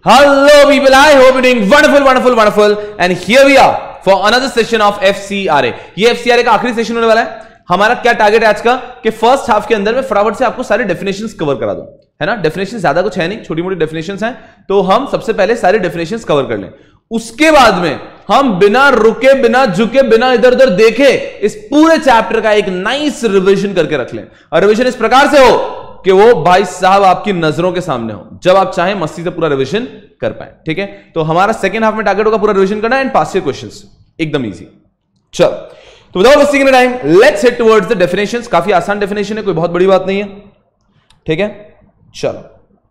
Hello people, I hope you're doing wonderful and here we are for another session of FCRA। ये FCRA का आखिरी session होने वाला है। हमारा क्या टारगेट है आज का कि फर्स्ट हाफ के अंदर में फटाफट से आपको सारे डेफिनेशंस कवर करा दूं, है ना। डेफिनेशन ज्यादा कुछ है नहीं, छोटी मोटी डेफिनेशंस हैं, तो हम सबसे पहले सारे डेफिनेशंस कवर कर लें। उसके बाद में हम बिना रुके, बिना झुके, बिना इधर उधर देखे इस पूरे चैप्टर का एक नाइस रिविजन करके रख लें। और रिविजन इस प्रकार से हो कि वो भाई साहब आपकी नजरों के सामने हो, जब आप चाहें मस्ती से पूरा रिवीजन कर पाए। ठीक है, तो हमारा सेकंड हाफ में टारगेट होगा पूरा रिवीजन करना एंड पास्ट ईयर क्वेश्चंस, एकदम इजी। चलो, तो without wasting any time let's head towards the definitions. काफी आसान डेफिनेशन है, कोई बहुत बड़ी बात नहीं है। ठीक है, चलो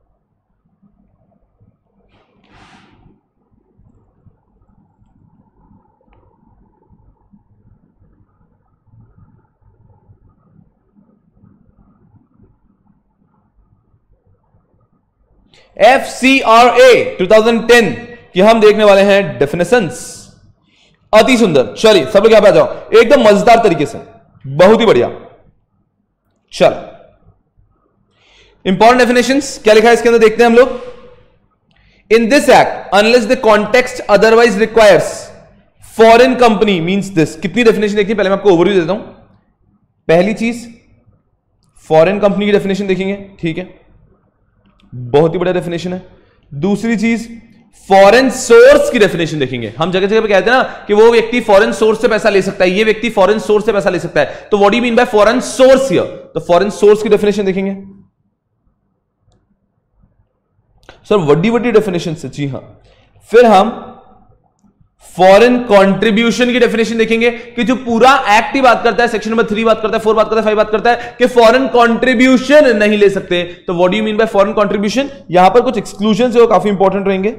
FCRA 2010 की हम देखने वाले हैं डेफिनेशंस। अति सुंदर। चलिए सब लोग यहां पे आ जाओ, एकदम मजेदार तरीके से, बहुत ही बढ़िया। चलो, इंपॉर्टेंट डेफिनेशंस क्या लिखा है इसके अंदर देखते हैं हम लोग। In this act unless the context otherwise requires foreign company means this. कितनी डेफिनेशन देखनी है, पहले मैं आपको ओवरव्यू देता हूं। पहली चीज फॉरेन कंपनी की डेफिनेशन देखेंगे, ठीक है, बहुत ही बड़ा डेफिनेशन है। दूसरी चीज फॉरेन सोर्स की डेफिनेशन देखेंगे। हम जगह जगह पे कहते हैं ना कि वो व्यक्ति फॉरेन सोर्स से पैसा ले सकता है, ये व्यक्ति फॉरेन सोर्स से पैसा ले सकता है, तो what do you mean by foreign source here? तो फॉरेन सोर्स की डेफिनेशन देखेंगे। सर वड्डी वड्डी डेफिनेशन से, जी हां। फिर हम फॉरेन कंट्रीब्यूशन की डेफिनेशन देखेंगे कि जो पूरा एक्ट ही बात करता है, सेक्शन नंबर 3 बात करता है, 4 बात करता है, 5 बात करता है कि फॉरेन कंट्रीब्यूशन नहीं ले सकते। तो what do you mean by foreign contribution? यहां पर कुछ एक्सक्लूजन्स जो काफी इंपॉर्टेंट रहेंगे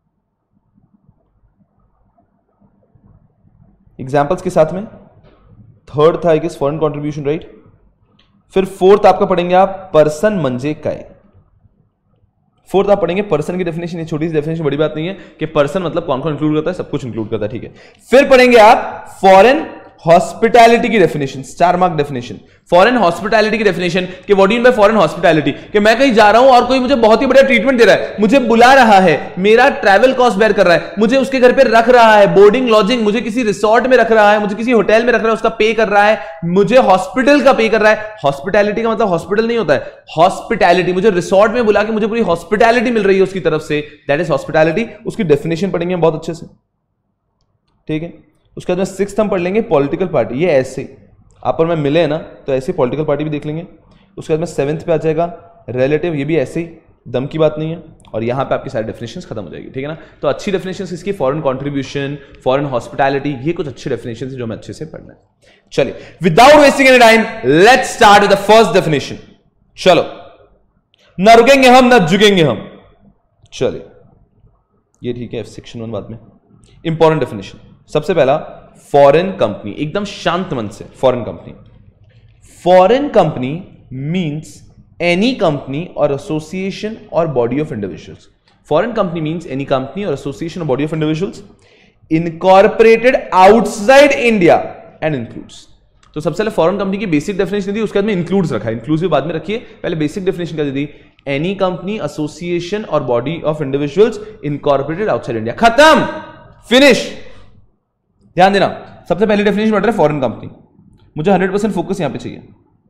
एग्जांपल्स के साथ में। थर्ड था कि फॉरेन कंट्रीब्यूशन, राइट। फिर फोर्थ आपका पढ़ेंगे आप पर्सन मंजे काय। फोर्थ आप पढ़ेंगे पर्सन की डेफिनेशन। ये छोटी सी डेफिनेशन, बड़ी बात नहीं है कि पर्सन मतलब कौन कौन इंक्लूड करता है, सब कुछ इंक्लूड करता है, ठीक है। फिर पढ़ेंगे आप फॉरेन हॉस्पिटैलिटी की definition, 4 mark definition. Foreign hospitality की डेफिनेशन कि what do you mean by foreign hospitality? कि मैं कहीं जा रहा हूं और कोई मुझे बहुत ही बढ़िया ट्रीटमेंट दे रहा है, मुझे बुला रहा है, मेरा ट्रैवल कॉस्ट बेयर कर रहा है, मुझे उसके घर पे रख रहा है, बोर्डिंग लॉजिंग मुझे किसी रिसोर्ट में रख रहा है, मुझे किसी होटल में रख रहा है, उसका पे कर रहा है, मुझे हॉस्पिटल का पे कर रहा है। हॉस्पिटैलिटी का मतलब हॉस्पिटल नहीं होता है, हॉस्पिटैलिटी मुझे रिसोर्ट में बुला के मुझे पूरी हॉस्पिटैलिटी मिल रही है उसकी तरफ से, दैट इज हॉस्पिटैलिटी। उसकी डेफिनेशन पढ़ेंगे बहुत अच्छे से, ठीक है। उसके बाद में 6th हम पढ़ लेंगे पॉलिटिकल पार्टी। ये ऐसे अपर में मिले ना तो ऐसे पॉलिटिकल पार्टी भी देख लेंगे। उसके बाद में 7th पे आ जाएगा रिलेटिव, ये भी ऐसे ही, दम की बात नहीं है। और यहां पे आपकी सारी डेफिनेशंस खत्म हो जाएगी, ठीक है ना। तो अच्छी डेफिनेशंस इसकी फॉरेन कंट्रीब्यूशन, फॉरेन हॉस्पिटैलिटी, ये कुछ अच्छी डेफिनेशंस जो हमें अच्छे से पढ़ना है। चलिए without wasting any time let's start with the first definition. चलो, ना रुकेंगे हम, ना झुकेंगे हम। चलिए, ये ठीक है, सेक्शन 1 बाद में। इंपॉर्टेंट डेफिनेशन, सबसे पहला फॉरेन कंपनी, एकदम शांत मन से। Foreign company, foreign company means any company और एसोसिएशन और body of individuals. Foreign company means any company और एसोसिएशन और body of individuals incorporated outside India and includes. तो सबसे पहले फॉरेन कंपनी की बेसिक डेफिनेशन दी, उसके बाद में इंक्लूड्स रखा है, इंक्लूसिव बाद में रखिए, पहले बेसिक डेफिनेशन क्या दी? एनी कंपनी, एसोसिएशन और body of individuals incorporated outside India. खत्म, फिनिश। ध्यान देना, सबसे पहली डेफिनेशन पढ़ रहे हैं फॉरेन कंपनी। मुझे 100% फोकस यहां पे चाहिए।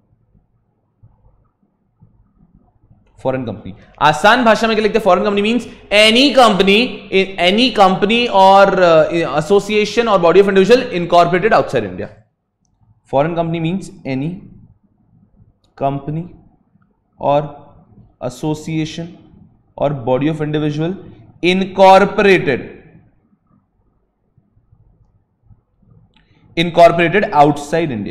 फॉरेन कंपनी आसान भाषा में क्या लिखते हैं? Foreign company means any company और एसोसिएशन और body of individual incorporated outside India. Foreign company means any company और एसोसिएशन और body of individual incorporated outside India.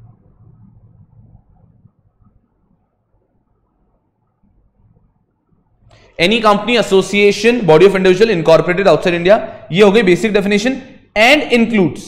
Any company, association, body of individual incorporated outside India, ये हो गई basic definition. And includes,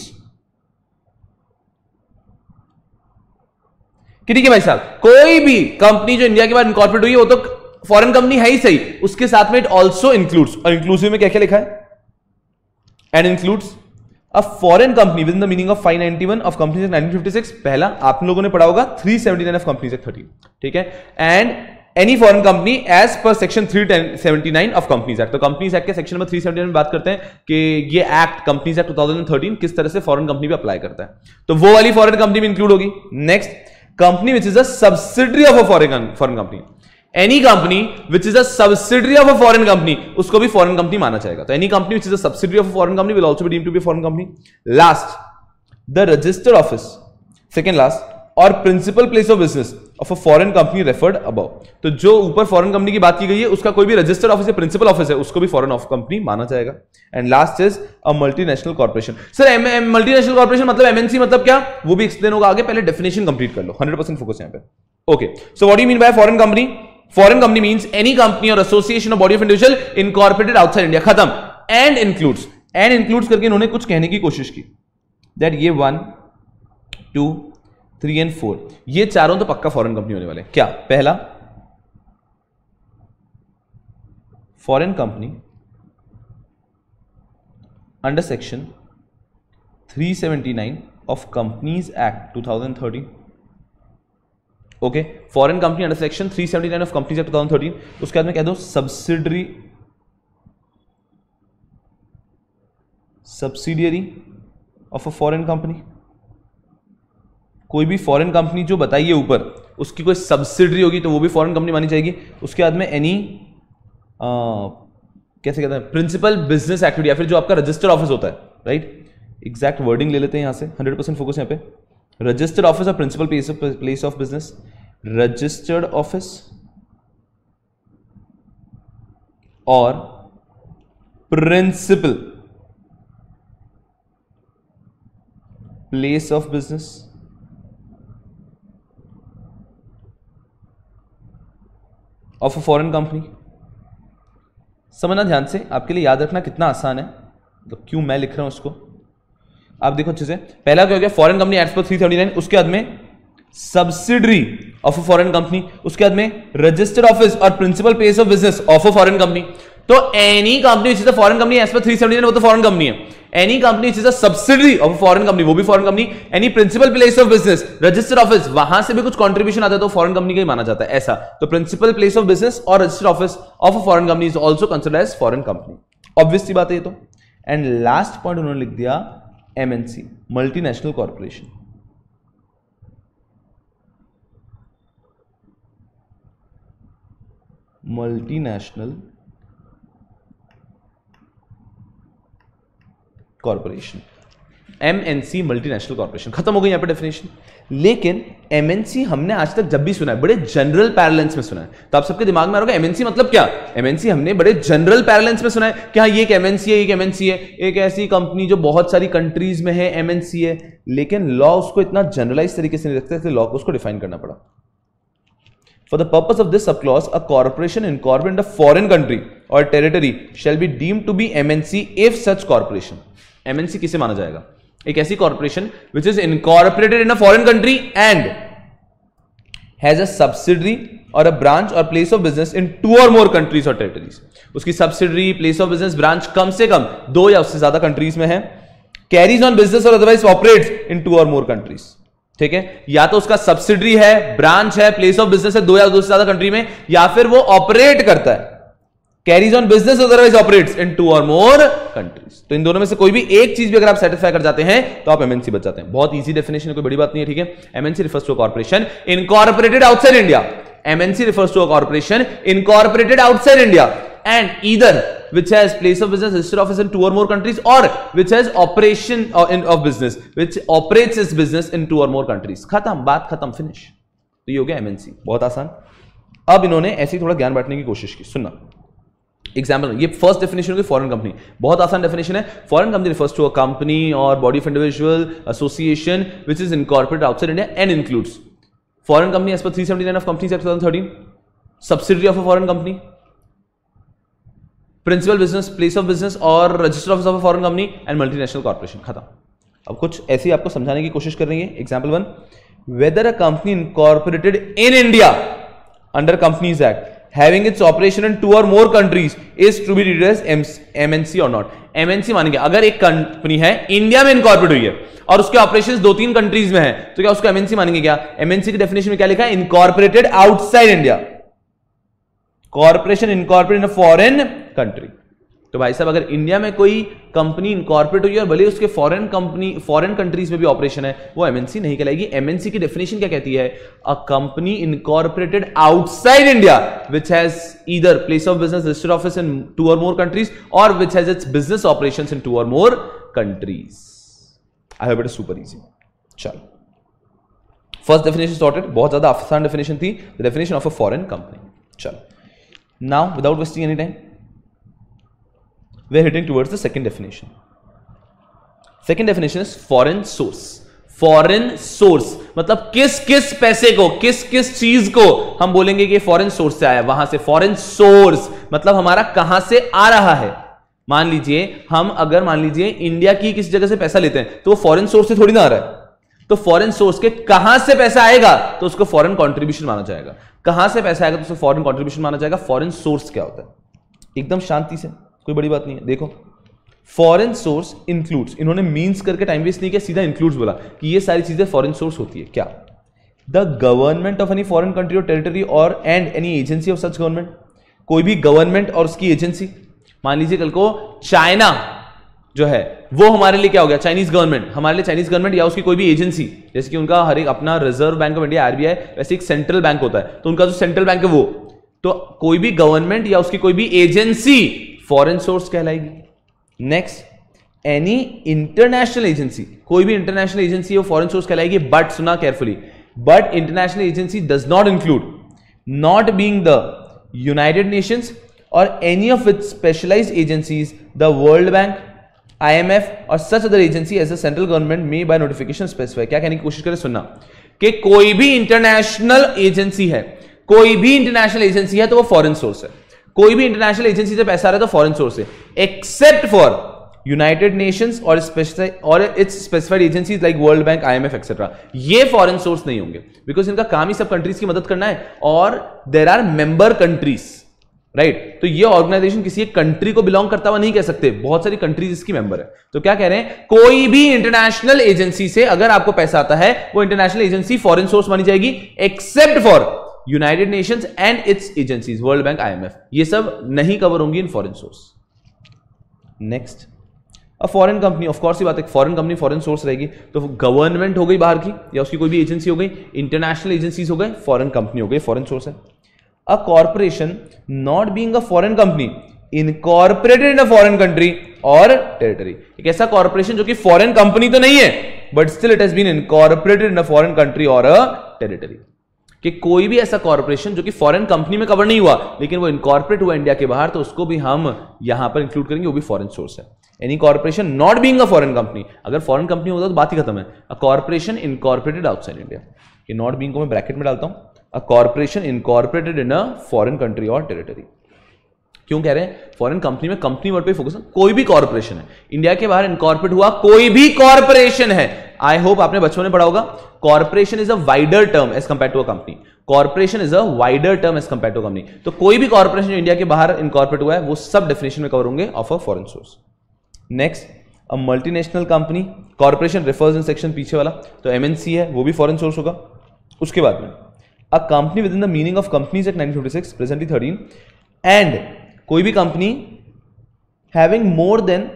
ठीक है भाई साहब, कोई भी कंपनी जो इंडिया के बाद इनकॉर्पोरेट हुई है वो तो फॉरेन कंपनी है ही सही, उसके साथ में इट ऑल्सो इंक्लूड्स। और इंक्लूसिव में क्या क्या लिखा है? And includes a foreign company within the meaning of 591 of companies act 1956। पहला आप लोगों ने पढ़ा होगा 379 ऑफ कंपनीज एक्ट 13, ठीक है। And any foreign company as per section 379 of companies act. तो कंपनीज एक्ट के सेक्शन नंबर 379 में बात करते हैं कि ये एक्ट कंपनीज एक्ट 2013 किस तरह से फॉरेन कंपनी पे अप्लाई करता है, तो वो वाली फॉरेन कंपनी में इंक्लूड होगी। Next, company which is a subsidiary of a foreign company, any company which is a subsidiary of a foreign company, उसको भी फॉरेन कंपनी माना जाएगा। तो any company which is a subsidiary of a foreign company will also be deemed to be foreign company. Last, the registered office, second last, or principal place of business of a foreign company referred above. तो जो ऊपर foreign company की बात की गई है उसका कोई भी रजिस्टर्ड ऑफिस या प्रिंसिपल ऑफिस है उसको भी फॉरेन ऑफ कंपनी माना जाएगा। And last is a multinational corporation. Sir multinational corporation मतलब एमएनसी मतलब क्या, वो भी एक्सप्लेन होगा आगे, पहले डेफिनेशन कंप्लीट कर लो, 100% फोकस यहां पे। Okay, so what do you mean by foreign company? Foreign company means any company और एसोसिएशन और body of individual incorporated outside India, खत्म। एंड इंक्लूड्स करके इन्होंने कुछ कहने की कोशिश की दैट ये 1, 2, 3 एंड 4 ये चारों तो पक्का फॉरेन कंपनी होने वाले। क्या? पहला, foreign company under section 379 of companies act 2013। Okay, foreign company under section 379 of companies act 2013। उसके बाद में कह दो subsidiary of a foreign company. कोई भी फॉरेन कंपनी जो बताइए ऊपर उसकी कोई सब्सिडरी होगी तो वो भी फॉरेन कंपनी मानी जाएगी। उसके बाद में एनी कैसे कहते हैं, प्रिंसिपल बिजनेस एक्टिविटी, या फिर जो आपका रजिस्टर्ड ऑफिस होता है, राइट, एग्जैक्ट वर्डिंग ले लेते हैं यहां से, 100% फोकस यहां पे। Registered office or principal place of business, registered office or principal place of business of a foreign company. समझना ध्यान से, आपके लिए याद रखना कितना आसान है, तो क्यों मैं लिख रहा हूं उसको आप देखो अच्छे से। पहला क्या हो गया, फॉरेन कंपनी एक्ट पर 379, उसके बाद में subsidiary of a foreign company, उसके बाद में registered office or principal place of business of a foreign company. तो any company which is a foreign company as per 379 वो तो फॉरेन कंपनी है। Any company which is a subsidiary of a foreign company वो भी foreign company. Any principal place of business, registered office, वहां से भी कुछ कंट्रीब्यूशन आता है तो फॉरेन कंपनी का ही माना जाता है, ऐसा। तो principal place of business or registered office of a foreign company is also considered as foreign company. Obvious सी बात है ये तो। एंड लास्ट पॉइंट उन्होंने लिख दिया MNC, multinational corporation. Multinational corporation, MNC multinational corporation, खत्म हो गई यहां पे डेफिनेशन। लेकिन एमएनसी हमने आज तक जब भी सुना है बड़े जनरल पैरेलेंस में सुना है, तो आप सबके दिमाग में आ रहा होगा एमएनसी मतलब क्या। एमएनसी हमने बड़े जनरल पैरेलेंस में सुना है कि हाँ ये एक एमएनसी है, एक एमएनसी है, एक ऐसी कंपनी जो बहुत सारी कंट्रीज में है, एमएनसी है। लेकिन लॉ उसको इतना जनरलाइज तरीके से नहीं रखता, इसलिए लॉ को उसको डिफाइन करना पड़ा। For the purpose of this subclause, a corporation incorporated in a foreign country or territory shall be deemed to be MNC if such corporation, MNC किसे माना जाएगा? एक ऐसी corporation which is incorporated in a foreign country and has a subsidiary or a branch or place of business in 2 or more countries or territories. उसकी subsidiary, place of business, branch कम से कम 2 या उससे ज्यादा countries में है, carries on business or otherwise operates in 2 or more countries. ठीक है, या तो उसका सब्सिडरी है, ब्रांच है, प्लेस ऑफ बिजनेस है 2 या 2 से ज्यादा कंट्री में, या फिर वो ऑपरेट करता है, carries on business otherwise operates in 2 or more countries. तो इन दोनों में से कोई भी एक चीज भी अगर आप सेटिस्फाई कर जाते हैं तो आप एमएनसी बच जाते हैं। बहुत इजी डेफिनेशन है, कोई बड़ी बात नहीं है। ठीक है, MNC refers to a corporation incorporated outside India. MNC refers to a corporation incorporated outside India and either which has place of business, registered office in 2 or more countries, or which has operation of business, which operates its business in 2 or more countries. खत्म, बात खत्म, finish. तो ये हो गया MNC, बहुत आसान। अब इन्होंने ऐसे ही थोड़ा ज्ञान बांटने की कोशिश की, सुनना। एग्जाम्पल, ये फर्स्ट डेफिनेशन होगी फॉरेन कंपनी, बहुत आसान डेफिनेशन है। Foreign company refers to a company or body of individual association which is incorporated outside India and includes foreign company as per 379 of companies act 2013, subsidiary of a foreign company, principal business, place of business or register office of a foreign company and multinational corporation, खत्म। अब कुछ ऐसे ही आपको समझाने की कोशिश कर रही है। Example 1, whether a company incorporated in India under companies act having its operation in 2 or more countries is to be treated as MNC or not. MNC मानेंगे अगर एक कंपनी है इंडिया में इनकॉर्पोरेट हुई है और उसके ऑपरेशंस 2-3 कंट्रीज में है, तो क्या उसको एमएनसी मानेंगे? क्या एमएनसी की डेफिनेशन में क्या लिखा है? Incorporated outside India. Corporation incorporate in a foreign country. तो भाई साहब, अगर इंडिया में कोई कंपनी इनकॉर्पोरेट हुई और भले उसके फॉरेन कंट्रीज में भी ऑपरेशन है, वो एमएनसी नहीं कहलाएगी। एमएनसी की डेफिनेशन क्या कहती है? A company incorporated outside India which has either place of business, registered office in 2 or more countries, or which has its business operations in 2 or more countries. I hope it is super easy. चलो, first definition sorted, बहुत ज्यादा आसान definition थी, the definition of a foreign company. चलो, now without wasting any time we are heading towards the second definition. Second definition is foreign source. Foreign source मतलब किस पैसे को, किस चीज को हम बोलेंगे कि फॉरेन सोर्स से आया, वहां से फॉरेन सोर्स मतलब हमारा कहां से आ रहा है। मान लीजिए हम अगर मान लीजिए इंडिया की किसी जगह से पैसा लेते हैं तो वो फॉरेन सोर्स से थोड़ी ना आ रहा है। तो फॉरेन सोर्स के कहां से पैसा आएगा तो उसको फॉरेन कंट्रीब्यूशन माना जाएगा। कहां से पैसा आएगा तो उसको फॉरेन कंट्रीब्यूशन माना जाएगा। फॉरेन सोर्स क्या होता है? एकदम शांति से, कोई बड़ी बात नहीं है। देखो, फॉरेन सोर्स इंक्लूड्स, इन्होंने मीन्स करके टाइम वेस्ट नहीं किया, सीधा इंक्लूड्स बोला कि ये सारी चीजें फॉरेन सोर्स होती है। क्या? The government of any foreign country और territory or and any agency of such government. कोई भी गवर्नमेंट और उसकी एजेंसी, मान लीजिए कल को चाइना जो है वो हमारे लिए क्या हो गया? Chinese government. हमारे लिए चाइनीज गवर्नमेंट या उसकी कोई भी एजेंसी, जैसे कि उनका हर एक अपना Reserve Bank of India RBI, वैसे एक सेंट्रल बैंक होता है, तो उनका जो सेंट्रल बैंक है वो, तो कोई भी गवर्नमेंट या उसकी कोई भी एजेंसी फॉरेन सोर्स कहलाएगी। नेक्स्ट, एनी इंटरनेशनल एजेंसी, कोई भी इंटरनेशनल एजेंसी वो फॉरेन सोर्स कहलाएगी। बट सुना carefully, but international agency does not include not being the United Nations or any of its specialised agencies, the World Bank, IMF or such other agency as a central government may by notification specify. क्या कहने की कोशिश करें? सुनना कि कोई भी international agency है, कोई भी इंटरनेशनल एजेंसी है तो वो फॉरेन सोर्स है। कोई भी इंटरनेशनल एजेंसी से पैसा आ रहा है तो फॉरेन सोर्स है, except for United Nations or its specified agencies like World Bank, IMF etcetera. ये फॉरेन सोर्स नहीं होंगे बिकॉज इनका काम ही सब कंट्रीज की मदद करना है और there are member countries, right. तो ये ऑर्गेनाइजेशन किसी एक कंट्री को बिलोंग करता हुआ नहीं कह सकते, बहुत सारी कंट्रीज इसकी मेंबर है। तो क्या कह रहे हैं? कोई भी इंटरनेशनल एजेंसी से अगर आपको पैसा आता है वो इंटरनेशनल एजेंसी फॉरेन सोर्स मानी जाएगी, except for United Nations and its agencies, World Bank, IMF, ये सब नहीं कवर होंगी in foreign source. Next, a foreign company, of course ये बात है, फॉरेन कंपनी फॉरेन सोर्स रहेगी, तो गवर्नमेंट हो गई बाहर की या उसकी कोई भी एजेंसी हो गई, इंटरनेशनल एजेंसीज हो गए, फॉरेन कंपनी हो गई, फॉरेन सोर्स है। A corporation not being a foreign company incorporated in a foreign country और टेरिटरी, एक ऐसा कॉर्पोरेशन जो कि फॉरेन कंपनी तो नहीं है but still it has been incorporated in a foreign country or a territory. कि कोई भी ऐसा कॉर्पोरेशन जो कि फॉरेन कंपनी में कवर नहीं हुआ लेकिन वो इनकॉर्पोरेट हुआ इंडिया के बाहर, तो उसको भी हम यहां पर इंक्लूड करेंगे, वो भी फॉरेन सोर्स है। Any corporation not being a foreign company, अगर फॉरेन कंपनी होता तो बात ही खत्म है। A corporation incorporated outside India, ये नॉट बीइंग को मैं ब्रैकेट में डालता हूं, a corporation incorporated in a foreign country और टेरिटरी। क्यों कह रहे हैं? फॉरेन कंपनी में कंपनी वर्ड पे फोकस है। कोई भी कॉर्पोरेशन है इंडिया के बाहर इनकॉर्पोरेट हुआ, कोई भी कॉर्पोरेशन है, आई होप आपने बचपन में पढ़ा होगा, corporation is a wider term as compare to a company. Corporation is a wider term as compare to company. तो कोई भी कॉर्पोरेशन जो इंडिया के बाहर इनकॉर्पोरेट हुआ है वो सब डेफिनेशन में कवर होंगे of a foreign source. Next, a multinational company, corporation refers in section पीछे वाला, तो एमएनसी है, वो भी फॉरेन सोर्स होगा। उसके बाद में a company within the meaning of companies act 1956 presently 13 and कोई भी company having more than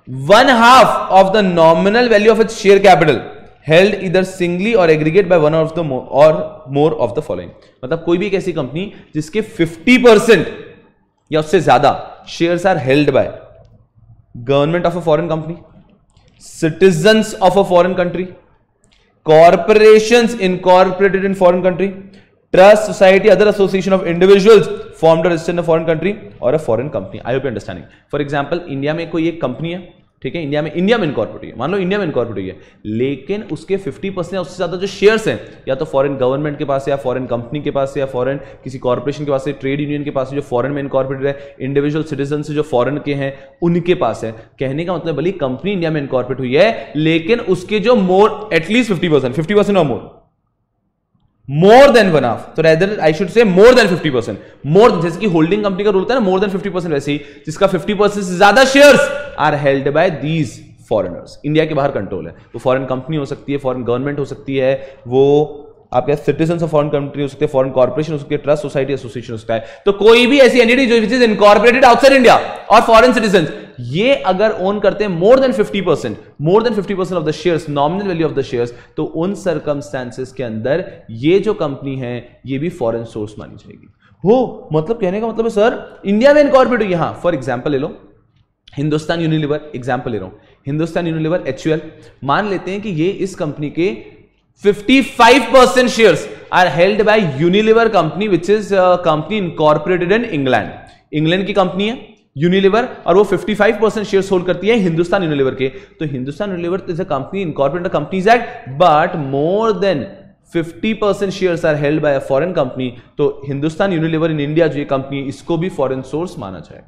1/2 of the nominal value of its share capital held either singly or aggregate by one of the more of the following। मतलब कोई भी एक ऐसी company जिसके 50% या उससे ज्यादा shares are held by government of a foreign company, citizens of a foreign country, corporations incorporated in foreign country, trust society, other association of individuals formed or registered in a foreign country or a foreign company. I hope you understanding. For example, India में कोई एक company है, ठीक है, India में incorporate हुई है, मान लो इंडिया में इनकॉर्पोरेट हुई है, लेकिन उसके 50% या उससे ज्यादा जो शेयर्स हैं या तो फॉरेन गवर्नमेंट के पास है या फॉरेन कंपनी के पास है या फॉरेन किसी कॉर्पोरेशन के पास है, ट्रेड यूनियन के पास है जो फॉरेन में इनकॉर्पोरेटेड है, इंडिविजुअल सिटीजन से जो फॉरेन के हैं उनके पास है। कहने का मतलब भले कंपनी इंडिया में इनकॉर्पोरेट हुई है लेकिन उसके जो मोर एटलीस्ट 50% और मोर देन 1/2, तो rather I should say more than 50%, मोर, जैसे कि होल्डिंग कंपनी का रूल होता है ना, मोर देन 50%, वैसे ही जिसका 50% से ज्यादा shares are held by these foreigners, India के बाहर कंट्रोल है, वो फॉरेन कंपनी हो सकती है, फॉरेन गवर्नमेंट हो सकती है, वो आपके सिटीजन ऑफ फॉरेन कंट्री हो सकते हैं, फॉरेन कॉर्पोरेशन हो सकती है, ट्रस्ट सोसाइटी एसोसिएशन हो सकता है। तो कोई भी ऐसी एंटिटी जो which is incorporated outside India or foreign citizen, ये अगर ओन करते हैं more than 50% of the shares, nominal value of the shares, तो उन सर्कमस्टेंसेस के अंदर ये जो कंपनी है ये भी फॉरेन सोर्स मानी जाएगी। हो मतलब कहने का मतलब है सर इंडिया में इनकॉर्पोरेट हुई, हाँ फॉर एग्जांपल ले लो हिंदुस्तान यूनिलीवर, एग्जांपल ले रहा हूं हिंदुस्तान यूनिलीवर HUL, मान लेते हैं कि ये इस कंपनी के 55% shares are held by Unilever company which is company incorporated in England की कंपनी है यूनिलीवर, और वो 55% शेयर्स होल्ड करती है हिंदुस्तान यूनिलीवर के। तो Hindustan Unilever is a company incorporated Companies Act, but more than 50% shares are held by a foreign company, तो Hindustan Unilever in India जो ये कंपनी है इसको भी फॉरेन सोर्स माना जाएगा।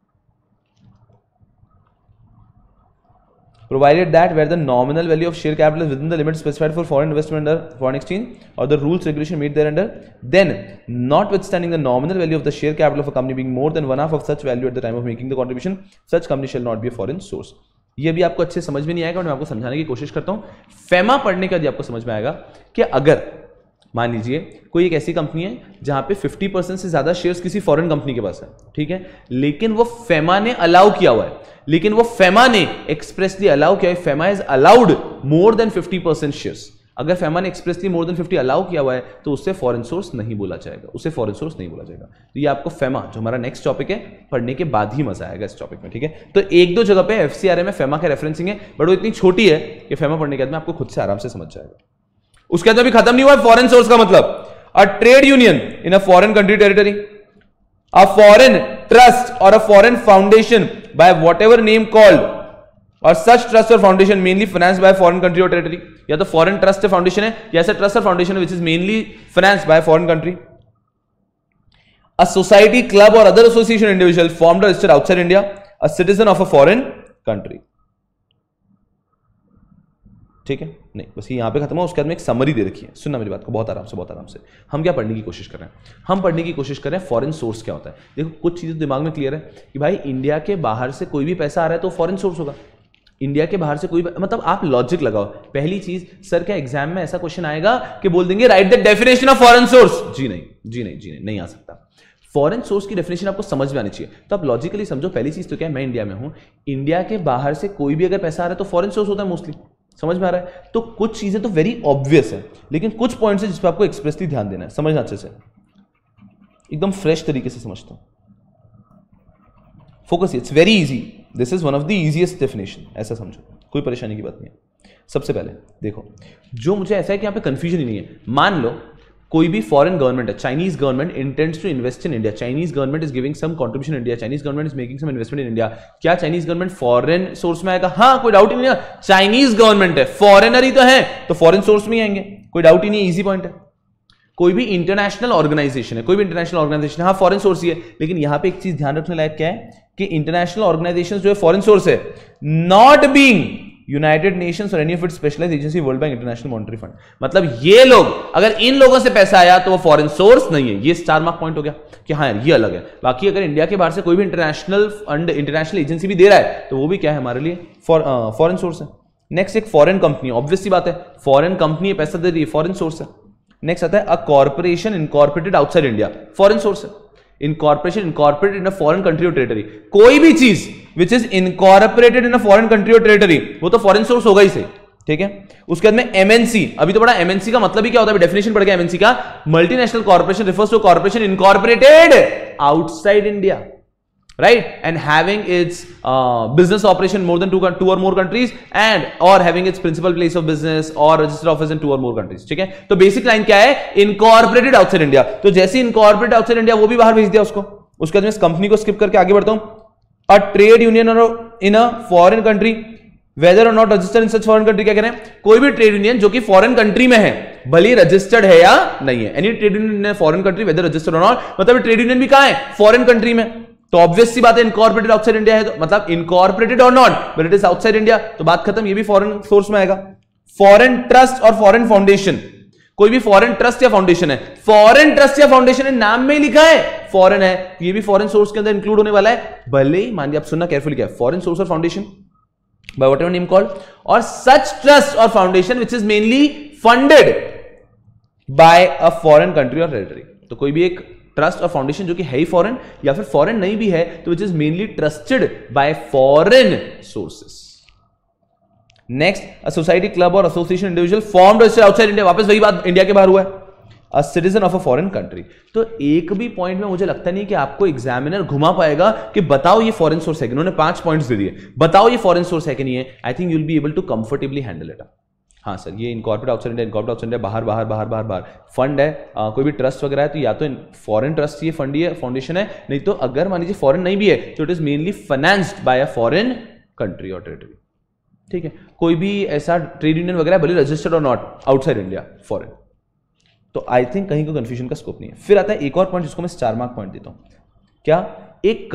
Provided that where the nominal value of share capital is within the limit specified for foreign investment under foreign exchange or the rules regulation made thereunder, then notwithstanding the nominal value of the share capital of a company being more than 1/2 of such value at the time of making the contribution, such company shall not be a foreign source. ये भी आपको अच्छे समझ में नहीं आएगा और मैं आपको समझाने की कोशिश करता हूं। फेमा पढ़ने का भी आपको समझ में आएगा कि अगर मान लीजिए कोई एक ऐसी कंपनी है जहां पे 50% से ज्यादा शेयर्स किसी फॉरेन कंपनी के पास है, ठीक है, लेकिन वो फेमा ने अलाउ किया हुआ है, लेकिन वो फेमा ने एक्सप्रेसली अलाउ किया है, FEMA is allowed more than 50% shares. अगर फेमा ने एक्सप्रेसली मोर देन 50 अलाउ किया हुआ है तो उससे फॉरेन सोर्स नहीं बोला जाएगा, उसे फॉरेन सोर्स नहीं बोला जाएगा। तो ये आपको फेमा जो हमारा नेक्स्ट टॉपिक है पढ़ने के बाद ही मजा आएगा इस टॉपिक में, ठीक है। तो एक दो जगह पे एफसीआरए में फेमा का रेफरेंसिंग है, बट वो इतनी छोटी है कि फेमा पढ़ने के बाद में आपको खुद से आराम से समझ जाएगा। उसके बाद भी खत्म नहीं हुआ फॉरेन सोर्स का मतलब, a trade union in a foreign country territory, a foreign trust or a foreign foundation by whatever name called, or such trust or foundation mainly financed by foreign country और territory, या तो foreign trust foundation है या ऐसा trust or foundation which is mainly financed by foreign country, a society club or other association individual formed or registered outside India, a citizen of a foreign country. ठीक है, नहीं बस यहां पे खत्म हो। उसके बाद में एक समरी दे रखी है, सुनना मेरी बात को बहुत आराम से, बहुत आराम से। हम क्या पढ़ने की कोशिश कर रहे हैं, हम पढ़ने की कोशिश कर रहे हैं फॉरेन सोर्स क्या होता है। देखो कुछ चीजें दिमाग में क्लियर है कि भाई इंडिया के बाहर से कोई भी पैसा आ रहा है तो फॉरेन सोर्स होगा, इंडिया के बाहर से कोई, मतलब आप लॉजिक लगाओ। पहली चीज, सर क्या एग्जाम में ऐसा क्वेश्चन आएगा कि बोल देंगे right the definition of foreign source? जी नहीं, जी नहीं, जी नहीं, नहीं आ सकता। फॉरेन सोर्स की डेफिनेशन आपको समझ में आनी चाहिए। तो आप लॉजिकली समझो, पहली चीज तो क्या है, मैं इंडिया में हूं, इंडिया के बाहर से कोई भी अगर पैसा आ रहा है तो फॉरेन सोर्स होता है मोस्टली, समझ में आ रहा है। तो कुछ चीजें तो वेरी ऑब्वियस है, लेकिन कुछ पॉइंट्स है जिस पर आपको एक्सप्रेसली ध्यान देना है, समझना अच्छे से, एकदम फ्रेश तरीके से समझता हूं। Focus, it's very easy, this is one of the easiest definition, ऐसा समझो, कोई परेशानी की बात नहीं है। सबसे पहले देखो, जो मुझे ऐसा है कि यहां पे कंफ्यूजन ही नहीं है। मान लो कोई भी फॉरेन गवर्नमेंट है, Chinese government intends to invest in India, Chinese government is giving some contribution India, Chinese government is making some investment in India. क्या चाइनीज गवर्नमेंट फॉरेन सोर्स में आएगा? हाँ, कोई डाउट ही नहीं है। चाइनीज गवर्नमेंट है, फॉरेनर ही तो है, तो फॉरेन सोर्स में ही आएंगे, कोई डाउट ही नहीं है, इजी पॉइंट है। कोई भी इंटरनेशनल ऑर्गेनाइजेशन है, कोई भी इंटरनेशनल ऑर्गेनाइजेशन, हाँ फॉरेन सोर्स ही है, लेकिन यहां पे एक चीज ध्यान रखने लायक क्या है कि इंटरनेशनल ऑर्गेनाइजेशन जो है फॉरेन सोर्स है, not being United Nations or any of its specialised agency, World Bank, International Monetary Fund. मतलब ये लोग, अगर इन लोगों से पैसा आया तो वो फॉरेन सोर्स नहीं है। ये स्टार मार्क पॉइंट हो गया कि हाँ यार ये अलग है। बाकी अगर इंडिया के बाहर से कोई भी इंटरनेशनल फंड, इंटरनेशनल एजेंसी भी दे रहा है तो वो भी क्या है हमारे लिए फॉरेन सोर्स है। नेक्स्ट, एक फॉरेन कंपनी, ऑब्वियस सी बात है, फॉरेन कंपनी पैसा दे रही है, फॉरेन सोर्स है। नेक्स्ट आता है a corporation incorporated outside India, foreign source है। Incorporation incorporated in a foreign country और टेरिटरी, कोई भी चीज which is incorporated in a foreign country और टेरिटरी वो तो फॉरेन सोर्स होगा ही सही, ठीक है। उसके बाद में एमएनसी, अभी तो बड़ा एमएनसी का मतलब ही क्या होता है, डेफिनेशन पड़ गया एमएनसी का, multinational corporation refers to corporation incorporated outside India, right, and having its business operation more than two or more countries and or having its principal place of business or registered office in 2 or more countries, ठीक है। तो basic line क्या है, incorporated outside India. तो जैसे incorporated outside India वो भी बाहर भेज दिया उसको। उसके बाद मैं इस कंपनी को स्किप करके आगे बढ़ता हूं। A trade union in a foreign country whether or not registered in such foreign country, क्या कह रहे हैं, कोई भी ट्रेड यूनियन जो कि फॉरेन कंट्री में है, भले रजिस्टर्ड है या नहीं है, any trade union in foreign country whether registered or not, मतलब ट्रेड यूनियन भी कहां है, फॉरेन कंट्री में। तो ऑब्वियस सी बात है इनकॉर्पोरेटेड आउटसाइड इंडिया है, तो मतलब incorporated or not but it is outside India, तो बात खत्म, ये भी फॉरेन सोर्स में आएगा। Foreign trust or foreign foundation, कोई भी फॉरेन ट्रस्ट या फाउंडेशन है, फॉरेन ट्रस्ट या फाउंडेशन है, नाम में ही लिखा है फॉरेन है, ये भी फॉरेन सोर्स के अंदर इंक्लूड होने वाला है। भले ही मान लिया, आप सुनना केयरफुली क्या है, foreign source or foundation by whatever name called, or such trust or foundation which is mainly funded by a foreign country और टेरिटरी। तो कोई भी एक ट्रस्ट और फाउंडेशन जो कि है ही फॉरेन या फिर फॉरेन नहीं भी है तो which is mainly trusted by foreign sources. Next, a society, club or association individual formed outside India, वापस वही बात, इंडिया के बाहर हुआ है। A citizen of a foreign country. तो एक भी पॉइंट में मुझे लगता नहीं कि आपको एग्जामिनर घुमा पाएगा कि बताओ ये फॉरेन सोर्स है कि, उन्होंने 5 पॉइंट्स दे दिए, बताओ ये फॉरेन सोर्स है कि नहीं है। I think you will be able to comfortably handle it. हाँ सर, ये incorporate outside India, incorporate outside India, बाहर बाहर बाहर बाहर बाहर फंड है, कोई भी ट्रस्ट वगैरह है तो या तो फॉरेन ट्रस्ट ये फंड है, फाउंडेशन है, नहीं तो अगर मान लीजिए फॉरेन नहीं भी है तो it is mainly financed by a foreign country और टेरिटरी। ठीक है, कोई भी ऐसा ट्रेड यूनियन वगैरह भले registered or not, outside India, foreign. तो आई थिंक कहीं को कंफ्यूजन का स्कोप नहीं है। फिर आता है एक और पॉइंट जिसको मैं स्टार मार्क पॉइंट देता हूं। क्या? एक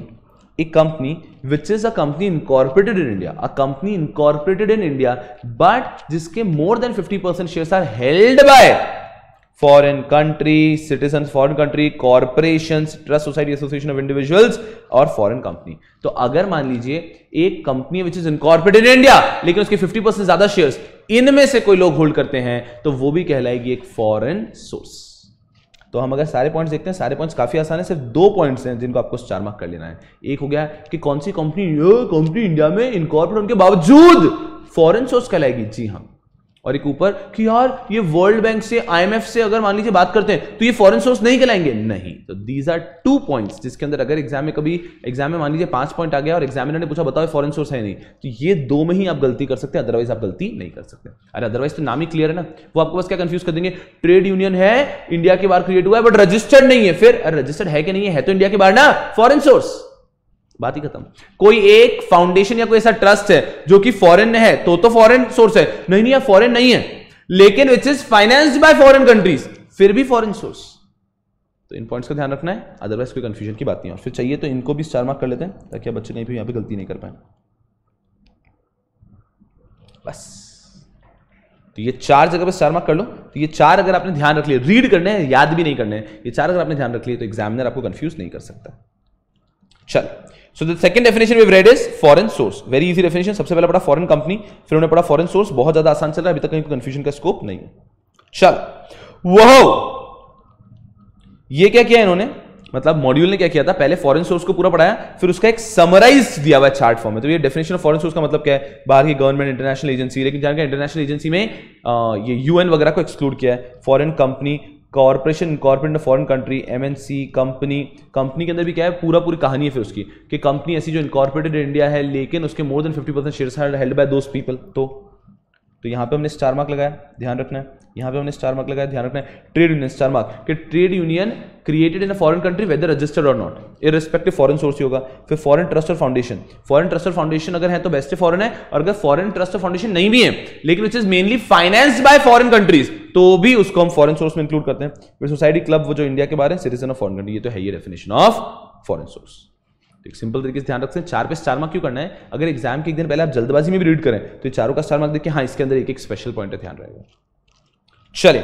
company which is a company incorporated in India, a company incorporated in India but जिसके more than 50% shares are held by foreign country, citizen foreign country, corporations, trust, society, association of individuals or foreign company. तो अगर मान लीजिए एक company which is incorporated in India लेकिन उसके 50% ज्यादा shares इनमें से कोई लोग होल्ड करते हैं तो वो भी कहलाएगी एक फॉरेन सोर्स। तो हम अगर सारे पॉइंट्स देखते हैं, सारे पॉइंट्स काफी आसान है, सिर्फ 2 पॉइंट्स हैं जिनको आपको स्टार मार्क कर लेना है। एक हो गया कि कौन सी कंपनी इंडिया में इनकॉर्पोरेट के बावजूद फॉरेन सोर्स कहलाएगी, जी हाँ। और एक ऊपर कि यार ये वर्ल्ड बैंक से, आईएमएफ से अगर मान लीजिए बात करते हैं तो ये फॉरेन सोर्स नहीं कहलाएंगे, नहीं। तो दीज आर 2 पॉइंट्स जिसके अंदर अगर एग्जाम में मान लीजिए 5 पॉइंट आ गया और एग्जामिनर ने पूछा बताओ फॉरेन सोर्स है नहीं, तो ये 2 में ही आप गलती कर सकते हैं, अदरवाइज आप गलती नहीं कर सकते। अरे अदरवाइज तो नाम ही क्लियर है ना, वो आपको बस क्या कंफ्यूज कर देंगे, ट्रेड यूनियन है, इंडिया के बाहर क्रिएट हुआ है बट रजिस्टर्ड नहीं है। फिर रजिस्टर्ड है कि नहीं है तो इंडिया के बाहर ना, फॉरेन सोर्स, बात ही खत्म। कोई एक फाउंडेशन या कोई ऐसा ट्रस्ट है जो कि फॉरेन है तो फॉरेन सोर्स है, नहीं फॉरेन नहीं है लेकिन which is financed by foreign countries, फिर भी फॉरेन सोर्स। तो इन पॉइंट्स का ध्यान रखना है, अदरवाइज कोई कंफ्यूजन की बात नहीं है। और फिर चाहिए तो इनको भी स्टार मार्क कर लेते हैं ताकि बच्चे कहीं भी यहां पे गलती नहीं कर पाए। बस तो ये 4 जगह पे स्टार मार्क कर लो। तो ये 4 अगर आपने ध्यान रख लिए, रीड करने हैं, याद भी नहीं करने हैं, ये 4 अगर आपने ध्यान रख लिए तो एग्जामिनर आपको कंफ्यूज नहीं कर सकता। चल, so the second definition we have read is foreign source, very easy definition. सबसे पहले पढ़ा फॉरेन कंपनी, फिर उन्होंने पढ़ा फॉरेन सोर्स, बहुत ज्यादा आसान चल रहा है, अभी तक कहीं कंफ्यूजन का स्कोप नहीं है। चल, वो ये क्या किया इन्होंने, मतलब मॉड्यूल ने क्या किया था, पहले फॉरेन सोर्स को पूरा पढ़ाया, फिर उसका एक समराइज दिया हुआ है चार्ट फॉर्म में। तो ये डेफिनेशन ऑफ फॉरेन सोर्स का मतलब क्या है, बाहर की गवर्नमेंट, इंटरनेशनल एजेंसी, लेकिन जान के इंटरनेशनल एजेंसी में ये यूएन वगैरह को एक्सक्लूड किया है। Foreign company, corporation incorporated foreign country, MNC, company के अंदर भी क्या है, पूरी कहानी है फिर उसकी कि कंपनी ऐसी जो इनकॉर्पोरेटेड इंडिया है लेकिन उसके more than 50% shares are held by those people. तो यहां पे हमने स्टार मार्क लगाया, ध्यान रखना है। यहां पे हमने स्टार मार्क लगाया, ध्यान रखना है। ट्रेड यूनियन, स्टार मार्क कि trade union created in a foreign country whether registered or not, irrespective foreign source ही होगा। फिर foreign trust or foundation, foreign trust or foundation अगर है तो बेस्ट फॉरेन है, और अगर फॉरेन ट्रस्ट और फाउंडेशन नहीं भी है लेकिन which is mainly financed by foreign countries तो भी उसको हम फॉरेन सोर्स में इंक्लूड करते हैं। फिर सोसाइटी, क्लब वो जो इंडिया के बाहर है, सिटीजन ऑफ फॉरेन कंट्री, ये तो है ये डेफिनेशन ऑफ फॉरेन सोर्स। एक सिंपल तरीके से ध्यान रखते हैं, 4 पे स्टार मार्क क्यों करना है, अगर एग्जाम के एक दिन पहले आप जल्दबाजी में भी रीड करें तो ये चारों का स्टार मार्क देखिए, हाँ इसके अंदर एक स्पेशल पॉइंट है, ध्यान रहेगा। चलिए,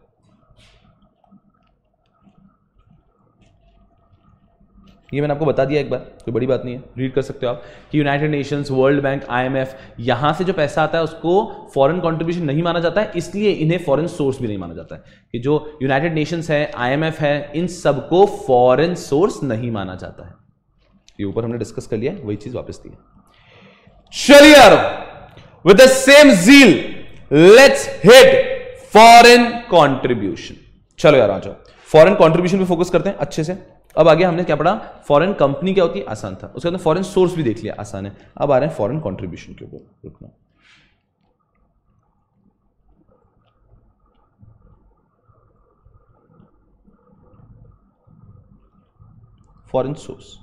ये मैंने आपको बता दिया एक बार, कोई बड़ी बात नहीं है, रीड कर सकते हो आप कि United Nations, World Bank, IMF, यहां से जो पैसा आता है उसको फॉरेन कंट्रीब्यूशन नहीं माना जाता है, इसलिए इन्हें फॉरेन सोर्स भी नहीं माना जाता है। कि जो यूनाइटेड नेशंस है, आईएमएफ है, इन सबको फॉरेन सोर्स नहीं माना जाता है। ये ऊपर हमने डिस्कस कर लिया, वही चीज वापस दी है। चलिए यार, with the same zeal let's hit foreign contribution. चलो यार आ जाओ, फॉरेन कंट्रीब्यूशन पे फोकस करते हैं अच्छे से। अब आगे हमने क्या पढ़ा, फॉरेन कंपनी क्या होती है, आसान था, उसके अंदर फॉरेन सोर्स भी देख लिया, आसान है। अब आ रहे हैं फॉरेन कंट्रीब्यूशन के ऊपर, रुकना। Foreign source,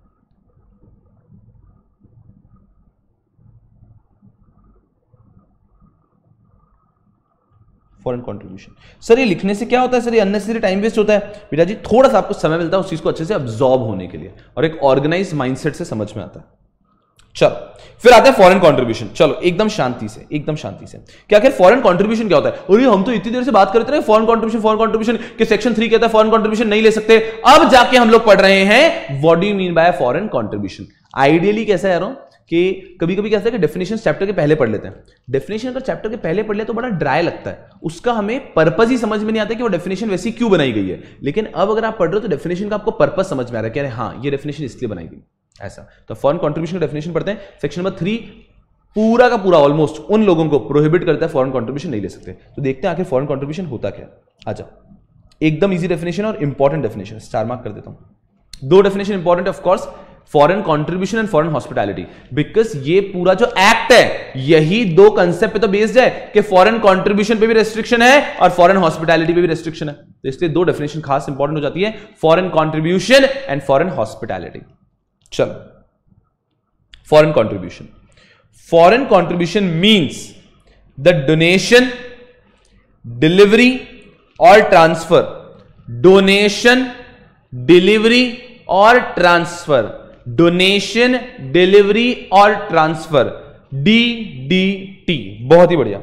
foreign contribution. Sir ये लिखने से क्या होता है, सर ये अननेसेसरी टाइम वेस्ट होता है। बेटा जी थोड़ा सा आपको समय मिलता है उस चीज को अच्छे से अब्सॉर्ब होने के लिए और एक ऑर्गेनाइज माइंडसेट से समझ में आता है। चलो फिर आते हैं फॉरेन कंट्रीब्यूशन। चलो एकदम शांति से, एकदम शांति से। क्या आखिर फॉरेन कंट्रीब्यूशन क्या होता है? अरे हम तो इतनी देर से बात करते रहे फॉरेन कंट्रीब्यूशन के सेक्शन 3 कहता है फॉरेन कंट्रीब्यूशन नहीं ले सकते। अब जाके हम लोग पढ़ रहे हैं what do you mean by foreign contribution. Ideally कैसा है यारों कि कभी कभी क्या होता है कि डेफिनेशन चैप्टर के पहले पढ़ लेते हैं। डेफिनेशन अगर चैप्टर के पहले पढ़ ले तो बड़ा ड्राई लगता है, उसका हमें पर्पस ही समझ में नहीं आता कि वो डेफिनेशन वैसी क्यों बनाई गई है। लेकिन अब अगर आप पढ़ रहे हो तो डेफिनेशन का आपको पर्पस समझ में आ रहा है कि अरे हाँ ये डेफिनेशन इसलिए बनाई गई ऐसा। तो फॉरेन कंट्रीब्यूशन का डेफिनेशन पढ़ते हैं। सेक्शन नंबर 3 पूरा का पूरा ऑलमोस्ट उन लोगों को प्रोहिबिट करता है फॉरेन कंट्रीब्यूशन नहीं ले सकते। तो देखते हैं आखिर फॉरेन कंट्रीब्यूशन होता क्या। आजा, एकदम इजी डेफिनेशन और इंपॉर्टेंट डेफिनेशन, स्टार मार्क कर देता हूं। दो definition important of course, foreign contribution and foreign hospitality, because ये पूरा जो एक्ट है यही दो कंसेप्ट पे तो बेस्ड है कि फॉरेन कंट्रीब्यूशन पे भी रेस्ट्रिक्शन है और फॉरेन हॉस्पिटैलिटी पे भी रेस्ट्रिक्शन है। तो इसलिए दो डेफिनेशन खास इंपॉर्टेंट हो जाती है, foreign contribution and foreign hospitality. चलो, foreign contribution. Foreign contribution means the donation, delivery और ट्रांसफर, डोनेशन, डिलीवरी और ट्रांसफर, डोनेशन, डिलीवरी और ट्रांसफर, DDT। बहुत ही बढ़िया,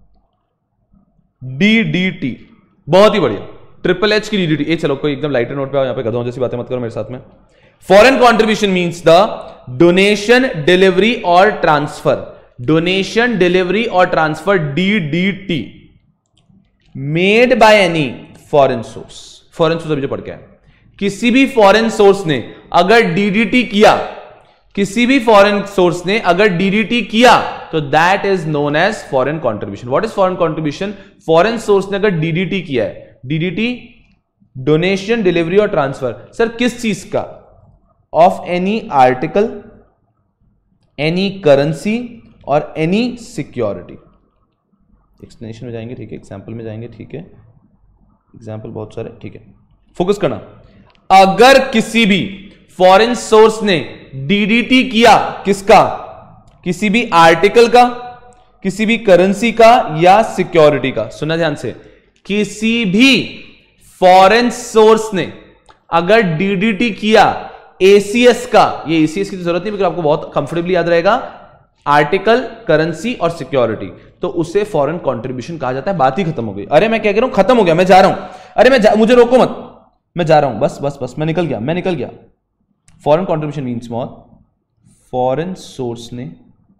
DDT बहुत ही बढ़िया, ट्रिपल एच की DDT। चलो कोई एकदम लाइटर नोट पे आओ, यहां पे गधों जैसी बातें मत करो मेरे साथ में। Foreign contribution means the donation, delivery और ट्रांसफर, डोनेशन, डिलीवरी और transfer, DDT made by any foreign source. Foreign source अभी जो पढ़ के आए, किसी भी फॉरेन सोर्स ने अगर DDT किया, किसी भी फॉरेन सोर्स ने अगर DDT किया तो that is known as foreign contribution. What is foreign contribution? Foreign source ने अगर DDT किया है, DDT डोनेशन, डिलीवरी और ट्रांसफर। सर किस चीज का? Of any article, any currency or any security. Explanation में जाएंगे, ठीक है, एग्जाम्पल में जाएंगे, ठीक है, एग्जाम्पल बहुत सारे, ठीक है, फोकस करना। अगर किसी भी फॉरेन सोर्स ने DDT किया, किसका? किसी भी आर्टिकल का, किसी भी करेंसी का या सिक्योरिटी का। सुना ध्यान से, किसी भी फॉरेन सोर्स ने अगर DDT किया ACS का, ये ACS की तो जरूरत नहीं बिकॉज़ आपको बहुत कंफर्टेबली याद रहेगा, आर्टिकल, करेंसी और सिक्योरिटी, तो उसे फॉरेन कंट्रीब्यूशन कहा जाता है। बात ही खत्म हो गई। अरे मैं क्या कह रहा हूं, खत्म हो गया, मैं जा रहा हूं, अरे मुझे रोको मत, मैं जा रहा हूं, बस मैं निकल गया। Foreign contribution means what? Foreign source ने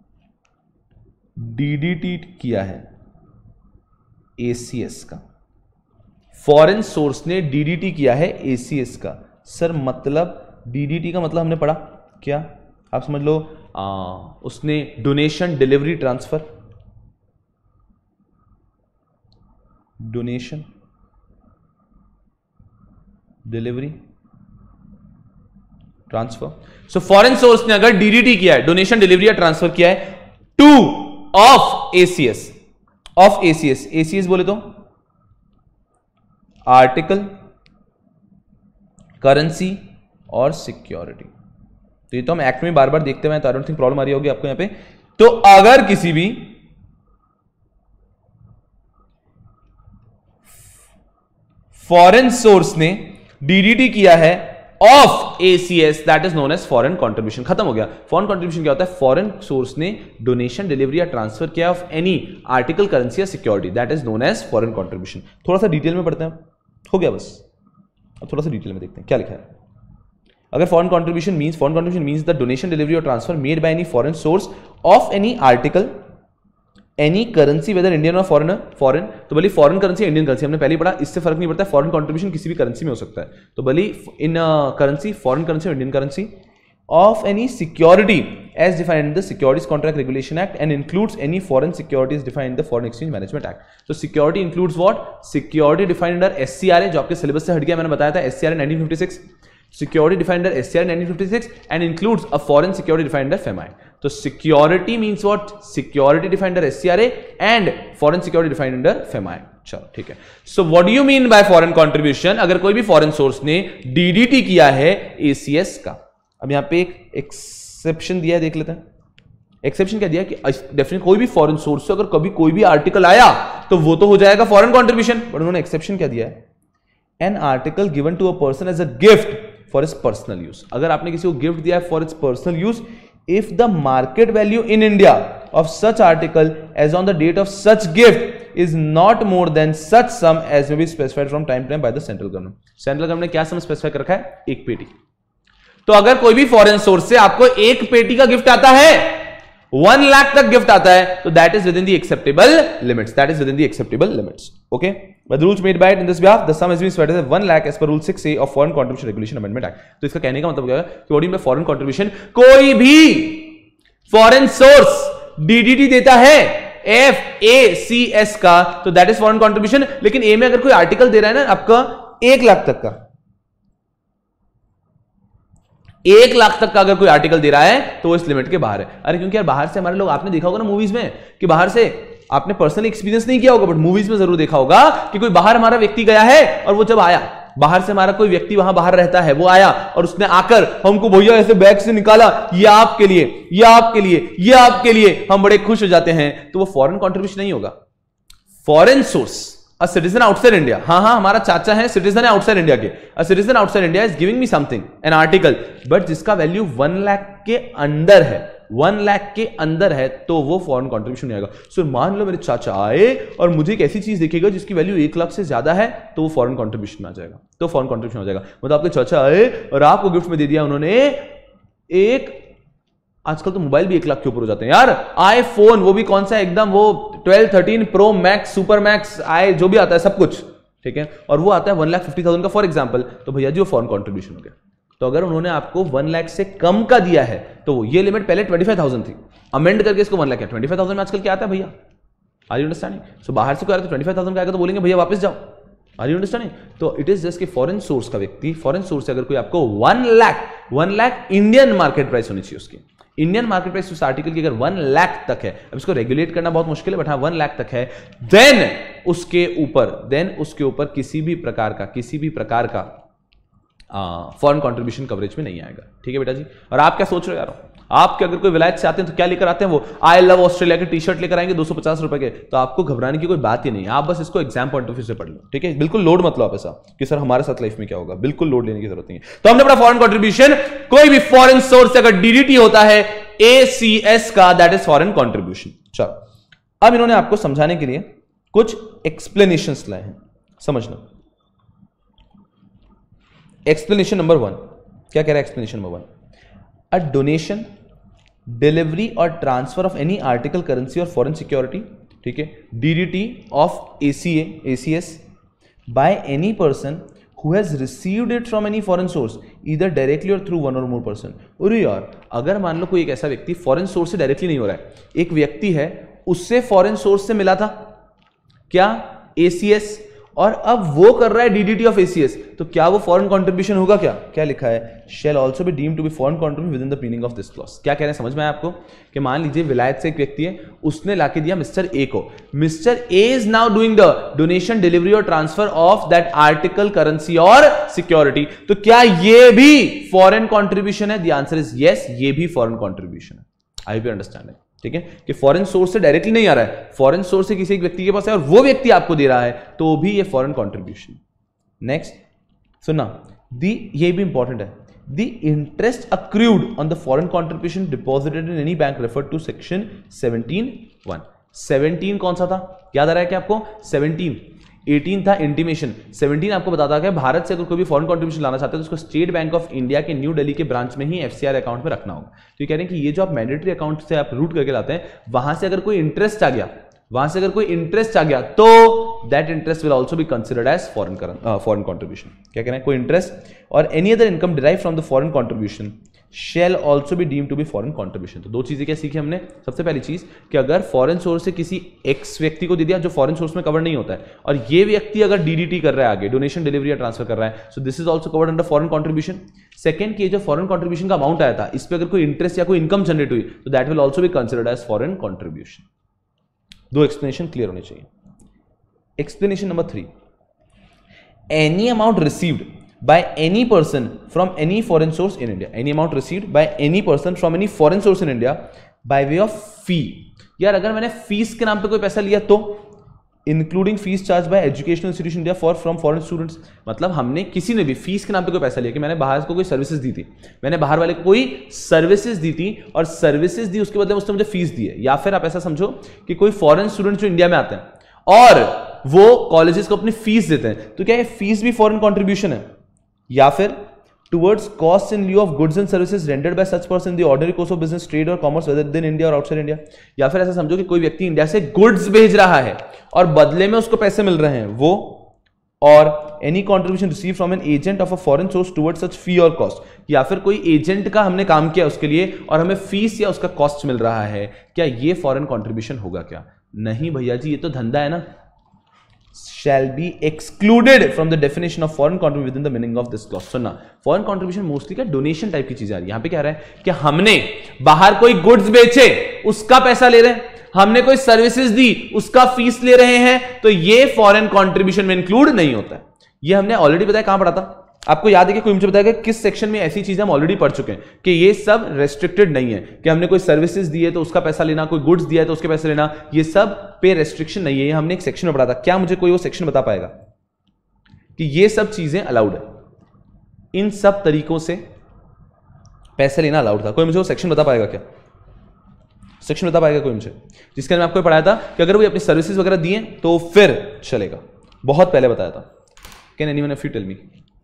DDT किया है ACS का, फॉरेन सोर्स ने DDT किया है ACS का। सर मतलब DDT का मतलब हमने पढ़ा क्या? आप समझ लो उसने donation, delivery, transfer, donation, delivery, transfer. So foreign source ने अगर DDT किया है, डोनेशन, डिलीवरी या ट्रांसफर किया है to of ACS, of ACS, ACS बोले तो आर्टिकल, करेंसी और सिक्योरिटी। तो ये तो हम एक्ट में बार बार देखते हुए, तो आई डोंट थिंक प्रॉब्लम आ रही होगी आपको यहां पे। तो अगर किसी भी फॉरेन सोर्स ने DDT किया है of ACS, that is known as foreign contribution. खत्म हो गया। फॉरेन कंट्रीब्यूशन क्या होता है? फॉरेन सोर्स ने डोनेशन, डिलीवरी या ट्रांसफर किया ऑफ एनी आर्टिकल, करेंसी या security, that is known as foreign contribution. थोड़ा सा डिटेल में पढ़ते हैं, हो गया बस। अब थोड़ा सा डिटेल में देखते हैं क्या लिखा है। अगर foreign contribution means the donation, delivery और transfer made by any foreign source of any article, any currency whether Indian or foreign. तो भले फॉरेन करेंसी, इंडियन करेंसी हमने पहले ही पढ़ा, इससे फर्क नहीं पड़ता है। फॉरेन कंट्रीब्यूशन किसी भी करेंसी में हो सकता है, तो भले in currency, foreign currency or Indian currency, of any security as defined in the Securities Contract Regulation Act and includes any foreign securities defined in the foreign exchange management Act. तो security includes what? Security defined under SCRA, जो आपके syllabus से हट गया, मैंने बताया था, SCRA 1956, security defined under SCRA 1956 and includes a foreign security defined under FMI. So security means what? Security defined under SCRA and foreign security defined under FMI. चलो ठीक है। So what do you mean by foreign contribution? अगर कोई भी foreign source ने DDT किया है ACS का, अब यहाँ पे एक एक्सेप्शन दिया है, देख लेते हैं। एक्सेप्शन क्या दिया कि डेफिनेटली कोई भी फॉरेन सोर्स से अगर कभी कोई भी आर्टिकल आया तो वो तो हो जाएगा फॉरेन कंट्रीब्यूशन, बट उन्होंने एक्सेप्शन क्या दिया है? An article given to a person as a gift for its personal use. अगर आपने किसी को गिफ्ट दिया है for its personal use, if the market value in India of such article as on the date of such gift is not more than such sum as may be specified from time to time by the central government. Central government ने क्या सम specify कर रखा है? एक पेटी। तो अगर कोई भी फॉरेन सोर्स से आपको एक पेटी का गिफ्ट आता है 1 लाख तक गिफ्ट आता है तो that is within the acceptable limits, that is within the acceptable limits. Okay, but the rules made by it in this behalf, the sum has been spread as 1 lakh as per rule 6A of Foreign Contribution Regulation Amendment Act. तो इसका कहने का मतलब क्या है कि body में foreign contribution, कोई भी फॉरेन सोर्स डीडीटी देता है FACS का तो दैट इज फॉरेन कंट्रीब्यूशन. लेकिन ए में अगर कोई आर्टिकल दे रहा है ना आपका 1 लाख तक का, 1 लाख तक का अगर कोई आर्टिकल दे रहा है तो वो इस लिमिट के बाहर है. अरे क्योंकि यार बाहर से हमारे लोग, आपने देखा होगा ना मूवीज में कि बाहर से, आपने पर्सनली एक्सपीरियंस नहीं किया होगा बट मूवीज में जरूर देखा होगा कि कोई बाहर हमारा व्यक्ति गया है और वो जब आया, बाहर से हमारा कोई व्यक्ति वहां बाहर रहता है, वो आया और उसने आकर हमको भैया ऐसे बैग से निकाला, ये आपके लिए, ये आपके लिए, ये आपके लिए, हम बड़े खुश हो जाते हैं. तो वो फॉरेन कंट्रीब्यूशन नहीं होगा. Foreign source, a citizen outside India, हाँ हमारा चाचा है, सिटीजन है आउटसाइड इंडिया के, a citizen outside India is giving me something, an article, but जिसका वैल्यू 1 लाख के अंदर है, 1 लाख के अंदर है, तो वो फॉरेन कंट्रीब्यूशन नहीं आएगा. सो मान लो मेरे चाचा आए और मुझे एक ऐसी चीज दिखेगा जिसकी वैल्यू 1 लाख से ज्यादा है, तो वो फॉरेन कंट्रीब्यूशन में आ जाएगा, तो फॉरेन कंट्रीब्यूशन हो जाएगा. मतलब आपके चाचा आए और आपको गिफ्ट में दे दिया उन्होंने एक, आजकल तो मोबाइल भी 1 लाख के ऊपर हो जाते हैं यार, आईफोन, वो भी कौन सा, एकदम वो 12, 13 प्रो मैक्स, सुपर मैक्स, आई जो भी आता है सब कुछ, ठीक है, और वो आता है 1,50,000 का फॉर एग्जांपल, तो भैया जी वो फॉरेन कंट्रीब्यूशन हो गया. तो अगर उन्होंने आपको 1 लाख से कम का दिया है तो ये लिमिट पहले 25,000 थी, अमेंड करके इसको 1 लाख है. 25,000 में आजकल क्या आता है भैया, आर यू अंडरस्टैंडिंग? सो बाहर से कोई आ रहा है तो 25,000 का आएगा तो बोलेंगे भैया वापस जाओ, आर यू अंडरस्टैंडिंग? तो इट इज जस्ट कि फॉरेन सोर्स का व्यक्ति, फॉरेन सोर्स से अगर कोई आपको 1 लाख इंडियन मार्केट प्राइस होनी चाहिए उसकी, इंडियन मार्केट प्राइस उस आर्टिकल की अगर 1 लाख तक है, अब इसको रेगुलेट करना बहुत मुश्किल है बट हाँ 1 लाख तक है, देन उसके ऊपर किसी भी प्रकार का फॉरेन कंट्रीब्यूशन कवरेज में नहीं आएगा. ठीक है बेटा जी. और आप क्या सोच रहे हो यार, आपके अगर कोई विलायत से आते हैं तो क्या लेकर आते हैं, वो आई लव ऑस्ट्रेलिया के टी-शर्ट लेकर आएंगे 250 रुपए के, तो आपको घबराने की कोई बात ही नहीं है, आप बस इसको एग्जाम पॉइंट ऑफ व्यू से पढ़ लो. ठीक है, बिल्कुल लोड मत लो आप ऐसा कि सर हमारे साथ लाइफ में क्या होगा, बिल्कुल लोड लेने की जरूरत नहीं है. तो हमने पढ़ा फॉरेन कंट्रीब्यूशन, कोई भी फॉरेन सोर्स से अगर डीडीटी होता है ACS का, दैट इज फॉरेन कंट्रीब्यूशन. चलो अब इन्होंने आपको समझाने के लिए कुछ एक्सप्लेनेशंस लाए हैं, समझना. एक्सप्लेनेशन नंबर 1 क्या कह रहा है? Explanation number 1, a donation, delivery और transfer of any article, currency और फॉरेन सिक्योरिटी, ठीक है, DDT of ACS by any person who has received it from any foreign source either directly or through one or more person. अरे यार, अगर मान लो कोई एक ऐसा व्यक्ति फॉरेन सोर्स से डायरेक्टली नहीं हो रहा है, एक व्यक्ति है उससे फॉरेन सोर्स से मिला था क्या, ACS, और अब वो कर रहा है डीडीटी ऑफ ACS, तो क्या वो फॉरेन कंट्रीब्यूशन होगा? क्या लिखा है, shall also be deemed to be foreign contribution within the meaning of this clause. क्या कह रहे हैं समझ में आया आपको? कि मान लीजिए विलायत से एक व्यक्ति है, उसने लाके दिया मिस्टर ए को, mister A is now doing the donation, delivery और transfer of that article, currency और सिक्योरिटी, तो क्या ये भी फॉरेन कंट्रीब्यूशन है? द आंसर इज यस, ये भी फॉरेन कंट्रीब्यूशन है. I hope you understand it. ठीक है, कि फॉरेन सोर्स से डायरेक्टली नहीं आ रहा है, फॉरेन सोर्स से किसी एक व्यक्ति के पास है और वो व्यक्ति आपको दे रहा है, तो भी ये फॉरेन कंट्रीब्यूशन. नेक्स्ट सुनना, ये भी इंपॉर्टेंट है, the interest accrued on the foreign contribution deposited in any bank refer to section 17(1). 17 कौन सा था, याद आ रहा है क्या आपको? 17, 18 था इंटीमेशन, 17 आपको बताता है कि भारत से अगर कोई भी फॉरेन कंट्रीब्यूशन लाना चाहते हैं तो उसको स्टेट बैंक ऑफ इंडिया के न्यू दिल्ली के ब्रांच में ही FCR अकाउंट में रखना होगा. तो ये कह रहे हैं कि ये जो आप मैंडेटरी अकाउंट से आप रूट करके लाते हैं, वहां से अगर कोई इंटरेस्ट आ गया, तो that interest will also be considered as foreign contribution. क्या कह रहे हैं, कोई इंटरेस्ट और any other income derive from the foreign contribution shall also be deemed to be foreign contribution. तो दो चीजें क्या सीखी हमने? सबसे पहली चीज कि अगर फॉरेन सोर्स से किसी एक्स व्यक्ति को दे दिया जो फॉरेन सोर्स में कवर नहीं होता है, और ये व्यक्ति अगर डीडीटी कर रहा है आगे, डोनेशन, डिलीवरी या ट्रांसफर कर रहा है, so this is also covered under foreign contribution. Second कि जो फॉरेन कंट्रीब्यूशन का अमाउंट आया था, इस पर अगर कोई इंटरेस्ट या कोई इनकम जनरेट हुई, तो that will also be considered as foreign contribution. दो एक्सप्लेनेशन क्लियर होने चाहिए. Explanation number 3, any amount received by any person from any foreign source in India, any amount received by any person from any foreign source in India by way of fee. यार अगर मैंने fees के नाम पे कोई पैसा लिया तो including fees charge by educational institution India for from foreign students, मतलब हमने किसी ने भी फीस के नाम पे कोई पैसा लिया कि मैंने बाहर को कोई सर्विसेज दी थी, मैंने बाहर वाले को कोई सर्विसेज दी थी और सर्विसेज दी, उसके बदले उसने मुझे फीस दी है. या फिर आप ऐसा समझो कि कोई फॉरेन स्टूडेंट जो इंडिया में आते हैं और वो कॉलेजेस को अपनी फीस देते हैं, तो क्या ये फीस भी फॉरेन कॉन्ट्रीब्यूशन है? या फिर towards costs in lieu of goods and services rendered by such person in the ordinary course of business, trade or commerce whether in India or outside India। या फिर ऐसा समझो कि कोई व्यक्ति इंडिया से गुड्स भेज रहा है और बदले में उसको पैसे मिल रहे हैं वो, और any contribution receive from an agent of a foreign source toward such fee और कॉस्ट, या फिर कोई एजेंट का हमने काम किया उसके लिए और हमें फीस या उसका कॉस्ट मिल रहा है, क्या ये फॉरेन कॉन्ट्रीब्यूशन होगा क्या? नहीं भैया जी, ये तो धंधा है ना। shall be excluded from the definition of foreign contribution within the meaning of this clause। सुनना, foreign contribution मोस्टली क्या डोनेशन टाइप की चीज आ रही है। यहां पे क्या रहा है कि हमने बाहर कोई गुड्स बेचे उसका पैसा ले रहे हैं, हमने कोई सर्विसेज दी उसका फीस ले रहे हैं, तो ये फॉरेन कॉन्ट्रीब्यूशन में इंक्लूड नहीं होता है। ये हमने ऑलरेडी बताया, कहां पढ़ा था आपको याद है कि कोई मुझे बताएगा किस सेक्शन में ऐसी चीजें हम ऑलरेडी पढ़ चुके हैं कि ये सब रेस्ट्रिक्टेड नहीं है, कि हमने कोई सर्विसेज दी है तो उसका पैसा लेना, कोई गुड्स दिया है तो उसके पैसे लेना, ये सब पे रेस्ट्रिक्शन नहीं है। ये हमने एक सेक्शन में पढ़ा था। क्या मुझे कोई वो सेक्शन बता पाएगा कि ये सब चीजें अलाउड है, इन सब तरीकों से पैसे लेना अलाउड था? कोई मुझे वो सेक्शन बता पाएगा क्या? सेक्शन बता पाएगा कोई मुझे जिसके अंदर आपको पढ़ाया था कि अगर वो अपनी सर्विसेज वगैरह दिए तो फिर चलेगा? बहुत पहले बताया था। Can anyone of you tell me?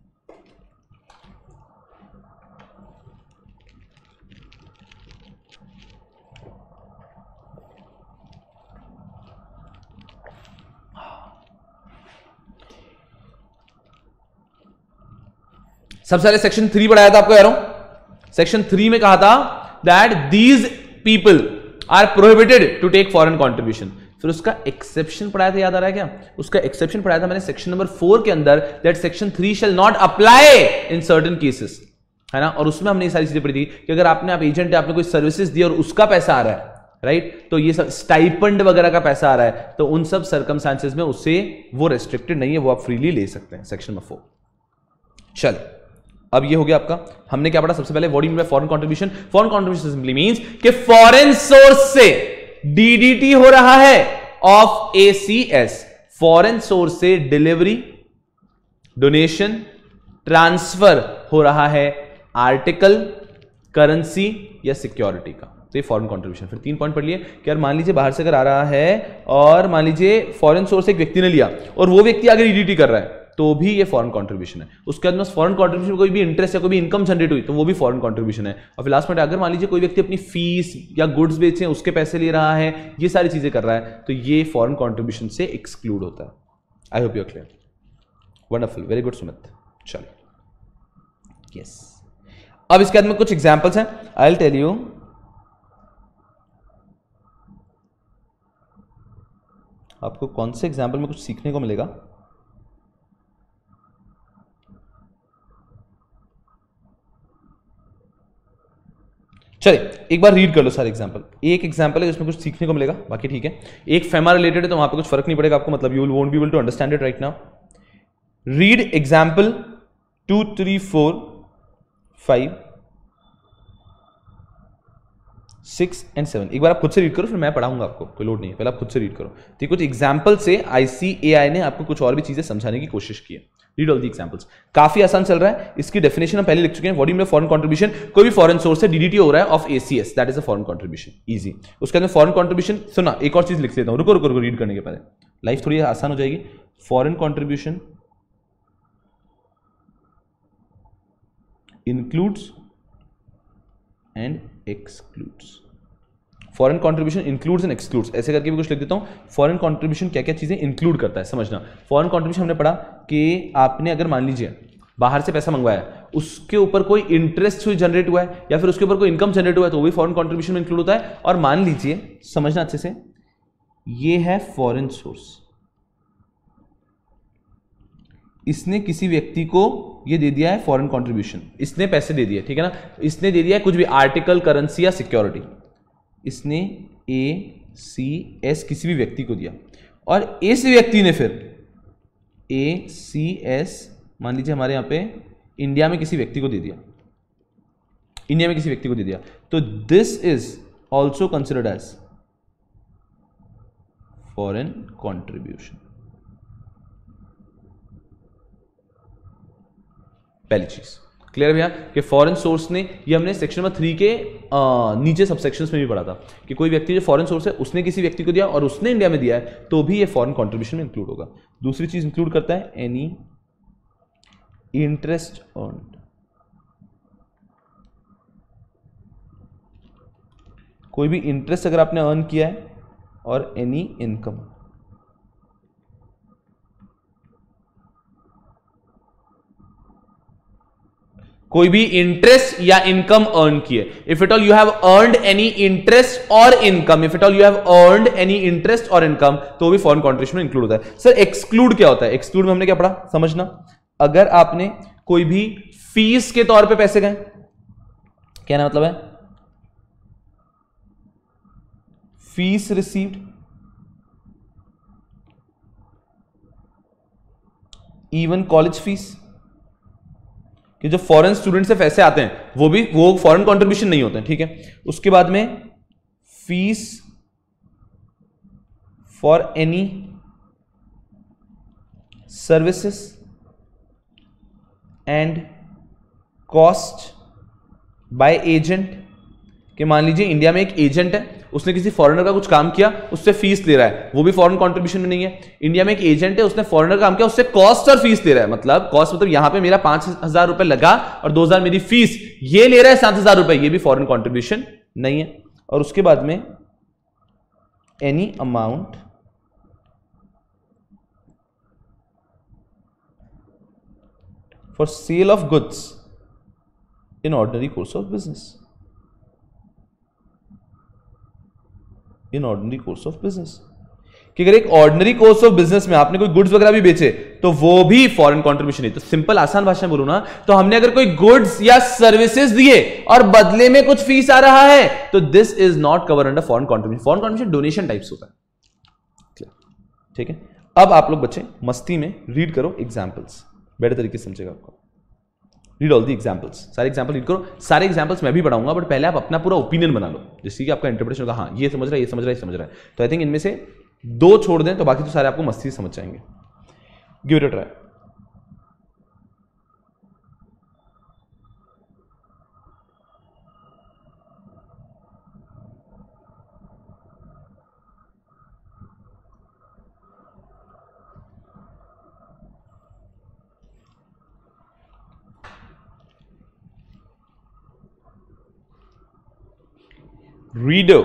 सबसे पहले सेक्शन 3 पढ़ाया था आपको, कह रहा हूं सेक्शन 3 में कहा था that these people are prohibited to take foreign contribution. फिर उसका एक्सेप्शन पढ़ाया था, याद आ रहा है क्या? उसका एक्सेप्शन पढ़ाया था मैंने सेक्शन नंबर 4 के अंदर, that section 3 shall not apply in certain cases, है ना। और उसमें हमने ये सारी चीजें पढ़ी थी कि अगर आप एजेंट है, आपने कोई सर्विसेज दी और उसका पैसा आ रहा है, राइट, तो ये सब स्टाइपेंड वगैरह का पैसा आ रहा है, तो उन सब सर्कमस्टांसेस में उससे वो रेस्ट्रिक्टेड नहीं है, वो आप फ्रीली ले सकते हैं। Section number 4। चलिए, अब ये हो गया आपका। हमने क्या पढ़ा सबसे पहले? What do you mean by foreign contribution? Foreign contribution simply means कि फॉरेन सोर्स से डीडीटी हो रहा है ऑफ एसीएस, फॉरेन सोर्स से डिलीवरी, डोनेशन, ट्रांसफर हो रहा है आर्टिकल, करेंसी या सिक्योरिटी का, तो ये फॉरेन कंट्रीब्यूशन। फिर 3 पॉइंट पढ़ लिए कि यार मान लीजिए बाहर से अगर आ रहा है और मान लीजिए फॉरेन सोर्स से एक व्यक्ति ने लिया और वो व्यक्ति आगे डीडीटी कर रहा है, तो भी ये फॉरेन कंट्रीब्यूशन है। उसके बाद फॉरेन कंट्रीब्यूशन में कोई भी इंटरेस्ट या कोई भी इनकम जनरेट हुई तो वो भी फॉरेन कंट्रीब्यूशन है। और फिर लास्ट में अगर मान लीजिए कोई व्यक्ति अपनी फीस या गुड्स बेचे उसके पैसे ले रहा है, ये सारी चीजें कर रहा है, तो ये फॉरेन कंट्रीब्यूशन से एक्सक्लूड होता है। I hope you are clear. Wonderful, very good Sumit. चलो, यस। अब इसके बाद में कुछ एग्जाम्पल्स हैं, आई विल टेल यू। आपको कौन से एग्जाम्पल में कुछ सीखने को मिलेगा। चलिए एक बार रीड कर लो सारे एग्जांपल। एक एग्जांपल है जिसमें कुछ सीखने को मिलेगा, बाकी ठीक है। एक फेमा रिलेटेड है तो वहां पे कुछ फर्क नहीं पड़ेगा आपको, मतलब you won't be able to understand it right now. Read example 2, 3, 4, 5, 6 and 7। एक बार आप खुद से रीड करो, फिर मैं पढ़ाऊंगा आपको, कोई लोड नहीं है, पहले आप खुद से रीड करो। तो कुछ एग्जांपल से ICAI ने आपको कुछ और भी चीजें समझाने की कोशिश की है। Read all the examples. काफी आसान चल रहा है। इसकी डेफिनेशन हम पहले लिख चुके हैं। What do you mean foreign contribution? कोई भी फॉरेन सोर्स से डीडीटी हो रहा है of ACS, that is a foreign contribution. Easy. उसके अंदर फॉरेन कंट्रीब्यूशन, सुना एक और चीज लिख लेता हूं, रुको रुको रुको, रीड करने के पहले लाइफ थोड़ी आसान हो जाएगी। Foreign contribution includes and excludes. Foreign contribution includes and excludes, ऐसे करके भी कुछ लिख देता हूं। फॉरेन कंट्रीब्यूशन क्या क्या चीजें इंक्लूड करता है समझना। फॉरेन कंट्रीब्यूशन हमने पढ़ा कि आपने अगर मान लीजिए बाहर से पैसा मंगवाया, उसके ऊपर कोई इंटरेस्ट जनरेट हुआ है या फिर उसके ऊपर कोई इनकम जनरेट हुआ है, तो वो भी फॉरेन कंट्रीब्यूशन में इंक्लूड होता है। और मान लीजिए, समझना अच्छे से, ये है फॉरेन सोर्स, इसने किसी व्यक्ति को ये दे दिया है फॉरेन कंट्रीब्यूशन, इसने पैसे दे दिए, ठीक है ना। इसने दे दिया है कुछ भी आर्टिकल, करेंसी या सिक्योरिटी, इसने ACS किसी भी व्यक्ति को दिया और इस व्यक्ति ने फिर ACS मान लीजिए हमारे यहां पे इंडिया में किसी व्यक्ति को दे दिया, इंडिया में किसी व्यक्ति को दे दिया, तो this is also considered as foreign contribution. पहली चीज क्लियर भैया कि फॉरेन सोर्स ने, ये हमने सेक्शन नंबर 3 के नीचे सबसेक्शंस में भी पढ़ा था कि कोई व्यक्ति जो फॉरेन सोर्स है उसने किसी व्यक्ति को दिया और उसने इंडिया में दिया है, तो भी ये फॉरेन कंट्रीब्यूशन में इंक्लूड होगा। दूसरी चीज इंक्लूड करता है एनी इंटरेस्ट अर्न्ड कोई भी इंटरेस्ट अगर आपने अर्न किया है और एनी इनकम, कोई भी इंटरेस्ट या इनकम अर्न किए, if it all you have earned any interest और income, if it all you have earned any interest और इनकम, तो भी फॉरेन कंट्रीब्यूशन में इंक्लूड होता है। सर एक्सक्लूड क्या होता है? एक्सक्लूड में हमने क्या पढ़ा समझना, अगर आपने कोई भी फीस के तौर पे पैसे गए, क्या ना मतलब है, fees received, even college fees, कि जो फॉरेन स्टूडेंट से पैसे आते हैं वो फॉरेन कंट्रीब्यूशन नहीं होते हैं, ठीक है। उसके बाद में fees for any services and cost by agent, कि मान लीजिए इंडिया में एक एजेंट है, उसने किसी फॉरेनर का कुछ काम किया, उससे फीस ले रहा है, वो भी फॉरेन कंट्रीब्यूशन में नहीं है। इंडिया में एक एजेंट है, उसने फॉरेनर काम किया, उससे कॉस्ट और फीस ले रहा है, मतलब कॉस्ट मतलब यहां पे मेरा 5,000 रुपए लगा और 2,000 मेरी फीस, ये ले रहा है 7,000 रुपए, ये भी फॉरेन कंट्रीब्यूशन नहीं है। और उसके बाद में any amount for sale of goods in ordinary course of business, in ordinary course of business, कि अगर एक ऑर्डिनरी कोर्स ऑफ बिजनेस में आपने कोई गुड्स वगैरह भी बेचे तो वो भी फॉरेन कंट्रीब्यूशन है। तो सिंपल आसान भाषा में बोलूं ना, तो हमने अगर कोई गुड्स या सर्विसेज दिए और बदले में कुछ फीस आ रहा है तो this is not cover under foreign contribution. Foreign contribution donation types होता है, ठीक है। अब आप लोग बच्चे मस्ती में रीड करो एग्जाम्पल्स, बेटर तरीके से समझेगा आपको। रीड ऑल दी एग्जाम्पल्स, सारे एग्जाम्पल रीड करो, सारे एग्जाम्पल्स मैं भी पढ़ाऊंगा, बट पहले आप अपना पूरा ओपिनियन बना लो, जिससे कि आपका इंटरप्रिटेशन होगा, हाँ ये समझ रहा है, ये समझ रहा है, ये समझ रहा है। तो आई थिंक इनमें से 2 छोड़ दें तो बाकी तो सारे आपको मस्ती से समझ जाएंगे। Give it a try. Reader,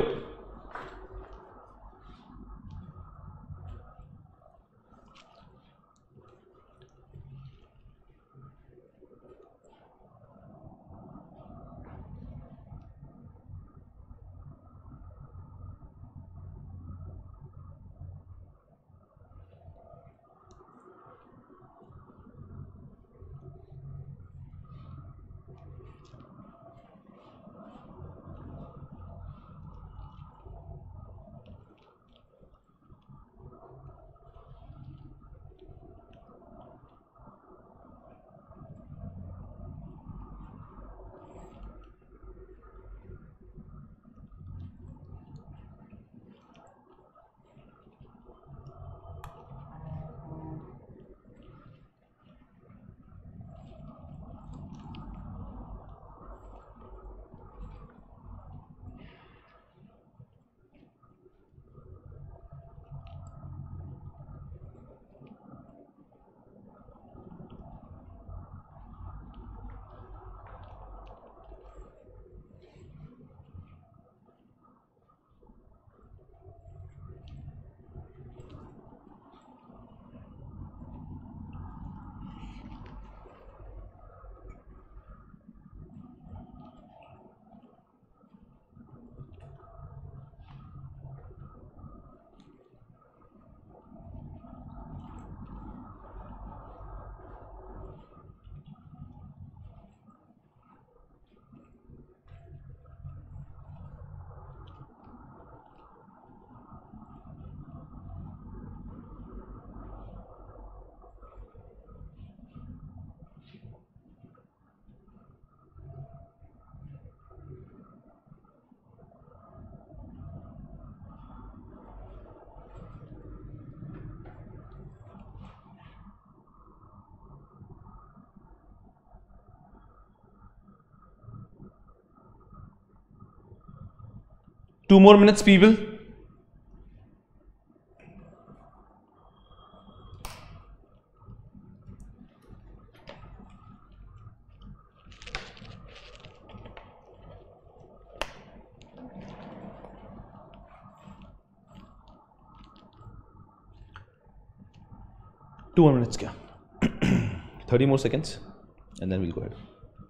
two more minutes people. 2 minutes क्या 30 more seconds and then we'll go ahead.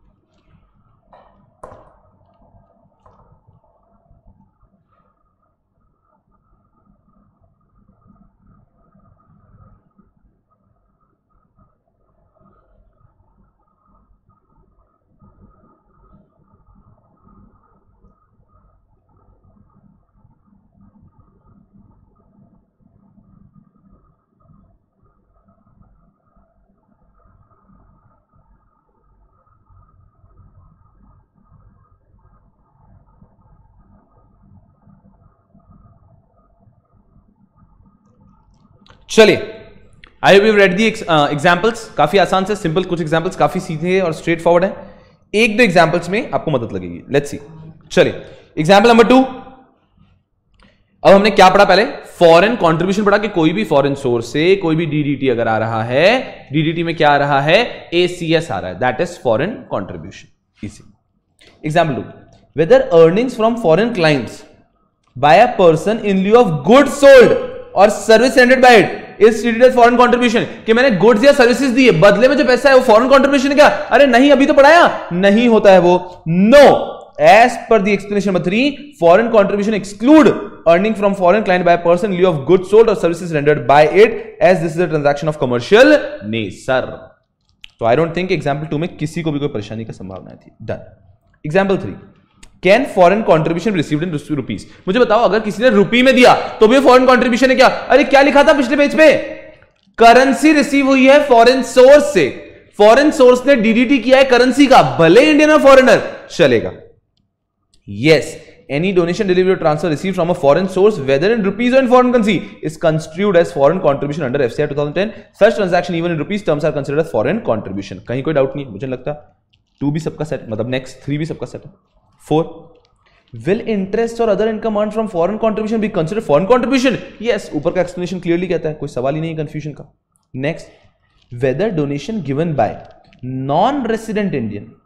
चलिए, I hope you read the examples. काफी आसान से सिंपल, कुछ एग्जाम्पल्स काफी सीधे और स्ट्रेट फॉरवर्ड है. एक दो एग्जाम्पल्स में आपको मदद लगेगी. Let's see. चलिए, एग्जाम्पल नंबर 2. अब हमने क्या पढ़ा पहले? फॉरेन कंट्रीब्यूशन पढ़ा कि कोई भी फॉरेन सोर्स से कोई भी डीडीटी अगर आ रहा है, डीडीटी में क्या आ रहा है? एसीएस आ रहा है, that is foreign contribution. Easy. Example 2. Whether earnings from foreign clients by a person in lieu of goods sold और service rendered by it is treated as foreign contribution. कि मैंने गुड्स या सर्विसेज दिए, बदले में जो पैसा है वो फॉरेन कंट्रीब्यूशन है क्या? अरे नहीं, अभी तो पढ़ाया. नहीं होता है वो. No, as per the explanation number 3, foreign contribution exclude earning from foreign client by person in lieu of goods sold और services rendered by it as this is a transaction of commercial nature. तो I don't think example 2 में किसी को भी कोई परेशानी का संभावना थी. Done. Example 3. Can foreign contribution received in rupees. मुझे बताओ, अगर किसी ने रुपी में दिया तो भी फॉरेन कॉन्ट्रीब्यूशन है क्या? अरे क्या लिखा था पिछले पेज पे? करेंसी रिसीव हुई है फॉरेन सोर्स से. फॉरेन सोर्स ने डीडीटी किया है करेंसी का, भले इंडियन और फॉरेनर, चलेगा. यस, एनी डोनेशन, डिलीवरी और transfer received from a foreign source whether in rupees और in foreign currency is constituted as foreign contribution under FCRA 2010. Such transaction even in rupees terms are considered as foreign contribution. कहीं कोई doubt नहीं, मुझे लगता 2 भी सबका set, मतलब next 3 भी सबका सेट है. 4. Will interest or other income earned from foreign contribution be considered foreign contribution? Yes, ऊपर का एक्सप्लेनेशन क्लियरली कहता है, कोई सवाल ही नहीं कंफ्यूजन का. Next, whether donation given by non-resident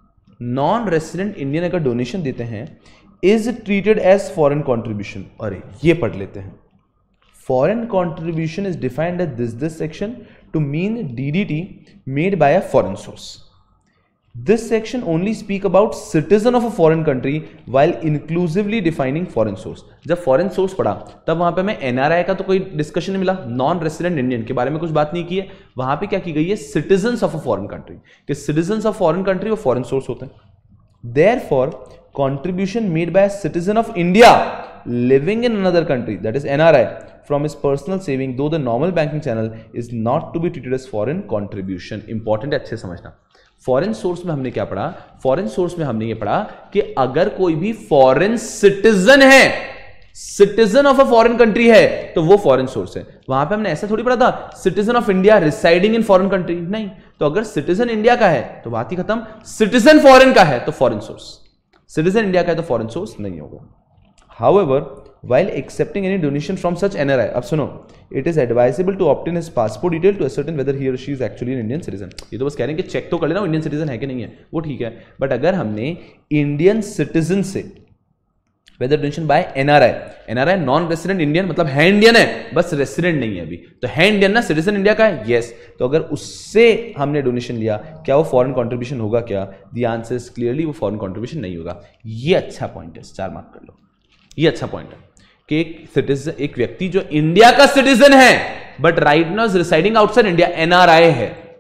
Indian अगर डोनेशन देते हैं is treated as foreign contribution. अरे ये पढ़ लेते हैं. Foreign contribution is defined as this section to mean DDT made by a foreign source. This section only speak about citizen of a foreign country while inclusively defining foreign source. जब foreign source पढ़ा तब वहां पे मैं NRI का तो कोई discussion नहीं मिला, नॉन रेसिडेंट इंडियन के बारे में कुछ बात नहीं की है. वहां पे क्या की गई है? citizens of a foreign country. कि citizens of foreign country वो foreign source होते हैं. Therefore, contribution made by a citizen of India living in another country, that is NRI, from his personal saving, though the normal banking channel, is not to be treated as foreign contribution. Important है, अच्छे समझना. Foreign source में हमने क्या पढ़ा? Foreign source में हमने ये पढ़ा कि अगर कोई भी फॉरेन सिटीजन है, citizen of a foreign country है, तो वो फॉरेन सोर्स है. वहां पे हमने ऐसा थोड़ी पढ़ा था citizen of India residing in foreign country. नहीं, तो अगर सिटीजन इंडिया का है तो बात ही खत्म. सिटीजन फॉरेन का है तो फॉरेन सोर्स, सिटीजन इंडिया का है तो फॉरेन सोर्स नहीं होगा. However, while accepting any donation from such NRI, अब सुनो, it is advisable to obtain his passport detail to ascertain whether he or she is actually an Indian citizen. ये तो बस कह रहे हैं कि चेक तो कर लेना इंडियन सिटीजन है कि नहीं है, वो ठीक है. बट अगर हमने इंडियन सिटीजन से whether donation by NRI non resident Indian, मतलब है इंडियन है, बस रेसिडेंट नहीं है अभी, तो है इंडियन ना, सिटीजन इंडिया का है. यस, तो अगर उससे हमने डोनेशन लिया, क्या वो फॉरेन कॉन्ट्रीब्यूशन होगा क्या? द आंसर इज क्लियरली वो फॉरेन कॉन्ट्रीब्यूशन नहीं होगा. ये अच्छा पॉइंट है, 4 मार्क कर लो. ये अच्छा पॉइंट है कि एक सिटीजन, एक व्यक्ति जो इंडिया का सिटीजन है but right now is residing outside India, NRI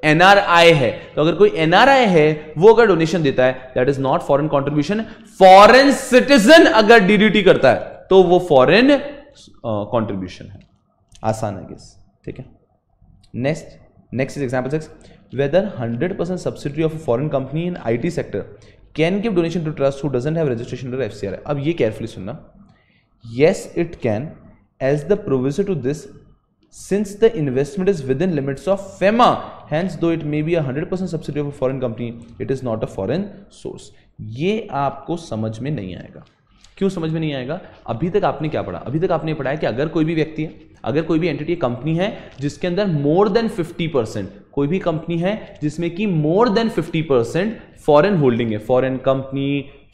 है, तो अगर कोई एनआरआई है वो अगर डोनेशन देता है, that is not foreign contribution. Foreign citizen अगर डीडीटी करता है तो वो फॉरेन कंट्रीब्यूशन है. आसान है गेस, ठीक है. Next is example 6. Whether 100% subsidiary of a foreign company in IT sector can give donation to trust who doesn't have registration under FCRA. अब ये केयरफुली सुनना. Yes, it can, as the proviso to this, since the investment is within limits of FEMA. Hence, though it may be 100% subsidiary of a foreign company, it is not a foreign source. ये आपको समझ में नहीं आएगा. क्यों समझ में नहीं आएगा? अभी तक आपने क्या पढ़ा? अभी तक आपने पढ़ा है कि अगर कोई भी व्यक्ति है, अगर कोई भी एंटिटी, कंपनी है जिसके अंदर मोर देन 50%, कोई भी कंपनी है जिसमें कि मोर देन 50% फॉरेन होल्डिंग है, foreign company,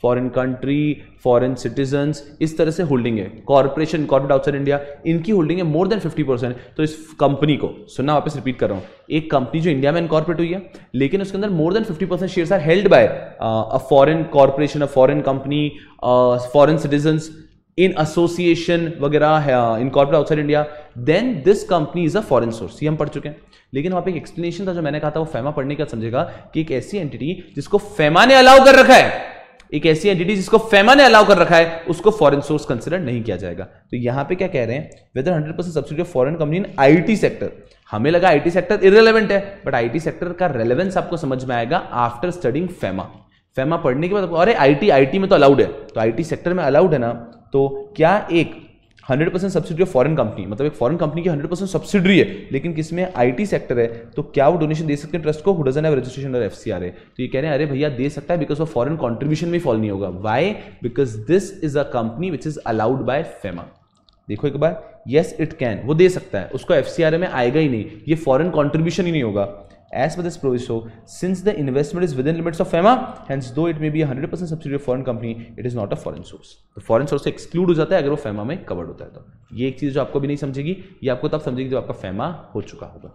foreign country, foreign citizens, इस तरह से होल्डिंग है। कॉर्पोरेशन, कॉर्पोरेट आउटसाइड इंडिया, इनकी होल्डिंग है मोर देन 50%। तो इस कंपनी को, सुनना वापस रिपीट कर रहा हूं, एक कंपनी जो इंडिया में इनकॉर्पोरेट हुई है लेकिन उसके अंदर more than 50% shares are held by a foreign corporation, a foreign company, foreign citizens in association वगैरह, in corporate outside India, then this company is a foreign source. ये हम पढ़ चुके हैं। लेकिन वहां पे एक एक्सप्लेनेशन था जो मैंने कहा था, वो फेमा पढ़ने का समझेगा कि एक ऐसी एंटिटी जिसको फेमा ने अलाउ कर रखा है, एक ऐसी एंटिटी जिसको फेमा ने अलाउ कर रखा है, उसको फॉरेन सोर्स कंसीडर नहीं किया जाएगा। तो यहां पे क्या कह रहे हैं, whether 100% subsidy of foreign company in IT sector. हमें लगा आईटी सेक्टर इररिलेवेंट है, बट आईटी सेक्टर का रेलेवेंस आपको समझ में आएगा आफ्टर स्टडिंग फेमा। फेमा पढ़ने के बाद अरे आईटी में तो अलाउड है, तो आईटी सेक्टर में अलाउड है ना, तो क्या एक 100% सब्सिडी ऑफ फॉरेन कंपनी, मतलब एक फॉरेन कंपनी की 100% सब्सिडरी है लेकिन किसमें आईटी सेक्टर है, तो क्या वो डोनेशन दे सकते हैं ट्रस्ट को, who doesn't have registration under FCRA. तो ये कह रहे हैं अरे भैया दे सकता है, बिकॉज ऑफ फॉरेन कंट्रीब्यूशन में फॉल नहीं होगा। Why? Because this is a company which is allowed by FEMA. देखो एक बार, यस इट कैन, वो दे सकता है, उसको एफसीआरए में आएगा ही नहीं, ये फॉरेन कंट्रीब्यूशन ही नहीं होगा। As per this proviso, since the investment is within limits of FEMA, hence though it may be a 100% subsidiary of foreign company, it is not a foreign source. तो foreign source से exclude हो जाता है अगर वो FEMA में covered होता है। तो ये एक चीज जो आपको भी नहीं समझेगी, ये आपको तब समझेगी जब आपका FEMA हो चुका होगा।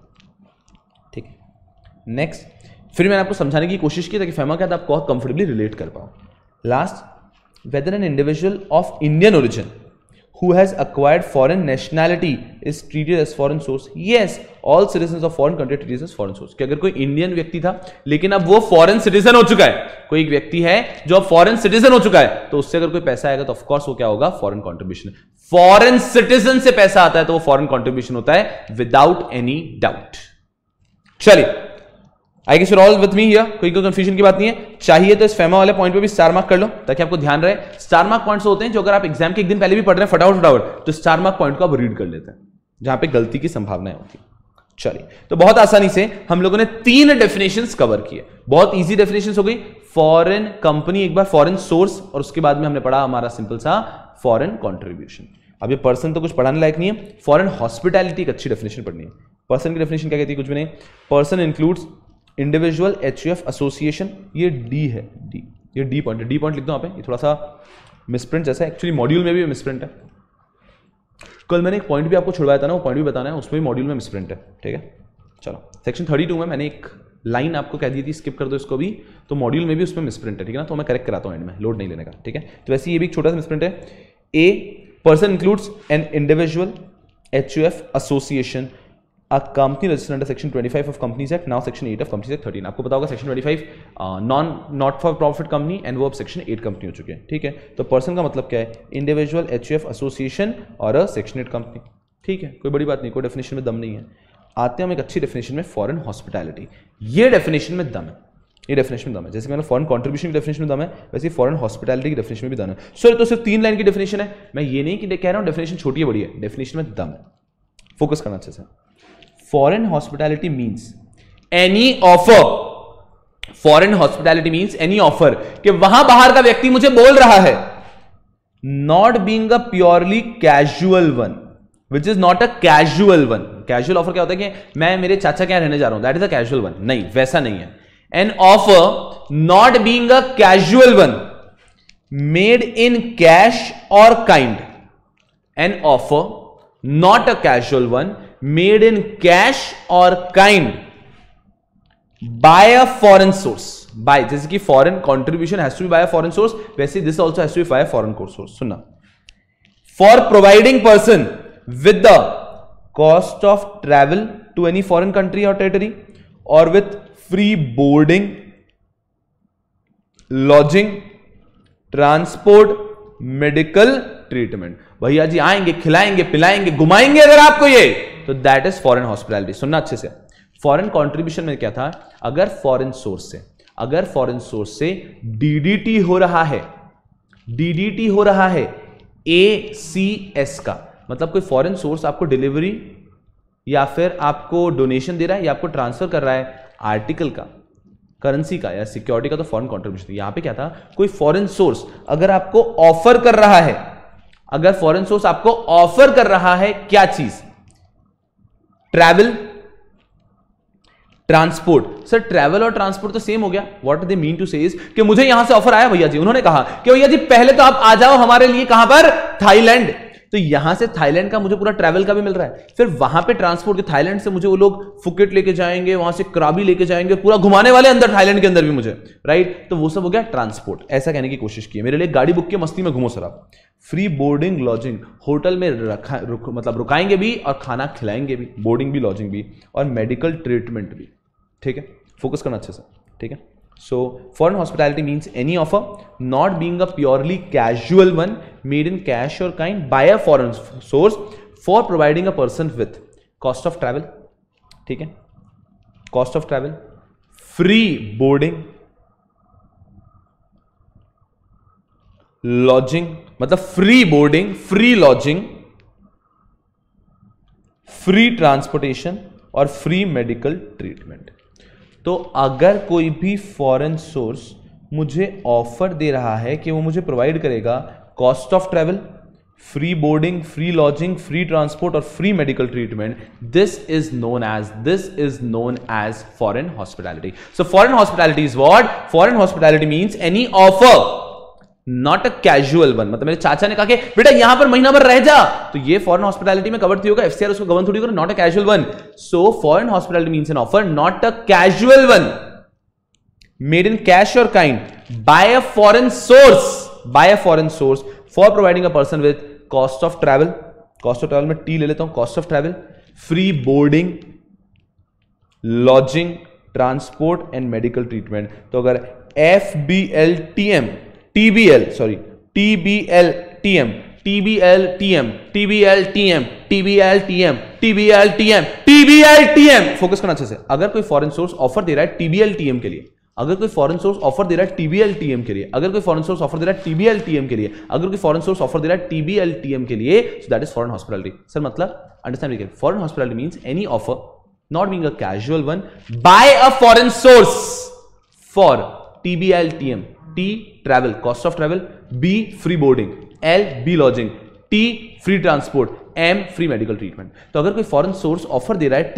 ठीक है, नेक्स्ट, फिर मैंने आपको समझाने की कोशिश की ताकि FEMA के साथ आप बहुत कंफर्टेबली रिलेट कर पाओ। Last, whether an individual of Indian origin who has acquired foreign nationality is treated as foreign source. Yes, all citizens of foreign country treated as foreign source. कि अगर कोई इंडियन व्यक्ति था लेकिन अब वो फॉरेन सिटीजन हो चुका है, कोई एक व्यक्ति है जो अब फॉरेन सिटीजन हो चुका है, तो उससे अगर कोई पैसा आएगा तो ऑफ कोर्स वो क्या होगा, फॉरेन कंट्रीब्यूशन। फॉरेन सिटीजन से पैसा आता है तो वो फॉरेन कंट्रीब्यूशन होता है विदाउट एनी डाउट। चलिए, I guess you all with me here, कोई कंफ्यूजन की बात नहीं है। चाहिए तो इस फेमा वाले पॉइंट पे भी स्टार मार्क कर लो ताकि आपको ध्यान रहे। स्टार मार्क पॉइंट्स होते हैं जो अगर आप एग्जाम के एक दिन पहले भी पढ़ रहे हैं फटाफट तो स्टार मार्क पॉइंट को आप रीड कर लेते हैं जहां पे गलती की संभावनाएं होती है। चलिए, तो बहुत आसानी से हम लोगों ने 3 डेफिनेशंस कवर किए, बहुत इजी डेफिनेशंस हो गई। फॉरेन कंपनी, एक बार फॉरेन सोर्स, और उसके बाद में हमने पढ़ा हमारा सिंपल सा फॉरेन कॉन्ट्रीब्यूशन। अब ये पर्सन तो कुछ पढ़ाने लायक नहीं है। फॉरेन हॉस्पिटैलिटी एक अच्छी डेफिनेशन पढ़नी है। पर्सन की डेफिनेशन क्या कहती है, कुछ भी नहीं। Person includes individual HUF association, ये डी है, डी, ये डी पॉइंट है, डी पॉइंट लिख दो यहाँ पे, ये थोड़ा सा मिसप्रिंट जैसा है, एक्चुअली मॉड्यूल में भी मिसप्रिंट है। कल मैंने एक पॉइंट भी आपको छुड़वाया था ना, वो पॉइंट भी बताना है, उसमें भी मॉड्यूल में मिसप्रिंट है। ठीक है, चलो सेक्शन 32 में मैंने एक लाइन आपको कह दी थी स्किप कर दो इसको भी, तो मॉड्यूल में भी उसमें मिसप्रिंट है। ठीक है ना, तो मैं करेक्ट कराता हूँ एंड में, लोड नहीं लेने का। ठीक है, तो वैसे ये भी एक छोटा सा मिसप्रिंट है। A, person includes an individual HUF association, a company registered under section 25 of Companies Act, now section 8 of Companies Act 13। आपको पता होगा section 25 not for profit company and वो अब section 8 कंपनी हो चुकी है। ठीक है, तो पर्सन का मतलब क्या है, इंडिविजुअल एचयूएफ एसोसिएशन और अ सेक्शन 8 कंपनी। ठीक है, कोई बड़ी बात नहीं, कोई डेफिनेशन में दम नहीं है। आते हैं हम एक अच्छी डेफिनेशन में, फॉरेन हॉस्पिटैलिटी। ये डेफिनेशन में दम है, ये डेफिनेशन में दम है। जैसे मैंने फॉरेन कंट्रीब्यूशन की डेफिनेशन में दम है, वैसे फॉरेन हॉस्पिटैलिटी की डेफिनेशन में भी दम है। सॉरी, तो सिर्फ 3 लाइन की डेफिनेशन है, मैं ये नहीं कि कह रहा हूं डेफिनेशन छोटी है बड़ी है, डेफिनेशन में दम है, फोकस करना अच्छे से। Foreign hospitality means any offer, foreign hospitality means any offer कि वहां बाहर का व्यक्ति मुझे बोल रहा है, not being a purely casual one, which is not a casual one। casual offer क्या होता है कि मैं मेरे चाचा के यहां रहने जा रहा हूं, that is a casual one। नहीं, वैसा नहीं है। an offer not being a casual one made in cash or kind, an offer not a casual one made in cash or kind by a foreign source, by, जैसे कि foreign contribution has to be by a foreign source, वैसे this also has to be by a foreign source। सुनना, for providing person with the cost of travel to any foreign country or territory or with free boarding, lodging, transport, medical treatment। भैया जी आएंगे, खिलाएंगे, पिलाएंगे, घुमाएंगे अगर आपको ये, तो दैट इज फॉरेन हॉस्पिटैलिटी। सुनना अच्छे से, फॉरेन कंट्रीब्यूशन में क्या था, अगर फॉरेन सोर्स से डीडीटी हो रहा है, डीडीटी हो रहा है एसीएस का, मतलब कोई फॉरेन सोर्स आपको डिलीवरी या फिर आपको डोनेशन दे रहा है या आपको ट्रांसफर कर रहा है आर्टिकल का, करेंसी का या सिक्योरिटी का, तो फॉरेन कंट्रीब्यूशन। यहां पे क्या था, कोई फॉरेन सोर्स अगर आपको ऑफर कर रहा है, अगर फॉरेन सोर्स आपको ऑफर कर रहा है क्या चीज, ट्रैवल, ट्रांसपोर्ट, सर ट्रैवल और ट्रांसपोर्ट तो सेम हो गया। What they mean to say is कि मुझे यहां से ऑफर आया भैया जी, उन्होंने कहा कि भैया जी पहले तो आप आ जाओ हमारे लिए, कहां पर, थाईलैंड। तो यहां से थाईलैंड का मुझे पूरा ट्रैवल का भी मिल रहा है, फिर वहां पे ट्रांसपोर्ट के थाईलैंड से मुझे वो लोग फुकेट लेके जाएंगे, वहां से कराबी लेके जाएंगे, पूरा घुमाने वाले अंदर थाईलैंड के अंदर भी मुझे, राइट। तो वो सब हो गया ट्रांसपोर्ट। ऐसा कहने की कोशिश की मेरे लिए गाड़ी बुक की मस्ती में घूमो सर आप। फ्री बोर्डिंग लॉजिंग, होटल में मतलब रुकाएंगे भी और खाना खिलाएंगे भी, बोर्डिंग भी लॉजिंग भी, और मेडिकल ट्रीटमेंट भी। ठीक है, फोकस करना अच्छे से। ठीक है, so foreign hospitality means any offer not being a purely casual one made in cash or kind by a foreign source for providing a person with cost of travel, ठीक है, cost of travel, free boarding, lodging, मतलब free boarding, free lodging, free transportation और free medical treatment। तो अगर कोई भी foreign source मुझे offer दे रहा है कि वो मुझे प्रोवाइड करेगा cost of travel, free boarding, free lodging, free transport और free medical treatment, this is known as foreign hospitality. So foreign hospitality is what? Foreign hospitality means any offer not a casual one. मतलब मेरे चाचा ने कहा कि बेटा यहां पर महीना भर रह जा, तो ये फॉरेन हॉस्पिटैलिटी में कवर थी होगा, एफसीआर उसको गवर्न थोड़ी करो, not a casual one. So foreign hospitality means an offer not a casual one made in cash और kind by a foreign source for providing a person with cost of travel, cost of travel में T ले लेता हूं, cost of travel, free boarding, lodging, transport and medical treatment. तो अगर FBLTM TBL focus करना अच्छे से। अगर कोई फॉरेन सोर्स ऑफर दे रहा है TBLTM के लिए, अगर कोई फॉरेन सोर्स ऑफर दे रहा है TBLTM के लिए, अगर कोई फॉरेन सोर्स ऑफर दे रहा है TBLTM के लिए, अगर कोई फॉरेन सोर्स ऑफर दे रहा है TBLTM के लिए, so that is foreign hospitality. Sir मतलब अंडरस्टैंड कीजिए, foreign hospitality means any offer not being a casual one by a foreign source for TBLTM, T travel, cost of travel, B free boarding, L B lodging, T free transport, M free medical treatment. तो अगर कोई foreign source offer दे रहा है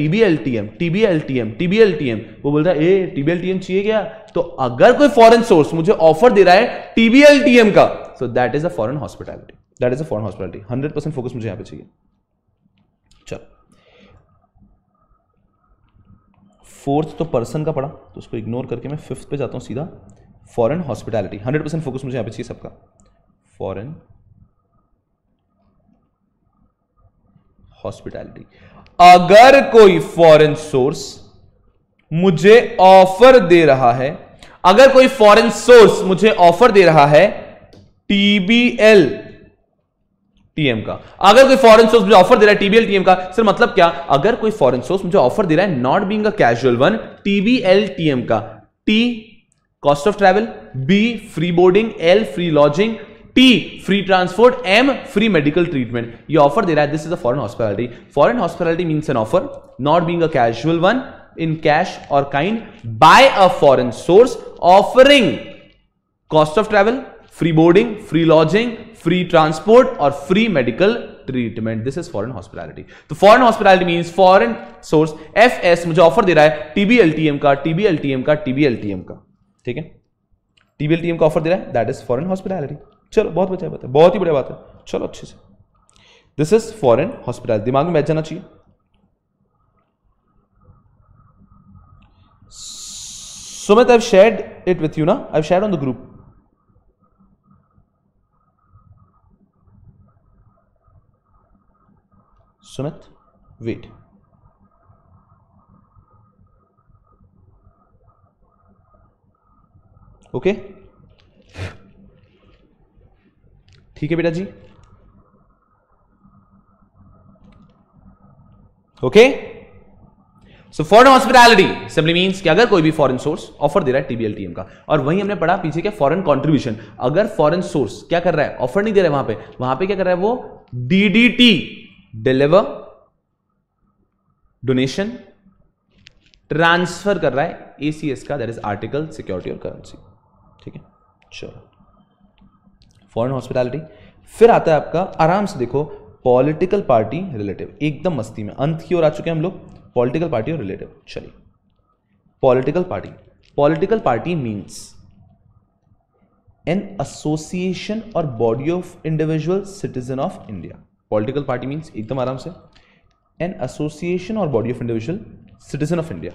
TBLTM, वो बोलता है ए TBLTM चाहिए क्या? तो अगर कोई फॉरेन सोर्स मुझे ऑफर दे रहा है TBLTM का, so that is a foreign hospitality, 100% focus मुझे यहां पे चाहिए। चलो, फोर्थ तो पर्सन का पढ़ा, तो उसको इग्नोर करके मैं फिफ्थ पे जाता हूं सीधा। फॉरेन हॉस्पिटैलिटी 100% फोकस मुझे यहां पे चाहिए सबका। फॉरेन हॉस्पिटैलिटी, अगर कोई फॉरेन सोर्स मुझे ऑफर दे रहा है, अगर कोई फॉरेन सोर्स मुझे ऑफर दे रहा है TBLTM का, अगर कोई फॉरेन सोर्स मुझे ऑफर दे रहा है TBLTM का, सर मतलब क्या? अगर कोई फॉरेन सोर्स मुझे ऑफर दे रहा है not being a casual one TBLTM का, T cost of travel, B free boarding, L free lodging, T free transport, M free medical treatment, ये ऑफर दे रहा है, this is a foreign hospitality. Foreign hospitality means an offer not being a casual one in cash और kind by a foreign source offering cost of travel, free boarding, free lodging, free transport और free medical treatment, this is foreign hospitality. तो foreign hospitality means foreign source FS मुझे offer दे रहा है TBLTM का, ठीक है, TBLTM का ऑफर दे रहा है, दैट इज फॉरेन हॉस्पिटैलिटी। चलो बहुत बढ़िया बात है, बहुत ही बढ़िया बात है। चलो अच्छे से, दिस इज फॉरेन हॉस्पिटैलिटी, दिमाग में बैठ जाना चाहिए। Sumit, I've shared it with you, na? I've shared on the group. Sumit, wait. Okay? ठीक है बेटा जी, okay. So foreign hospitality simply means कि अगर कोई भी फॉरेन सोर्स ऑफर दे रहा है TBLTM का, और वहीं हमने पढ़ा पीछे क्या, फॉरेन कंट्रीब्यूशन। अगर फॉरेन सोर्स क्या कर रहा है, ऑफर नहीं दे रहा है, वहां पे क्या कर रहा है, वो DDT डिलीवर, डोनेशन, ट्रांसफर कर रहा है ACS का, दैट इज आर्टिकल, सिक्योरिटी और करेंसी। ठीक है, चलो फॉरेन हॉस्पिटैलिटी। फिर आता है आपका, आराम से देखो, पॉलिटिकल पार्टी रिलेटिव, एकदम मस्ती में, अंत की ओर आ चुके हैं हम लोग, पॉलिटिकल पार्टी और रिलेटिव। चलिए political party means an association और body of individual citizen of India. Political party means एकदम आराम से एन एसोसिएशन और body of individual citizen of India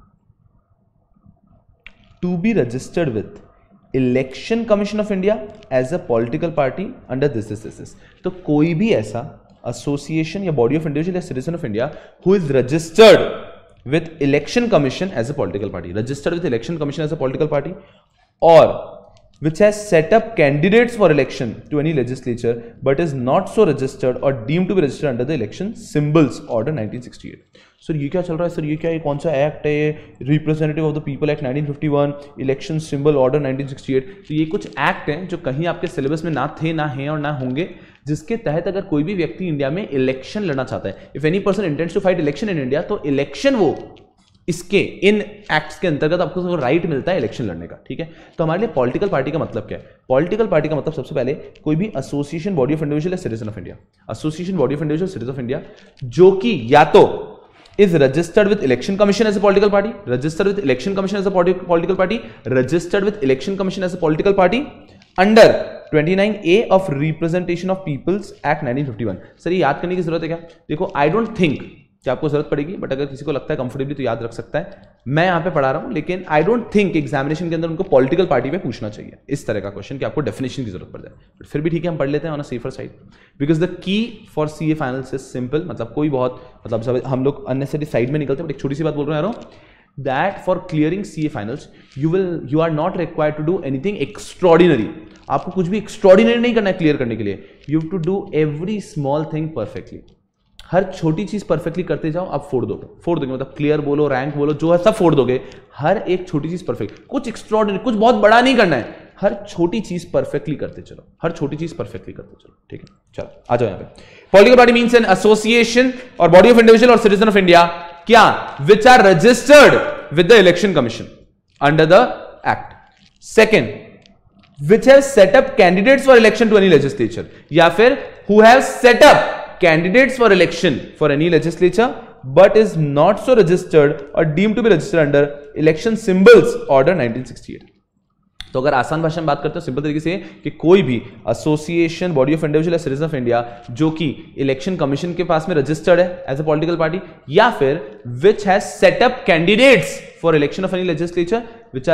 to be registered with election commission of India as a political party under this. तो कोई भी ऐसा association या body of individual या citizen of India who is registered with election commission as a political party, registered with election commission as a political party, or which has set up candidates for election to any legislature but is not so registered or deemed to be registered under the election symbols order 1968. Sir ये क्या चल रहा है sir, ये क्या, ये कौन सा एक्ट है, representative of the people act 1951, election symbol order 1968. तो ये कुछ एक्ट हैं जो कहीं आपके सिलेबस में ना थे, ना हैं और ना होंगे, जिसके तहत अगर कोई भी व्यक्ति इंडिया में इलेक्शन लड़ना चाहता है, if any person intends to fight election in India, तो इलेक्शन वो इसके इन एक्ट्स के अंतर्गत आपको राइट मिलता है इलेक्शन लड़ने का. ठीक है, तो हमारे लिए पॉलिटिकल पार्टी का मतलब क्या है? पॉलिटिकल पार्टी का मतलब सबसे पहले कोई भी एसोसिएशन बॉडी ऑफ इंडिविजुअल या citizen of India, association body of individual citizen of India जो कि या तो is registered with election commission as a political party, registered with election commission as a political party, registered with election commission as a political party under 29A of representation of peoples act 1951. Sir ये याद करने की जरूरत है क्या? देखो आई don't think कि आपको जरूरत पड़ेगी, बट अगर किसी को लगता है कंफर्टेबली तो याद रख सकता है. मैं यहां पे पढ़ा रहा हूं, लेकिन आई डोंट थिंक एग्जामिनेशन के अंदर उनको पॉलिटिकल पार्टी पे पूछना चाहिए इस तरह का क्वेश्चन कि आपको डेफिनेशन की जरूरत पड़ जाए. बट फिर भी ठीक है, हम पढ़ लेते हैं on a safer side, because the key for CA finals is simple. मतलब कोई बहुत मतलब हम लोग अननेसेसरी साइड में निकलते हैं, बट एक छोटी सी बात बोल रहा हूं that for clearing CA finals you are not required to do anything extraordinary. आपको कुछ भी एक्स्ट्रॉर्डिनरी नहीं करना है क्लियर करने के लिए. You have to do every small thing perfectly. हर छोटी चीज परफेक्टली करते जाओ, आप फोड़ दोगे, मतलब क्लियर बोलो, रैंक बोलो, जो है सब फोड़ दोगे. हर एक छोटी चीज परफेक्ट, कुछ एक्स्ट्रॉर्डिनरी, कुछ बहुत बड़ा नहीं करना है, हर छोटी चीज परफेक्टली करते चलो, हर छोटी चीज परफेक्टली करते चलो. ठीक है, चलो आ जाओ यहाँ पे. Political party means an association और body of individual or citizen of India क्या which are registered with the election commission under the act. Second, which have set up candidates for election to any legislature, या फिर who have set up candidates for election for any legislature but is not so registered or deemed to be registered under election symbols order 1968. तो अगर आसान भाषा में बात करते हैं सिंपल तरीके से कि कोई भी association body of individual citizen of India जो कि इलेक्शन कमीशन के पास में रजिस्टर्ड है एज अ पॉलिटिकल पार्टी, या फिर which has set up candidates for election of any legislature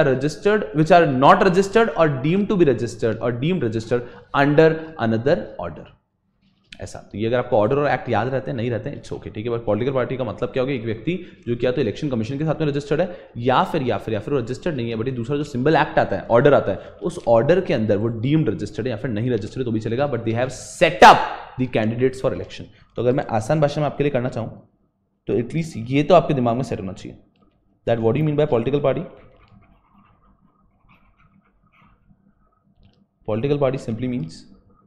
which are not registered or deemed to be registered or deemed registered under another order. ऐसा. तो ये अगर आपको ऑर्डर और act याद रहते हैं, नहीं रहते हैं, इट्स ओके. ठीक है, बट पॉलिटिकल पार्टी का मतलब क्या होगा? एक व्यक्ति जो क्या तो इलेक्शन कमीशन के साथ में रजिस्टर्ड है, या फिर रजिस्टर्ड नहीं है, बट दूसरा जो सिंबल एक्ट आता है, ऑर्डर आता है, उस ऑर्डर के अंदर वो डीम्ड रजिस्टर्ड है या फिर नहीं रजिस्टर्ड तो भी चलेगा, but they have set up the candidates for election. तो अगर मैं आसान भाषा में आपके लिए करना चाहूं तो एटलीस्ट ये तो आपके दिमाग में सेट होना चाहिए that what do you mean by political party. Political party simply means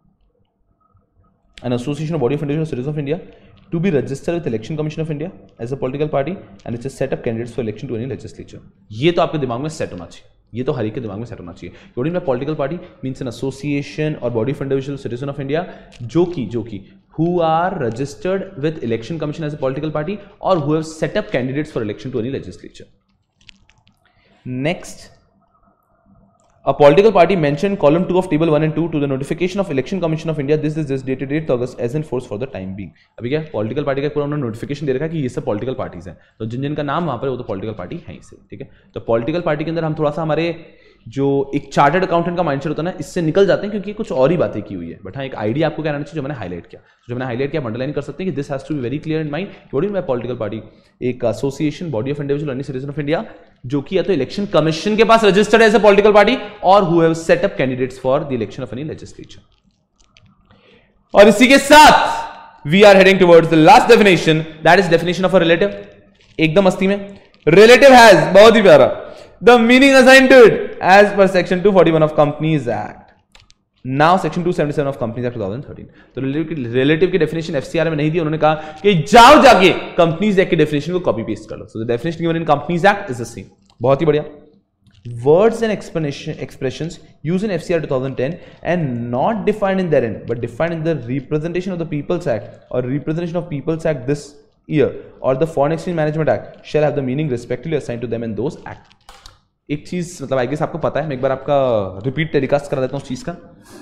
an association or body of individual citizens of India to be registered with election commission of India as a political party and it's a set up candidates for election to any legislature. ये तो आपके दिमाग में set होना चाहिए, ये तो हर एक के दिमाग में सेट होना चाहिए. What do you mean by political party? Means an association or body of individual citizen of India जो कि who are registered with election commission as a political party or who have set up candidates for election to any legislature. Next, a political party mentioned column 2 of table 1 and 2 to the notification of election commission of India this dated 8th August as in force for the time being. अभी क्या political party का पूरा उन्होंने notification दे रखा है कि ये सब पॉलिटिकल पार्टीज हैं, तो जिन जिन का नाम वहां पर वो तो पॉलिटिकल पार्टी है ही से. ठीक है, तो पॉलिटिकल पार्टी के अंदर हम थोड़ा सा हमारे जो एक चार्टर्ड अकाउंटेंट का माइंडसेट होता है ना, इससे निकल जाते हैं क्योंकि कुछ और ही बातें की हुई है. बट हाँ, एक आइडिया आपको क्या रहना चाहिए जो मैंने हाईलाइट किया. जो मैंने हाईलाइट किया अंडरलाइन कर सकते हैं कि this has to be very clear in mind. What do you mean by political party? एक association body of individual any citizen of India जो कि या तो इलेक्शन कमीशन के पास रजिस्टर्ड है एज अ पॉलिटिकल पार्टी और who have set up candidates for the election of any legislature. और इसी के साथ we are heading towards the last definition, that is definition of a relative. एकदम मस्ती में. रिलेटिव हैज, बहुत ही प्यारा, the meaning assigned to it as per section 241 of Companies Act. Now section 277 of Companies Act 2013. तो relative की definition FCR में नहीं दी, उन्होंने कहा कि जाओ जाके कंपनीज एक्ट की डेफिनेशन को कॉपी पेस्ट कर लो. So the definition given in companies act is the same. बहुत ही बढ़िया. Words and expressions used in FCR 2010 and not defined in therein but defined in the Representation of the People's Act or Representation of People's Act this year और the foreign exchange management act shall have the meaning respectively assigned to them in those act. एक चीज मतलब I guess आपको पता है, मैं एक बार आपका रिपीट टेलीकास्ट करा देता हूं उस चीज का।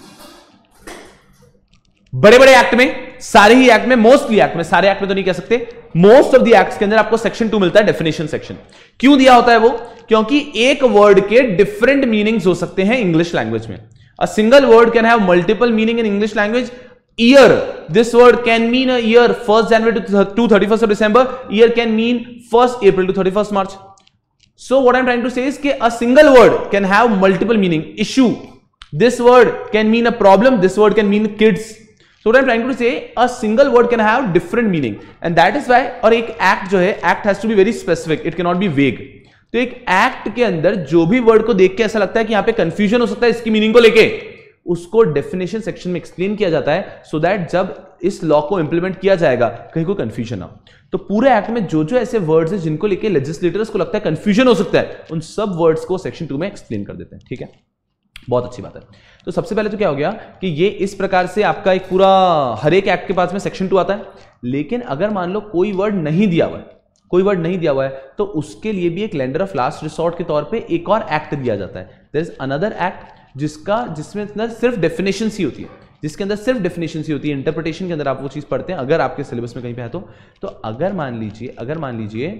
बड़े बड़े एक्ट में, सारे ही एक्ट में, मोस्टली एक्ट में, सारे एक्ट में तो नहीं कह सकते, मोस्ट ऑफ द एक्ट्स के अंदर आपको सेक्शन 2 मिलता है, डेफिनेशन सेक्शन। क्यों दिया होता है वो? क्योंकि एक वर्ड के डिफरेंट मीनिंग्स हो सकते हैं इंग्लिश लैंग्वेज में। A single word can have multiple meaning in English language. Year, this word can mean a year 1st January to 31st of December. Year can mean 1st April to 31st March. So what I'm trying to say is कि a single word can have multiple meaning. Issue, this word can mean a problem, this word can mean kids. So what I'm trying to say, a single word can have different meaning, and that is why, और एक act जो है, act has to be very specific, it cannot be vague. तो एक act के अंदर जो भी word को देख के ऐसा लगता है कि यहाँ पे confusion हो सकता है इसकी meaning को लेके, उसको डेफिनेशन सेक्शन में एक्सप्लेन किया जाता है, सो दैट जब इस लॉ को इंप्लीमेंट किया जाएगा कहीं कोई कंफ्यूजन ना हो। तो पूरे एक्ट में जो जो ऐसे वर्ड्स हैं जिनको लेके लेजिस्लेटर्स को लगता है कंफ्यूजन हो सकता है, उन सब वर्ड्स को सेक्शन 2 में एक्सप्लेन कर देते हैं। ठीक है, बहुत अच्छी बात है। तो सबसे पहले तो क्या हो गया कि ये इस प्रकार से आपका एक पूरा हर एक एक्ट के पास में सेक्शन 2 आता है। लेकिन अगर मान लो कोई वर्ड नहीं दिया हुआ है, कोई वर्ड नहीं दिया हुआ है, तो उसके लिए भी एक लेंडर ऑफ लास्ट रिसोर्ट के तौर पे एक और एक्ट दिया जाता है। देयर इज अनदर एक्ट जिसमें अंदर सिर्फ डेफिनेशन ही होती है, जिसके अंदर सिर्फ डेफिनेशन ही होती है। इंटरप्रिटेशन के अंदर आप वो चीज पढ़ते हैं अगर आपके सिलेबस में कहीं पे है तो अगर मान लीजिए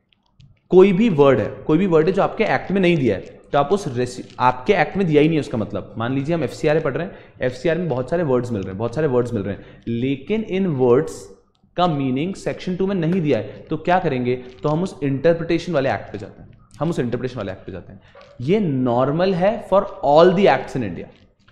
कोई भी वर्ड है जो आपके एक्ट में नहीं दिया है, तो आप उस आपके एक्ट में दिया ही नहीं है, उसका मतलब मान लीजिए हम एफसीआरए पढ़ रहे हैं, एफसीआरए में बहुत सारे वर्ड्स मिल रहे हैं, लेकिन इन वर्ड्स का मीनिंग सेक्शन 2 में नहीं दिया है, तो क्या करेंगे? तो हम उस इंटरप्रिटेशन वाले एक्ट पे जाते हैं। ये नॉर्मल है for all the acts in India.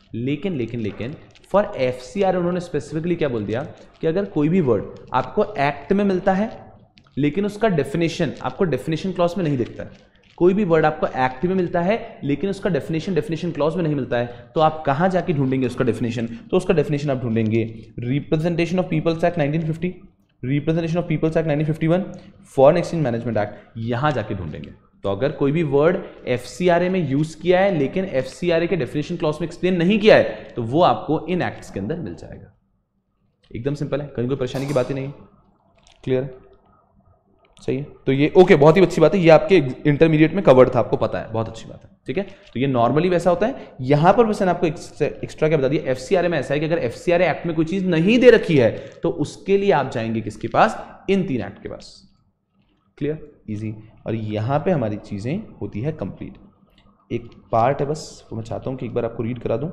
लेकिन फॉर एफसीआरए उन्होंने स्पेसिफिकली क्या बोल दिया कि अगर कोई भी वर्ड आपको एक्ट में मिलता है लेकिन उसका डेफिनेशन आपको डेफिनेशन क्लॉज में नहीं दिखता है, कोई भी वर्ड आपको एक्ट में मिलता है लेकिन उसका डेफिनेशन क्लॉज में नहीं मिलता है, तो आप कहां जाके ढूंढेंगे उसका डेफिनेशन? तो उसका डेफिनेशन आप ढूंढेंगे representation of peoples act 1950, representation of peoples act 1951, foreign exchange management act, यहां जाके ढूंढेंगे। तो अगर कोई भी वर्ड एफसीआरए में यूज किया है लेकिन एफसीआरए के डेफिनेशन क्लॉज में एक्सप्लेन नहीं किया है, तो वो आपको इन एक्ट्स के अंदर मिल जाएगा। एकदम सिंपल है, कहीं कोई परेशानी की बात ही नहीं है। क्लियर है? सही है। तो ये ओके, बहुत ही अच्छी बात है, ये आपके इंटरमीडिएट में कवर्ड था, आपको पता है, बहुत अच्छी बात है। ठीक है, तो ये नॉर्मली वैसा होता है। यहां पर बस आपको एक्स्ट्रा क्या बता दिया, एफसीआरए में ऐसा है कि अगर एफसीआरए एक्ट में कोई चीज नहीं दे रखी है तो उसके लिए आप जाएंगे किसके पास? इन 3 एक्ट के पास। Clear, easy. और यहां पे हमारी चीजें होती है कंप्लीट। एक पार्ट है बस, वो मैं चाहता हूं कि एक बार आपको रीड करा दूं।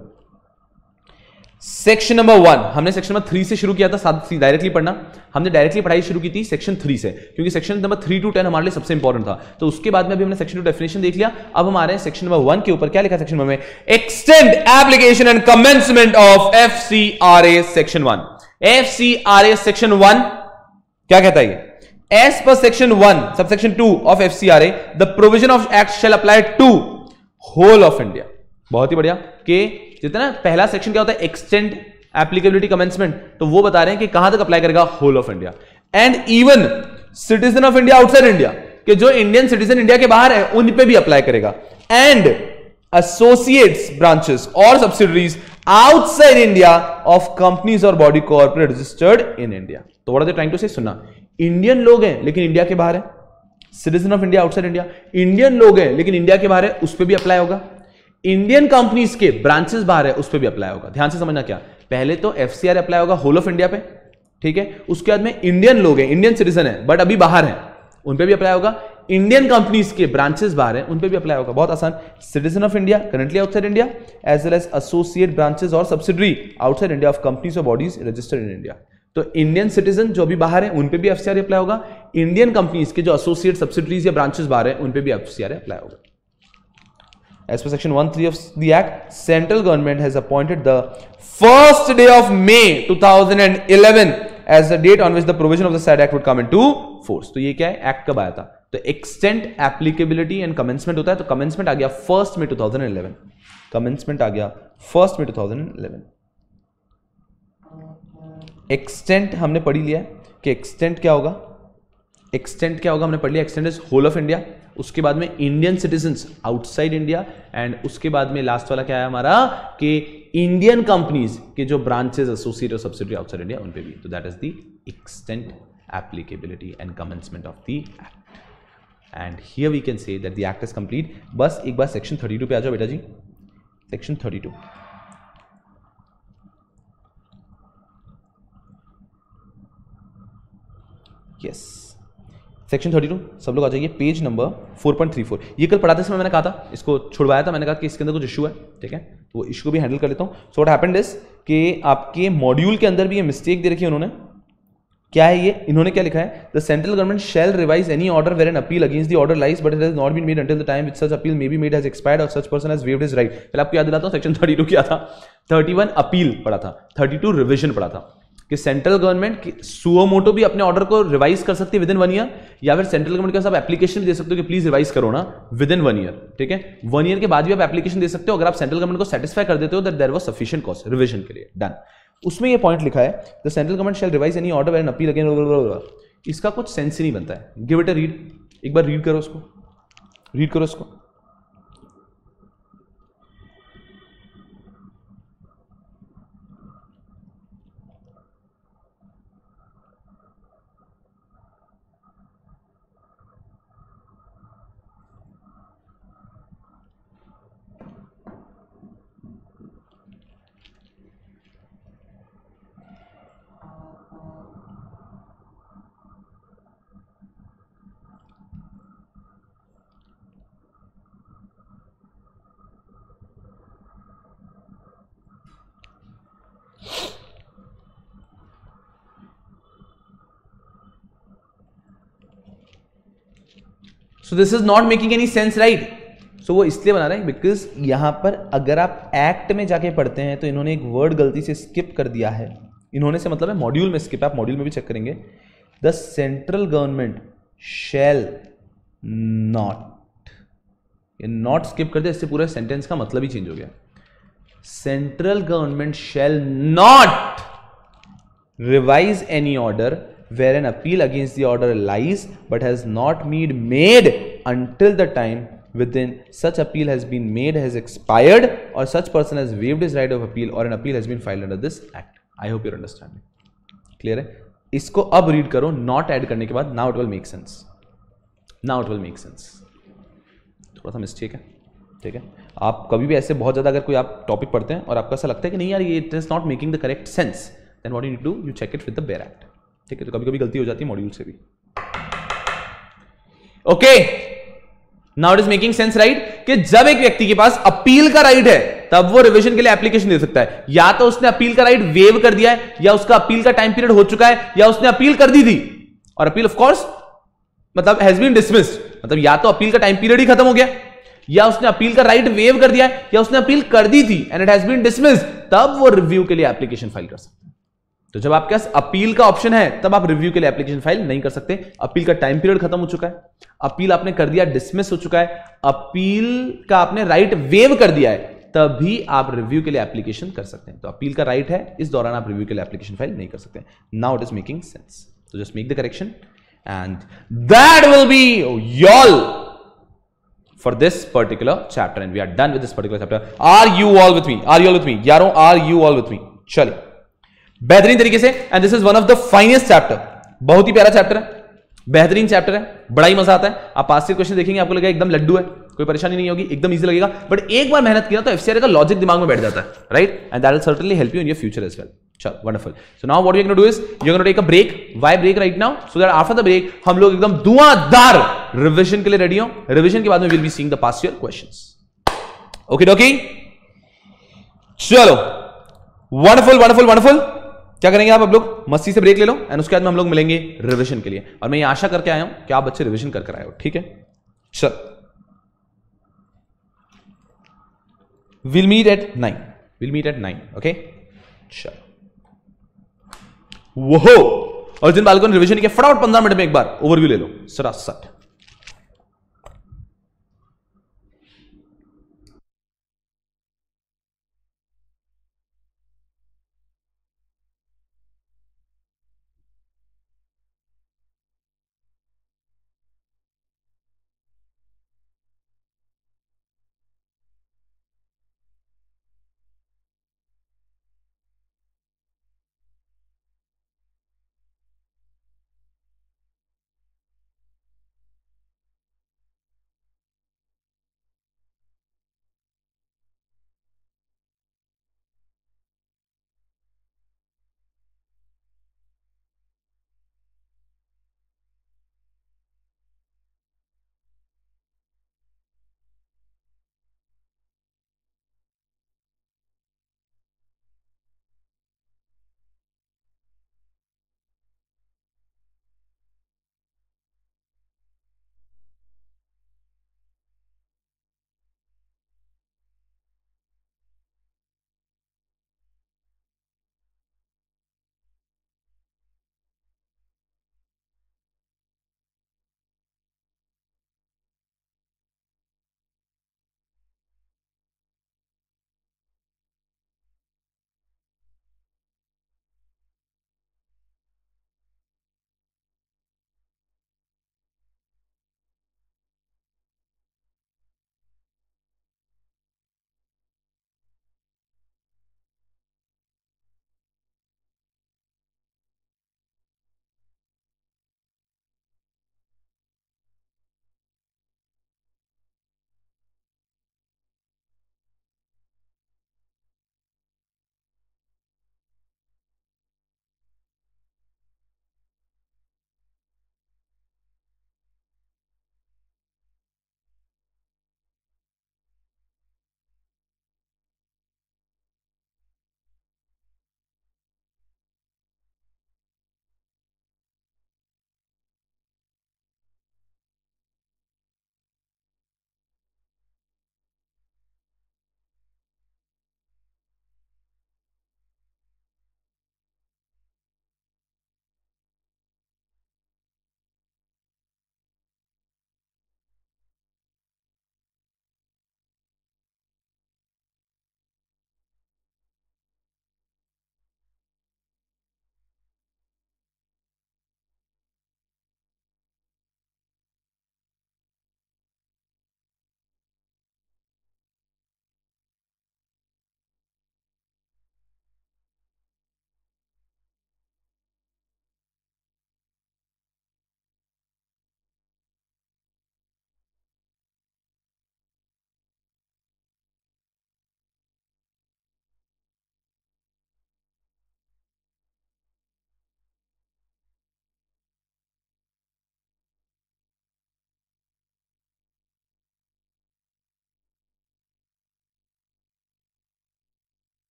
सेक्शन नंबर 1 हमने सेक्शन नंबर 3 से शुरू किया था, साथ डायरेक्टली पढ़ना। हमने डायरेक्टली पढ़ाई शुरू की थी सेक्शन 3 से, क्योंकि सेक्शन नंबर 3 to 10 हमारे लिए सबसे इंपॉर्टेंट था। तो उसके बाद में अभी हमने सेक्शन 2 डेफिनेशन देख लिया। अब हमारे सेक्शन नंबर 1 के ऊपर क्या लिखा? सेक्शन में extend application and commencement of FCRA section 1। FCRA section 1 क्या कहता है? As per section 1 subsection 2 of FCRA, the provision of act shall apply to whole of India। बहुत ही बढ़िया। कि जितना पहला सेक्शन क्या होता है? एक्सटेंड एप्लीकेबिलिटी कमेंसमेंट, तो वो बता रहे हैं कि कहां तक अप्लाई करेगा? Whole of India. And even citizen of India outside India, कि जो इंडियन सिटीजन इंडिया के बाहर है उन पे भी अप्लाई करेगा। And associates branches or subsidiaries outside India of companies or body corporate registered in India. तो what are they trying to say? सुनना, इंडियन लोग हैं लेकिन इंडिया के बाहर है, citizen of India outside India. Indian लोग हैं लेकिन इंडिया के बाहर है, उस पर भी अप्लाई होगा। इंडियन कंपनीज के ब्रांचेस बाहर है, उस पर भी अप्लाई होगा। ध्यान से समझना, क्या पहले तो एफसीआर अप्लाई होगा होल ऑफ इंडिया पे, ठीक है। उसके बाद में इंडियन लोग हैं, इंडियन सिटीजन है बट अभी बाहर है, उन पे भी अप्लाई होगा। इंडियन कंपनीज के ब्रांचेस बाहर हैं, उन पे भी अप्लाई होगा। बहुत आसान। Citizen of India currently outside India, as well as associate branches or subsidiary outside India of companies or bodies registered in India. तो इंडियन सिटीजन जो भी बाहर है उन पे भी एफसीआर अप्लाई होगा। इंडियन कंपनीज के जो एसोसिएट सब्सिडरीज या ब्रांचेस बाहर है उन पे भी एफसीआर अप्लाई होगा। As per section 1(3) of the act, central government has appointed the first day of May 2011 as the date on which the provision of the said act would come into force। तो ये क्या है? Act कब आया था? तो extent applicability and commencement होता है, तो कमेंसमेंट आ गया 1 May 2011। कमेंसमेंट आ गया 1 May 2011। एक्सटेंट हमने पढ़ लिया कि एक्सटेंट क्या होगा। एक्सटेंट क्या होगा हमने पढ़ लिया। Extent is whole of India. उसके बाद में Indian citizens outside India, and उसके बाद में लास्ट वाला क्या है हमारा कि इंडियन कंपनीज के जो branches associate or subsidiary outside India उन पे भी। तो that is the extent applicability and commencement of the act. And here we can say that the act is complete. बस एक बार सेक्शन 32 पे आ जाओ बेटा जी. सेक्शन 32. यस, सेक्शन 32 सब लोग आ जाइए. Page number 4.34. ये कल पढ़ाते समय मैंने कहा था, इसको छुड़वाया था, मैंने कहा कि इसके अंदर कुछ इशू है, ठीक है, तो वो इशू को भी हैंडल कर लेता हूँ. सो व्हाट हैपेंड इज कि आपके मॉड्यूल के अंदर भी ये मिस्टेक दे रखी है उन्होंने. क्या है ये? इन्होंने क्या लिखा है? The central government shall revise any order where an appeal against the order lies but it has not been made until the time which such appeal may be made has expired or such person has waived his right. पहले आपको याद दिलाता हूं, section 32 क्या था? 31 appeal पढ़ा था, 32 revision पढ़ा था कि सेंट्रल गवर्नमेंट सुओ मोटो भी अपने ऑर्डर को रिवाइज कर सकती है विद इन 1 ईयर, या फिर सेंट्रल गवर्नमेंट के साथ एप्लीकेशन दे सकते हो कि प्लीज रिवाइज करो ना विद इन 1 ईयर. ठीक है, 1 ईयर के बाद भी आप एप्लीकेशन दे सकते हो अगर आप सेंट्रल गवर्नमेंट को सेटिस्फाई कर देते हो that there was sufficient cause revision के लिए. डन. उसमें ये पॉइंट लिखा है the central government shall revise any order where an appeal again. इसका कुछ सेंस ही नहीं बनता है. Give it a read. एक बार रीड करो उसको, रीड करो इसको. So this is not making any sense, right? So वो इसलिए बना रहे हैं बिकॉज यहां पर अगर आप एक्ट में जाके पढ़ते हैं तो इन्होंने एक वर्ड गलती से स्किप कर दिया है. इन्होंने से मतलब है मॉड्यूल में स्किप, आप मॉड्यूल में भी चेक करेंगे. The central government shall not, ये नॉट स्किप कर दिया, इससे पूरा सेंटेंस का मतलब ही चेंज हो गया. Central government shall not revise any order where an appeal against the order lies but has not been made until the time within such appeal has been made has expired or such person has waived his right of appeal or an appeal has been filed under this act. I hope you're understanding. Clear है? इसको अब read करो not add करने के बाद. Now it will make sense. Now it will make sense. थोड़ा सा mistake है, ठीक है. आप कभी भी ऐसे बहुत ज्यादा अगर कोई आप टॉपिक पढ़ते हैं और आपको ऐसा लगता है कि नहीं यार ये it is not making the correct sense, then what you need to do, you check it with the bare act. ठीक है, तो कभी कभी गलती हो जाती है मॉड्यूल से भी. Okay, now it is making sense, right? कि जब एक व्यक्ति के पास अपील का राइट है तब वो रिवीजन के लिए एप्लीकेशन दे सकता है. या तो उसने अपील का राइट वेव कर दिया है, या उसका अपील का टाइम पीरियड हो चुका है, या उसने अपील कर दी थी और अपील ऑफ कोर्स मतलब हैज बीन डिसमिस्ड. मतलब या तो अपील का टाइम पीरियड ही खत्म हो गया, या उसने अपील का राइट वेव कर दिया है, या उसने अपील कर दी थी and it has been dismissed, तब वो रिव्यू के लिए एप्लीकेशन फाइल कर सकते हैं. तो जब आपके पास अपील का ऑप्शन है तब आप रिव्यू के लिए एप्लीकेशन फाइल नहीं कर सकते. अपील का टाइम पीरियड खत्म हो चुका है, अपील आपने कर दिया, डिसमिस हो चुका है, अपील का आपने राइट वेव कर दिया है, तभी आप रिव्यू के लिए एप्लीकेशन कर सकते हैं. तो अपील का राइट है, इस दौरान आप रिव्यू के लिए एप्लीकेशन फाइल नहीं कर सकते. Now it is making sense. तो just make the correction and that will be your for this particular chapter and we are done with this particular chapter. Are you all with me? Are you all with me? यारों, are you all with me? चलिए, बेहतरीन तरीके से. And this is one of the finest chapter. बहुत ही प्यारा chapter है, बेहतरीन चैप्टर है, बड़ा ही मजा आता है. आप पास से क्वेश्चन देखेंगे आपको लगेगा एकदम लड्डू है, कोई परेशानी नहीं होगी, एकदम इजी लगेगा. बट एक बार मेहनत किया तो एफसीआर का लॉजिक दिमाग में बैठ जाता है, right? And that will certainly help you in your future as well. चलो, wonderful. So now what you gonna do is you gonna take a break. Why break right now? So that after the break हम लोग एकदम धुआंधार revision के लिए ready हो. Revision के बाद में will be seeing the past year questions. Okay dokey, चलो, वंडरफुल वंडरफुल वंडरफुल. क्या करेंगे आप? अब लोग मस्ती से ब्रेक ले लो एंड उसके बाद में हम लोग मिलेंगे रिवीजन के लिए. और मैं ये आशा करके आया हूं कि आप बच्चे रिवीजन कर आए हो, ठीक है? चल, will meet at 9. Will meet at 9. Okay, चल. वो और जिन बालकों ने रिवीजन किया फटाफट 15 मिनट में एक बार ओवरव्यू ले लो सरासर.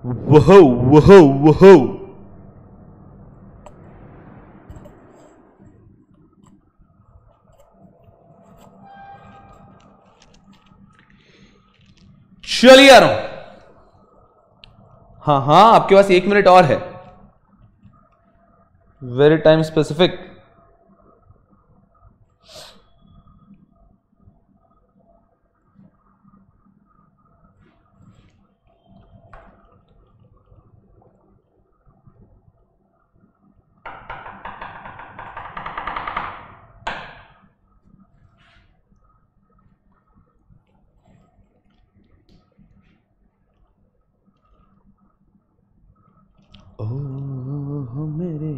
वहो वहो वहो, चलिए आ रहा हूं। हाँ हाँ, आपके पास 1 मिनट और है, वेरी टाइम स्पेसिफिक। मेरे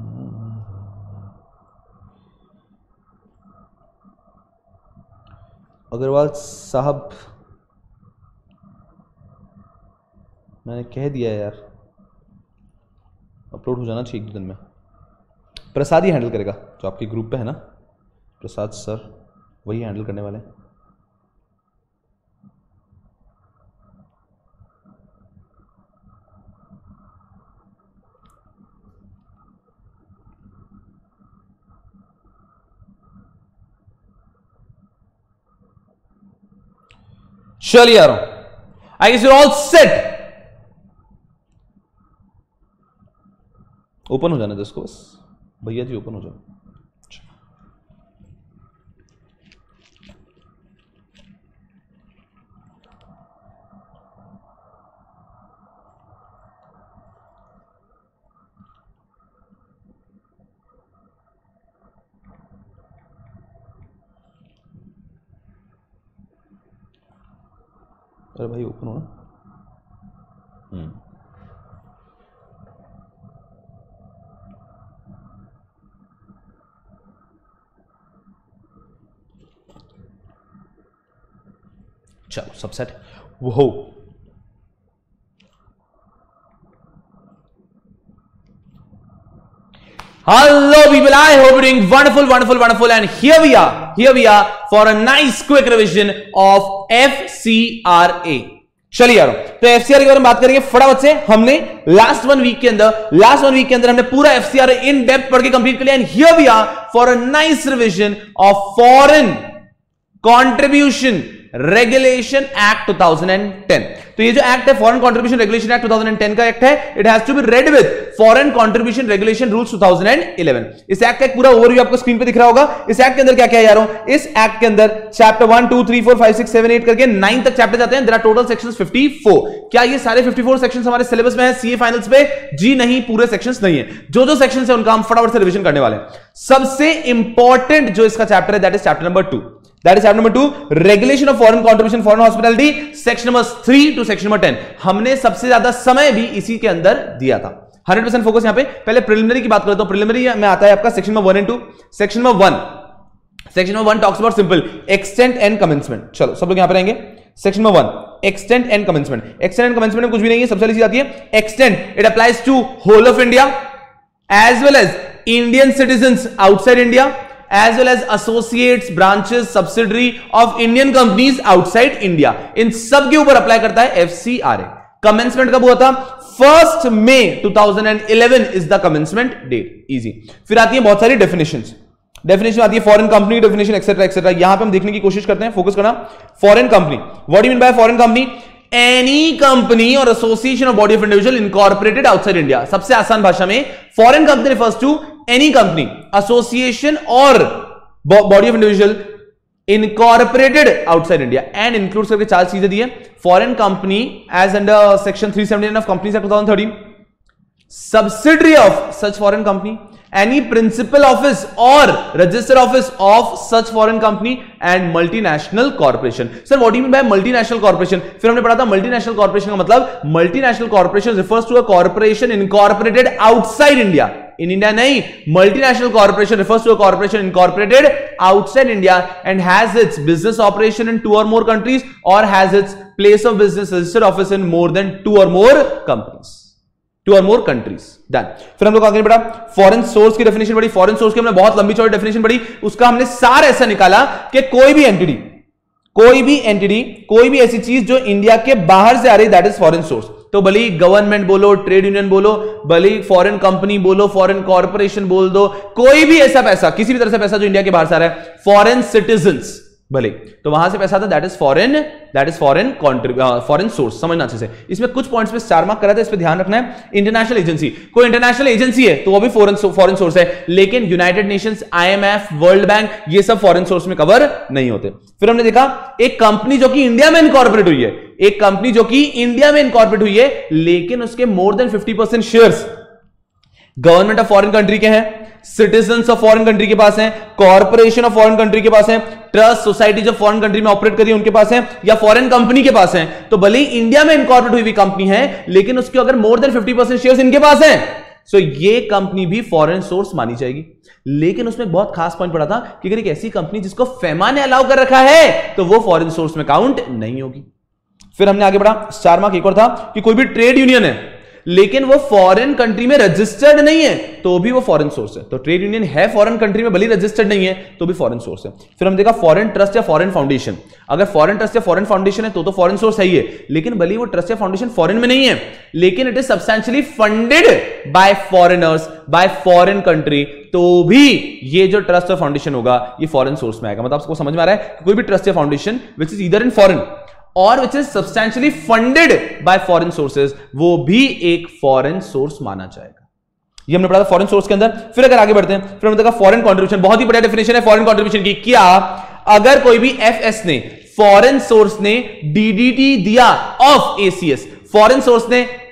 अग्रवाल साहब, मैंने कह दिया यार, अपलोड हो जाना चाहिए 1-2 दिन में। प्रसाद ही हैंडल करेगा, जो आपके ग्रुप पे है ना, प्रसाद सर, वही हैंडल करने वाले हैं। चलिए आ रहा हूं। I guess you all set. Open हो जाने दो इसको बस, भैया जी ओपन हो जाओ। अरे भाई ओपन हो ना। चलो सब सेट। वो hello people, I hope you're doing wonderful, and here we are for a nice quick revision of FCRA। चलिए यार, तो FCRA के बारे में बात करेंगे फटाफट से। हमने लास्ट वन वीक के अंदर हमने पूरा FCRA इन डेप्थ पढ़ के कंप्लीट कर लिया, and here we are for a nice revision of foreign contribution regulation act 2010। तो ये जो एक्ट है, फॉरेन कंट्रीब्यूशन रेगुलेशन एक्ट 2010 का एक्ट है, it has to be read with foreign contribution regulation rules 2011। इस एक्ट का एक पूरा ओवरव्यू आपको स्क्रीन पे दिख रहा होगा। इस एक्ट के अंदर क्या क्या है यारों? इस एक्ट के अंदर चैप्टर 1 2 3 4 5 6 7 8 करके 9 तक चैप्टर जाते हैं। There are total sections 54। क्या ये सारे 54 सेक्शंस हमारे सिलेबस में है सीए फाइनल्स पे? जी नहीं, पूरे सेक्शंस नहीं है। जो जो सेक्शंस है उनका हम फटाफट से रिवीजन करने वाले हैं। सबसे इंपॉर्टेंट जो इसका चैप्टर है, that is chapter number 2। That is chapter number 2, regulation of foreign contribution, foreign hospitality, section number 3 to section number 10। हमने सबसे ज्यादा समय भी इसी के अंदर दिया था। 100% फोकस यहां पे। पहले प्रिलिमिनरी की बात करता हूं। प्रिलिमिनरी में आता है आपका section number 1 and 2। Section number 1 talks about simple extent and commencement. चलो सब लोग यहां पे रहेंगे। Section number 1 extent and commencement. Extent and commencement में कुछ भी नहीं है, सबसे पहली चीज आती है extent. It applies to whole of India as well as Indian citizens outside India, as well as associates, branches, subsidiary of Indian companies outside India। इन सब के ऊपर अप्लाई करता है FCRA। कमेंसमेंट कब हुआ था? 1 मई 2011 is the commencement date. Easy. फिर आती है बहुत सारी डेफिनेशंस। डेफिनेशन आती है foreign company definition et cetera et cetera. यहां पे हम देखने की कोशिश करते हैं, फोकस करना। Foreign company, what do you mean by foreign company? Any company और association of body of individual incorporated outside India. सबसे आसान भाषा में foreign company refers to any company, association और body of individual incorporated outside India, and includes करके 4 चीजें दी है। Foreign company as under section 379 of companies act 2013, subsidiary of such foreign company, any principal office or register office of such foreign company, and multinational corporation। sir what do you mean by multinational corporation? फिर हमने पढ़ा था multinational corporation का मतलब multinational corporation refers to a corporation incorporated outside India। in India नहीं, multinational corporation refers to a corporation incorporated outside India and has its business operation in 2 or more countries or has its place of business registered office in more than 2 or more companies, 2 or more countries। डन। फिर हम लोग आगे बढ़ा, foreign source की definition पढ़ी। Foreign source की हमने बहुत लंबी चौड़ी डेफिनेशन पढ़ी। उसका हमने सार ऐसा निकाला कि कोई भी एंटिटी, कोई भी ऐसी चीज जो इंडिया के बाहर से आ रही, दैट इज फॉरेन सोर्स। तो भले गवर्नमेंट बोलो, ट्रेड यूनियन बोलो, भले फॉरेन कंपनी बोलो, फॉरेन कॉर्पोरेशन बोल दो, कोई भी ऐसा पैसा, किसी भी तरह से पैसा जो इंडिया के बाहर से आ रहा है, फॉरेन सिटीजन्स भले, तो वहां से पैसा आता, दैट इज फॉरेन सोर्स। समझना अच्छे से। इसमें कुछ पॉइंट्स पे स्टार मार्क करा था, इस पे ध्यान रखना है। इंटरनेशनल एजेंसी, कोई इंटरनेशनल एजेंसी है तो वो भी फॉरेन सोर्स है, लेकिन United Nations, IMF, World Bank, ये सब फॉरेन सोर्स में कवर नहीं होते। फिर हमने देखा एक कंपनी जो कि इंडिया में इनकॉर्पोरेट हुई है, एक कंपनी जो कि इंडिया में इनकॉर्पोरेट हुई है, लेकिन उसके more than 50% shares government of foreign country के हैं, सिटीजन्स ऑफ फॉरेन कंट्री के पास हैं, कॉर्पोरेशन ऑफ फॉरेन कंट्री के पास हैं, ट्रस्ट सोसाइटी जो फॉरेन कंट्री में ऑपरेट कर रही है उनके पास हैं, या फॉरेन कंपनी के पास हैं। तो भले ही इंडिया में इनकॉर्पोरेट हुई हुई कंपनी है, लेकिन उसके अगर मोर देन 50% शेयर्स इनके पास हैं, सो ये कंपनी भी फॉरेन सोर्स मानी जाएगी। लेकिन उसमें बहुत खास पॉइंट पड़ा था कि अगर एक ऐसी कंपनी जिसको फेमा ने अलाउ कर रखा है तो वो फॉरेन सोर्स में काउंट नहीं होगी। फिर हमने आगे बढ़ा, स्टार मार्क एक और था कि कोई भी ट्रेड यूनियन है लेकिन वो फॉरेन कंट्री में रजिस्टर्ड नहीं है तो भी वो फॉरेन सोर्स है। तो ट्रेड यूनियन है फॉरेन कंट्री में, भले रजिस्टर्ड नहीं है तो भी फॉरेन सोर्स है। फिर हम देखा फॉरेन ट्रस्ट या फॉरेन फाउंडेशन, अगर फॉरेन ट्रस्ट या फॉरेन फाउंडेशन है तो फॉरेन सोर्स है ही है, लेकिन भले वो ट्रस्ट या फाउंडेशन फॉरेन में नहीं है, लेकिन it is substantially funded by foreigners, by foreign country, तो भी ये जो ट्रस्ट और फाउंडेशन होगा ये फॉरेन सोर्स में आएगा। मतलब आपको समझ में आ रहा है, कोई भी ट्रस्ट या foundation which is either in foreign और which is substantially funded by foreign sources, वो भी एक फॉरेन सोर्स माना जाएगा। ये हमने पढ़ा था फॉरेन सोर्स के अंदर। फिर अगर आगे बढ़ते हैं, फिर हमने देखा फॉरेन कंट्रीब्यूशन, बहुत ही बढ़िया डेफिनेशन है फॉरेन कंट्रीब्यूशन की। क्या अगर कोई भी FS ने, फॉरेन सोर्स ने DDT दिया ऑफ ACS, फॉरेन सोर्स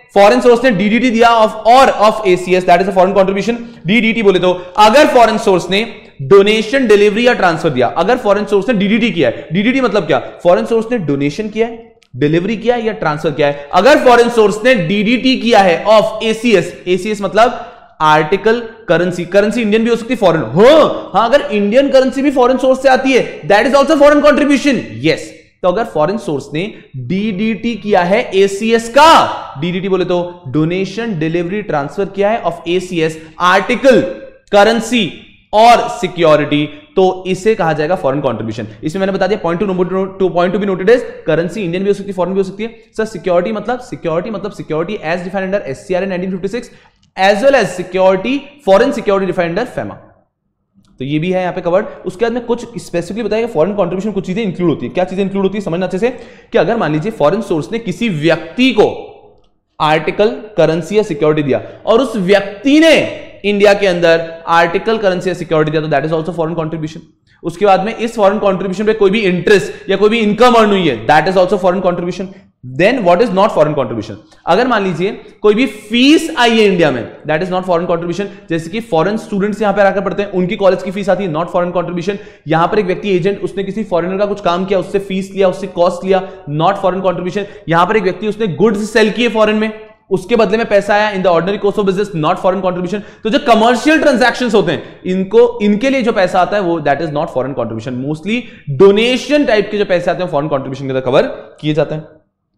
ने DDT दिया of ACS, that is a foreign contribution. DDT बोले तो अगर फॉरेन सोर्स ने डोनेशन, डिलीवरी या ट्रांसफर दिया, अगर फॉरेन सोर्स ने DDT किया है, DDT मतलब क्या, फॉरेन सोर्स ने डोनेशन किया है, डिलीवरी किया है या ट्रांसफर किया है। अगर फॉरेन सोर्स ने DDT किया है ऑफ ACS मतलब आर्टिकल करेंसी, करेंसी इंडियन भी हो सकती है फॉरेन, हाँ अगर इंडियन करेंसी भी फॉरेन सोर्स से आती है, that is also foreign contribution. Yes, तो अगर फॉरेन सोर्स ने DDT किया है ACS का, DDT बोले तो डोनेशन, डिलीवरी, ट्रांसफर किया है ऑफ ACS, आर्टिकल, करेंसी और सिक्योरिटी, तो इसे कहा जाएगा फॉरेन कंट्रीब्यूशन। इसमें मैंने बता दिया point to be noted is currency Indian भी हो सकती है, फॉरेन भी हो सकती है। सर सिक्योरिटी मतलब security as defined under SCRA 1956 as well as security, foreign security defined under FEMA। तो ये भी है यहां पे कवर्ड। उसके बाद में कुछ स्पेसिफिकली बताया कि फॉरेन कंट्रीब्यूशन कुछ चीजें इंक्लूड होती है। क्या चीजें इंक्लूड होती है समझना अच्छे से, कि अगर मान लीजिए फॉरेन सोर्स ने किसी व्यक्ति को आर्टिकल, करेंसी या सिक्योरिटी दिया और उस व्यक्ति ने इंडिया के अंदर आर्टिकल, करेंसी या सिक्योरिटी दिया, तो that is also foreign contribution. उसके बाद में इस फॉरेन कंट्रीब्यूशन पे कोई भी इंटरेस्ट या कोई भी इनकम अर्न हुई है, that is also foreign contribution. Then what is not foreign contribution, अगर मान लीजिए कोई भी फीस आई है इंडिया में, that is not foreign contribution. जैसे कि फॉरेन स्टूडेंट्स यहां पर आकर पढ़ते हैं, उनकी कॉलेज की फीस आती है, नॉट फॉरेन कंट्रीब्यूशन। यहां पर एक व्यक्ति एजेंट, उसने किसी फॉरेनर का कुछ काम किया, उससे फीस लिया, उससे कॉस्ट लिया, नॉट फॉरेन कंट्रीब्यूशन। यहां पर एक व्यक्ति उसने गुड्स सेल किए फॉरेन में, उसके बदले में पैसा आया, in the ordinary course of business, not foreign contribution. तो जो कमर्शियल ट्रांजैक्शंस होते हैं, इनके लिए जो पैसा आता है वो that is not foreign contribution. Mostly donation type के जो पैसे आते हैं फॉरेन कंट्रीब्यूशन के अंदर कवर किए जाते हैं।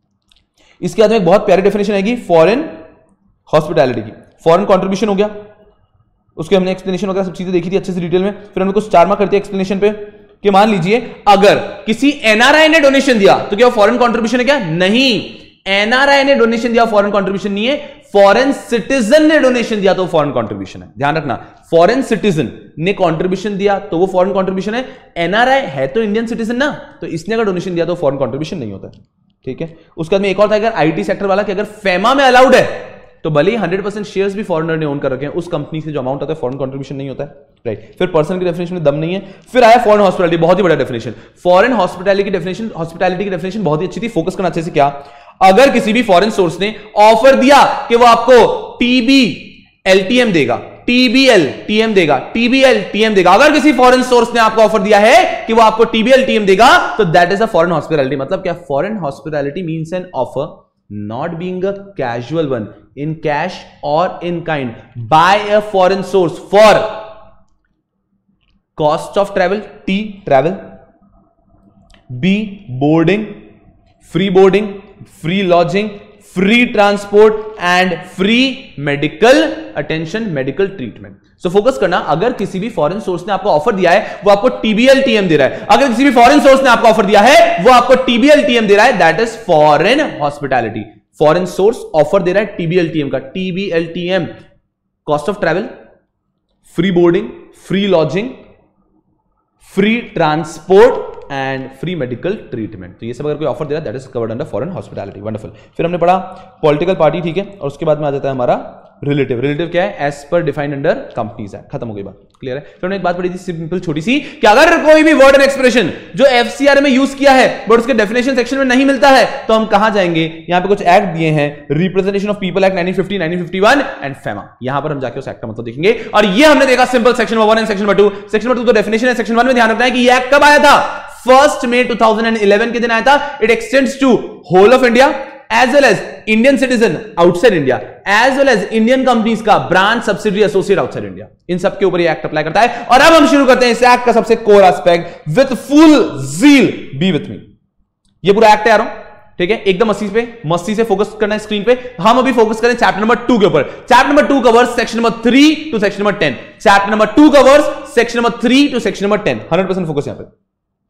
इसके बाद में एक बहुत प्यारी डेफिनेशन आएगी फॉरेन हॉस्पिटैलिटी की। फॉरेन कंट्रीब्यूशन हो गया, उसके हमने एक्सप्लेनेशन वगैरह सब चीजें देखी थी अच्छे से डिटेल में। फिर हमने कुछ स्टार मार्क करते हैं एक्सप्लेनेशन पे कि मान लीजिए अगर किसी NRI ने डोनेशन दिया तो क्या फॉरेन कंट्रीब्यूशन है क्या? नहीं, NRI ने डोनेशन दिया फॉरेन कंट्रीब्यूशन नहीं है, फॉरेन सिटीजन ने डोनेशन दिया तो फॉरेन कंट्रीब्यूशन है। ध्यान रखना, फॉरेन सिटीजन ने कंट्रीब्यूशन दिया तो वो फॉरेन कंट्रीब्यूशन है। NRI है तो इंडियन सिटीजन ना, तो इसने अगर डोनेशन दिया तो फॉरेन कंट्रीब्यूशन नहीं होता है। ठीक है, उसके बाद में एक और था अगर IT सेक्टर वाला कि अगर FEMA में अलाउड है तो भले ही 100% शेयर्स भी फॉरेनर ने ओन कर रखे हैं, उस कंपनी से जो अमाउंट आता है फॉरेन कंट्रीब्यूशन नहीं होता है। राइट, फिर पर्सन की डेफिनेशन में दम नहीं है। फिर आया फॉरेन हॉस्पिटैलिटी, बहुत ही बड़ा डेफिनेशन। फॉरेन हॉस्पिटैलिटी की डेफिनेशन बहुत ही अच्छी थी, फोकस करना अच्छे से। क्या अगर किसी भी फॉरेन सोर्स ने ऑफर दिया कि वो आपको TB-LTM देगा, TBL-TM देगा, TBL-TM देगा, अगर किसी फॉरेन सोर्स ने आपको ऑफर दिया है कि वो आपको TBL-TM देगा तो that is a foreign hospitality. मतलब क्या, foreign hospitality means an offer not being a casual one, in cash or in kind, by a foreign source for cost of travel, T travel, B boarding, free lodging, free transport and free medical attention, medical treatment. So focus करना, अगर किसी भी foreign source ने आपको offer दिया है वो आपको TBL-TM दे रहा है, अगर किसी भी फॉरेन सोर्स ने आपको ऑफर दिया है वो आपको TBL-TM दे रहा है, that is foreign hospitality. Foreign source offer दे रहा है टीबीएलटीएम का, TBLTM cost of travel, free boarding, free lodging, free transport and free medical treatment. तो ये सब अगर कोई ऑफर दे रहा है that is covered under foreign hospitality. Wonderful. फिर हमने पढ़ा पॉलिटिकल पार्टी, ठीक है, और उसके बाद में आ जाता है हमारा रिलेटिव। रिलेटिव क्या है? As per defined under companies है। खत्म हो गई बात, क्लियर है। फिर हमने एक बात पढ़ी थी सिंपल छोटी सी कि अगर कोई भी वर्ड एंड एक्सप्रेशन जो एफसीआर में यूज किया है बट उसके डेफिनेशन सेक्शन में नहीं मिलता है तो हम कहां जाएंगे? यहां पे कुछ एक्ट दिए हैं, representation of people act 1950, 1951 and FEMA. यहां पर हम जाके उस एक्ट का मतलब देखेंगे। और ये हमने देखा simple section number 1 and section number 2। Section number 2 तो डेफिनेशन है, सेक्शन 1 में ध्यान रखना है कि ये एक्ट कब आया था? 1 मई 2011 के दिन आया था। It extends to whole of India as well as Indian citizen outside India as well as Indian companies का branch subsidiary associate outside India, इन सब के ऊपर ये एक्ट अप्लाई करता है। और अब हम शुरू करते हैं इस एक्ट का सबसे core aspect with full zeal. Be with me. ये पूरा एक्ट है यारों, ठीक है, एकदम मस्ती से फोकस करना है स्क्रीन पे। हम अभी फोकस करें चैप्टर नंबर 2 के ऊपर। Chapter number 2 covers section number 3 to section number 10। Chapter number 2 covers section number 3 to section number 10। 100% focus यहां पे।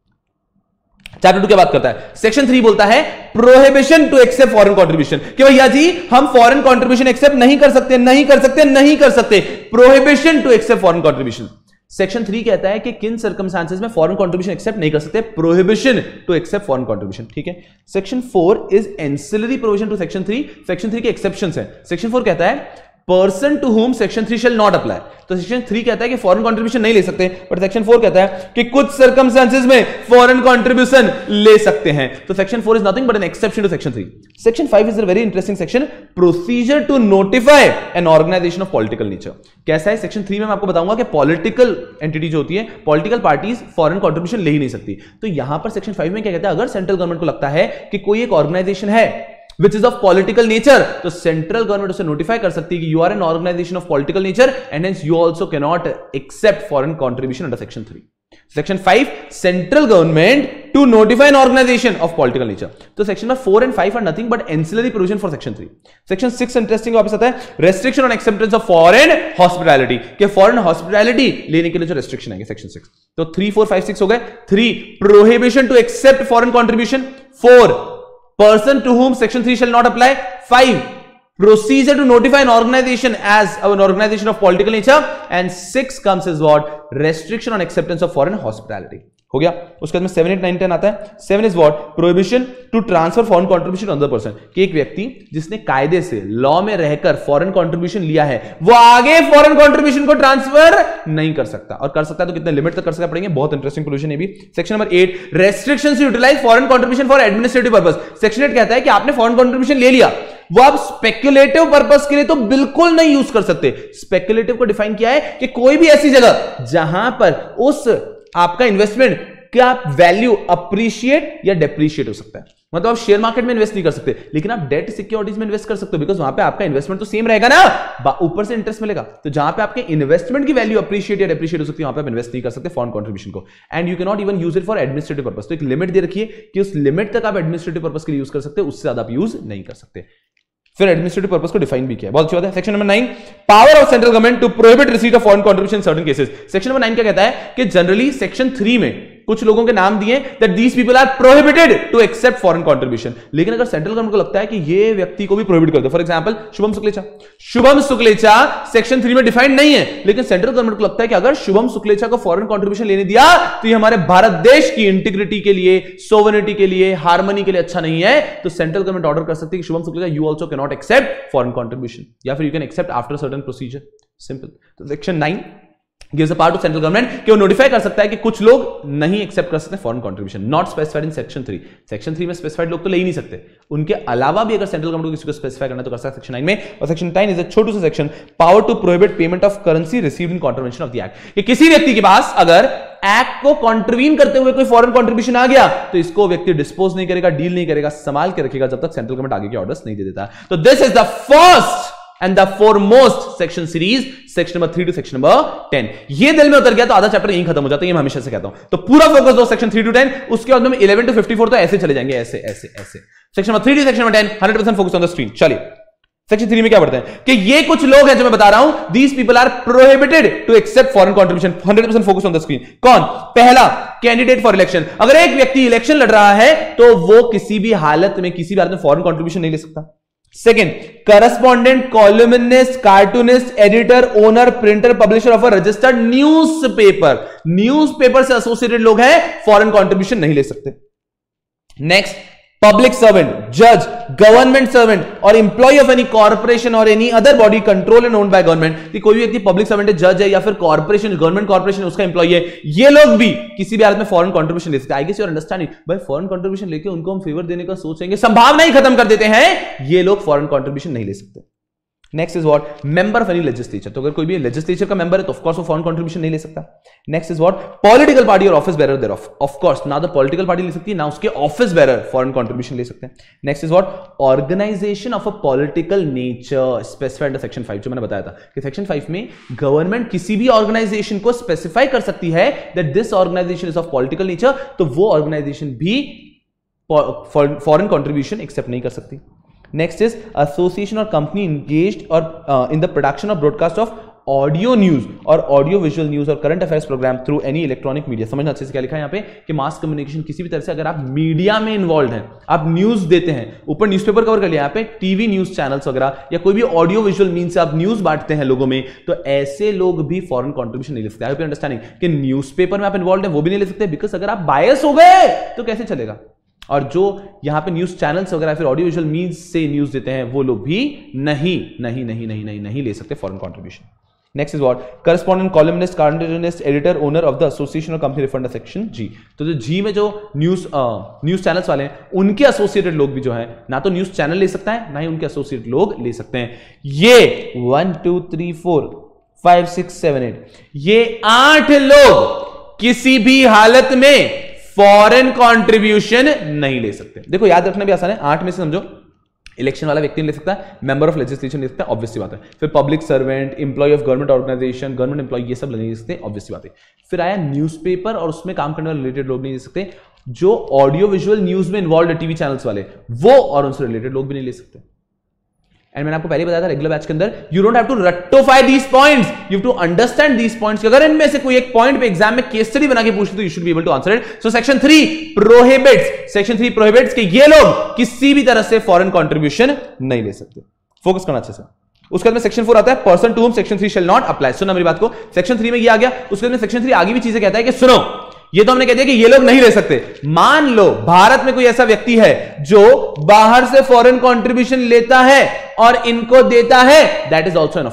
चैप्टर 2 क्या बात करता है? सेक्शन 3 बोलता है prohibition to accept foreign contribution, कि भैया जी हम फॉरेन कंट्रीब्यूशन एक्सेप्ट नहीं कर सकते, नहीं कर सकते, नहीं कर सकते। Prohibition to accept foreign contribution. Section 3 कहता है कि किन सर्कमस्टांसेस में फॉरेन कंट्रीब्यूशन एक्सेप्ट नहीं कर सकते। Prohibition to accept foreign contribution, ठीक है। Section 4 is ancillary provision to section 3। Section 3 के एक्सेप्शंस हैं। सेक्शन 4 कहता है person to whom section 3 shall not apply. तो सेक्शन 3 कहता है कि फॉरेन कंट्रीब्यूशन नहीं ले सकते, बट सेक्शन 4 कहता है कि कुछ सर्कमस्टेंसेस में फॉरेन कंट्रीब्यूशन ले सकते हैं। तो section 4 is nothing but an exception to section 3। Section 5 is a very interesting section, procedure to notify an organisation of political nature. कैसा है? सेक्शन 3 में मैं आपको बताऊंगा कि पॉलिटिकल एंटिटी जो होती है, पॉलिटिकल पार्टीज फॉरेन कंट्रीब्यूशन ले ही नहीं सकती। तो यहां पर सेक्शन 5 में क्या कहता है? अगर सेंट्रल गवर्नमेंट को लगता है कि कोई एक ऑर्गेनाइजेशन है which is of political nature, तो सेंट्रल गवर्नमेंट उसे नोटिफाई कर सकती है कि you are an organisation of political nature and hence you also can not accept foreign contribution under section 3। Section 5 central government to notify an organisation of political nature. तो section number 4 and 5 are nothing but ancillary provision for section 3। Section 6 interesting वापस आता है, restriction on acceptance of foreign hospitality, कि foreign hospitality लेने के लिए जो restriction है सेक्शन 6। तो 3 4 5 6 हो गए। 3 prohibition to accept foreign contribution, 4 person to whom section 3 shall not apply, 5 procedure to notify an organization as an organization of political nature, and 6 comes as what? Restriction on acceptance of foreign hospitality। हो गया। उसके बाद में 7 8 9 10 आता है। 7 is what? Prohibition to transfer foreign contribution to other person, कि एक व्यक्ति जिसने कायदे से लॉ में रहकर फॉरेन कंट्रीब्यूशन लिया है वो आगे फॉरेन कंट्रीब्यूशन को ट्रांसफर नहीं कर सकता, और कर सकता है तो कितने लिमिट तक कर सकता पड़ेंगे। बहुत इंटरेस्टिंग प्रोविजन है भी। Section number 8 restrictions to utilise foreign contribution for administrative purpose. Section 8 कहता है कि आपने फॉरेन कंट्रीब्यूशन ले लिया, वो आप स्पेक्युलेटिव पर्पस के लिए तो बिल्कुल नहीं यूज कर सकते। स्पेक्युलेटिव को डिफाइन किया है कि कोई भी ऐसी जगह जहां पर उस आपका इन्वेस्टमेंट क्या वैल्यू अप्रिशिएट या डेप्रिशिएट हो सकता है। मतलब आप शेयर मार्केट में इन्वेस्ट नहीं कर सकते, लेकिन आप डेट सिक्योरिटीज में इन्वेस्ट कर सकते हो, बिकॉज वहां पे आपका इन्वेस्टमेंट तो सेम रहेगा ना, ऊपर से इंटरेस्ट मिलेगा। तो जहां पे आपके इन्वेस्टमेंट की वैल्यू अप्रिशिएट या डेप्रिशिएट हो सकती है वहां पे आप इन्वेस्ट नहीं कर सकते फॉरेन कंट्रीब्यूशन को। And you can not even use it for administrative purpose. तो एक लिमिट दे रखी है कि उस लिमिट तक आप एडमिनिस्ट्रेटिव पर्पस के लिए यूज कर सकते हो, उससे ज्यादा आप यूज नहीं कर सकते। फिर एडमिनिस्ट्रेटिव पर्पस को डिफाइन भी किया है, बहुत अच्छी बात है। Section number 9 power of central government to prohibit receipt of foreign contribution in certain cases. Section number 9 क्या कहता है कि जनरली सेक्शन 3 में कुछ लोगों के नाम दिए that these people are prohibited to accept foreign contribution, लेकिन अगर सेंट्रल गवर्नमेंट को लगता है कि ये व्यक्ति को भी प्रोहिबिट कर दो, for example Shubham Shuklecha. Shubham Shuklecha section 3 में डिफाइंड नहीं है, लेकिन सेंट्रल गवर्नमेंट को लगता है कि अगर शुभम शुक्लेचा को फॉरेन कंट्रीब्यूशन लेने दिया तो ये हमारे भारत देश की इंटीग्रिटी के लिए, सोवरेनिटी के लिए, हार्मनी के लिए अच्छा नहीं है, तो सेंट्रल गवर्नमेंट ऑर्डर कर सकती है कि Shubham Shuklecha you also can not accept foreign contribution, या फिर you can accept after certain procedure. Simple. तो section 9 gives a power to central government कि वो नोटिफाई कर सकता है कि कुछ लोग नहीं एक्सेप्ट कर सकते foreign contribution, not specified in section 3। Section 3 में स्पेसिफाइड लोग तो ले ही नहीं सकते, उनके अलावा भी अगर सेंट्रल गवर्नमेंट को किसी को स्पेसिफाई करना है तो कर सकता है सेक्शन 9 में। और सेक्शन 10 इज अ छोटू सा section, power to prohibit payment of currency received in contravention of the act, कि किसी व्यक्ति के पास अगर एक्ट को कॉन्ट्रवीन करते हुए कोई फॉरेन कंट्रीब्यूशन आ गया तो इसको व्यक्ति डिस्पोज नहीं करेगा, डील नहीं करेगा, संभाल के रखेगा जब तक सेंट्रल गवर्नमेंट आगे के ऑर्डर्स नहीं दे देता। तो this is the first and the foremost section series, section number 3 to section number 10। ये दिल में उतर गया तो आधा चैप्टर यहीं खत्म हो जाता है, ये मैं हमेशा से कहता हूं। तो पूरा फोकस दो सेक्शन 3 to 10, उसके बाद में 11 to 54 तो ऐसे चले जाएंगे, ऐसे ऐसे ऐसे। Section number 3 to section number 10 100% focus on the screen. चलिए सेक्शन 3 में क्या पढ़ते हैं कि ये कुछ लोग हैं जो मैं बता रहा हूं, these people are prohibited to accept foreign contribution। 100% focus on the screen. कौन? पहला, कैंडिडेट फॉर इलेक्शन। अगर एक व्यक्ति इलेक्शन लड़ रहा है तो वो किसी भी हालत में, किसी भी हालत में फॉरेन कंट्रीब्यूशन नहीं ले सकता। Second, correspondent, columnist, cartoonist, editor, owner, printer, publisher of a registered newspaper. Newspaper से एसोसिएटेड लोग हैं, फॉरेन कंट्रीब्यूशन नहीं ले सकते। नेक्स्ट, पब्लिक सर्वेंट, जज, government servant or employee of any corporation or any other body control and owned by government. कोई भी व्यक्ति पब्लिक सर्वेंट है, जज है या फिर कॉर्पोरेशन, गवर्नमेंट कॉर्पोरेशन उसका एम्प्लॉय है, ये लोग भी किसी भी हालत में फॉरेन कंट्रीब्यूशन ले सकते हैं। I guess you are understanding. भाई फॉरेन कंट्रीब्यूशन लेके उनको हम फेवर देने का सोचेंगे, संभावना ही खत्म कर देते हैं, ये लोग फॉरेन कंट्रीब्यूशन नहीं ले सकते। Next is what, member of any legislature. तो अगर कोई भी लेजिस्लेचर का मेंबर है तो ऑफ कोर्स वो फॉरेन कंट्रीब्यूशन नहीं ले सकता। Next is what, political party or office bearer there of course ना द पॉलिटिकल पार्टी ले सकती है ना उसके ऑफिस बेरर फॉरेन कंट्रीब्यूशन ले सकते हैं। Next is what, organisation of a political nature specified in section 5, जो मैंने बताया था कि सेक्शन 5 में गवर्नमेंट किसी भी ऑर्गेनाइजेशन को स्पेसिफाई कर सकती है that this organisation is of political nature, तो वो ऑर्गेनाइजेशन भी फॉरेन कंट्रीब्यूशन एक्सेप्ट नहीं कर सकती। Next is association or company engaged or in the production or broadcast of audio news or audio visual news or current affairs program through any electronic media। समझना अच्छे से क्या लिखा है यहाँ पे कि मास कम्युनिकेशन किसी भी तरह से अगर आप मीडिया में इन्वॉल्व हैं, आप न्यूज देते हैं, ऊपर न्यूज़पेपर कवर कर लिया, यहाँ पे टीवी न्यूज चैनल्स वगैरह या कोई भी ऑडियो विजुअल मीन से आप न्यूज बांटते हैं लोगों में, तो ऐसे लोग भी फॉरेन कंट्रीब्यूशन नहीं ले सकते। आई होप यू अंडरस्टैंडिंग कि न्यूज़पेपर में आप इन्वॉल्व हैं वो भी नहीं ले सकते, बिकॉज अगर आप बायस हो गए तो कैसे चलेगा। और जो यहां पे न्यूज चैनल्स वगैरह फिर ऑडियो विजुअल मीन्स से न्यूज देते हैं वो लोग भी नहीं ले सकते foreign contribution. Next is what, correspondent, columnist, cartoonist, editor, owner of the association or company refund section जी। तो जो जी में जो न्यूज चैनल्स वाले हैं उनके एसोसिएटेड लोग भी जो है ना तो न्यूज चैनल ले सकता है ना ही उनके एसोसिएटेड लोग ले सकते हैं। ये 1 2 3 4 5 6 7 8 ये 8 लोग किसी भी हालत में फॉरेन कंट्रीब्यूशन नहीं ले सकते। देखो याद रखना भी आसान है, 8 में से समझो इलेक्शन वाला व्यक्ति नहीं ले सकता, मेंबर ऑफ लेजिस्लेशन ले सकता है, ऑब्वियस सी बात है। फिर public servant, employee of government organisation, government employee, ये सब नहीं ले सकते, ऑब्वियस सी बात है। फिर आया न्यूज़पेपर और उसमें काम करने वाले रिलेटेड लोग नहीं ले सकते। जो ऑडियो विजुअल न्यूज में इन्वॉल्व है टीवी चैनल्स वाले वो और उनसे रिलेटेड लोग भी नहीं ले सकते। एंड मैंने आपको पहले बताया था रेगुलर बैच के अंदर यू डोंट हैव टू रट्टोफाई these points, you have to understand these points. अगर इनमें से कोई एक पॉइंट पे एग्जाम में केस स्टडी बना के पूछते तो you should be able to answer it. So section 3 prohibits कि ये लोग किसी भी तरह से फॉरेन कंट्रीब्यूशन नहीं ले सकते। फोकस करना अच्छे से। उसके बाद में सेक्शन 4 आता है, person to whom section 3 shall not apply. सुना मेरी बात को, सेक्शन 3 में ये आ गया। उसके बाद में सेक्शन 3 आगे भी चीजें कहता है कि सुनो, ये तो हमने कह दिया कि ये लोग नहीं ले सकते। मान लो भारत में कोई ऐसा व्यक्ति है जो बाहर से फॉरेन कंट्रीब्यूशन लेता है और इनको देता है, that is also an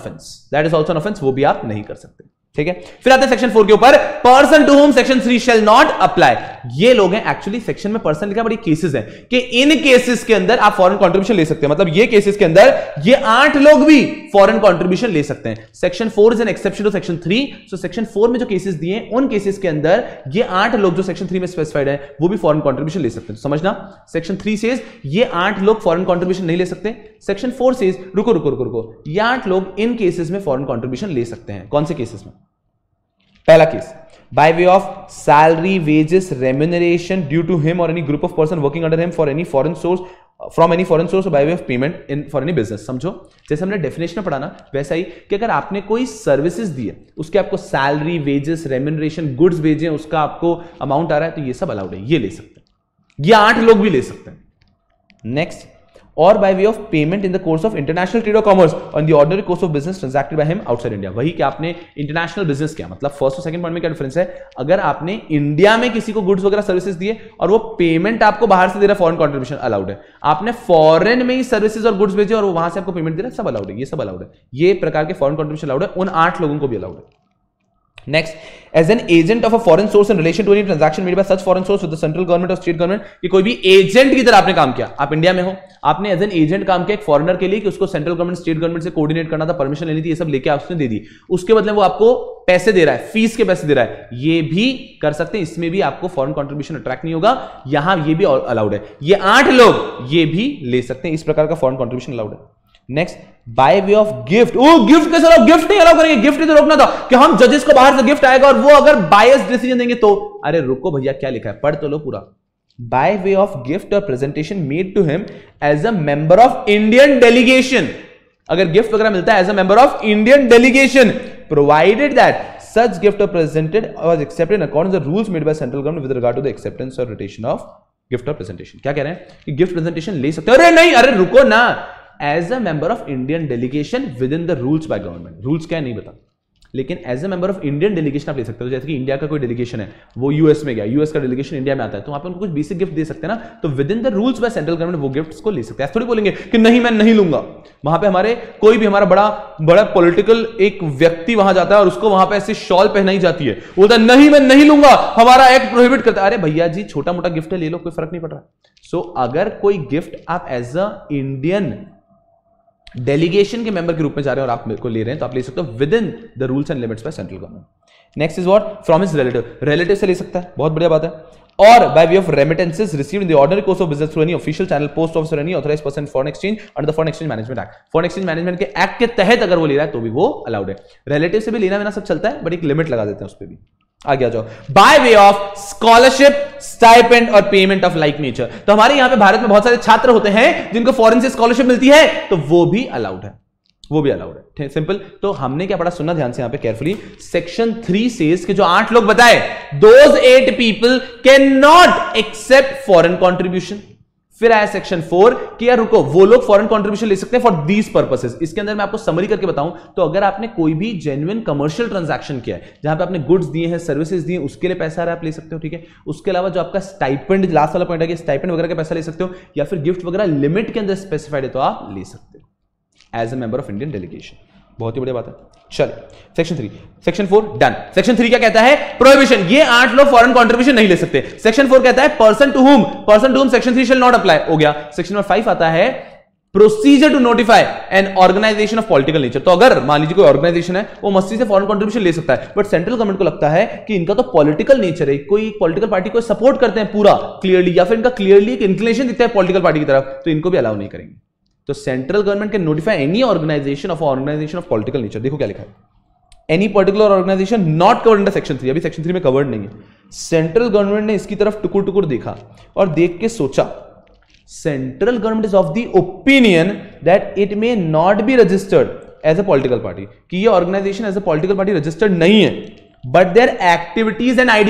offence, वो भी आप नहीं कर सकते। ठीक है, फिर आते हैं सेक्शन 4 के ऊपर, person to whom section 3 shall not apply. ये लोग हैं, एक्चुअली सेक्शन में पर्सन लिखा, बड़ी केसेस हैं कि इन केसेस के अंदर आप फॉरेन कंट्रीब्यूशन ले सकते हैं। मतलब ये केसेस के अंदर ये 8 लोग भी फॉरेन कंट्रीब्यूशन ले सकते हैं। Section 4 is an exception to section 3। So section 4 में जो केसेस दिए उन केसेस के अंदर ये 8 लोग जो सेक्शन 3 में स्पेसिफाइड है वो भी फॉरेन कंट्रीब्यूशन ले सकते हैं। तो समझना, सेक्शन 3 सेज ये 8 लोग फॉरेन कंट्रीब्यूशन नहीं ले सकते। सेक्शन 4 सेज रुको, ये 8 लोग इन केसेस में फॉरेन कंट्रीब्यूशन ले सकते हैं। कौन से केसेस में? पहला case, by way of salary, wages, remuneration due to him or any group of person working under him for any foreign source, from any foreign source, by way of payment in for any business. समझो, जैसे हमने definition में पढ़ा ना, वैसा ही कि अगर आपने कोई सर्विसेज दी है, उसके आपको सैलरी, वेजेस, रेम्यूनरेशन, गुड्स भेजे, उसका आपको अमाउंट आ रहा है, तो ये सब अलाउड है, ये ले सकते हैं। ये 8 लोग भी ले सकते हैं। नेक्स्ट, और by way of payment in the course of international trade or commerce on the ordinary course of business transacted by him outside India। वही कि आपने इंटरनेशनल बिजनेस किया, मतलब फर्स्ट और सेकंड पॉइंट में क्या डिफरेंस है? अगर आपने इंडिया में किसी को गुड्स वगैरह सर्विसेज दिए और वो पेमेंट आपको बाहर से दे रहा है, फॉरेन कंट्रीब्यूशन अलाउड है। आपने फॉरेन में ही सर्विसेज और गुड्स भेजे और वहां से आपको पेमेंट दे रहा है, सब अलाउड है, ये सब अलाउड है। ये प्रकार के फॉरेन कंट्रीब्यूशन अलाउड है, उन 8 लोगों को भी अलाउड है। Next, as an agent of a foreign source in relation to any transaction made by such foreign source with the central government or state government, कि कोई भी एजेंट की तरह आपने काम किया, आप इंडिया में हो, आपने एज एन एजेंट काम किया एक फॉरेनर के लिए कि उसको सेंट्रल गवर्नमेंट, स्टेट गवर्नमेंट से कोऑर्डिनेट करना था, परमिशन लेनी थी, ये सब लेके आपने दे दी, उसके बदले वो आपको पैसे दे रहा है, फीस के पैसे दे रहा है, ये भी कर सकते हैं। इसमें भी आपको फॉरेन कंट्रीब्यूशन अट्रैक्ट नहीं होगा, यहां ये भी अलाउड है। ये 8 लोग ये भी ले सकते हैं, इस प्रकार का फॉरेन कंट्रीब्यूशन अलाउड है। Next, by way of gift. Gift कैसे अलाउ? गिफ्ट नहीं अलाउ करेंगे, गिफ्ट तो रोकना था कि हम जजेस को बाहर से गिफ्ट आएगा और वो अगर बायस डिसीजन देंगे तो। अरे रुको भैया, क्या लिखा है, पढ़ तो लो पूरा। By way of gift or presentation made to him as a member of Indian delegation. अगर गिफ्ट वगैरह मिलता है as a member of Indian delegation, provided that such gift or presented was accepted in accordance with the rules made by central government with regard to the acceptance or retention of gift or presentation। क्या कह रहे हैं कि gift presentation ले सकते हो? अरे नहीं, अरे रुको ना, as a member of Indian delegation within the rules by government. Rules क्या है नहीं बता, लेकिन as a member of Indian delegation आप ले सकते हो। जैसे कि इंडिया का कोई डेलीगेशन है, वो यूएस में गया, यूएस का डेलीगेशन इंडिया में आता है, तो वहां पे उनको कुछ बेसिक गिफ्ट दे सकते हैं ना, तो within the rules by central government वो गिफ्ट्स को ले सकते हैं। थोड़ी बोलेंगे कि नहीं मैं नहीं लूंगा। वहां पे हमारे कोई भी हमारा बड़ा पॉलिटिकल एक व्यक्ति वहां जाता है और उसको वहां पे ऐसी शॉल पहनाई जाती है, वो बोलता है नहीं मैं नहीं लूंगा, हमारा एक्ट प्रोहिबिट करता है। अरे भैया जी छोटा मोटा गिफ्ट है, ले लो, कोई फर्क नहीं पड़ रहा। सो अगर कोई गिफ्ट आप एज अ इंडियन डेलीगेशन के मेंबर के रूप में जा रहे हैं और आप मेरे को ले रहे हैं, तो आप ले सकते हो within the rules and limits by central government. Next is what, from his relative से ले सकता है, बहुत बढ़िया बात है। और by way of remittances received in the ordinary course of business through any official channel, post office or any authorised person foreign exchange under the foreign exchange management act. Foreign exchange management के act के तहत अगर वो ले रहा है तो भी वो अलाउड है। रिलेटिव से भी लेना देना सब चलता है, बट एक लिमिट लगा देते हैं उस पर भी। आगे आ जाओ, by way of scholarship, stipend or payment of like nature. तो हमारे यहां पे भारत में बहुत सारे छात्र होते हैं जिनको फॉरेन से स्कॉलरशिप मिलती है, तो वो भी अलाउड है, वो भी अलाउड है। सिंपल। तो हमने क्या पढ़ा, सुनना ध्यान से यहां पे केयरफुली। सेक्शन 3 सेज कि जो 8 लोग बताए, those 8 people can not accept foreign contribution. फिर आया सेक्शन 4 कि यार रुको, वो लोग फॉरेन कॉन्ट्रीब्यूशन ले सकते हैं फॉर दीज पर्पसेस। इसके अंदर मैं आपको समरी करके बताऊं तो अगर आपने कोई भी जेन्युइन कमर्शियल ट्रांजैक्शन किया है, जहां पे आपने गुड्स दिए हैं, सर्विसेज दिए, उसके लिए पैसा आ रहा है, आप ले सकते हो, ठीक है। उसके अलावा जो आपका स्टाइपेंड, लास्ट वाला पॉइंट है कि स्टाइपेंड वगैरह का पैसा ले सकते हो, या फिर गिफ्ट वगैरह लिमिट के अंदर स्पेसिफाइड है तो आप ले सकते हो as a member of Indian delegation. बहुत ही बढ़िया बात है। चल सेक्शन 3, सेक्शन 4 डन। सेक्शन 3 क्या कहता है, प्रोहिबिशन, ये 8 लोग फॉरेन कंट्रीब्यूशन नहीं ले सकते। सेक्शन 4 कहता है person to whom section 3 shall not apply, हो गया। सेक्शन नंबर 5 आता है procedure to notify an organisation of political nature. तो अगर मान लीजिए कोई ऑर्गेनाइजेशन है, वो मस्ती से फॉरेन कंट्रीब्यूशन ले सकता है, बट सेंट्रल गवर्नमेंट को लगता है कि इनका तो पॉलिटिकल नेचर है, कोई पॉलिटिकल पार्टी को सपोर्ट करते हैं पूरा क्लियरली, या फिर इनका क्लियरली एक इंक्लिनेशन दिखता है पॉलिटिकल पार्टी की तरफ, तो इनको भी अलाउ नहीं करेंगे। तो central government can notify any organisation of political nature. देखो क्या लिखा है, any particular organisation not covered under section 3। अभी सेक्शन 3 में कवर्ड नहीं है। सेंट्रल गवर्नमेंट ने इसकी तरफ टुकुर टुकुर देखा और देख के सोचा, central government is of the opinion that it may not be registered as a political party, कि ये organisation as a political party registered नहीं है, but their activities and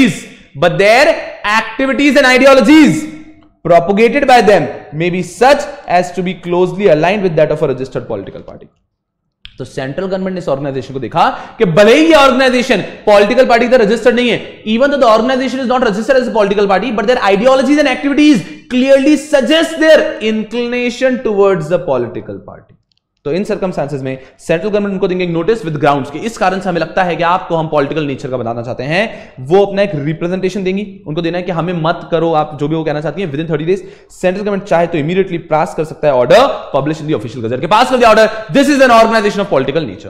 ideologies propagated by them may be such as to be closely aligned with that of a registered political party। तो central government ने इस organisation को देखा कि भले ही ये ऑर्गेनाइजेशन पॉलिटिकल पार्टी का रजिस्टर्ड नहीं है, even though the organisation is not registered as a political party, but their ideologies and activities clearly suggest their inclination towards the political party. तो इन सर्कमस्टांसेस में सेंट्रल गवर्नमेंट उनको देंगे notice with grounds के, इस कारण से हमें लगता है कि आपको हम पॉलिटिकल नेचर का बताना चाहते हैं। वो अपना एक रिप्रेजेंटेशन देंगी, उनको देना है कि हमें मत करो, आप जो भी वो कहना चाहती हैं। Within 30 days central government चाहे तो इमीडिएटली पास कर सकता है order, publish in the official gazette, के पास कर दिया order, this is an organisation of political nature.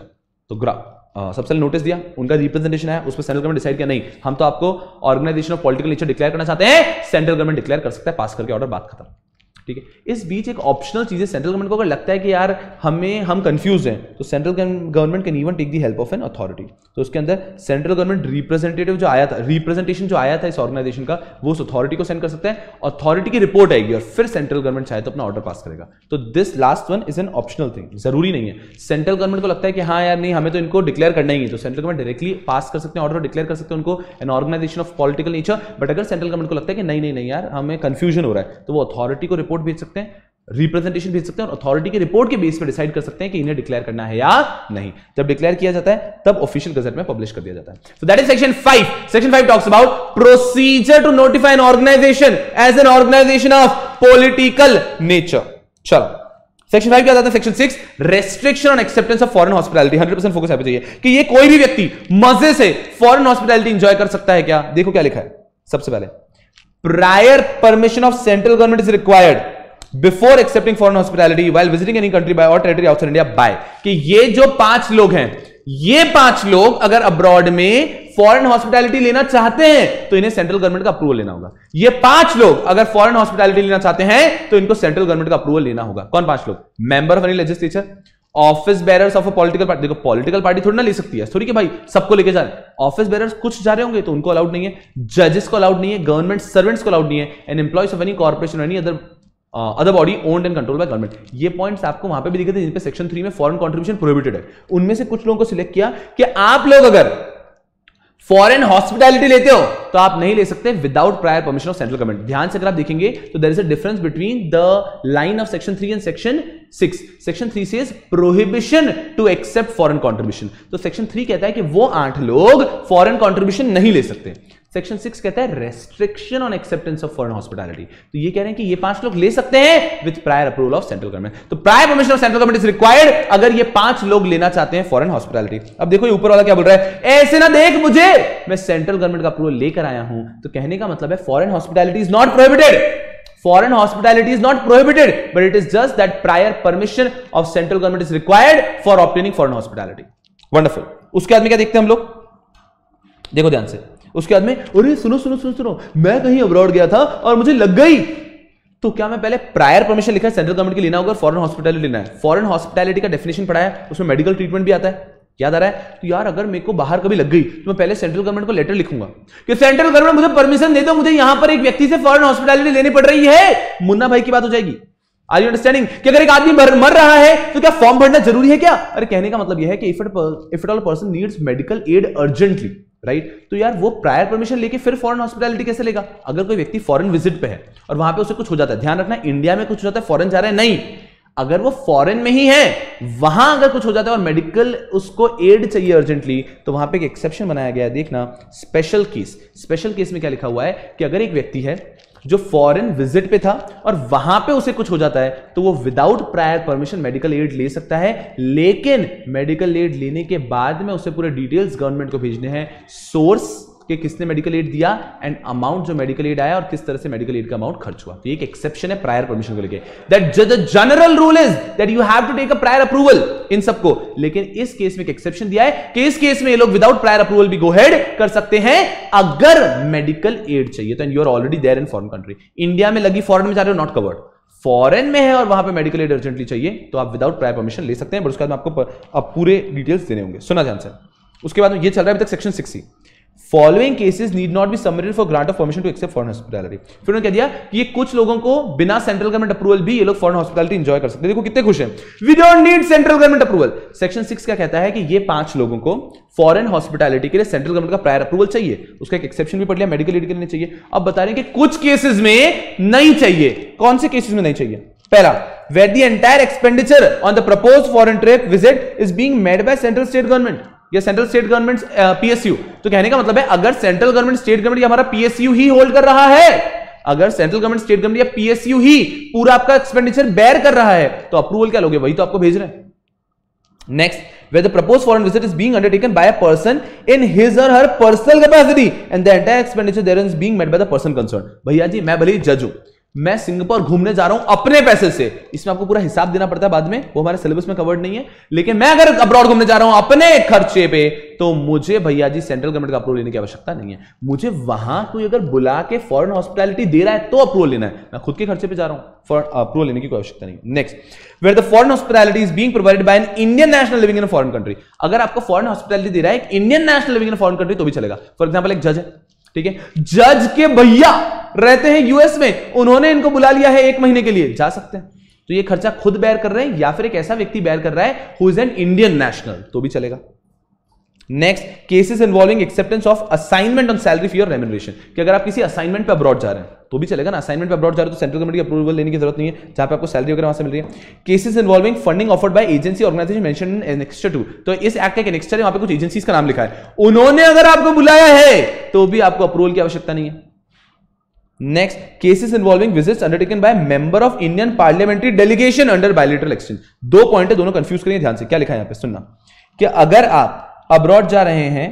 तो सबसे नोटिस दिया, उनका रिप्रेजेंटेशन है, उस पर सेंट्रल गवर्नमेंट डिसाइड किया नहीं, हम तो आपको organisation of political nature declare करना चाहते हैं। सेंट्रल गवर्नमेंट डिक्लेयर कर सकता है, पास करके ऑर्डर, बात खत्म, ठीक है। इस बीच एक ऑप्शनल चीज है, सेंट्रल गवर्नमेंट को अगर लगता है कि यार हम कंफ्यूज हैं, तो central government can even take the help of an authority. तो उसके अंदर सेंट्रल गवर्नमेंट रिप्रेजेंटेटिव जो आया था, रिप्रेजेंटेशन जो आया था इस ऑर्गेनाइजेशन का, वो उस अथॉरिटी को सेंड कर सकते हैं, अथॉरिटी की रिपोर्ट आएगी और फिर सेंट्रल गवर्नमेंट चाहे तो अपना ऑर्डर पास करेगा। तो this last one is an optional thing, जरूरी नहीं है। सेंट्रल गवर्नमेंट को लगता है कि हाँ यार नहीं, हमें तो इनको डिक्लेयर करना ही है, तो सेंट्रल गवर्नमेंट डायरेक्टली पास कर सकते हैं ऑर्डर, डिक्लेयर कर सकते हैं उनको an organisation of political nature. But अगर सेंट्रल गवर्नमेंट को लगता है कि नहीं यार हमें कंफ्यूजन हो रहा है, तो वो अथॉरिटी को रिपोर्ट भेज सकते हैं, रिप्रेजेंटेशन भेज सकते हैं, और अथॉरिटी के रिपोर्ट के बेस पर डिसाइड कर सकते हैं कि इन्हें डिक्लेयर करना है या नहीं। जब डिक्लेयर किया जाता है तब ऑफिशियल गजट में पब्लिश कर दिया जाता है। So that is section 5। Section 5 talks about procedure to notify an organisation as an organisation of political nature. चलो सेक्शन 5 क्या आता है, section 6 restriction on acceptance of foreign hospitality. 100% focus यहाँ पे चाहिए कि ये कोई भी व्यक्ति मजे से फॉरेन हॉस्पिटैलिटी एंजॉय कर सकता है क्या। देखो क्या लिखा है, सबसे पहले prior permission of central government is required before accepting foreign hospitality while visiting any country by or territory outside India by, कि ये जो 5 लोग हैं, ये 5 लोग अगर अब्रॉड में फॉरेन हॉस्पिटैलिटी लेना चाहते हैं तो इन्हें सेंट्रल गवर्नमेंट का अप्रूवल लेना होगा। ये 5 लोग अगर फॉरेन हॉस्पिटैलिटी लेना चाहते हैं तो इनको सेंट्रल गवर्नमेंट का अप्रूवल लेना होगा। कौन 5 लोग, member of any legislature, office bearers of a political party. देखो पॉलिटिकल पार्टी थोड़ी ना ले सकती है, थोड़ी कि भाई सबको लेके जा रहे हैं। ऑफिस बेरर्स कुछ जा रहे होंगे तो उनको अलाउड नहीं है, जजेस को अलाउड नहीं है, गवर्नमेंट सर्वेंट्स को अलाउड नहीं है, and employees of any corporation any other body owned and control by government. ये पॉइंट्स आपको वहां पे भी दिखे थे जिन पे सेक्शन 3 में फॉरेन कंट्रीब्यूशन प्रोहिबिटेड है। उनमें से कुछ लोगों को सिलेक्ट किया कि आप लोग अगर फॉरेन हॉस्पिटैलिटी लेते हो तो आप नहीं ले सकते without prior permission of central government. ध्यान से अगर आप देखेंगे तो there is a difference between the line of section 3 and section 6। Section 3 says prohibition to accept foreign contribution, तो सेक्शन 3 कहता है कि वो 8 लोग फॉरेन कंट्रीब्यूशन नहीं ले सकते। सेक्शन 6 कहता है restriction on acceptance of foreign hospitality, तो ये कह रहे हैं कि ये 5 लोग ले सकते हैं with prior approval of central government. तो prior permission of central government is required अगर ये 5 लोग लेना चाहते हैं फॉरेन हॉस्पिटैलिटी। अब देखो ये ऊपर वाला क्या बोल रहा है, ऐसे ना देख मुझे, मैं सेंट्रल गवर्नमेंट का अप्रूवल लेकर आया हूं। तो कहने का मतलब है foreign hospitality is not prohibited, foreign hospitality is not prohibited, but it is just that prior permission of central government is required for obtaining foreign hospitality. Wonderful. उसके बाद में क्या देखते हैं हम लोग, देखो ध्यान से। उसके बाद में अरे सुनो सुनो सुनो सुनो, मैं कहीं अब्रॉड गया था और मुझे लग गई, तो क्या मैं पहले प्रायर परमिशन लिखा है सेंट्रल गवर्नमेंट के लेना होगा, फॉरेन हॉस्पिटैलिटी लेना है। फॉरेन हॉस्पिटैलिटी का डेफिनेशन पढ़ा है, उसमें मेडिकल ट्रीटमेंट भी आता है, याद आ रहा है। तो यार अगर मेरे को बाहर कभी लग गई तो मैं पहले सेंट्रल गवर्नमेंट को लेटर लिखूंगा कि सेंट्रल गवर्नमेंट मुझे परमिशन दे दो, मुझे यहां पर एक व्यक्ति से फॉरेन हॉस्पिटैलिटी लेनी पड़ रही है। मुन्ना भाई की बात हो जाएगी। आर यू अंडरस्टैंडिंग कि अगर एक आदमी मर रहा है तो क्या फॉर्म भरना जरूरी है क्या? अरे कहने का मतलब यह है कि if it all person needs medical aid urgently, right, तो यार वो प्रायर परमिशन लेके फिर फॉरेन हॉस्पिटैलिटी कैसे लेगा? अगर कोई व्यक्ति फॉरेन विजिट पे है और वहां पे उसे कुछ हो जाता है, ध्यान रखना इंडिया में कुछ हो जाता है, फॉरेन जा रहा है नहीं, अगर वो फॉरेन में ही है, वहां अगर कुछ हो जाता है और मेडिकल उसको एड चाहिए अर्जेंटली, तो वहां पे एक एक्सेप्शन बनाया गया है, देखना स्पेशल केस। स्पेशल केस में क्या लिखा हुआ है कि अगर एक व्यक्ति है जो फॉरेन विजिट पे था और वहां पे उसे कुछ हो जाता है तो वो without prior permission medical aid ले सकता है, लेकिन मेडिकल एड लेने के बाद में उसे पूरे डिटेल्स गवर्नमेंट को भेजने हैं, सोर्स कि किसने मेडिकल एड दिया एंड अमाउंट जो मेडिकल एड आया और किस तरह से मेडिकल एड का अमाउंट खर्च हुआ। तो एक एक्सेप्शन है प्रायर परमिशन को लेके, that the general rule is that you have to take a prior approval in सबको, लेकिन इस केस में एक एक्सेप्शन दिया है कि इस केस में ये लोग विदाउट प्रायर अप्रूवल भी गो हेड कर सकते हैं अगर मेडिकल एड चाहिए तो, and you are already there in foreign country. India में लगी, फॉरेन में जा रहे हो, नॉट कवर्ड। फॉरेन में है और वहां पे मेडिकल एड अर्जेंटली चाहिए तो आप विदाउट प्रायर परमिशन ले सकते हैं, बट उसके बाद आपको अब पूरे डिटेल्स देने होंगे, सुना ध्यान से। उसके बाद ये चल रहा है अभी तक section 6C, following cases need not be submitted for grant of permission to accept foreign hospitality. फिर उन्होंने कह दिया कि ये कुछ लोगों को बिना सेंट्रल गवर्नमेंट अप्रूवल भी ये लोग फॉरेन हॉस्पिटैलिटी एंजॉय कर सकते हैं। देखो कितने खुश हैं, we don't need central government approval. Section 6 क्या कहता है कि ये 5 लोगों को फॉरेन हॉस्पिटैलिटी के लिए सेंट्रल गवर्नमेंट का प्रायर अप्रूवल चाहिए, उसका एक एक्सेप्शन भी पढ़ लिया, मेडिकल एड के लिए चाहिए। अब बता रहे हैं कि कुछ केसेस में नहीं चाहिए। कौन से केसेस में नहीं चाहिए? पहला, where the entire expenditure on the proposed foreign trip visit is being made by central state government या सेंट्रल स्टेट गवर्नमेंट PSU। तो कहने का मतलब है अगर सेंट्रल गवर्नमेंट स्टेट गवर्नमेंट या हमारा PSU ही होल्ड कर रहा है, अगर सेंट्रल गवर्नमेंट स्टेट गवर्नमेंट या PSU ही पूरा आपका एक्सपेंडिचर बेयर कर रहा है तो अप्रूवल क्या लोगे? वही तो आपको भेज रहे हैं। Next, where the proposed foreign visit is being undertaken by a person in his or her personal capacity and the entire expenditure therein is being met by the person concerned। भैया जी मैं भले ही जज हूं, मैं सिंगापुर घूमने जा रहा हूं अपने पैसे से, इसमें आपको पूरा हिसाब देना पड़ता है बाद में, वो हमारे सिलेबस में कवर्ड नहीं है, लेकिन मैं अगर अब्रॉड घूमने जा रहा हूं अपने खर्चे पे तो मुझे भैया जी सेंट्रल गवर्नमेंट का अप्रूवल लेने की आवश्यकता नहीं है। मुझे वहां कोई अगर बुला के फॉरेन हॉस्पिटैलिटी दे रहा है तो अप्रूवल लेना है, मैं खुद के खर्चे पे जा रहा हूं, फॉर अप्रूवल लेने की कोई आवश्यकता नहीं। Next, where the foreign hospitality is being provided by an Indian national living in a foreign country. अगर आपको फॉरेन हॉस्पिटैलिटी दे रहा है एक Indian national living in a foreign country तो भी चलेगा। फॉर एग्जांपल एक जज है, ठीक है, जज के भैया रहते हैं यूएस में, उन्होंने इनको बुला लिया है 1 महीने के लिए, जा सकते हैं। तो ये खर्चा खुद बेयर कर रहे हैं या फिर एक ऐसा व्यक्ति बेयर कर रहा है who is an Indian national तो भी चलेगा। Next, cases involving acceptance of assignment on salary fee और रेम्यूनरेशन, कि अगर आप किसी असाइनमेंट पे अब्रॉड जा रहे हैं तो भी चलेगा ना। असाइनमेंट पे अब्रॉड जा रहे हो तो सेंट्रल गवर्नमेंट की अप्रूवल लेने की जरूरत नहीं है, जहां पे आपको सैलरी वगैरह वहां से मिल रही है। Cases involving funding offered by agency organisation mention in annexure 2, तो इस एक्ट का एक एनेक्स्टर है, वहां पे कुछ एजेंसीज का नाम लिखा है, उन्होंने अगर आपको बुलाया है तो भी आपको अप्रूवल की आवश्यकता नहीं है। Next, cases involving visits undertaken by member of Indian parliamentary delegation under bilateral exchange. 2 point है, दोनों कंफ्यूज करिए ध्यान से। क्या लिखा है यहां पे सुनना, कि अगर आप अब्रॉड जा रहे हैं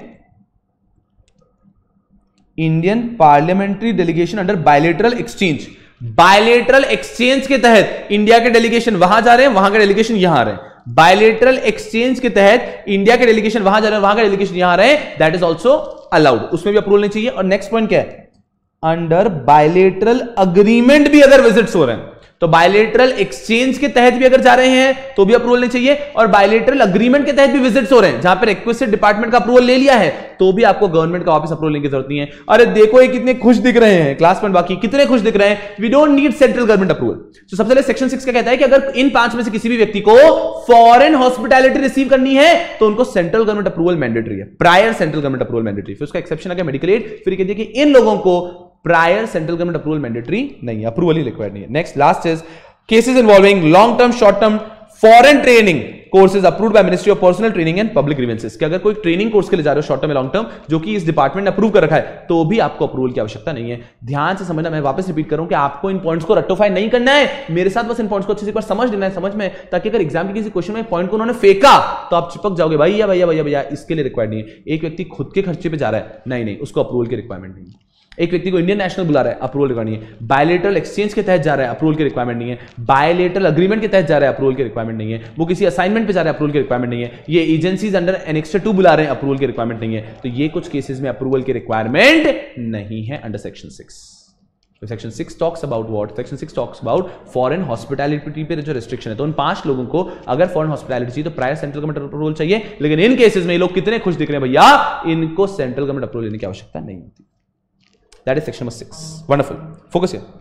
Indian parliamentary delegation under bilateral exchange, bilateral exchange के तहत इंडिया के डेलीगेशन वहां जा रहे हैं, वहां के डेलीगेशन यहां आ रहे हैं, बायलैटरल एक्सचेंज के तहत इंडिया के डेलीगेशन वहां जा रहे हैं, वहां का डेलीगेशन यहां आ रहे हैं, दैट इज ऑल्सो अलाउड, उसमें भी अप्रूवल नहीं चाहिए। और नेक्स्ट पॉइंट क्या है, अंडर बायलैटरल अग्रीमेंट भी अगर विजिट्स हो रहे हैं तो बायलेटरल एक्सचेंज के तहत भी अगर जा रहे हैं तो भी अप्रूवल नहीं चाहिए, और बायलेटरल अग्रीमेंट के तहत भी विजिट्स हो रहे हैं जहां पर रिक्वेस्टेड डिपार्टमेंट का अप्रूवल ले लिया है तो भी आपको गवर्नमेंट का वापस अप्रूवल लेने की जरूरत नहीं है। अरे देखो ये कितने खुश दिख रहे हैं क्लास में, बाकी कितने खुश दिख रहे हैं, we don't need central government approval. तो सबसे पहले सेक्शन 6 क्या कहता है कि अगर इन 5 में से किसी भी व्यक्ति को फॉरेन हॉस्पिटैलिटी रिसीव करनी है तो उनको सेंट्रल गवर्नमेंट अप्रूवल मैंडेटरी है, prior central government approval mandatory. फिर उसका एक्सेप्शन आ गया मेडिकल एड, फिर कह दिया कि इन लोगों को prior central government approval mandatory नहीं है, अप्रूवल ही रिक्वायर्ड नहीं है। Next last is cases involving long term short term foreign training courses approved by ministry of personnel training and public grievances. कि अगर कोई ट्रेनिंग कोर्स के लिए जा रहे हो शॉर्ट टर्म लॉन्ग टर्म जो कि इस डिपार्टमेंट ने अप्रूव कर रखा है तो भी आपको अप्रूवल की आवश्यकता नहीं है। ध्यान से समझना, मैं वापस रिपीट करूं कि आपको इन पॉइंट्स को रट्टोफाई नहीं करना है, मेरे साथ बस इन पॉइंट्स को अच्छे से एक बार समझ लेना है, समझ में, ताकि अगर एग्जाम के किसी क्वेश्चन में पॉइंट को उन्होंने फेंका तो आप चिपक जाओगे, भैया भैया भैया भैया इसके लिए रिक्वायर्ड नहीं है। एक व्यक्ति खुद के खर्चे पे जा रहा है, नहीं नहीं उसको अप्रूवल की रिक्वायरमेंट नहीं है। एक व्यक्ति को इंडियन नेशनल बुला रहा है, अप्रूवल रिक्वायरमेंट नहीं है। बायलेटरल एक्सचेंज के तहत जा रहा है, अप्रूवल की रिक्वायरमेंट नहीं है। बायलेटरल अग्रीमेंट के तहत जा रहा है, अप्रूवल की रिक्वायरमेंट नहीं है। वो किसी असाइनमेंट पे जा रहा है, अप्रूवल की रिक्वायरमेंट नहीं है। ये एजेंसीज अंडर एनेक्स 2 बुला रहे हैं, अप्रूवल की रिक्वायरमेंट नहीं है। तो ये कुछ केसेस में अप्रूवल की रिक्वायरमेंट नहीं है under section 6। Section 6 talks about what? Section 6 talks about foreign hospitality पे जो रिस्ट्रिक्शन है। तो उन 5 लोगों को अगर फॉरेन हॉस्पिटैलिटी चाहिए तो प्रायर सेंट्रल गवर्नमेंट अप्रूवल चाहिए, लेकिन इन केसेस में ये लोग कितने खुश दिख रहे हैं भैया, इनको सेंट्रल गवर्नमेंट अप्रूवल लेने की आवश्यकता नहीं होती। That is section number 6. Wonderful. Focus here.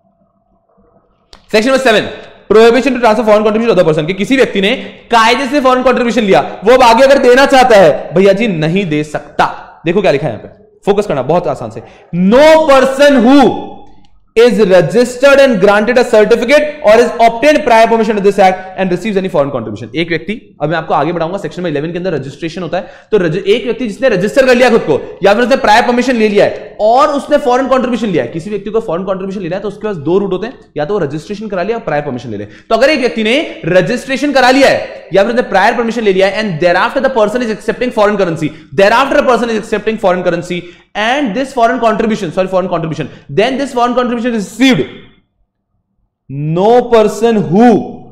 Section number 7. Prohibition to transfer foreign contribution to other person. कि किसी व्यक्ति ने कायदे से फॉरेन कंट्रीब्यूशन लिया, वो अब आगे अगर देना चाहता है, भैया जी नहीं दे सकता। देखो क्या लिखा है यहां पे, फोकस करना बहुत आसान से। No person who is registered and granted a certificate or is obtained prior permission to this act and receives any foreign contribution। एक व्यक्ति, अब मैं आपको आगे बढ़ाऊंगा, सेक्शन में 11 के अंदर रजिस्ट्रेशन होता है, तो एक व्यक्ति जिसने रजिस्टर कर लिया खुद को या फिर उसने प्रायर परमिशन ले लिया है और उसने फॉरेन कंट्रीब्यूशन लिया है। किसी व्यक्ति को फॉरेन कंट्रीब्यूशन लेना है तो उसके पास 2 रूट होते हैं, या तो रजिस्ट्रेशन करा लिया और प्रायर परमिशन ले ले। तो अगर एक व्यक्ति ने रजिस्ट्रेशन करा लिया है या फिर उसने प्रायर परमिशन ले लिया है and thereafter the person is accepting foreign currency, thereafter a person is accepting foreign currency and this foreign contribution, then this foreign contribution is received, no person who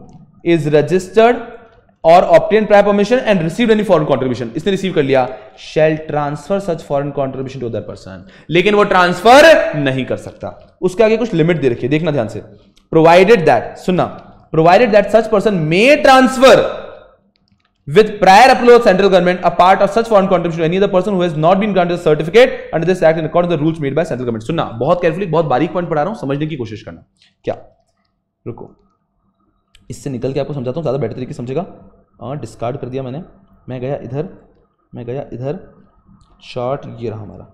is registered or obtained prior permission and received any foreign contribution, इसने receive कर लिया, shall transfer such foreign contribution to other person। लेकिन वो transfer नहीं कर सकता, उसके आगे कुछ लिमिट दे रखी है, देखना ध्यान से। provided that, सुनना, provided that such person may transfer with prior approval of central government a part of such foreign contribution to any other person who has not been granted a certificate under this act in accordance with the rules made by central government। सुनना बहुत carefully, बहुत बारीक point पढ़ा रहा हूं, समझने की कोशिश करना। क्या, रुको, इससे निकल के आपको समझाता हूं, ज्यादा बेटर तरीके से समझेगा। डिस्कार्ड कर दिया मैंने, मैं गया इधर, मैं गया इधर, चार्ट ये रहा हमारा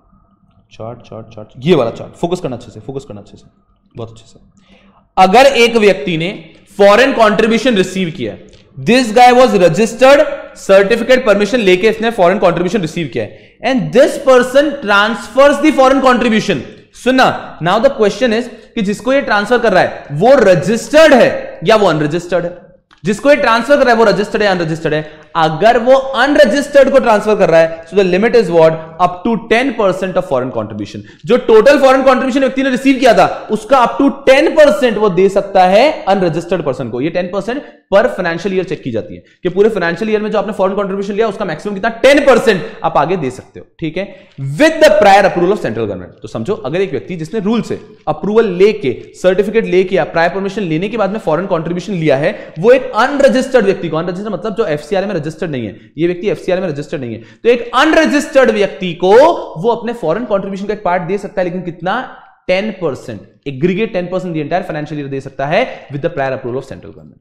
चार्ट, ये वाला चार्ट, फोकस करना अच्छे से, फोकस करना अच्छे से, बहुत अच्छे से। अगर एक व्यक्ति ने फॉरेन कंट्रीब्यूशन रिसीव किया, this guy was registered, certificate permission लेके इसने फॉरेन कंट्रीब्यूशन रिसीव किया है, and this person transfers the foreign contribution. सुनना, नाउ द क्वेश्चन इज कि जिसको ये ट्रांसफर कर रहा है वो रजिस्टर्ड है या वो अनरजिस्टर्ड है? जिसको ये ट्रांसफर कर रहा है वो रजिस्टर्ड है अनरजिस्टर्ड है? अगर वो अनरजिस्टर्ड को ट्रांसफर कर रहा है so the limit is what, up to 10% of foreign contribution. जो टोटल फॉरेन कंट्रीब्यूशन व्यक्ति ने रिसीव किया था उसका अप टू 10% वो दे सकता है अनरजिस्टर्ड पर्सन को। ये 10% पर फाइनेंशियल ईयर चेक की जाती है कि पूरे फाइनेंशियल ईयर में जो आपने फॉरेन कंट्रीब्यूशन लिया उसका मैक्सिमम कितना, 10% आप आगे दे सकते हो, ठीक है, with the prior approval of central government. तो समझो, अगर एक व्यक्ति जिसने रूल से अप्रूवल लेके, सर्टिफिकेट लेके या प्रायर परमिशन लेने के बाद में फॉरेन कंट्रीब्यूशन लिया है, वो एक अनरजिस्टर्ड व्यक्ति को, अनरजिस्टर्ड मतलब जो एफसीआर में रजिस्टर्ड नहीं है, ये व्यक्ति एफसीआर में रजिस्टर्ड नहीं है, तो एक अनरजिस्टर्ड व्यक्ति को वो अपने फॉरेन कंट्रीब्यूशन का एक पार्ट दे सकता है, लेकिन कितना, 10%, aggregate 10% the entire financial year दे सकता है with the prior approval of central government.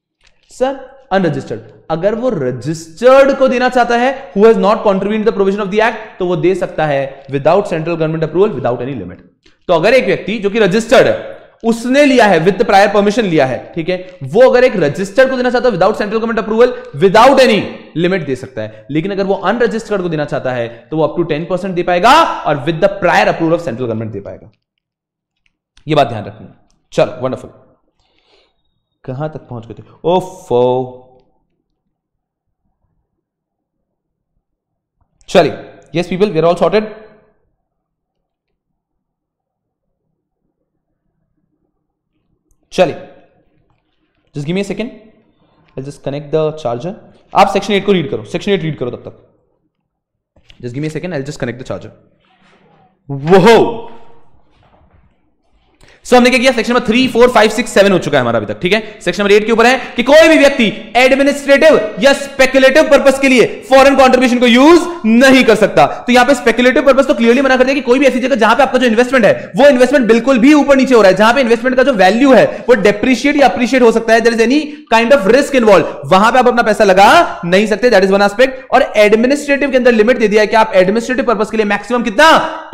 Sir unregistered, अगर वो रजिस्टर्ड को देना चाहता है, who has not contributed the provision of the act, तो वो दे सकता है without central government approval, without any limit. तो अगर एक व्यक्ति जो कि रजिस्टर्ड है, उसने लिया है विद प्रायर परमिशन लिया है, ठीक है, वो अगर एक रजिस्टर्ड को देना चाहता है without central government approval, without any limit दे सकता है। लेकिन अगर वो अनरजिस्टर्ड को देना चाहता है तो वो अप टू 10% दे पाएगा और with the prior approval of central government दे पाएगा। ये बात ध्यान रखनी। चलो वंडरफुल, कहां तक पहुंच गए थे? ओफो, चलिए, yes people, we are all sorted. चलिए, just give me a second, I just connect the charger. आप सेक्शन 8 को रीड करो, सेक्शन 8 रीड करो तब तक। Just give me a second, I just connect the charger. वो सो हमने क्या किया, सेक्शन नंबर 3, 4, 5, 6, 7 हो चुका है हमारा अभी तक, ठीक है। सेक्शन नंबर 8 के ऊपर है कि कोई भी व्यक्ति एडमिनिस्ट्रेटिव या स्पेकुलेटिव पर्पस के लिए फॉरेन कंट्रीब्यूशन को यूज नहीं कर सकता। तो यहां पे स्पेकुलेटिव पर्पस तो क्लियरली मना कर दिया कि कोई भी ऐसी जगह जहां पे आपका जो इन्वेस्टमेंट है वो इन्वेस्टमेंट बिल्कुल भी ऊपर नीचे हो रहा है, जहां पे इन्वेस्टमेंट का जो वैल्यू है वो डेप्रिशिएट या अप्रिशिएट हो सकता है, there is any kind of risk involve, वहां पे आप अपना पैसा लगा नहीं सकते, दैट इज वन एस्पेक्ट। और एडमिनिस्ट्रेटिव के अंदर लिमिट दे दिया है कि आप एडमिनिस्ट्रेटिव पर्पस के लिए मैक्सिमम कितना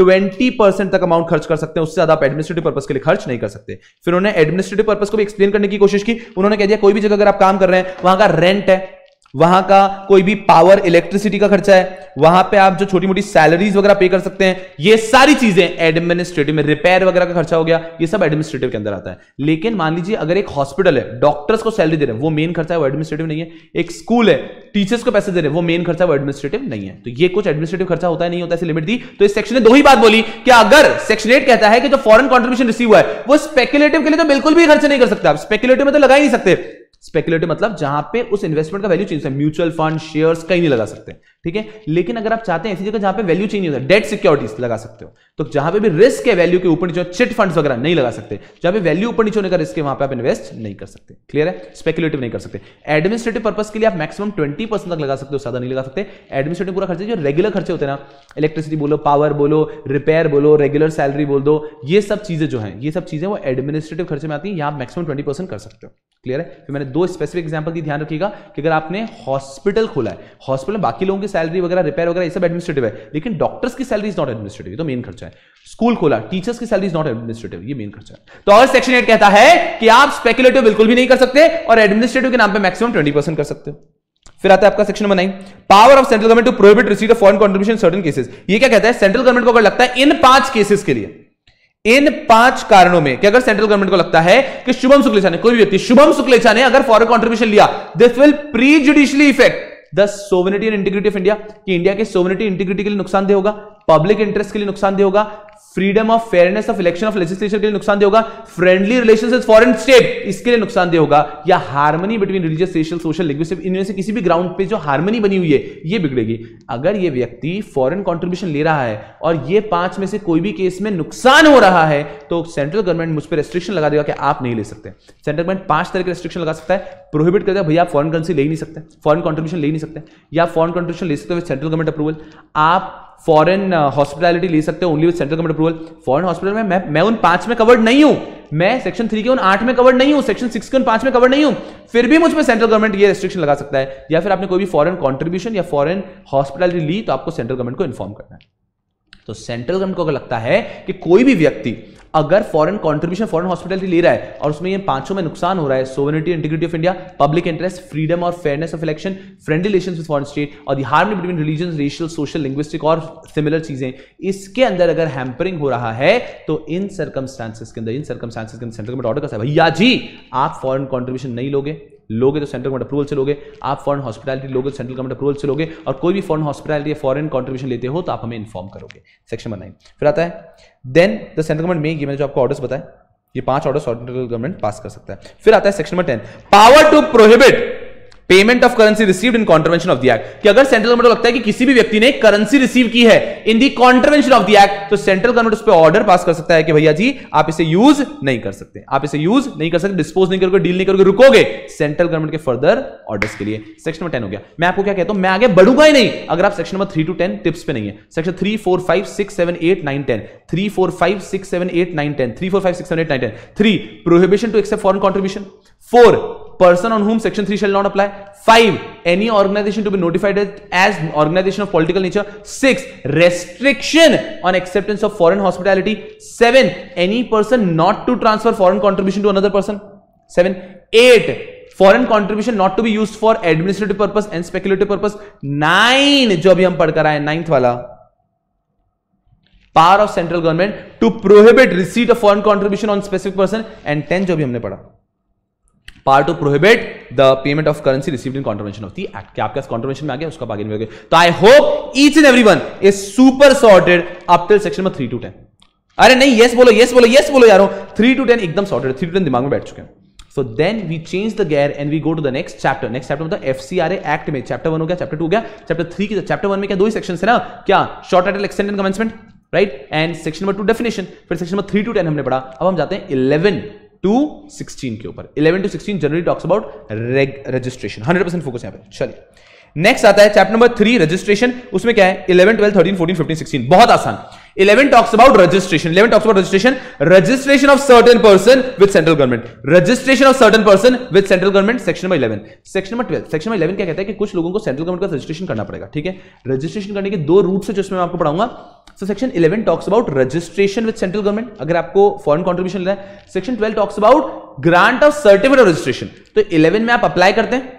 20% तक अमाउंट खर्च कर सकते हैं, उससे ज्यादा आप एडमिनिस्ट्रेटिव पर्पस के लिए खर्च नहीं कर सकते। फिर उन्होंने एडमिनिस्ट्रेटिव पर्पस को भी एक्सप्लेन करने की कोशिश की। उन्होंने कह दिया कोई भी जगह अगर आप काम कर रहे हैं, वहां का रेंट है, वहां का कोई भी पावर इलेक्ट्रिसिटी का खर्चा है, वहां पे आप जो छोटी मोटी सैलरीज वगैरह पे कर सकते हैं, ये सारी चीजें एडमिनिस्ट्रेटिव में, रिपेयर वगैरह का खर्चा हो गया, ये सब एडमिनिस्ट्रेटिव के अंदर आता है। लेकिन मान लीजिए अगर एक हॉस्पिटल है, डॉक्टर्स को सैलरी दे रहे हैं, वो मेन खर्चा है, वो एडमिनिस्ट्रेटिव नहीं है। एक स्कूल है, टीचर्स को पैसे दे रहे हैं, वो मेन खर्चा है, वो एडमिनिस्ट्रेटिव नहीं है। तो ये कुछ एडमिनिस्ट्रेटिव खर्चा होता है नहीं होता, ऐसी लिमिट दी। तो इस सेक्शन ने दो ही बात बोली कि अगर सेक्शन 8 कहता है कि जो फॉरेन कंट्रीब्यूशन रिसीव हुआ है वो स्पेकुलेटिव के लिए तो बिल्कुल भी खर्च नहीं कर सकते, आप स्पेकुलेटिव में तो लगा ही नहीं सकते। स्पेकुलेटिव मतलब जहां पे उस इन्वेस्टमेंट का वैल्यू चेंज है, म्यूचुअल फंड, शेयर्स कहीं नहीं लगा सकते, ठीक है। लेकिन अगर आप चाहते हैं ऐसी जगह जहां पे वैल्यू चेंज होता है, डेट सिक्योरिटीज लगा सकते हो। तो जहां पे भी रिस्क है वैल्यू के ऊपर नीचे, चिट फंड्स वगैरह नहीं लगा सकते, जहां पे वैल्यू ऊपर नीचे होने का रिस्क है वहां पे आप इन्वेस्ट नहीं कर सकते। क्लियर है, स्पेकुलेटिव नहीं कर सकते। एडमिनिस्ट्रेटिव पर्पस के लिए आप मैक्सिमम 20% तक लगा सकते हो, ज्यादा नहीं लगा सकते। एडमिनिस्ट्रेटिव पूरा खर्चे जो रेगुलर खर्चे होते हैं ना, इलेक्ट्रिसिटी बोलो, पावर बोलो, रिपेयर बोलो, रेगुलर सैलरी बोल दो, ये सब चीजें जो है, ये सब चीजें वो एडमिनिस्ट्रेटिव खर्चे में आती है, यहां मैक्सिमम 20% कर सकते हो। क्लियर है। फिर मैंने दो स्पेसिफिक एग्जांपल की ध्यान रखिएगा कि अगर आपने हॉस्पिटल खोला है, हॉस्पिटल में बाकी लोगों की सैलरी वगैरह, रिपेयर वगैरह ये सब एडमिनिस्ट्रेटिव है, लेकिन डॉक्टर्स की सैलरी इज नॉट एडमिनिस्ट्रेटिव, तो मेन खर्चा है। स्कूल खोला, टीचर्स की सैलरी इज नॉट एडमिनिस्ट्रेटिव, ये मेन खर्चा है। तो और सेक्शन 8 कहता है कि आप स्पेकुलेटिव बिल्कुल भी नहीं कर सकते और एडमिनिस्ट्रेटिव के नाम पे मैक्सिमम 20% कर सकते हो। फिर आता है आपका section number 9, power of central government to prohibit receipt of foreign contribution in certain cases. ये क्या कहता है, सेंट्रल गवर्नमेंट को अगर लगता है इन 5 केसेस के लिए, इन 5 कारणों में कि अगर सेंट्रल गवर्नमेंट को लगता है कि शुभम शुक्लेचा ने, कोई भी व्यक्ति शुभम शुक्लेचा ने अगर फॉरेन कंट्रीब्यूशन लिया, this will prejudicially effect the sovereignty and integrity of India, कि इंडिया के सोवरेनिटी इंटीग्रिटी के लिए नुकसानदेह होगा, पब्लिक इंटरेस्ट के लिए नुकसानदेह होगा, freedom of fairness of election of legislature के लिए नुकसानदेह होगा, friendly relations with foreign state इसके लिए नुकसानदेह होगा, या harmony between religious, racial, social, linguistic, इनमें से किसी भी ग्राउंड पे जो हार्मनी बनी हुई है ये बिगड़ेगी। अगर ये व्यक्ति फॉरेन कंट्रीब्यूशन ले रहा है और ये 5 में से कोई भी केस में नुकसान हो रहा है तो सेंट्रल गवर्नमेंट मुझ पर रेस्ट्रिक्शन लगा देगा कि आप नहीं ले सकते। सेंट्रल गवर्नमेंट 5 तरह के रेस्ट्रिक्शन लगा सकता है, प्रोहिबिट कर देगा, भैया आप फॉरेन करेंसी ले ही नहीं सकते, फॉरेन कंट्रीब्यूशन ले ही नहीं सकते, या फॉरेन कंट्रीब्यूशन ले सकते हो सेंट्रल गवर्नमेंट अप्रूवल, आप फॉरेन हॉस्पिटैलिटी ले सकते हो only with central government approval. Foreign hospital में मैं उन 5 में कवर्ड नहीं हूं, मैं सेक्शन 3 के उन 8 में कवर्ड नहीं हूं, सेक्शन 6 के उन 5 में कवर्ड नहीं हूं, फिर भी मुझ पे सेंट्रल गवर्नमेंट ये रेस्ट्रिक्शन लगा सकता है। या फिर आपने कोई भी फॉरेन कंट्रीब्यूशन या फॉरेन हॉस्पिटैलिटी ली तो आपको सेंट्रल गवर्नमेंट को इन्फॉर्म करना है। तो सेंट्रल गवर्नमेंट को अगर लगता है कि कोई भी व्यक्ति अगर फॉरेन कंट्रीब्यूशन, फॉरेन हॉस्पिटैलिटी ले रहा है और उसमें ये 5 में नुकसान हो रहा है, sovereignty, integrity of India, public interest, freedom और fairness of election, friendly relations with foreign state और the harmony between religion, racial, social, linguistic और सिमिलर चीजें, इसके अंदर अगर हैम्परिंग हो रहा है तो इन सर्कमस्टांसेस के अंदर सेंट्रल गवर्नमेंट ऑर्डर कर सकता है, भैया जी आप फॉरेन कंट्रीब्यूशन नहीं लोगे तो सेंट्रल गवर्नमेंट अप्रूवल से लोगे, आप फॉरेन हॉस्पिटैलिटी लोगे तो सेंट्रल गवर्नमेंट अप्रूवल से लोगे, और कोई भी फॉरेन हॉस्पिटैलिटी या फॉरेन कंट्रीब्यूशन लेते हो तो आप हमें इन्फॉर्म करोगे। सेक्शन नंबर 9 फिर आता है देन द सेंट्रल गवर्नमेंट में, ये मैंने जो आपको ऑर्डर्स बताए, ये 5 ऑर्डर सेंट्रल गवर्नमेंट पास कर सकता है। फिर आता है section number 10, power to prohibit payment of currency received in contravention of the act, कि अगर सेंट्रल गवर्नमेंट को लगता है कि किसी भी व्यक्ति ने करेंसी रिसीव की है in the contravention of the act, तो सेंट्रल गवर्नमेंट उस पर ऑर्डर पास कर सकता है कि भैया जी आप इसे यूज नहीं कर सकते, आप इसे यूज नहीं कर सकते, डिस्पोज नहीं करोगे, डील नहीं करोगे, रुकोगे सेंट्रल गवर्नमेंट के फर्दर ऑर्डर्स के लिए। सेक्शन नंबर 10 हो गया। मैं आपको क्या कहता हूं, मैं आगे बढ़ूंगा ही नहीं अगर आप सेक्शन नंबर 3 to 10 टिप्स पे नहीं है। Section 3, 4, 5, 6, 7, 8, 9, 10, 3, 4, 5, 6, 7, 8, 9, 10, 3, 4, 5, 6, 7, 8, 9, 10, 3 prohibition to accept foreign contribution, 4 person on whom section 3 shall not apply, 5 any organization to be notified as organization of political nature, 6 restriction on acceptance of foreign hospitality, 7 any person not to transfer foreign contribution to another person, 7, 8 foreign contribution not to be used for administrative purpose and speculative purpose, 9 जो अभी हम पढ़कर आए 9th वाला power of central government to prohibit receipt of foreign contribution on specific person, and 10 जो भी हमने पढ़ा part to prohibit the payment of currency received in contravention of the act, क्या आपका कॉन्ट्रवेंशन में आ गया, उसका आगे नहीं हो गया। तो I hope each and everyone is super sorted up till section number 3 to 10। अरे नहीं यस बोलो यस बोलो यस बोलो यारो, 3 to 10 एकदम सॉर्टेड, 3 to 10 दिमाग में बैठ चुके हैं। So then we change the gear and we go to the next chapter। next chapter मतलब FCRA एक्ट में चैप्टर 1 हो गया, चैप्टर 2 हो गया, चैप्टर 3 की चैप्टर 1 में क्या 2 ही सेक्शंस है ना, क्या short title, extend and commencement, right, and section number 2 definition, फिर सेक्शन नंबर 3 to 10 हमने पढ़ा। अब हम जाते हैं 11 to 16 के ऊपर। 11 to 16 generally talks about registration, 100% focus यहां पे। चलिए नेक्स्ट आता है चैप्टर नंबर 3 रजिस्ट्रेशन। उसमें क्या है 11 12 13 14 15 16, बहुत आसान। 11 talks about registration, 11 talks about registration, registration of certain person with central government, registration of certain person with central government. Section number 11, section number 12, section number 11 क्या कहता है कि कुछ लोगों को सेंट्रल गवर्नमेंट का रजिस्ट्रेशन करना पड़ेगा, ठीक है। रजिस्ट्रेशन करने के दो रूट्स है जो इसमें मैं आपको पढ़ाऊंगा। So section 11 talks about registration with central government, अगर आपको फॉरेन कंट्रीब्यूशन लेना है। Section 12 talks about grant of certificate of registration. तो 11 में आप अप्लाई करते हैं,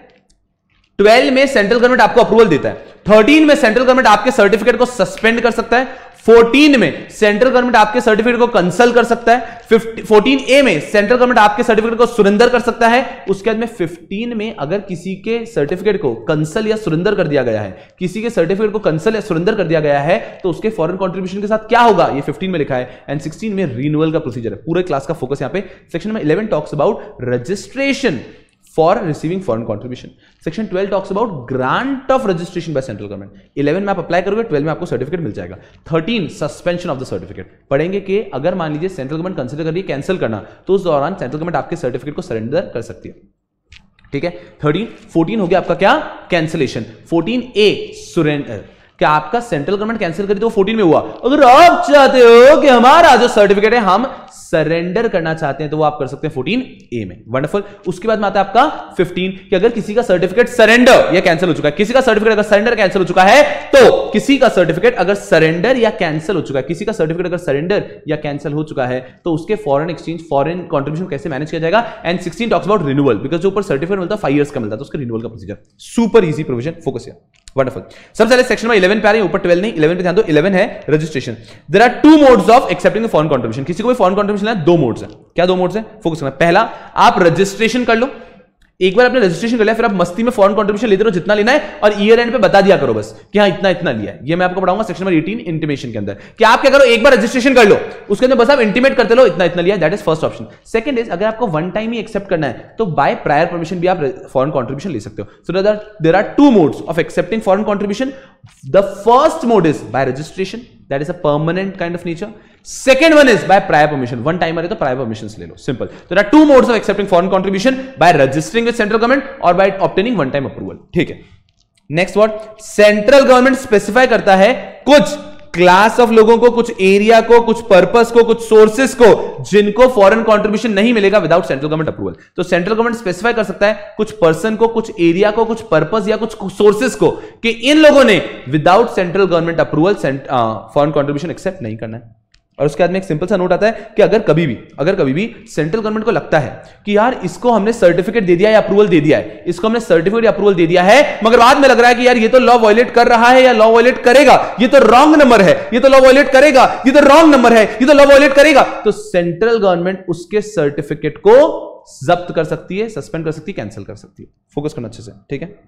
12 में सेंट्रल गवर्नमेंट आपको अप्रूवल देता है, 13 में सेंट्रल गवर्नमेंट आपके सर्टिफिकेट को सस्पेंड कर सकता है, 14 में सेंट्रल गवर्नमेंट आपके सर्टिफिकेट को कैंसिल कर सकता है, 14A में सेंट्रल गवर्नमेंट आपके सर्टिफिकेट को सुरेंदर कर सकता है। उसके बाद में 15 में अगर किसी के सर्टिफिकेट को कैंसिल या सुरेंदर कर दिया गया है, किसी के सर्टिफिकेट को कैंसिल या सुरेंदर कर दिया गया है, तो उसके फॉरेन कंट्रीब्यूशन के साथ क्या होगा ये 15 में लिखा है, एंड 16 में रिन्यूअल का प्रोसीजर है। पूरे क्लास का फोकस यहां पे सेक्शन में 11 talks about registration for receiving foreign contribution. Section 12 talks about grant of registration by central government. 11 में आप अप्लाई करोगे, 12 में आपको सर्टिफिकेट मिल जाएगा। 13 सस्पेंशन ऑफ द सर्टिफिकेट। पढ़ेंगे कि अगर मान लीजिए सेंट्रल गवर्नमेंट कंसीडर कर रही है कैंसिल करना, तो उस दौरान सेंट्रल गवर्नमेंट आपके सर्टिफिकेट को सरेंडर कर सकती है, ठीक है। 13 14 हो गया आपका क्या कैंसिलेशन। 14A सुरेंडर, क्या आपका सेंट्रल गवर्नमेंट कैंसिल करी तो 14 में हुआ। अगर आप चाहते हो कि हमारा जो सर्टिफिकेट है हम सरेंडर करना चाहते हैं तो वो आप कर सकते हैं 14A में। वंडरफुल। उसके बाद में आता है आपका 15 कि अगर किसी का सर्टिफिकेट सरेंडर या कैंसिल हो चुका है, किसी का सर्टिफिकेट अगर सरेंडर कैंसिल हो चुका है, तो किसी का सर्टिफिकेट अगर सरेंडर या कैंसिल हो चुका है, किसी का सर्टिफिकेट अगर सरेंडर या कैंसिल हो चुका है, तो उसके फॉरेन एक्सचेंज फॉरेन कंट्रीब्यूशन कैसे मैनेज किया जाएगा। And 16 talks about renewal, because जो ऊपर सर्टिफिकेट मिलता है 5 इयर्स का मिलता है, तो उसके रिन्यूअल का procedure super easy provision. Focus here. Wonderful. सबसे पहले सेक्शन में 11 पे आ रहे हैं, ऊपर 12 नहीं, 11 पे ध्यान दो। 11 है registration. There are 2 modes of accepting the foreign contribution. किसी को भी फॉरेन कंट्रीब्यूशन लेना है, 2 मोड्स है। क्या 2 मोड्स है, फोकस करना। पहला, आप रजिस्ट्रेशन कर लो, एक बार आपने रजिस्ट्रेशन कर लिया, फिर आप मस्ती में फॉरेन कंट्रीब्यूशन लेते रहो जितना लेना है, और ईयर एंड पे बता दिया करो बस कि हाँ इतना इतना लिया है। ये मैं आपको पढ़ाऊंगा सेक्शन नंबर 18 इंटीमेशन के अंदर कि आप क्या करो, एक बार रजिस्ट्रेशन कर लो, उसके अंदर बस आप इंटीमेट करते लो इतना इतना लिया। That is first option. Second is, अगर आपको वन टाइम ही एक्सेप्ट करना है तो बाय प्रायर परमिशन भी आप फॉरेन कंट्रीब्यूशन ले सकते हो। So there are 2 modes of accepting foreign contribution. The first mode is by registration, that is a permanent kind of nature. Second one is by prior permission. One timer है तो prior permissions ले लो, simple. There are 2 modes of accepting foreign contribution: by registering with central government or by obtaining one time approval. ठीक है। Next what? Central government specify करता है कुछ class of लोगों को, कुछ एरिया को, कुछ पर्पस को, कुछ सोर्सेस को, जिनको फॉरेन कंट्रीब्यूशन नहीं मिलेगा विदाउट सेंट्रल गवर्नमेंट अप्रूवल। तो सेंट्रल गवर्नमेंट स्पेसिफाई कर सकता है कुछ पर्सन को, कुछ एरिया को, कुछ पर्पस या कुछ सोर्सेस को कि इन लोगों ने without central government approval foreign contribution accept नहीं करना है। और उसके बाद में एक सिंपल सा नोट आता है कि अगर कभी भी सेंट्रल गवर्नमेंट को लगता है कि यार इसको हमने सर्टिफिकेट दे दिया या अप्रूवल दे दिया है, इसको हमने सर्टिफिकेट या अप्रूवल दे दिया है, मगर बाद में लग रहा है कि यार ये तो लॉ वायलेट कर रहा है या लॉ वायलेट करेगा, ये तो रॉन्ग नंबर है, ये तो लॉ वायलेट करेगा, ये तो रॉन्ग नंबर है, ये तो लॉ वायलेट करेगा, तो सेंट्रल गवर्नमेंट उसके सर्टिफिकेट को जब्त कर सकती है, सस्पेंड कर सकती है, कैंसिल कर सकती है। फोकस करना अच्छे से, ठीक है।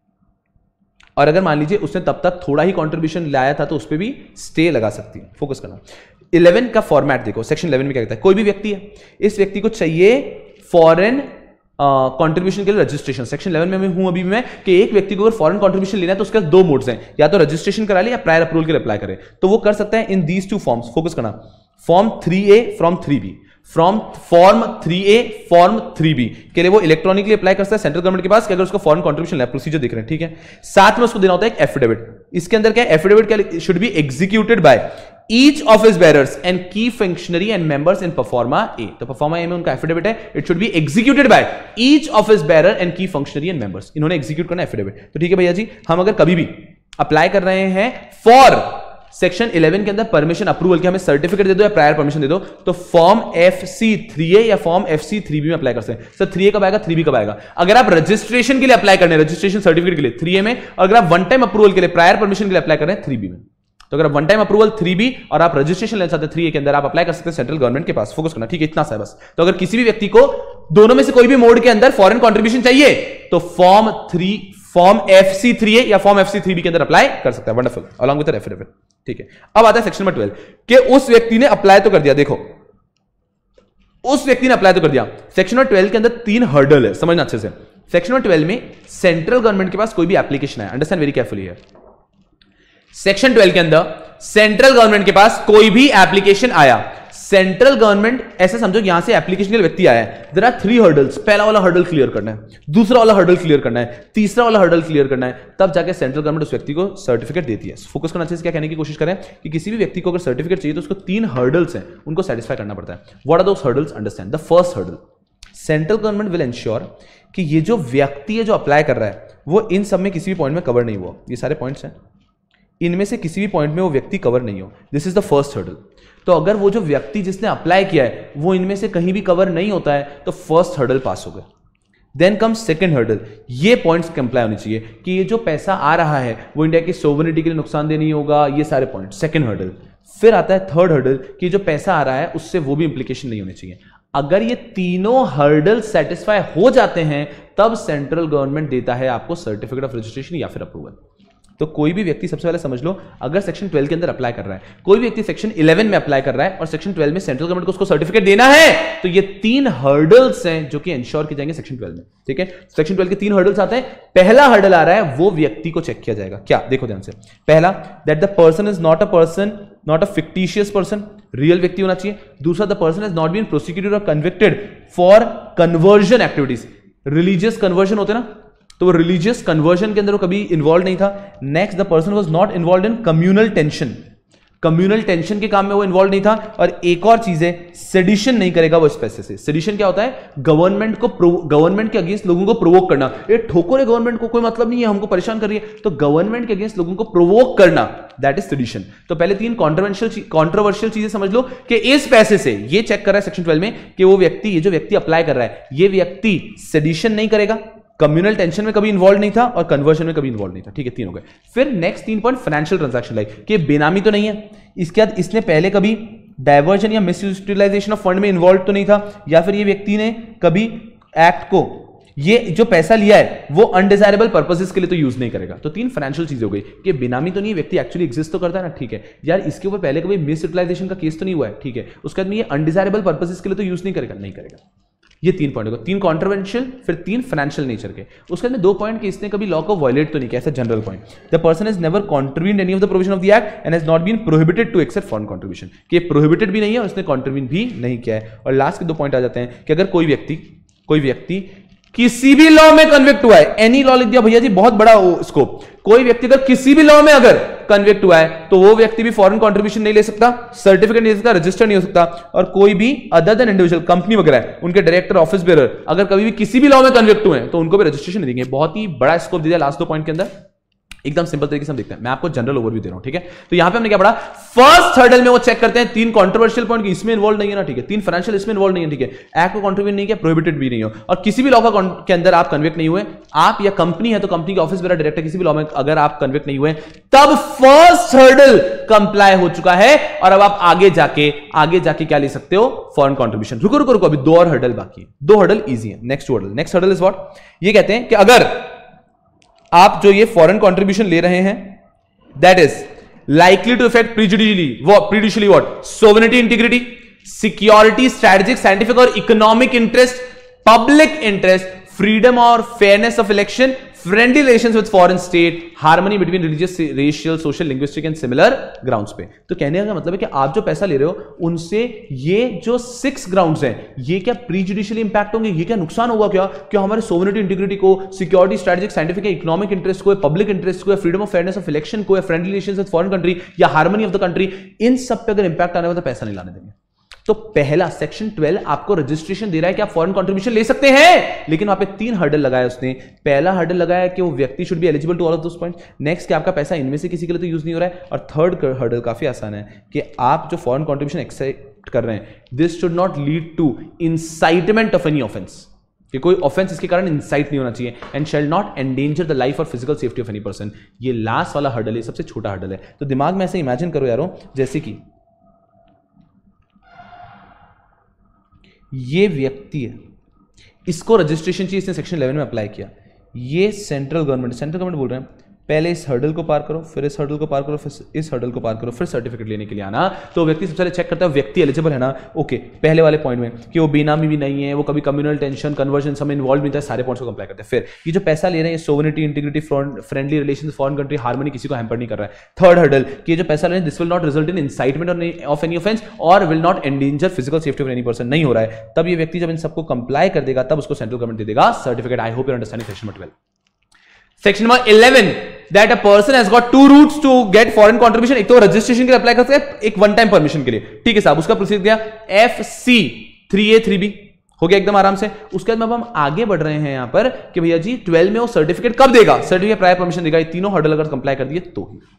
और अगर मान लीजिए उसने तब तक थोड़ा ही कंट्रीब्यूशन लाया था तो उस पर भी स्टे लगा सकती है। फोकस करना। 11 का फॉर्मेट देखो, सेक्शन 11 में क्या कहता है, कोई भी व्यक्ति है, इस व्यक्ति को चाहिए फॉरेन कंट्रीब्यूशन के लिए रजिस्ट्रेशन। सेक्शन 11 में मैं हूं अभी मैं कि एक व्यक्ति को अगर फॉरेन कंट्रीब्यूशन लेना है तो उसके 2 मोड्स हैं, या तो रजिस्ट्रेशन करा ले या प्रायर अप्रूवल के लिए अप्लाई करे, तो वो कर सकता है इन दीज 2 फॉर्म्स। फोकस करना। Form 3A from 3B। From form 3A form 3B के लिए वो इलेक्ट्रॉनिकली अप्लाई कर सकता है सेंट्रल गवर्नमेंट के पास कि अगर उसको फॉरेन कंट्रीब्यूशन लेना, प्रोसीजर देख रहे हैं, ठीक है। साथ में उसको देना होता है एक एफिडेविट। इसके अंदर क्या है, एफिडेविट क्या should be executed by each office bearers and key functionary and members in performa A। तो performa A में उनका एफिडेविट है, it should be executed by each office bearer and key functionary and members। इन्होंने execute करना affidavit. तो ठीक है भैया जी, हम अगर कभी भी अप्लाई कर रहे हैं फॉर सेक्शन 11 के अंदर परमिशन अप्रूवल के, हमें सर्टिफिकेट दे दो या प्रायर परमिशन दे दो, तो फॉर्म FC3A या फॉर्म FC3B में अप्लाई कर सकते हैं। सर 3A कब आएगा, 3B कब आएगा? अगर आप रजिस्ट्रेशन के लिए अप्लाई करने, रजिस्ट्रेशन सर्टिफिकेट के लिए 3A में, और अगर आप वन टाइम अप्रूवल के लिए प्रायर परमिशन के लिए अप्लाई कर रहे हैं 3B में। तो अगर वन टाइम अप्रूवल 3B और आप रजिस्ट्रेशन लेना चाहते हैं 3A के अंदर, आप अप्लाई कर सकते हैं सेंट्रल गवर्नमेंट के पास। फोकस करना, ठीक है, इतना सा है बस। तो अगर किसी भी व्यक्ति को दोनों में से कोई भी मोड के अंदर फॉरेन कंट्रीब्यूशन चाहिए तो फॉर्म FC3A या फॉर्म FC3B के अंदर अप्लाई कर सकता है। वंडरफुल, अलॉन्ग विद एफिडेविट, ठीक है। अब आता है सेक्शन नंबर 12 कि उस व्यक्ति ने अप्लाई तो कर दिया। देखो, उस व्यक्ति ने अप्लाई तो कर दिया। सेक्शन नंबर 12 के अंदर 3 हर्डल है, समझना अच्छे से। सेक्शन नंबर 12 में सेंट्रल गवर्नमेंट के पास कोई भी एप्लीकेशन है, अंडरस्टैंड वेरी केयरफुली है। सेक्शन 12 के अंदर सेंट्रल गवर्नमेंट के पास कोई भी एप्लीकेशन आया, सेंट्रल गवर्नमेंट ऐसे समझो यहां से एप्लीकेशन के लिए व्यक्ति आया है, देयर आर 3 हर्डल्स, पहला वाला हर्डल क्लियर करना है, दूसरा वाला हर्डल क्लियर करना है, तीसरा वाला हर्डल क्लियर करना है, तब जाके सेंट्रल गवर्नमेंट उस व्यक्ति को सर्टिफिकेट देती है। फोकस करना चाहिए, क्या कहने की कोशिश करें कि किसी भी व्यक्ति को अगर सर्टिफिकेट चाहिए तो उसको 3 हर्डल्स हैं, उनको सेटिस्फाई करना पड़ता है। What are those hurdles? Understand. The first hurdle, central government will ensure कि ये जो व्यक्ति है जो अप्लाई कर रहा है वो इन सब में किसी भी पॉइंट में कवर नहीं हुआ। ये सारे पॉइंट्स हैं, इनमें से किसी भी पॉइंट में वो व्यक्ति कवर नहीं हो। This is the first hurdle. तो अगर वो जो व्यक्ति जिसने अप्लाई किया है वो इनमें से कहीं भी कवर नहीं होता है तो फर्स्ट हर्डल पास हो गया। देन कम सेकंड हर्डल, ये पॉइंट्स कंप्लाई होने चाहिए कि ये जो पैसा आ रहा है वो इंडिया की सोवरेनिटी के लिए नुकसानदेह नहीं होगा, ये सारे पॉइंट सेकंड हर्डल। फिर आता है थर्ड हर्डल कि जो पैसा आ रहा है उससे वो भी इंप्लीकेशन नहीं होनी चाहिए। अगर ये तीनों हर्डल सेटिस्फाई हो जाते हैं तब सेंट्रल गवर्नमेंट देता है आपको सर्टिफिकेट ऑफ रजिस्ट्रेशन या फिर अप्रूवल। तो कोई भी व्यक्ति, सबसे पहले समझ लो, अगर सेक्शन 12 के अंदर अप्लाई कर रहा है, कोई भी व्यक्ति सेक्शन 11 में अप्लाई कर रहा है और सेक्शन 12 में सेंट्रल गवर्नमेंट को उसको सर्टिफिकेट देना है, तो ये 3 हर्डल्स हैं जो कि इंश्योर किए जाएंगे सेक्शन 12 में। ठीक है, सेक्शन 12 के 3 हर्डल्स आते हैं। पहला हर्डल आ रहा है वो व्यक्ति को चेक किया जाएगा। क्या? देखो ध्यान से। पहला, that the person is not a fictitious person, real व्यक्ति होना चाहिए। दूसरा, the person has not been prosecuted और convicted for conversion activities. Religious conversion होते ना, तो वो रिलीजियस कन्वर्जन के अंदर वो कभी इन्वॉल्व नहीं था। Next, the person was not involve in communal tension, communal tension के काम में वो इन्वॉल्व नहीं था। और एक और चीज है, सेडिशन नहीं करेगा वो इस पैसे से। सेडिशन क्या होता है? गवर्नमेंट के अगेंस्ट लोगों को प्रोवोक करना। ये ठोको रे गवर्नमेंट को, कोई मतलब नहीं है, हमको परेशान कर रही है, तो गवर्नमेंट के अगेंस्ट लोगों को प्रोवोक करना, दैट इज सेडिशन। तो पहले 3 कॉन्ट्रोवर्शियल चीजें समझ लो कि इस पैसे से, ये चेक कर रहा है सेक्शन 12 में कि वो व्यक्ति, ये जो व्यक्ति अप्लाई कर रहा है, ये व्यक्ति सेडिशन नहीं करेगा, कम्युनल टेंशन में कभी इन्वॉल्व नहीं था और कन्वर्जन में कभी इन्वॉल्व नहीं था। ठीक है, 3 हो गए। फिर next 3 point, financial transaction, like कि बेनामी तो नहीं है, इसके बाद इसने पहले कभी डायवर्जन या मिसयूटिलाइजेशन ऑफ फंड में इन्वॉल्व तो नहीं था, या फिर ये व्यक्ति ने कभी एक्ट को, ये जो पैसा लिया है वो अनडिजायरेबल पर्पसेस के लिए तो यूज नहीं करेगा। तो 3 फाइनेंशियल चीजें हो गई कि बेनामी तो नहीं, व्यक्ति एक्चुअली एग्जिस्ट तो करता है ना, ठीक है यार, इसके ऊपर पहले कभी मिसयूटिलाइजेशन का केस तो नहीं हुआ है, ठीक है, उसके बाद में ये अनडिजायरेबल पर्पसेस के लिए तो यूज नहीं करेगा, नहीं करेगा। ये 3 पॉइंट होगा, 3 कॉन्ट्रोवर्शियल, फिर 3 फाइनेंशियल नेचर के। उसके अंदर 2 पॉइंट कि इसने कभी लॉ को वायलेट तो नहीं किया, ऐसा general point. The person has never contributed any of the provision of the act and has not been prohibited to accept foreign contribution, कि प्रोहिबिटेड भी नहीं है और उसने कॉन्ट्रीब्यूट भी नहीं किया है। और लास्ट के 2 पॉइंट आ जाते हैं कि अगर कोई व्यक्ति किसी भी लॉ में कन्विक्ट हुआ है, एनी लॉ लिख दिया भैया जी, बहुत बड़ा स्कोप, कोई व्यक्ति अगर किसी भी लॉ में अगर कन्विक्ट हुआ है तो वो व्यक्ति भी फॉरेन कंट्रीब्यूशन नहीं ले सकता, सर्टिफिकेट नहीं ले सकता, रजिस्टर नहीं हो सकता। और कोई भी अदर देन इंडिविजुअल, कंपनी वगैरह है, उनके डायरेक्टर, ऑफिस बेरर अगर कभी भी किसी भी लॉ में कन्विक्ट हुए हैं तो उनको भी रजिस्ट्रेशन नहीं देंगे। बहुत ही बड़ा स्कोप दिया लास्ट 2 पॉइंट के अंदर, एकदम सिंपल तरीके से हम देखते हैं। मैं आपको जनरल ओवरव्यू दे रहा हूं, ठीक है। तो यहां पे हमने क्या पढ़ा, फर्स्ट हर्डल में वो चेक करते हैं 3 कंट्रोवर्शियल पॉइंट कि इसमें इन्वॉल्व नहीं है ना, ठीक है, 3 फाइनेंशियल इसमें इन्वॉल्व नहीं है, ठीक है, एक्ट को कंट्रीब्यूट नहीं किया, प्रोहिबिटेड भी नहीं हो, और किसी भी लॉ के अंदर आप कन्विक्ट नहीं हुए, आप या कंपनी है तो कंपनी के ऑफिस बेरर, डायरेक्टर, किसी भी लॉ में अगर आप कन्विक्ट नहीं हुए, तब फर्स्ट हर्डल कंप्लाई हो चुका है। और अब आप आगे जाके क्या ले सकते हो, फॉरेन कंट्रीब्यूशन। रुको अभी 2 और हर्डल बाकी है, 2 हर्डल इजी है। नेक्स्ट हर्डल इज व्हाट, ये कहते हैं कि अगर आप जो ये फॉरेन कंट्रीब्यूशन ले रहे हैं, that is likely to affect prejudicially what, sovereignty, integrity, security, strategic, scientific और economic interest, public interest, freedom और fairness of election, friendly relations with foreign state, harmony between religious, racial, social, linguistic and similar grounds पे। तो कहने का मतलब है कि आप जो पैसा ले रहे हो उनसे ये जो 6 ग्राउंड्स हैं, ये क्या प्रीजुडिशियली इंपैक्ट होंगे, ये क्या नुकसान होगा, क्या हमारे सोवरेनिटी, इंटीग्रिटी को, security, strategic, scientific, economic interest को, पब्लिक इंटरेस्ट को, freedom of fairness of election को, friendly relations with foreign country या हार्मनी ऑफ द कंट्री, इन सब पे अगर इंपैक्ट आने वाला तो पैसा नहीं लाने देंगे। तो पहला सेक्शन 12 आपको रजिस्ट्रेशन दे रहा है कि आप फॉरेन कंट्रीब्यूशन ले सकते हैं, लेकिन वहां पे 3 हर्डल लगाया उसने। पहला हर्डल लगाया कि वो व्यक्ति should be eligible to all of those points. Next कि आपका पैसा इनमें से किसी के लिए तो यूज नहीं हो रहा है। और थर्ड हर्डल काफी आसान है कि आप जो फॉरेन कंट्रीब्यूशन एक्सेप्ट कर रहे हैं, this should not lead to incitement of any offence, कि कोई ऑफेंस इसके कारण इंसाइट नहीं होना चाहिए, and shall not endanger the life और physical safety of any person. ये लास्ट वाला हर्डल है, सबसे छोटा हर्डल है। तो दिमाग में ऐसे इमेजिन करो यारो, जैसे कि ये व्यक्ति है, इसको रजिस्ट्रेशन चाहिए, इसने सेक्शन 11 में अप्लाई किया, ये सेंट्रल गवर्नमेंट बोल रहे हैं पहले इस हर्डल को पार करो, फिर इस हर्डल को पार करो, फिर इस हर्डल को पार करो, फिर सर्टिफिकेट लेने के लिए आना। तो व्यक्ति सबसे पहले चेक करता है व्यक्ति एलिजिबल है ना, ओके, पहले वाले पॉइंट में कि वो बेनामी भी नहीं है, वो कभी कम्युनल टेंशन कन्वर्जन समय इन्वॉल्व नहीं था, सारे पॉइंट्स को कंप्लाई करते हैं। फिर ये जो पैसा ले रहे हैं, sovereignty, integrity, friendly relation, foreign country, harmony, किसी को हैम्पर नहीं कर रहा है। थर्ड हर्डल कि ये जो पैसा ले रहे हैं, this will not result in incitement of any offence और will not endanger physical safety of any person, नहीं हो रहा है। तब ये व्यक्ति जब इन सबको कंप्लाई कर देगा तब उसको सेंट्रल गवर्नमेंट दे देगा certificate. I hope you understanding section number 12। Section number 11 that a person has got two routes to get foreign contribution, एक तो रजिस्ट्रेशन के लिए अप्लाई कर सकते हैं, एक वन टाइम परमिशन के लिए। ठीक है साहब, उसका प्रोसीजर गया FC 3A 3B हो गया एकदम आराम से। उसके बाद हम आगे बढ़ रहे हैं यहां पर कि भैया जी 12 में वो सर्टिफिकेट कब देगा, सर्टिफिकेट प्रायर परमिशन देगा। ये तीनों हर्डल अगर कंप्लाई कर दिए तो ही।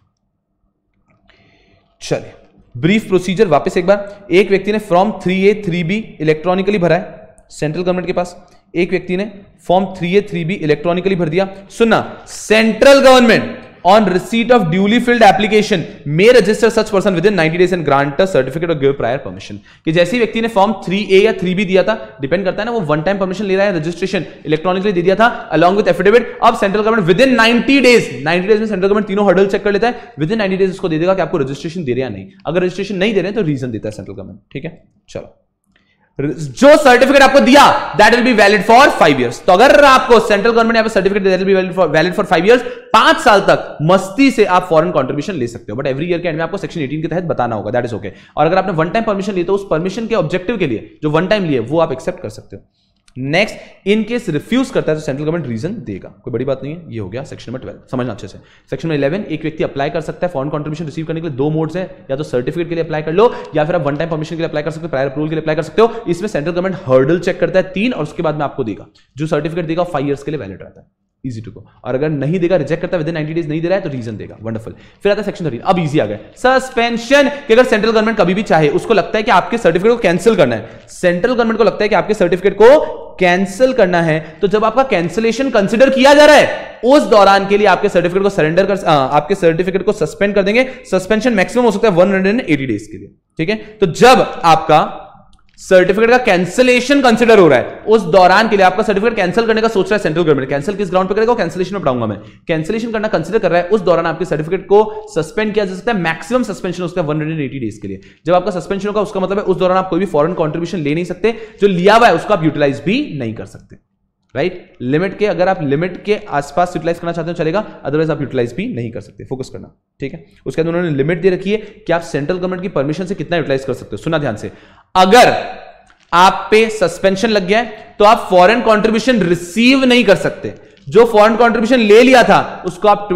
चलिए ब्रीफ प्रोसीजर वापस एक बार। एक व्यक्ति ने फॉर्म 3A 3B इलेक्ट्रॉनिकली भरा है सेंट्रल गवर्नमेंट के पास, एक व्यक्ति ने फॉर्म 3A 3B इलेक्ट्रॉनिकली भर दिया। सुनना, central government on receipt of duly filled application may register such person within 90 days and grant a certificate और गिव प्रायर परमिशन। कि जैसे ही व्यक्ति ने फॉर्म 3A या 3B दिया था, डिपेंड करता है ना, वो वन टाइम परमिशन ले रहा है, रजिस्ट्रेशन इलेक्ट्रॉनिकली दे दिया था अलॉन्ग विद एफिडेविट। अब central government within 90 days में सेंट्रल गवर्नमेंट तीनों हर्डल चेक कर लेता है, विद इन 90 डेज उसको दे देगा कि आपको रजिस्ट्रेशन दे रहे या नहीं। अगर रजिस्ट्रेशन नहीं दे रहे तो रीजन देता है सेंट्रल गवर्नमेंट। ठीक है, चलो, जो सर्टिफिकेट आपको दिया that will be valid for 5 years. तो अगर आपको सेंट्रल गवर्नमेंट यहाँ पे certificate that will be valid for 5 years, 5 साल तक मस्ती से आप फॉरेन कंट्रीब्यूशन ले सकते हो, बट एवरी ईयर के एंड में आपको सेक्शन 18 के तहत बताना होगा, दैट इज ओके। और अगर आपने वन टाइम परमिशन ली तो उस परमिशन के ऑब्जेक्टिव के लिए जो वन टाइम लिए वो आप एक्सेप्ट कर सकते हो। नेक्स्ट, इन केस रिफ्यूज करता है तो सेंट्रल गवर्नमेंट रीजन देगा, कोई बड़ी बात नहीं है। ये हो गया सेक्शन नंबर 12, समझना अच्छे से। सेक्शन नंबर 11, एक व्यक्ति अप्लाई कर सकता है फॉरेन कंट्रीब्यूशन रिसीव करने के लिए। 2 मोड्स हैं, या तो सर्टिफिकेट के लिए अप्लाई कर लो या फिर आप वन टाइम परमिशन के लिए अप्लाई कर सकते हो, प्रायर अप्रूवल के लिए अप्लाई कर सकते हो। इसमें सेंट्रल गवर्नमेंट हर्डल चेक करता है 3 और उसके बाद में आपको देगा। जो सर्टिफिकेट देगा 5 इयर्स के लिए वैलिड रहता है, इजी टू गो। और अगर नहीं देगा, रिजेक्ट करता है, विद इन 90 डेज नहीं दे रहा है तो रीजन देगा। वंडरफुल। फिर आता है सेक्शन 13, अब इजी आ गया, सस्पेंशन। कि अगर सेंट्रल गवर्नमेंट कभी भी चाहे, उसको लगता है कि आपके सर्टिफिकेट को कैंसिल करना है, सेंट्रल गवर्नमेंट को लगता है कि आपके सर्टिफिकेट को कैंसिल करना है, तो जब आपका कैंसिलेशन कंसिडर किया जा रहा है उस दौरान के लिए आपके सर्टिफिकेट को सरेंडर कर आपके सर्टिफिकेट को सस्पेंड कर देंगे। सस्पेंशन मैक्सिमम हो सकता है 180 डेज के लिए। ठीक है, तो जब आपका सर्टिफिकेट का कैंसिलेशन कंसिडर हो रहा है उस दौरान के लिए, आपका सर्टिफिकेट कैंसिल करने का सोच रहा है सेंट्रल गवर्नमेंट, कैंसिल किस ग्राउंड पे करेगा कैंसिलेशन में पढ़ाऊंगा मैं, कैंसिलेशन करना कंसिडर कर रहा है, उस दौरान आपके सर्टिफिकेट को सस्पेंड किया जा सकता है। मैक्सिमम सस्पेंशन उसका 180 डेज के लिए। जब आपका सस्पेंशन होगा उसका मतलब है उस दौरान आप कोई भी फॉरेन कंट्रीब्यूशन ले नहीं सकते, जो लिया हुआ है उसको आप यूटिलाइज भी नहीं कर सकते। राइट, लिमिट के, अगर आप लिमिट के आसपास यूटिलाइज करना चाहते हो चलेगा, अदरवाइज आप यूटिलाइज भी नहीं कर सकते। फोकस करना, ठीक है। उसके बाद उन्होंने लिमिट दे रखी है कि आप सेंट्रल गवर्नमेंट की परमिशन से कितना यूटिलाइज कर सकते हो। सुना ध्यान से, अगर आप पे सस्पेंशन लग गया है तो आप फॉरेन कंट्रीब्यूशन रिसीव नहीं कर सकते। जो फॉरेन कंट्रीब्यूशन ले लिया था उसको आप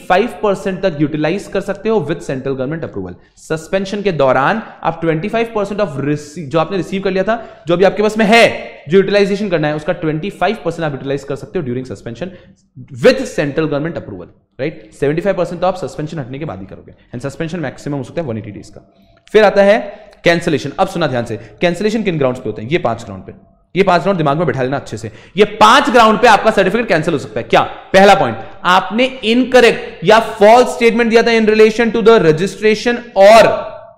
25% तक यूटिलाइज कर सकते हो with central government approval. Suspension के दौरान आप 25% ऑफ जो आपने रिसीव कर लिया था, जो अभी आपके पास में है, जो यूटिलाइजेशन करना है, उसका 25% आप यूटिलाइज कर सकते हो during suspension with central government approval. Right, 75% तो आप सस्पेंशन हटने के बाद ही करोगे, एंड सस्पेंशन मैक्सिमम हो सकता है 180 डेज का। फिर आता है कैंसिलेशन। अब सुना ध्यान से, कैंसिलेशन किन ग्राउंड्स पे होते हैं? ये 5 ग्राउंड पे। ये 5 ग्राउंड दिमाग में बैठा लेना अच्छे से। ये 5 ग्राउंड पे आपका सर्टिफिकेट कैंसिल हो सकता है। क्या? पहला पॉइंट, आपने इनकरेक्ट या फॉल्स स्टेटमेंट दिया था in relation to the registration और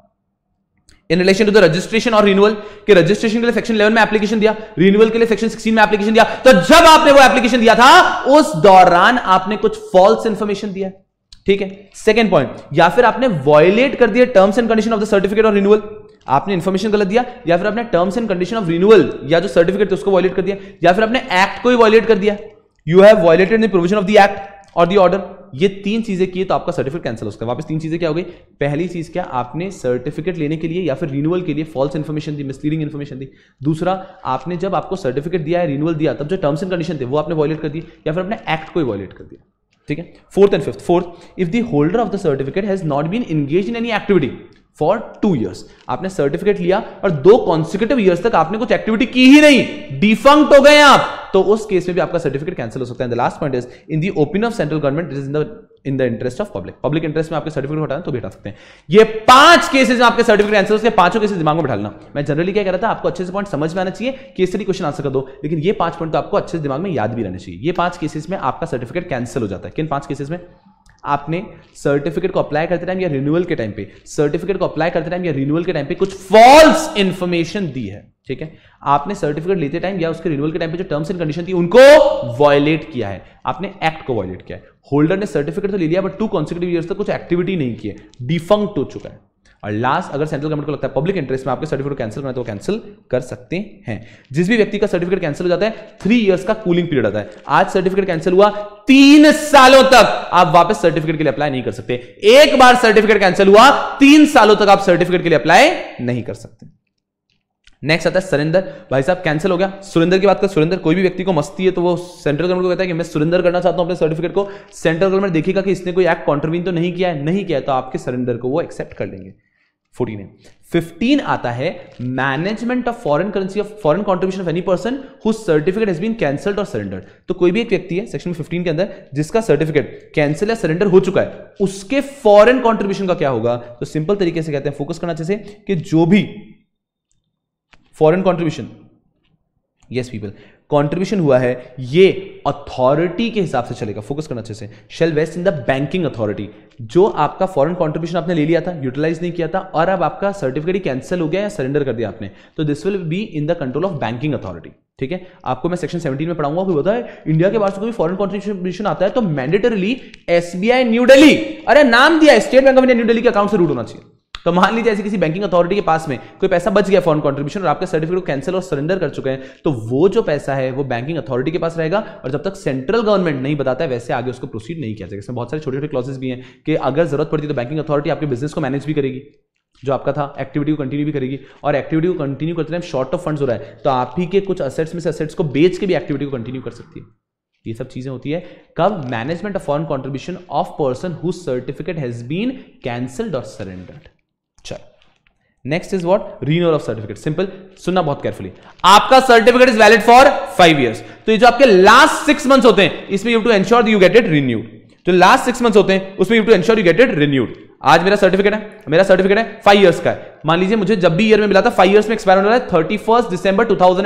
रिन्यूअल। के रजिस्ट्रेशन के लिए सेक्शन 11 में एप्लीकेशन दिया, रिन्यूअल के लिए सेक्शन 16 में एप्लीकेशन दिया। तो जब आपने वो एप्लीकेशन दिया था उस दौरान आपने कुछ फॉल्स इंफॉर्मेशन दिया, ठीक है। सेकेंड पॉइंट, या फिर आपने वॉयलेट कर दिया terms and condition of the certificate और रिन्यूअल। आपने इंफॉर्मेशन गलत दिया, या फिर आपने terms and condition of renewal या जो सर्टिफिकेट उसको वॉयलेट कर दिया, या फिर आपने एक्ट को ही वॉयलेट कर दिया। You have violated the provision of the act और द ऑर्डर। ये 3 चीजें की तो आपका सर्टिफिकेट कैंसिल हो सकता है। वापस 3 चीजें क्या हो गई? पहली चीज क्या, आपने सर्टिफिकेट लेने के लिए या फिर रिन्यूअल के लिए फॉल्स इंफॉर्मेशन दी, मिसलीडिंग इंफॉर्मेशन दी। दूसरा, आपने जब आपको सर्टिफिकेट दिया है, रिन्यूअल दिया, तब जो टर्म्स एंड कंडीशन थे वो आपने वॉयलेट कर दी, या फिर आपने एक्ट को ही वॉयलेट कर दिया, ठीक है। Fourth and fifth, fourth, if the holder of the certificate has not been engaged in any activity for 2 years। आपने सर्टिफिकेट लिया और 2 कॉन्सिक्यूटिव ईयर्स तक आपने कुछ एक्टिविटी की ही नहीं, डिफंक्ट हो गए आप, तो उस केस में भी आपका सर्टिफिकेट कैंसिल हो सकता है। The last point is, in the opinion of central government it is in the interest of public. Public interest में आपके सर्टिफिकेट हटाना तो भी हटा सकते हैं। ये 5 केसेस में आपके सर्टिफिकेट कैंसिल हो सकते हैं। 5 केसेस दिमाग में बैठा लेना। मैं जनरली क्या कह रहा था, आपको अच्छे से पॉइंट समझ में आना चाहिए, केस स्टडी क्वेश्चन आंसर कर दो, लेकिन ये 5 पॉइंट तो आपको अच्छे से दिमाग में याद भी रहने चाहिए। ये 5 केसेस में आपका सर्टिफिकेट कैंसिल हो जाता है। किन 5 केसेस में? आपने सर्टिफिकेट को अप्लाई करते टाइम या रिन्यूअल के टाइम पे, सर्टिफिकेट को अप्लाई करते टाइम या रिन्यूअल के टाइम पे कुछ फॉल्स इंफॉर्मेशन दी है, ठीक है, आपने सर्टिफिकेट लेते टाइम या उसके रिन्यूअल के टाइम पे जो टर्म्स एंड कंडीशन थी उनको वायलेट किया है, आपने एक्ट को वायलेट किया है। होल्डर ने सर्टिफिकेट तो ले लिया बट 2 consecutive ईयर्स तक कुछ एक्टिविटी नहीं की है, डिफंक्ट हो चुका है। और लास्ट, अगर सेंट्रल गवर्नमेंट को लगता है पब्लिक इंटरेस्ट में आपके सर्टिफिकेट कैंसिल करना है तो कैंसिल कर सकते हैं। जिस भी व्यक्ति का सर्टिफिकेट कैंसिल हो जाता है 3 इयर्स का कूलिंग पीरियड आता है। आज सर्टिफिकेट कैंसिल हुआ, 3 सालों तक आप वापस सर्टिफिकेट के लिए अप्लाई नहीं कर सकते। एक बार सर्टिफिकेट कैंसिल हुआ, 3 सालों तक आप सर्टिफिकेट के लिए अप्लाई नहीं कर सकते। नेक्स्ट आता है सरेंडर। भाई साहब कैंसिल हो गया, सुरेंदर की बात कर, सुरेंदर कोई भी व्यक्ति को मस्ती है तो वो सेंट्रल गवर्नमेंट को कहता है कि मैं सरेंडर करना चाहता हूं अपने सर्टिफिकेट को। सेंट्रल गवर्नमेंट देखेगा कि इसने कोई एक्ट कॉन्ट्रवीन तो नहीं किया है, नहीं किया है तो आपके सरेंडर को वो एक्सेप्ट कर लेंगे। 14 है। 15 आता है management of foreign currency of foreign contribution of any person whose certificate has been cancelled और सरेंडर्ड। तो कोई भी एक व्यक्ति है सेक्शन 15 के अंदर जिसका सर्टिफिकेट कैंसिल या सरेंडर हो चुका है, उसके फॉरेन कंट्रीब्यूशन का क्या होगा? तो सिंपल तरीके से कहते हैं, फोकस करना अच्छे से, कि जो भी foreign contribution, yes people, contribution हुआ है ये अथॉरिटी के हिसाब से चलेगा। फोकस करना अच्छे से। Shall vest in the banking authority. जो आपका फॉरेन कंट्रीब्यूशन आपने ले लिया था, यूटिलाइज नहीं किया था और अब आपका सर्टिफिकेट ही कैंसिल हो गया या सरेंडर कर दिया आपने, तो this will be in the control of banking authority. ठीक है, आपको मैं सेक्शन 17 में पढ़ाऊंगा। कोई बताए इंडिया के बाहर से कोई फॉरेन कंट्रीब्यूशन आता है तो मैंडेटरीली एसबीआई न्यू दिल्ली, अरे नाम दिया State Bank of India New Delhi के अकाउंट से रूट होना चाहिए। तो मान लीजिए ऐसी किसी बैंकिंग अथॉरिटी के पास में कोई पैसा बच गया फॉरेन कंट्रीब्यूशन और आपके सर्टिफिकेट को कैंसिल और सरेंडर कर चुके हैं, तो वो जो पैसा है वो बैंकिंग अथॉरिटी के पास रहेगा और जब तक सेंट्रल गवर्नमेंट नहीं बताता है वैसे आगे उसको प्रोसीड नहीं किया जाएगा। इसमें बहुत सारे छोटे छोटे क्लॉजेस भी हैं कि अगर जरूरत पड़ती है तो बैंकिंग अथॉरिटी आपके बिजनेस को मैनेज भी करेगी, जो आपका था एक्टिविटी को कंटिन्यू भी करेगी, और एक्टिविटी को कंटिन्यू करते टाइम शॉर्ट ऑफ फंड्स हो रहा है तो आप ही के कुछ असेट्स में से असेट्स को बेच के भी एक्टिविटी को कंटिन्यू कर सकती है। ये सब चीजें होती है कब? Management of foreign contribution of person whose certificate has been cancelled और सरेंडर्ड। चलो next is what? Renewal of certificate. Simple, सुनना बहुत केयरफुली। आपका certificate is valid for 5 years, तो ये जो आपके लास्ट 6 मंथ्स होते हैं इसमें you to ensure you get it renewed. जो लास्ट 6 मंथ्स होते हैं उसमें you to ensure you get it renewed. आज मेरा सर्टिफिकेट है 5 इयर्स का है। मान लीजिए मुझे जब भी ईयर में मिला था 5 इयर्स में एक्सपायर होने वाला है, 31 दिसंबर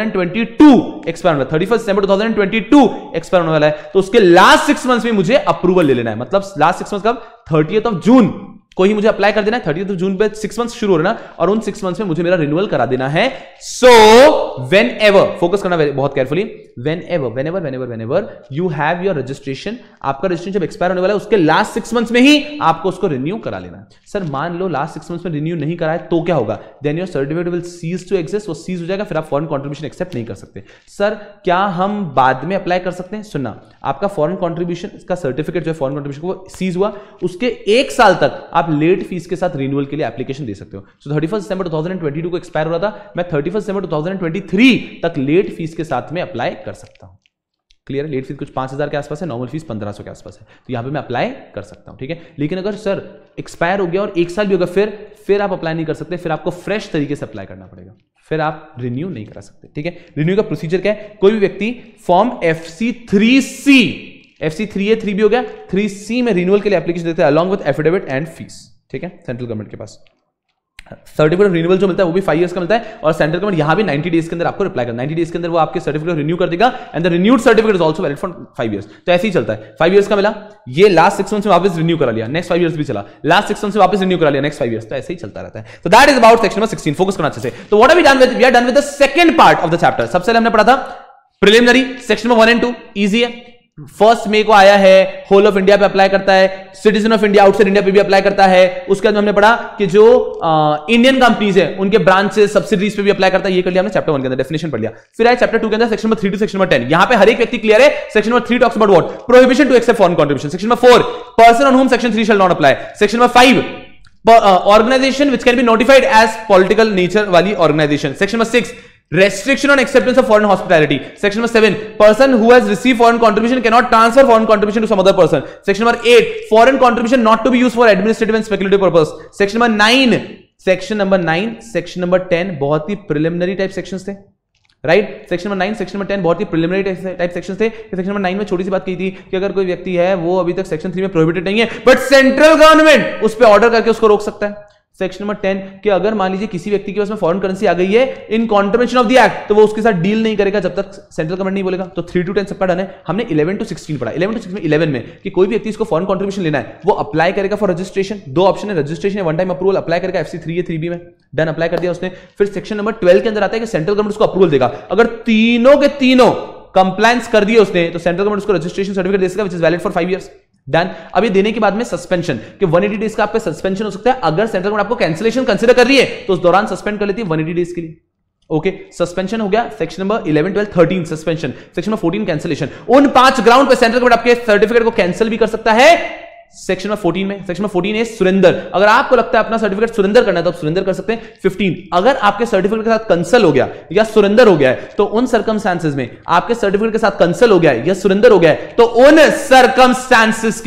2022 एक्सपायर होने वाला है, 31 दिसंबर 2022 एक्सपायर होने वाला है, तो उसके लास्ट 6 मंथ्स में मुझे अप्रूवल ले लेना है। मतलब लास्ट 6 मंथ्स कब? 30 जून को ही मुझे अप्लाई कर देना है। 30 जून पे 6 मंथ्स शुरू हो रहा है और उन 6 मंथ्स में मुझे मेरा रिन्यूअल करा देना है। सो वेन एवर, फोकस करना बहुत carefully, whenever you have your registration, आपका रजिस्ट्रेशन जब एक्सपायर होने वाला है उसके लास्ट 6 मंथ्स में ही आपको उसको रिन्यू करा लेना है। सर मान लो लास्ट 6 मंथ्स में रिन्यू नहीं कराए तो क्या होगा? Then your certificate will cease to exist, वो सीज हो जाएगा, फिर आप फॉरेन कंट्रीब्यूशन एक्सेप्ट नहीं कर सकते। सर क्या हम बाद में अप्लाई कर सकते हैं? सुनना, आपका फॉरेन कंट्रीब्यूशन का सर्टिफिकेट जो है फॉरेन कंट्रीब्यूशन वो सीज हुआ, उसके 1 साल तक आप लेट फीस के साथ रिन्यूअल के लिए एप्लीकेशन दे सकते हो। सो 31 दिसंबर 2022 को एक्सपायर हो रहा था, मैं 31 दिसंबर 2023 तक लेट फीस के साथ में अप्लाई कर सकता हूं। क्लियर है? लेट फीस कुछ 5000 के आसपास है, नॉर्मल फीस 1500 के आसपास है, तो यहां पे मैं अप्लाई कर सकता हूं। ठीक है, लेकिन अगर सर एक्सपायर हो गया और 1 साल भी होगा फिर आप अप्लाई नहीं कर सकते, फिर आपको फ्रेश तरीके से अप्लाई करना पड़ेगा, फिर आप रिन्यू नहीं करा सकते। ठीक है, रिन्यू का प्रोसीजर क्या है? कोई भी व्यक्ति फॉर्म FC3C, FC3A 3B हो गया, 3C में रिन्यूअल के लिए एप्लीकेशन देते हैं along with affidavit and fees. ठीक है, सेंट्रल गवर्नमेंट के पास सर्टिफिकेट रिन्यूअल जो मिलता है वो भी 5 इयर्स का मिलता है और सेंट्रल गवर्नमेंट यहां भी 90 डेज के अंदर आपको रिप्लाई करना, 90 डेज के अंदर वो आपके सर्टिफिकेट रिन्यू कर देगा and the renewed certificate is also valid for 5 years. तो ऐसे ही चलता है, 5 इयर्स का मिला, ये लास्ट 6 मंथ्स में वापस रिन्यू करा लिया, नेक्स्ट 5 इयर्स भी चला, लास्ट 6 मंथ्स में वापस रिन्यू करा लिया, नेक्स्ट 5 इयर्स, तो ऐसे ही चलता रहता है। तो that is about section number 16। Focus करना अच्छे से। तो what have we done with? We are done with the second part of the chapter. सबसे पहले हमने पढ़ा था preliminary, section number 1 and 2 easy है। 1 मई को आया है, होल ऑफ इंडिया पे अप्लाई करता है, citizen of India outside India पे भी अप्लाई करता है। उसके बाद हमने पढ़ा कि जो इंडियन कंपनीज है उनके ब्रांचेस सब्सिडीज पे भी अप्लाई करता है, ये कर लिया हमने चैप्टर 1 के अंदर, डेफिनेशन पढ़ लिया। फिर आए चैप्टर 2 के अंदर section number 3 to section number 10। यहां पे हर एक व्यक्ति क्लियर है। Section number 3 talks about what? Prohibition to accept foreign contribution. Section number 4 person on whom section 3 shall not apply. Section number 5 organisation which can be notified as political nature वाली organisation. Section number 6 restriction on acceptance of foreign hospitality. Section number 7 person who has received foreign contribution cannot transfer foreign contribution to some other person. Section number 8 foreign contribution not to be used for administrative and speculative purpose. Section number 9 section number 10 बहुत ही preliminary type sections थे, right? Section number 9 section number 10 बहुत ही preliminary type sections थे। Section number 9 में छोटी सी बात की थी कि अगर कोई व्यक्ति है वो अभी तक सेक्शन 3 में प्रोहिबिटेड नहीं है बट सेंट्रल गवर्नमेंट उस पर ऑर्डर करके उसको रोक सकता है। सेक्शन नंबर 10 कि अगर मान लीजिए किसी व्यक्ति के पास में फॉरेन करेंसी आ गई है in contribution of the act, तो वो उसके साथ डील नहीं करेगा जब तक सेंट्रल गवर्नमेंट नहीं बोलेगा। तो 3 to 10 सबका डन है। हमने 11 to 16 पढ़ा। 11 to 16 में 11 में कि कोई भी व्यक्ति इसको फॉरेन कॉन्ट्रीब्यूशन लेना है वो अप्लाई करेगा फॉर रजिस्ट्रेशन। दो ऑप्शन है, रजिस्ट्रेशन या वन टाइम अप्रूवल। अप्लाई करेगा FC 3A 3B में, डन, अप्लाई कर दिया उसने। फिर सेक्शन नंबर 12 के अंदर आता है कि सेंट्रल गवर्नमेंट उसको अप्रूवल देगा। अगर तीनों के तीनों कंप्लायंस कर दिए उसने तो सेंट्रल गवर्नमेंट उसको रजिस्ट्रेशन सर्टिफिकेट दे सकेगा which is valid for 5 years। Done. अब ये देने के बाद में सस्पेंशन कि 180 डेज का आपका सस्पेंशन हो सकता है। अगर सेंट्रल गवर्नमेंट आपको कैंसिलेशन कंसीडर कर रही है तो उस दौरान सस्पेंड कर लेती है 180 डेज के लिए। ओके, सस्पेंशन हो गया। Section number 11, 12, 13 suspension. Section number 14 cancellation. उन 5 ग्राउंड पे सेंट्रल गवर्नमेंट आपके सर्टिफिकेट को कैंसिल भी कर सकता है। सेक्शन नंबर 14 में, सेक्शन नंबर 14 है सुरेंदर। अगर आपको लगता है अपना सर्टिफिकेट सुरेंदर करना है तो आप सुरेंदर कर सकते हैं। 15 अगर आपके सर्टिफिकेट के साथ कंसल हो गया या सुरेंदर हो गया है तो उन सर्कमस्टांसेस में आपके सर्टिफिकेट के साथ कंसल हो गया है या सुरेंदर हो गया है तो उन सर्कमस्टांसेस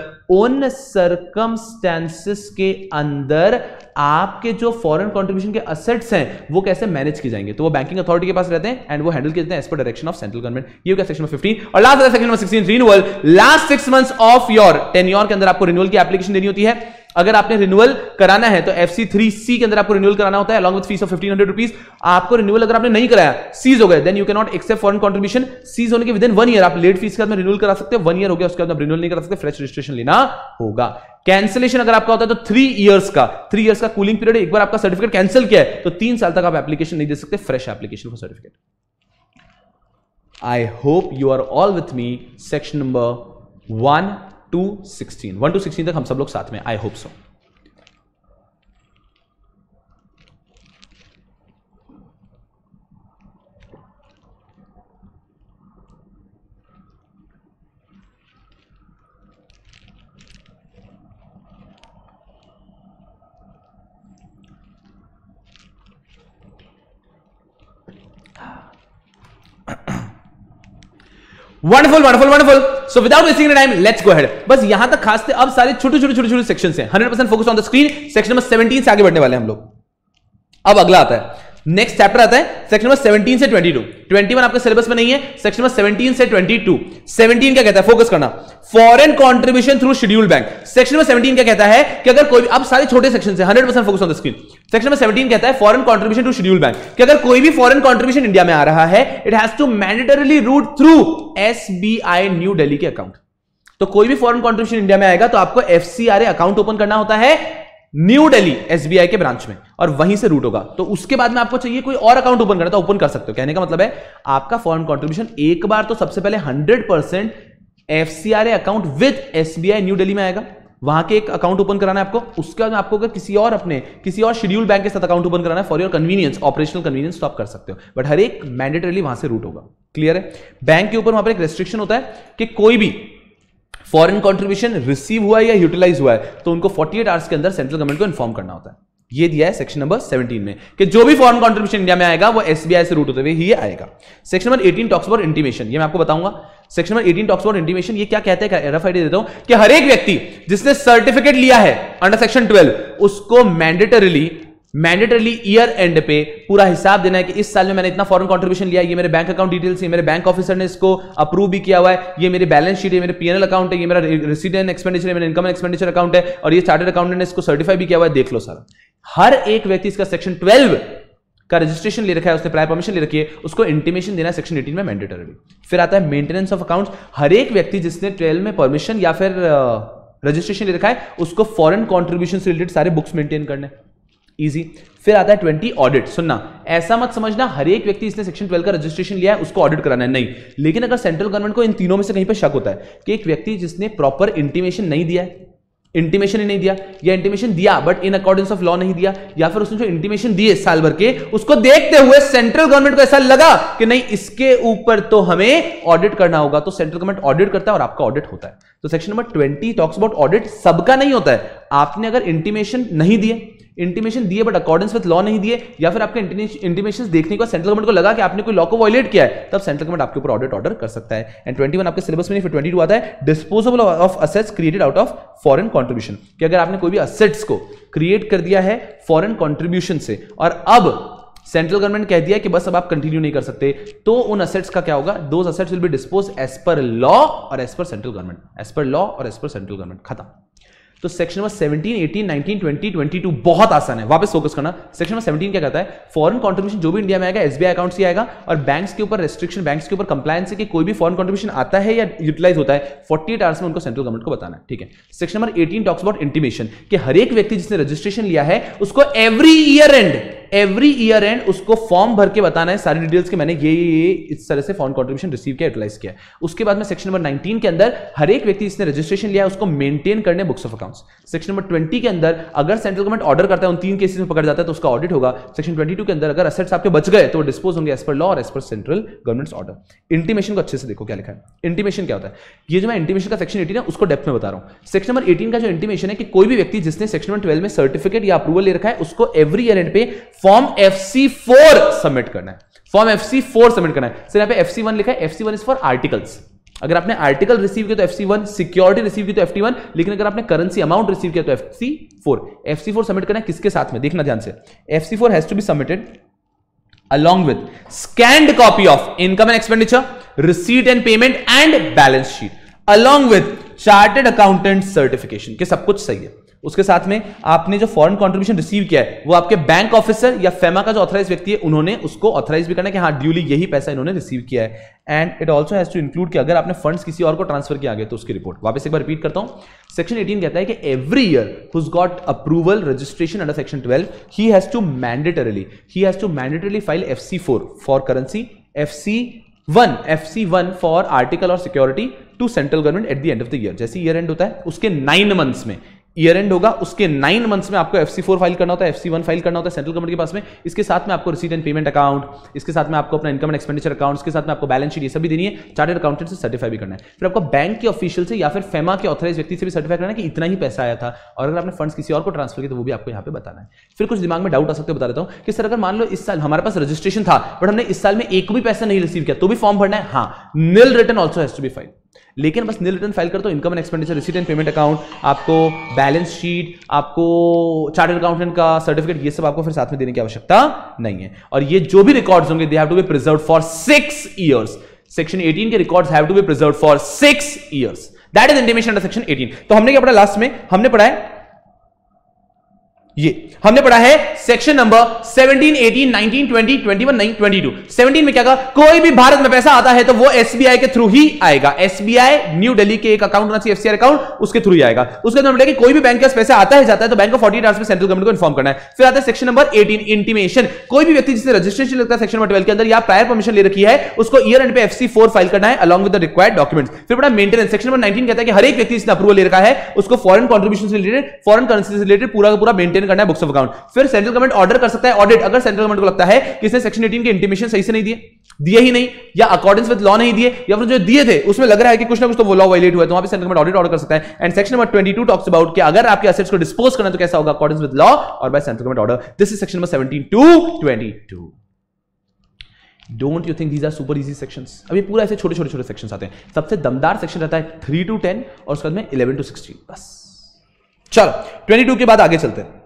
के अंदर आपके जो फॉरेन कंट्रीब्यूशन के असेट्स हैं वो कैसे मैनेज किए जाएंगे, तो वो बैंकिंग अथॉरिटी के पास रहते हैं एंड वो हैंडल किए जाते हैं as per direction of central government. ये हो गया सेक्शन नंबर 15। और last section number 16 renewal. Last 6 months of your tenure के अंदर आपको रिन्यूअल की एप्लीकेशन देनी होती है। अगर आपने रिन्यूअल कराना है तो FC 3C के अंदर आपको रिन्यूअल कराना होता है along with fees of 1500 rupees. आपको रिन्यूअल अगर आपने नहीं कराया, सीज हो गए, then you can not accept foreign contribution. Seize होने के विदिन 1 year आप लेट फीस के बाद में रिन्यूअल करा सकते हो। 1 year हो गया उसके बाद रिन्यूअल नहीं करा सकते, फ्रेश रजिस्ट्रेशन लेना होगा। कैंसिलेशन अगर आपका होता है तो 3 years का कूलिंग पीरियड है। एक बार आपका सर्टिफिकेट कैंसिल किया है तो 3 साल तक आप एप्लीकेशन नहीं दे सकते, fresh application for certificate. I hope you are all with me. Section number 1 to 16 तक हम सब लोग साथ में, I hope so. Wonderful wonderful wonderful. So without wasting time let's go ahead. बस यहां तक खास थे। अब सारे छोटे सेक्शंस हैं। 100% focus on the screen. Section number 17 से आगे बढ़ने वाले हैं हम लोग। अब अगला आता है, नेक्स्ट चैप्टर आता है सेक्शन नंबर 17 से 22। 21 आपके सिलेबस में नहीं है। सेक्शन नंबर 17 से 22। 17 क्या कहता है, फोकस करना, foreign contribution through scheduled bank. Section number 17 क्या कहता है कि अगर कोई, अब सारे छोटे सेक्शन है, 100% focus on the screen. Section number 17 कहता है foreign contribution to scheduled bank कि अगर कोई भी फॉरेन कंट्रीब्यूशन इंडिया में आ रहा है it has to mandatorily route through SBI New Delhi के अकाउंट। तो कोई भी फॉरेन कंट्रीब्यूशन इंडिया में आएगा तो आपको FCRA अकाउंट ओपन करना होता है न्यू दिल्ली SBI के ब्रांच में और वहीं से रूट होगा। तो उसके बाद में आपको चाहिए कोई और अकाउंट ओपन करना तो ओपन कर सकते हो। कहने का मतलब है आपका फॉरेन कंट्रीब्यूशन एक बार तो सबसे पहले 100% FCRA account with SBI New Delhi में आएगा, वहां के एक अकाउंट ओपन कराना है आपको। उसके बाद आपको अगर किसी और शेड्यूल्ड बैंक के साथ अकाउंट ओपन कराना है for your convenience, operational convenience, तो आप कर सकते हो, बट हर एक मैंडेटरीली वहां से रूट होगा। क्लियर है। बैंक के ऊपर वहां पर एक रेस्ट्रिक्शन होता है कि कोई भी फॉरेन कंट्रीब्यूशन रिसीव हुआ है या यूटिलाइज हुआ है तो उनको 48 आवर्स के अंदर सेंट्रल गवर्नमेंट को इन्फॉर्म करना होता है। ये दिया है सेक्शन नंबर 17 में कि जो भी फॉरेन कंट्रीब्यूशन इंडिया में आएगा वो SBI से रूट होते हुए ही आएगा। Section number 18 talks about intimation, ये मैं आपको बताऊंगा। Section number 18 talks about intimation, ये क्या कहते हैं, रफ आइडिया देता हूं कि हर एक व्यक्ति जिसने सर्टिफिकेट लिया है अंडर सेक्शन 12 उसको मैंडेटरीली ईयर एंड पे पूरा हिसाब देना है कि इस साल में मैंने इतना फॉरेन कंट्रीब्यूशन लिया, ये मेरे बैंक अकाउंट डिटेल्स है, मेरे बैंक ऑफिसर ने इसको अप्रूव भी किया हुआ है, ये मेरी बैलेंस शीट है, मेरे P&L अकाउंट है, ये मेरा रिसीट एंड एक्सपेंडिचर है, मेरा इनकम एंड एक्सपेंडिचर अकाउंट है और ये चार्टर्ड अकाउंटेंट ने इसको सर्टिफाई भी किया हुआ है। देख लो सारा, हर एक व्यक्ति इसका सेक्शन 12 का रजिस्ट्रेशन ले रखा है, उसने प्रायर परमिशन ले रखी है, उसको इंटीमेशन देना है सेक्शन 18 में मैंडेटरी। फिर आता है मेंटेनेंस ऑफ अकाउंट्स, हर एक व्यक्ति जिसने 12 में परमिशन या फिर रजिस्ट्रेशन ले रखा है उसको फॉरेन कंट्रीब्यूशन से रिलेटेड सारे बुक्स मेंटेन करने, इजी। फिर आता है 20 ऑडिट। सुनना, ऐसा मत समझना हर एक व्यक्ति इसने सेक्शन 12 का रजिस्ट्रेशन लिया है उसको ऑडिट कराना है, नहीं। लेकिन अगर सेंट्रल गवर्नमेंट को इन तीनों में से कहीं पर शक होता है कि एक व्यक्ति जिसने प्रॉपर इंटीमेशन नहीं दिया है, इंटीमेशन ही नहीं दिया या इंटीमेशन दिया but in accordance of law नहीं दिया, या फिर उसने जो इंटीमेशन दिए साल भर के उसको देखते हुए सेंट्रल गवर्नमेंट को ऐसा लगा कि नहीं इसके ऊपर तो हमें ऑडिट करना होगा, तो सेंट्रल गवर्नमेंट ऑडिट करता है और आपका ऑडिट होता है। तो section number 20 talks about audit, सबका नहीं होता है। आपने अगर इंटीमेशन नहीं दिए, इंटीमेशन दिए बट अकॉर्डेंस विद लॉ नहीं दिए, या फिर आपके इंटीमेशन देखने के बाद सेंट्रल गवर्नमेंट को लगा कि आपने कोई लॉ को वायलेट किया है, तब सेंट्रल गवर्नमेंट आपके ऊपर ऑडिट ऑर्डर कर सकता है। एंड 21 आपके सिलेबस में नहीं, फिर 22 आता है disposable of assets created out of foreign contribution, कि अगर आपने कोई भी असेट्स को क्रिएट कर दिया है फॉरेन कंट्रीब्यूशन से और अब सेंट्रल गवर्नमेंट कह दिया कि बस अब आप कंटिन्यू नहीं कर सकते, तो उन असेट्स का क्या होगा, those assets will be dispose as per law और as per central government, as per law और एज पर सेंट्रल गवर्नमेंट, खत्म। तो सेक्शन नंबर 17, 18, 19, 20, 22 बहुत आसान है, वापस फोकस करना। सेक्शन नंबर 17 क्या कहता है? फॉरेन कंट्रीब्यूशन जो भी इंडिया में आएगा एसबीआई अकाउंट से आएगा, और बैंक्स के ऊपर रेस्ट्रिक्शन, बैंक्स के ऊपर कंप्लायंस है कि कोई भी फॉरेन कंट्रीब्यूशन आता है या यूटिलाइज होता है 48 आवर्स में उनको सेंट्रल गवर्नमेंट को बताना है, ठीक है। Section number 18 talks about intimation कि हर एक व्यक्ति जिसने रजिस्ट्रेशन लिया है उसको एवरी ईयर एंड उसको फॉर्म भर के बताना है सारी डिटेल्स के मैंने ये इस तरह से फॉरेन कंट्रीब्यूशन रिसीव किया, यूटिलाइज किया। उसके बाद में सेक्शन नंबर 19 के अंदर हर एक व्यक्ति जिसने रजिस्ट्रेशन लिया है उसको मेंटेन करने books of accounts. Section number 20 के अंदर अगर सेंट्रल गवर्नमेंट ऑर्डर करता है उन 3 केसेस में पकड़ जाता है तो उसका ऑडिट होगा। सेक्शन 22 के अंदर अगर असेट्स आपके बच गए तो डिस्पोज होंगे एज पर लॉ और as per central government's order. Intimation को अच्छे से देखो क्या लिखा है। इंटीमेशन क्या होता है? ये जो मैं इंटीमेशन का सेक्शन 18 है उसको डेप्थ में बता रहा हूं। सेक्शन नंबर 18 का जो इंटीमेशन है कि कोई भी व्यक्ति जिसने सेक्शन नंबर 12 में सर्टिफिकेट या अप्रूवल ले रखा है उसको एवरी ईयर एंड पे फॉर्म FC4 सबमिट करना है। फॉर्म FC4 सबमिट करना है। सर यहाँ पे FC1 लिखा है, FC1 इज फॉर आर्टिकल्स। अगर आपने आर्टिकल रिसीव किया तो FC1, सिक्योरिटी रिसीव की तो FT1, लेकिन अगर आपने करेंसी अमाउंट रिसीव किया तो FC4। FC4 सबमिट करना है किसके साथ में? देखना ध्यान से। FC4 has to be submitted along with scanned copy of income and expenditure, receipt and payment and balance sheet, along with chartered accountant certification के सब कुछ सही है। उसके साथ में आपने जो फॉरेन कंट्रीब्यूशन रिसीव किया है वो आपके बैंक ऑफिसर या फेमा का जो ऑथराइज व्यक्ति है उन्होंने उसको ऑथराइज भी करना है कि हाँ ड्यूली यही पैसा इन्होंने रिसीव किया है। And it also has to include कि अगर आपने फंड्स किसी और को ट्रांसफर किया गया तो उसकी रिपोर्ट। वापस एक बार रिपीट करता हूं। सेक्शन 18 कहता है कि every year who got approval registration under section 12 he has to mandatorily file FC4 for currency, FC1 for article और security to central government at the end of the year. जैसे year end होता है उसके 9 months में year and होगा, उसके 9 months में आपको FC4 फाइल करना होता है, FC1 फाइल करना होता है सेंट्रल गवर्नमेंट के पास में। इसके साथ में आपको रिसीट एंड पेमेंट अकाउंट, इसके साथ में आपको अपना इनकम एंड एक्सपेंडिचर अकाउंट, इसके साथ में आपको बैलेंस शीट, ये सब भी देनी है। चार्टर्ड अकाउंटेंट से सर्टिफाई भी करना है। फिर आपको बैंक के ऑफिशियल से या फिर फेमा के ऑथराइज व्यक्ति से भी सर्टिफाई करना है कि इतना ही पैसा आया था, और अगर आपने फंड्स किसी और को ट्रांसफर किया तो वो भी आपको यहाँ पे बताना है। फिर कुछ दिमाग में डाउट आ सकते हो, बता देता हूँ कि सर अगर मान लो इस साल हमारे पास रजिस्ट्रेशन था बट हमने इस साल में एक भी पैसा नहीं रिसीव किया तो भी फॉर्म भरना है? हाँ, nil return also has to be file. लेकिन बस नील रिटर्न फाइल कर तो income and expenditure, receipt and payment account, आपको बैलेंस शीट, आपको चार्टर्ड अकाउंटेंट का सर्टिफिकेट, ये सब आपको फिर साथ में देने की आवश्यकता नहीं है। और ये जो भी रिकॉर्ड्स होंगे they have to be preserved for 6 years. Section 18 के records have to be preserved for 6 years. That is intimation under section 18। तो हमने क्या पढ़ा लास्ट में? हमने पढ़ा है ये, हमने पढ़ा है सेक्शन नंबर 17, 18, 19, 20, 21, 22। 17 में क्या कहा? कोई भी भारत में पैसा आता है तो वो SBI के थ्रू ही आएगा। SBI न्यू दिल्ली के एक अकाउंट होना चाहिए FCR अकाउंट, उसके थ्रू ही आएगा। उसके बाद कि कोई भी बैंक के पास पैसा आता है जाता है तो बैंक को 48 आवर्स में सेंट्रल गवर्नमेंट को इन्फॉर्म करना है। फिर आता है सेक्शन नंबर 18 इंटीमेशन। कोई भी व्यक्ति जिसने रजिस्ट्रेशन लगता है सेक्शन नंबर 12 के अंदर या प्रायर परमिशन ले रखी है उसको ईयर एंड पे FC4 फाइल करना है along with the required documents. फिर बड़ा मेंटेनेंस। सेक्शन नंबर 19 कहता है कि हर एक व्यक्ति जिसने अप्रूवल ले रखा है उसको फॉरेन कंट्रीब्यूशन से रिलेटेड, फॉरेन करेंसी से रिलेटेड पूरा का पूरा मेंटेन करना है बुक्स ऑफ अकाउंट। फिर सेंट्रल गवर्नमेंट ऑर्डर कर सकता है ऑडिट अगर सेंट्रल गवर्नमेंट को लगता है कि इसने सेक्शन 18 के इंटीमेशन सही से नहीं दिए ही नहीं, या अकॉर्डिंग विद लॉ नहीं दिए, या फिर जो दिए थे उसमें लग रहा है कि कुछ ना कुछ तो वो लॉ वायलेट हुआ है, तो वहां पे सेंट्रल गवर्नमेंट ऑडिट ऑर्डर कर सकता है। And section number 22 talks about कि अगर आपके एसेट्स को डिस्पोज करना तो कैसा होगा? अकॉर्डिंग विद लॉ और by central government order. This is section number 17 to 22। Don't you think these are super easy sections? अभी पूरा ऐसे छोटे छोटे सेक्शंस आते हैं। सबसे दमदार सेक्शन रहता है 3 to 10 और उसके बाद में 11 to 16। बस चलो 22 के बाद आगे चलते हैं।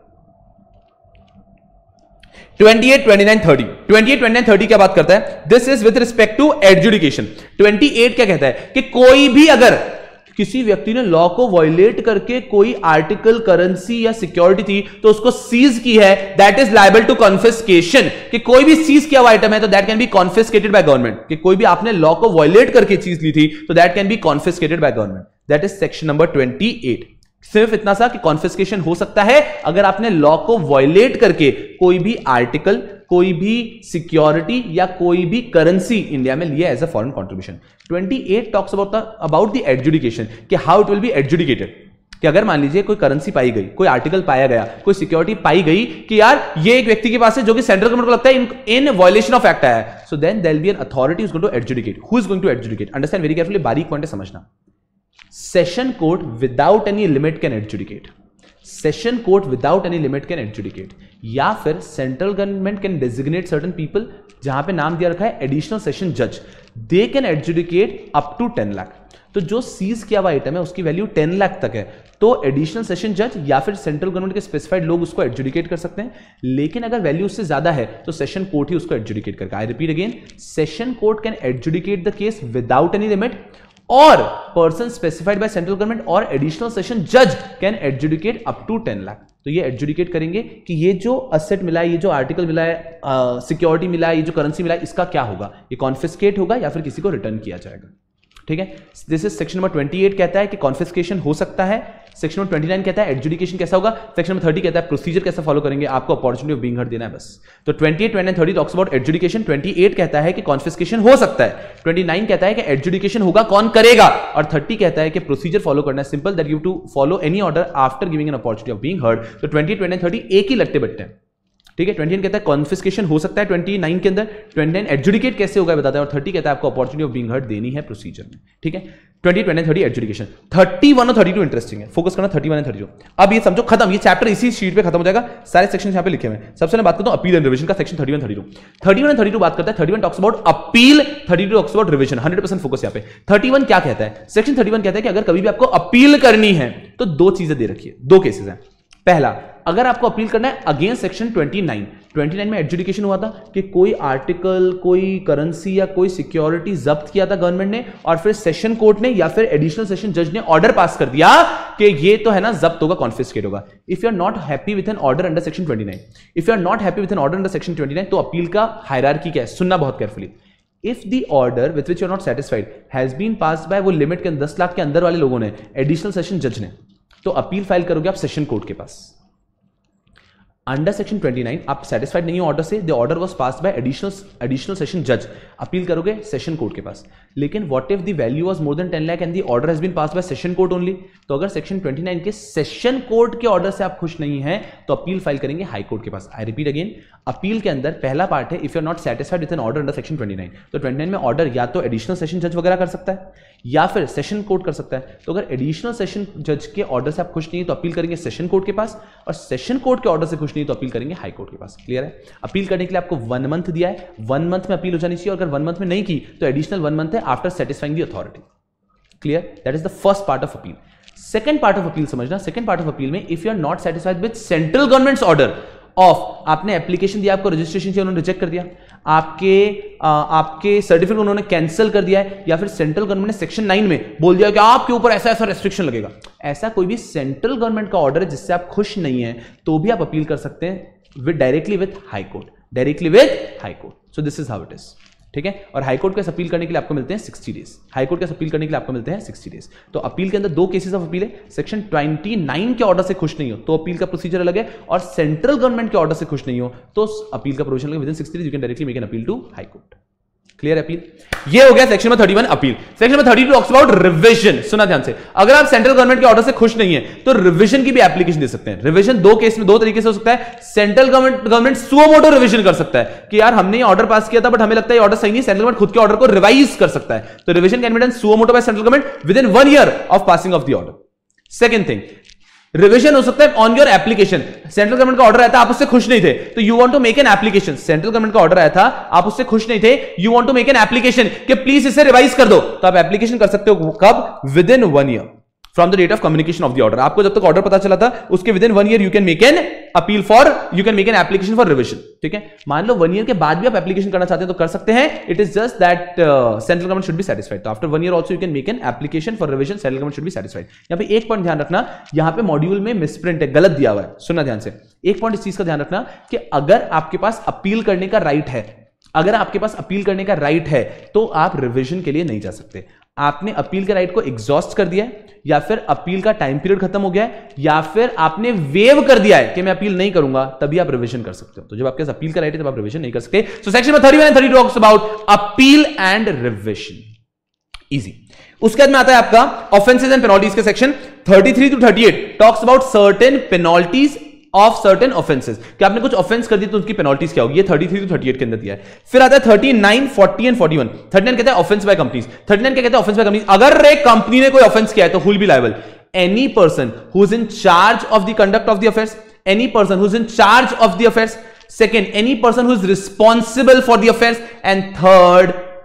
28, 29, 30। 28, 29, 30 क्या बात करता है? This is with respect to adjudication. 28 क्या कहता है कि कोई भी अगर किसी व्यक्ति ने लॉ को वायलेट करके कोई आर्टिकल, करेंसी या सिक्योरिटी थी तो उसको सीज की है, that is liable to confiscation. कि कोई भी सीज किया हुआ आइटम है तो that can be confiscated by government. कि कोई भी आपने लॉ को वायलेट करके चीज ली थी तो that can be confiscated by government. That is section number 28। सिर्फ इतना सा कि कॉन्फिस्केशन हो सकता है अगर आपने लॉ को वायलेट करके कोई भी आर्टिकल, कोई भी सिक्योरिटी या कोई भी करेंसी इंडिया में लिया as a foreign contribution. 28 talks about the adjudication कि how it will be adjudicated. कि अगर मान लीजिए कोई करेंसी पाई गई, कोई आर्टिकल पाया गया, कोई सिक्योरिटी पाई गई कि यार ये एक व्यक्ति के पास है जो कि सेंट्रल गवर्नमेंट को लगता है इन वायलेशन ऑफ एक्ट आया है, so then there will be an authority who is going to adjudicate. Who is going to adjudicate? Understand very carefully, बारीक पॉइंट है समझना। Session court without any limit can adjudicate. Session court without any limit can adjudicate. या फिर central government can designate certain people, जहां पे नाम दिया रखा है एडिशनल सेशन जज, they can adjudicate up to 10 lakh. तो जो सीज किया हुआ आइटम है उसकी वैल्यू 10 लाख तक है तो एडिशनल सेशन जज या फिर सेंट्रल गवर्नमेंट के स्पेसिफाइड लोग उसको एडजुडिकेट कर सकते हैं। लेकिन अगर वैल्यू उससे ज्यादा है तो सेशन कोर्ट ही उसको एडजुडिकेट करता है। I repeat again, session court can adjudicate the case without any limit और person specified by central government और एडिशनल सेशन जज can adjudicate up to 10 lakh. तो ये एडजुडिकेट करेंगे कि ये जो असेट मिला है, ये जो आर्टिकल मिला है, सिक्योरिटी मिला है, ये जो करेंसी मिला है, इसका क्या होगा, ये कॉन्फिस्केट होगा या फिर किसी को रिटर्न किया जाएगा। ठीक है, दिस इज सेक्शन नंबर 28 कहता है कि कॉन्फिस्केशन हो सकता है। सेक्शन नंबर 29 कहता है एडजुडिकेशन कैसा होगा। सेक्शन नंबर 30 कहता है प्रोसीजर कैसा फॉलो करेंगे, आपको अपॉर्चुनिटी ऑफ बीइंग हर्ड देना है बस। तो 28, 29, 30 टॉक्स अबाउट एडजुडिकेशन। 28 कहता है कि कॉन्फिस्केशन हो सकता है, 29 कहता है कि एडजुडिकेशन होगा, कौन करेगा, और 30 कहता है कि प्रोसीजर फॉलो करना है, simple, that you to follow any order after giving an opportunity of being heard. तो 28, 29, 30 एक ही लट्टे बट्टे हैं। ठीक है, 28 कहता है कॉन्फिस्केशन हो सकता है 29 के अंदर, 29 एडजुडिकेट कैसे होगा बताता है, और 30 कहता है आपको अपॉर्चुनिटी ऑफ बीइंग हर्ड देनी है प्रोसीजर में। ठीक है, 20, 29, 30 एडजुडिकेशन। 31 और 32 इंटरेस्टिंग है, फोकस करना 31 और 32। अब ये समझो खत्म, ये चैप्टर इसी शीट पे खत्म हो जाएगा, सारे सेक्शन यहां पे लिखे हुए हैं। सबसे पहले बात करता हूं अपील एंड रिवीजन का, सेक्शन 31, 32। 31 और 32 बात करता है, 31 talks about appeal, 32 talks about revision. 100% focus यहां पे। 31 क्या कहता है, सेक्शन 31 कहता है कि अगर कभी भी आपको अपील करनी है तो दो चीजें दे रखी है, दो केसेस हैं। पहला, अगर आपको अपील करना है अगेंस्ट सेक्शन 29 में एडजुडिकेशन हुआ था कि कोई आर्टिकल, कोई करेंसी या कोई सिक्योरिटी जब्त किया था गवर्नमेंट ने, और फिर सेशन कोर्ट ने या फिर एडिशनल सेशन जज ने ऑर्डर पास कर दिया कि ये तो है ना जब्त होगा, कॉन्फिस्केट होगा। If you are not happy with an order under section 29, if you are not happy with an order under section 29, तो अपील का हायरार्की क्या है, सुनना बहुत carefully. If the order with which you are not satisfied has been passed by, वो limit के 10 लाख के अंदर वाले लोगों ने, एडिशनल सेशन जज ने, तो अपील फाइल करोगे आप सेशन कोर्ट के पास। अंडर सेक्शन 29 आप सेटिस्फाइड नहीं हो ऑर्डर से, the order was passed by additional session जज, अपील करोगे सेशन कोर्ट के पास। लेकिन what if the value was more than 10 lakh and the order has been passed by session court only, तो अगर सेक्शन 29 के सेशन कोर्ट के ऑर्डर से आप खुश नहीं हैं तो अपील फाइल करेंगे हाई कोर्ट के पास। आई रिपीट अगेन, अपील के अंदर पहला पार्ट है if you are not satisfied with an order under section 29, तो 29 में ऑर्डर या तो एडिशनल सेशन जज वगैरह कर सकता है या फिर सेशन कोर्ट कर सकता है। तो अगर एडिशनल सेशन जज के ऑर्डर से आप खुश नहीं है तो अपील करेंगे सेशन कोर्ट के पास, और सेशन कोर्ट के ऑर्डर से खुश नहीं तो अपील करेंगे हाई कोर्ट के पास। क्लियर है? अपील करने के लिए आपको 1 मंथ दिया है, 1 मंथ में अपील हो जानी चाहिए, और अगर 1 मंथ में नहीं की तो एडिशनल 1 मंथ है after satisfying the authority. Clear? That is the first part of appeal. Second part of appeal समझना, सेकंड पार्ट ऑफ अपील में if you are not satisfied with central government's order of, आपने application दिया, आपको registration चाहिए, उन्होंने reject कर दिया, आपके सर्टिफिकेट उन्होंने कैंसिल कर दिया है, या फिर सेंट्रल गवर्नमेंट ने सेक्शन 9 में बोल दिया कि आपके ऊपर ऐसा ऐसा रेस्ट्रिक्शन लगेगा, ऐसा कोई भी सेंट्रल गवर्नमेंट का ऑर्डर है जिससे आप खुश नहीं है, तो भी आप अपील कर सकते हैं directly with high court, directly with high court. So this is how it is. ठीक है, और हाईकोर्ट के अपील करने के लिए आपको मिलते हैं 60 डेज। हाईकोर्ट के अपील करने के लिए आपको मिलते हैं 60 डेज। तो अपील के अंदर 2 केसेस ऑफ अपील है, सेक्शन 29 के ऑर्डर से खुश नहीं हो तो अपील का प्रोसीजर अलग है, और सेंट्रल गवर्नमेंट के ऑर्डर से खुश नहीं हो तो अपील का प्रोविजन अलग है। Within 60 days you can directly make an appeal to high court. Clear appeal? ये हो गया section number 31 appeal. Section number 32 talks about revision. सुना ध्यान से, अगर आप सेंट्रल गवर्नमेंट के ऑर्डर से खुश नहीं है तो रिवीजन की भी एप्लीकेशन दे सकते हैं। रिवीजन 2 केस में 2 तरीके से हो सकता है। Central government suo motu revision कर सकता है कि यार हमने ये ऑर्डर पास किया था बट हमें लगता है ये ऑर्डर सही नहीं, सेंट्रल गवर्नमेंट खुद के ऑर्डर को रिवाइज कर सकता है, तो revision can be done suo moto by central government within 1 year of passing of the order. Second thing, revision हो सकता है on your application. Central government का ऑर्डर आया था, आप उससे खुश नहीं थे, तो you want to make an application. Central government का ऑर्डर आया था, आप उससे खुश नहीं थे, you want to make an application कि प्लीज इसे रिवाइज कर दो, तो आप एप्लीकेशन कर सकते हो कब? Within 1 year from the date of communication of the order. आपको जब तक ऑर्डर पता चला था उसके within 1 year you can make an appeal for, you can make an application for revision. ठीक है, मान लो 1 ईयर के बाद भी आप एप्लीकेशन करना चाहते हैं तो कर सकते हैं। It is just that central government should be satisfied. तो after 1 year also you can make an application for revision, central government should be satisfied. यहां पे एक पॉइंट ध्यान रखना, यहां पे मॉड्यूल में मिसप्रिंट है, गलत दिया हुआ है, सुनना ध्यान से। एक पॉइंट इस चीज का ध्यान रखना कि अगर आपके पास अपील करने का राइट है, अगर आपके पास अपील करने का राइट है तो आप रिवीजन के लिए नहीं जा सकते। आपने अपील के राइट को एग्जॉस्ट कर दिया है, या फिर अपील का टाइम पीरियड खत्म हो गया है, या फिर आपने वेव कर दिया है कि मैं अपील नहीं करूंगा, तभी आप रिवीजन कर सकते हो। तो जब आपके पास अपील का राइट है तब आप रिवीजन नहीं कर सकते। So section number 31 and 32 talks about appeal and revision. Easy. उसके बाद में आता है आपका ऑफेंसेस एंड पेनल्टीज के section 33 to 38 talks about certain penalties of certain offences, कि आपने कुछ ऑफेंस कर दी तो उसकी पेनल्टीज क्या होगी, ये 33 टू 38 के अंदर दिया है। फिर आता है 39, 40 एंड 41। 39 कहता है ऑफेंस बाय कंपनीज। 39 क्या कहता है? Offence by companies. अगर एक कंपनी ने कोई ऑफेंस किया है तो who will be liable? Any person who is in charge of the conduct of the affairs, any person who is in charge of the affairs. Second, any person who is responsible for the affairs, and third,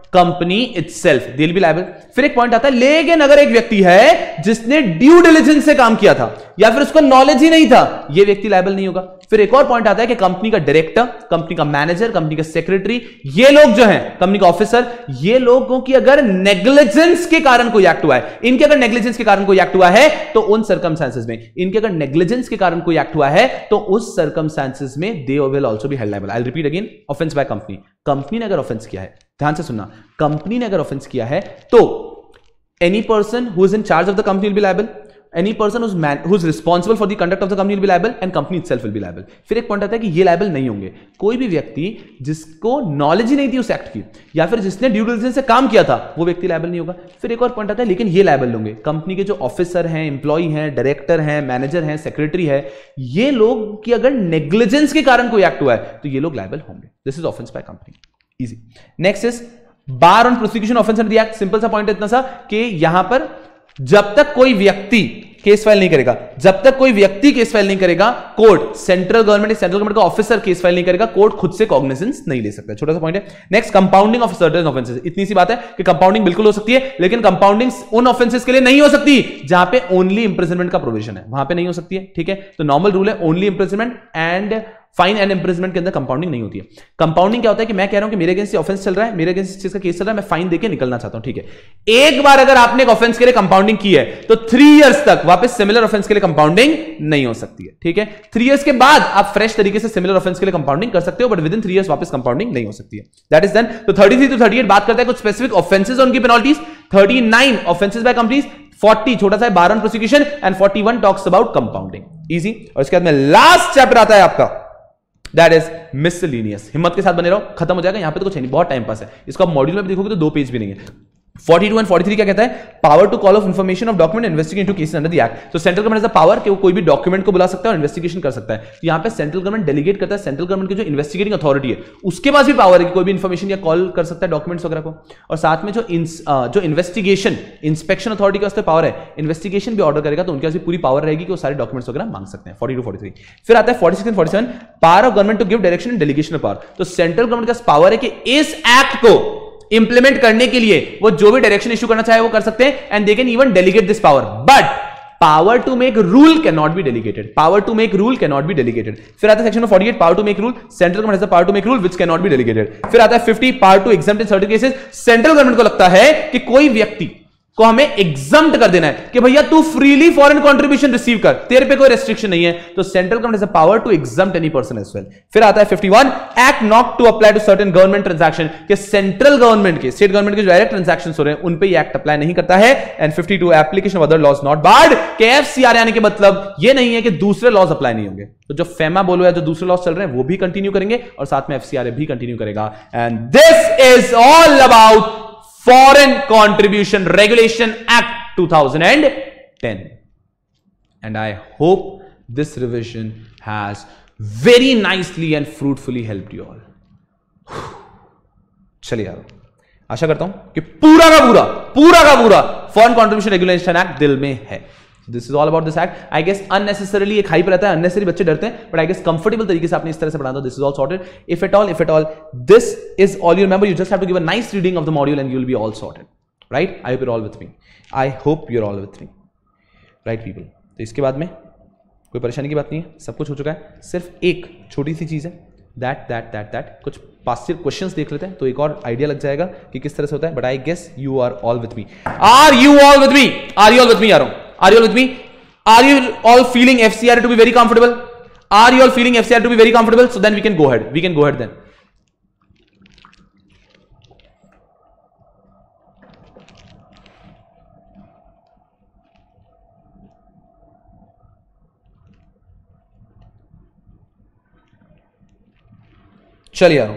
company itself, they will be liable. फिर एक point आता है, लेकिन अगर एक व्यक्ति है जिसने ड्यू डिलिजेंस से काम किया था या फिर उसको नॉलेज ही नहीं था, यह व्यक्ति लायबल नहीं होगा। फिर एक और पॉइंट आता है कि कंपनी का डायरेक्टर, कंपनी का मैनेजर, कंपनी का सेक्रेटरी, ये लोग जो हैं, कंपनी का ऑफिसर, ये लोगों की अगर नेग्लिजेंस के कारण कोई एक्ट हुआ है, इनके अगर नेग्लिजेंस के कारण कोई एक्ट हुआ है, तो उन सर्कमस्टेंसेस में, इनके अगर नेग्लिजेंस के कारण कोई एक्ट हुआ है, तो उस सर्कमस्टेंसेस में they will also be held liable. I will repeat again, offence by company. Company ने अगर ऑफेंस किया है, ध्यान से सुनना, कंपनी ने अगर ऑफेंस किया है, तो any person who is in charge of the company will be liable, any person who's responsible for the conduct of the company will be liable and company itself will be liable। फिर एक point आता है कि ये liable नहीं होंगे कोई भी व्यक्ति जिसको नॉलेज ही नहीं थी उस एक्ट की, या फिर जिसने ड्यू डिलिजेंस से काम किया था, वो व्यक्ति लायबल नहीं होगा। फिर एक और पॉइंट आता है, लेकिन ये लायबल होंगे कंपनी के जो ऑफिसर हैं, एम्प्लॉय हैं, डायरेक्टर हैं, मैनेजर हैं, सेक्रेटरी है, ये लोग की अगर नेग्लिजेंस के कारण कोई एक्ट हुआ है, तो ये लोग लायबल होंगे। This is offence by company, easy. Next is bar on prosecution offence under the act. Simple सा पॉइंट है इतना सा कि यहां पर जब तक कोई व्यक्ति केस फाइल नहीं करेगा, जब तक कोई व्यक्ति केस फाइल नहीं करेगा, कोर्ट, सेंट्रल गवर्नमेंट का ऑफिसर केस फाइल नहीं करेगा, कोर्ट खुद से कॉग्निजेंस नहीं ले सकता। छोटा सा पॉइंट है। Next, compounding of certain offences. इतनी सी बात है कि कंपाउंडिंग बिल्कुल हो सकती है, लेकिन कंपाउंडिंग उन ऑफेंसेस के लिए नहीं हो सकती जहां पे ओनली इंप्रिजनमेंट का प्रोविजन है, वहां पे नहीं हो सकती है। ठीक है, तो नॉर्मल रूल है only imprisonment and fine and imprisonment के अंदर कंपाउंडिंग नहीं होती है। कंपाउंडिंग क्या होता है कि मैं कह रहा हूं कि मेरे अगेंस्ट ऑफेंस चल रहा है, मेरे अगेंस्ट इस चीज का केस चल रहा है, मैं फाइन देके निकलना चाहता हूं। ठीक है, एक बार अगर आपने एक ऑफेंस के लिए कंपाउंडिंग की है, तो 3 इयर्स तक वापस सिमिलर ऑफेंस के लिए कंपाउंडिंग नहीं हो सकती है। ठीक है, 3 इयर्स के बाद आप फ्रेश तरीके से सिमिलर ऑफेंस के लिए कंपाउंडिंग कर सकते हो, बट विद इन 3 इयर्स वापस कंपाउंडिंग नहीं हो सकती है। That is done. तो 33 to 38 बात करता है कुछ स्पेसिफिक ऑफेंसेस और उनकी पेनल्टीज। 39 ऑफेंसेस बाय कंपनीज, 40 छोटा सा bar on prosecution and 41 talks about compounding. Easy. और इसके बाद में लास्ट चैप्टर आता है आपका, दैट इज मिसलेनियस। हिम्मत के साथ बने रहो, खत्म हो जाएगा। यहां पे तो कुछ नहीं, बहुत टाइम पास है। इसको आप मॉड्यूल में भी देखोगे तो 2 पेज भी नहीं है। 42 एंड 43 क्या कहता है? Power to call of information of document investigate into cases under the act. तो central government has the power कि वो कोई भी डॉक्यूमेंट को बुला सकता है और इन्वेस्टिगेशन कर सकता है। तो यहां पे सेंट्रल गवर्नमेंट डेलीगेट करता है, सेंट्रल गवर्नमेंट की जो इन्वेस्टिगेटिंग अथॉरिटी है उसके पास भी पावर है कि कोई भी इन्फॉर्मेशन या कॉल कर सकता है डॉक्यूमेंट्स वगैरह को। और साथ में जो इन्वेस्टिगेशन इंस्पेक्शन अथॉरिटी के वास्ते पावर है, इन्वेस्टिगेशन भी ऑर्डर करेगा तो उनके पास भी पूरी पावर रहेगी कि वो सारे डॉक्यूमेंट्स वगैरह मांग सकते हैं। 42 43 फिर आता है 46 and 47, power of government to give direction and delegation of power. तो सेंट्रल गवर्नमेंट का पावर है कि इस एक्ट को इंप्लीमेंट करने के लिए वो जो भी डायरेक्शन इशू करना चाहे वो कर सकते हैं, and they can even delegate this power, but power to make rule can not be delegated. Power to make rule can not be delegated. फिर आता है section 48, power to make rule, central government has the power to make rule which can not be delegated. फिर आता है 50, power to exempt in certain cases. Central government को लगता है कि कोई व्यक्ति को हमें एग्जम्प्ट कर देना है कि भैया तू फ्रीली फॉरेन कंट्रीब्यूशन रिसीव कर, तेरे पे कोई रेस्ट्रिक्शन नहीं है, तो central government has the power to exempt any person as well. फिर आता है 51, act not to apply to certain government transaction, कि सेंट्रल गवर्नमेंट के, स्टेट गवर्नमेंट के जो डायरेक्ट ट्रांजैक्शंस हो रहे हैं उन पे ये एक्ट अप्लाई नहीं करता है। And 52, application of other laws not barred, के एफसीआर आने के मतलब ये नहीं है कि दूसरे लॉज अप्लाई नहीं होंगे। तो जो फेमा बोलो या जो दूसरे लॉज चल रहे हैं वो भी कंटिन्यू करेंगे और साथ में एफसीआर भी कंटिन्यू करेगा। And this is all about Foreign Contribution Regulation Act 2010, and I hope this revision has very nicely and fruitfully helped you all. चलिए यार, आशा करता हूं कि पूरा का पूरा Foreign Contribution Regulation Act दिल में है। This is all about this act. I guess unnecessarily एक हाइप रहता है, unnecessary बच्चे डरते हैं, but I guess comfortable तरीके से आपने इस तरह से पढ़ा दो। This is all sorted. If at all, this is all you remember. You just have to give a nice reading of the module and you will be all sorted. Right? I hope you're all with me. I hope you're all with me. Right people? तो इसके बाद में कोई परेशानी की बात नहीं है, सब कुछ हो चुका है। सिर्फ एक छोटी सी चीज है, that कुछ पास्ट क्वेश्चंस देख लेते हैं तो एक और आइडिया लग जाएगा कि किस तरह से होता है। But I guess you are all with me. Are you all with me? Are you all with me यारों? Are you all with me? Are you all feeling FCRA to be very comfortable? Are you all feeling FCRA to be very comfortable? So then we can go ahead. We can go ahead then. चलिए यारों,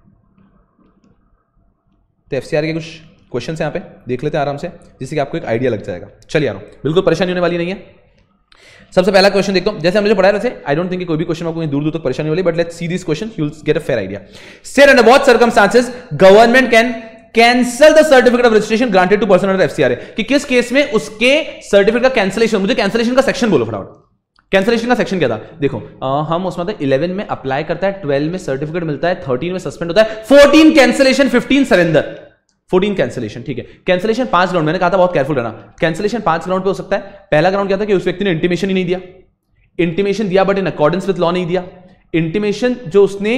तो FCRA के कुछ question है यहां पे, देख लेते हैं आराम से, जिससे कि आपको एक आइडिया लग जाएगा। चलिए यारों, बिल्कुल परेशानी होने वाली नहीं है। सबसे पहला क्वेश्चन देखता हूं, जैसे हमने जो पढ़ाया वैसे आई डोंट थिंक कोई भी क्वेश्चन आपको दूर तक परेशानी वाली, but let's see this question, you will get a fair idea. Said under what circumstances government can cancel the certificate of registration granted to person under FCRA, कि किस केस में उसके सर्टिफिकेट का कैंसिलेशन, मुझे कैंसिलेशन का section बोलो फटाफट। Cancellation का सेक्शन क्या था? देखो हम उसमें 11 में अप्लाई करता है, 12 में सर्टिफिकेट मिलता है, 13 में सस्पेंड होता है, 14 कैंसिलेशन, 15 सरेंडर। 14 कैंसिलेशन, ठीक है। कैंसिलेशन 5 ग्राउंड, मैंने कहा था बहुत केयरफुल रहना। कैंसिलेशन 5 ग्राउंड पे हो सकता है। पहला ग्राउंड क्या था कि उस व्यक्ति ने इंटीमेशन ही नहीं दिया, इंटीमेशन दिया but in accordance with law नहीं दिया। इंटीमेशन जो उसने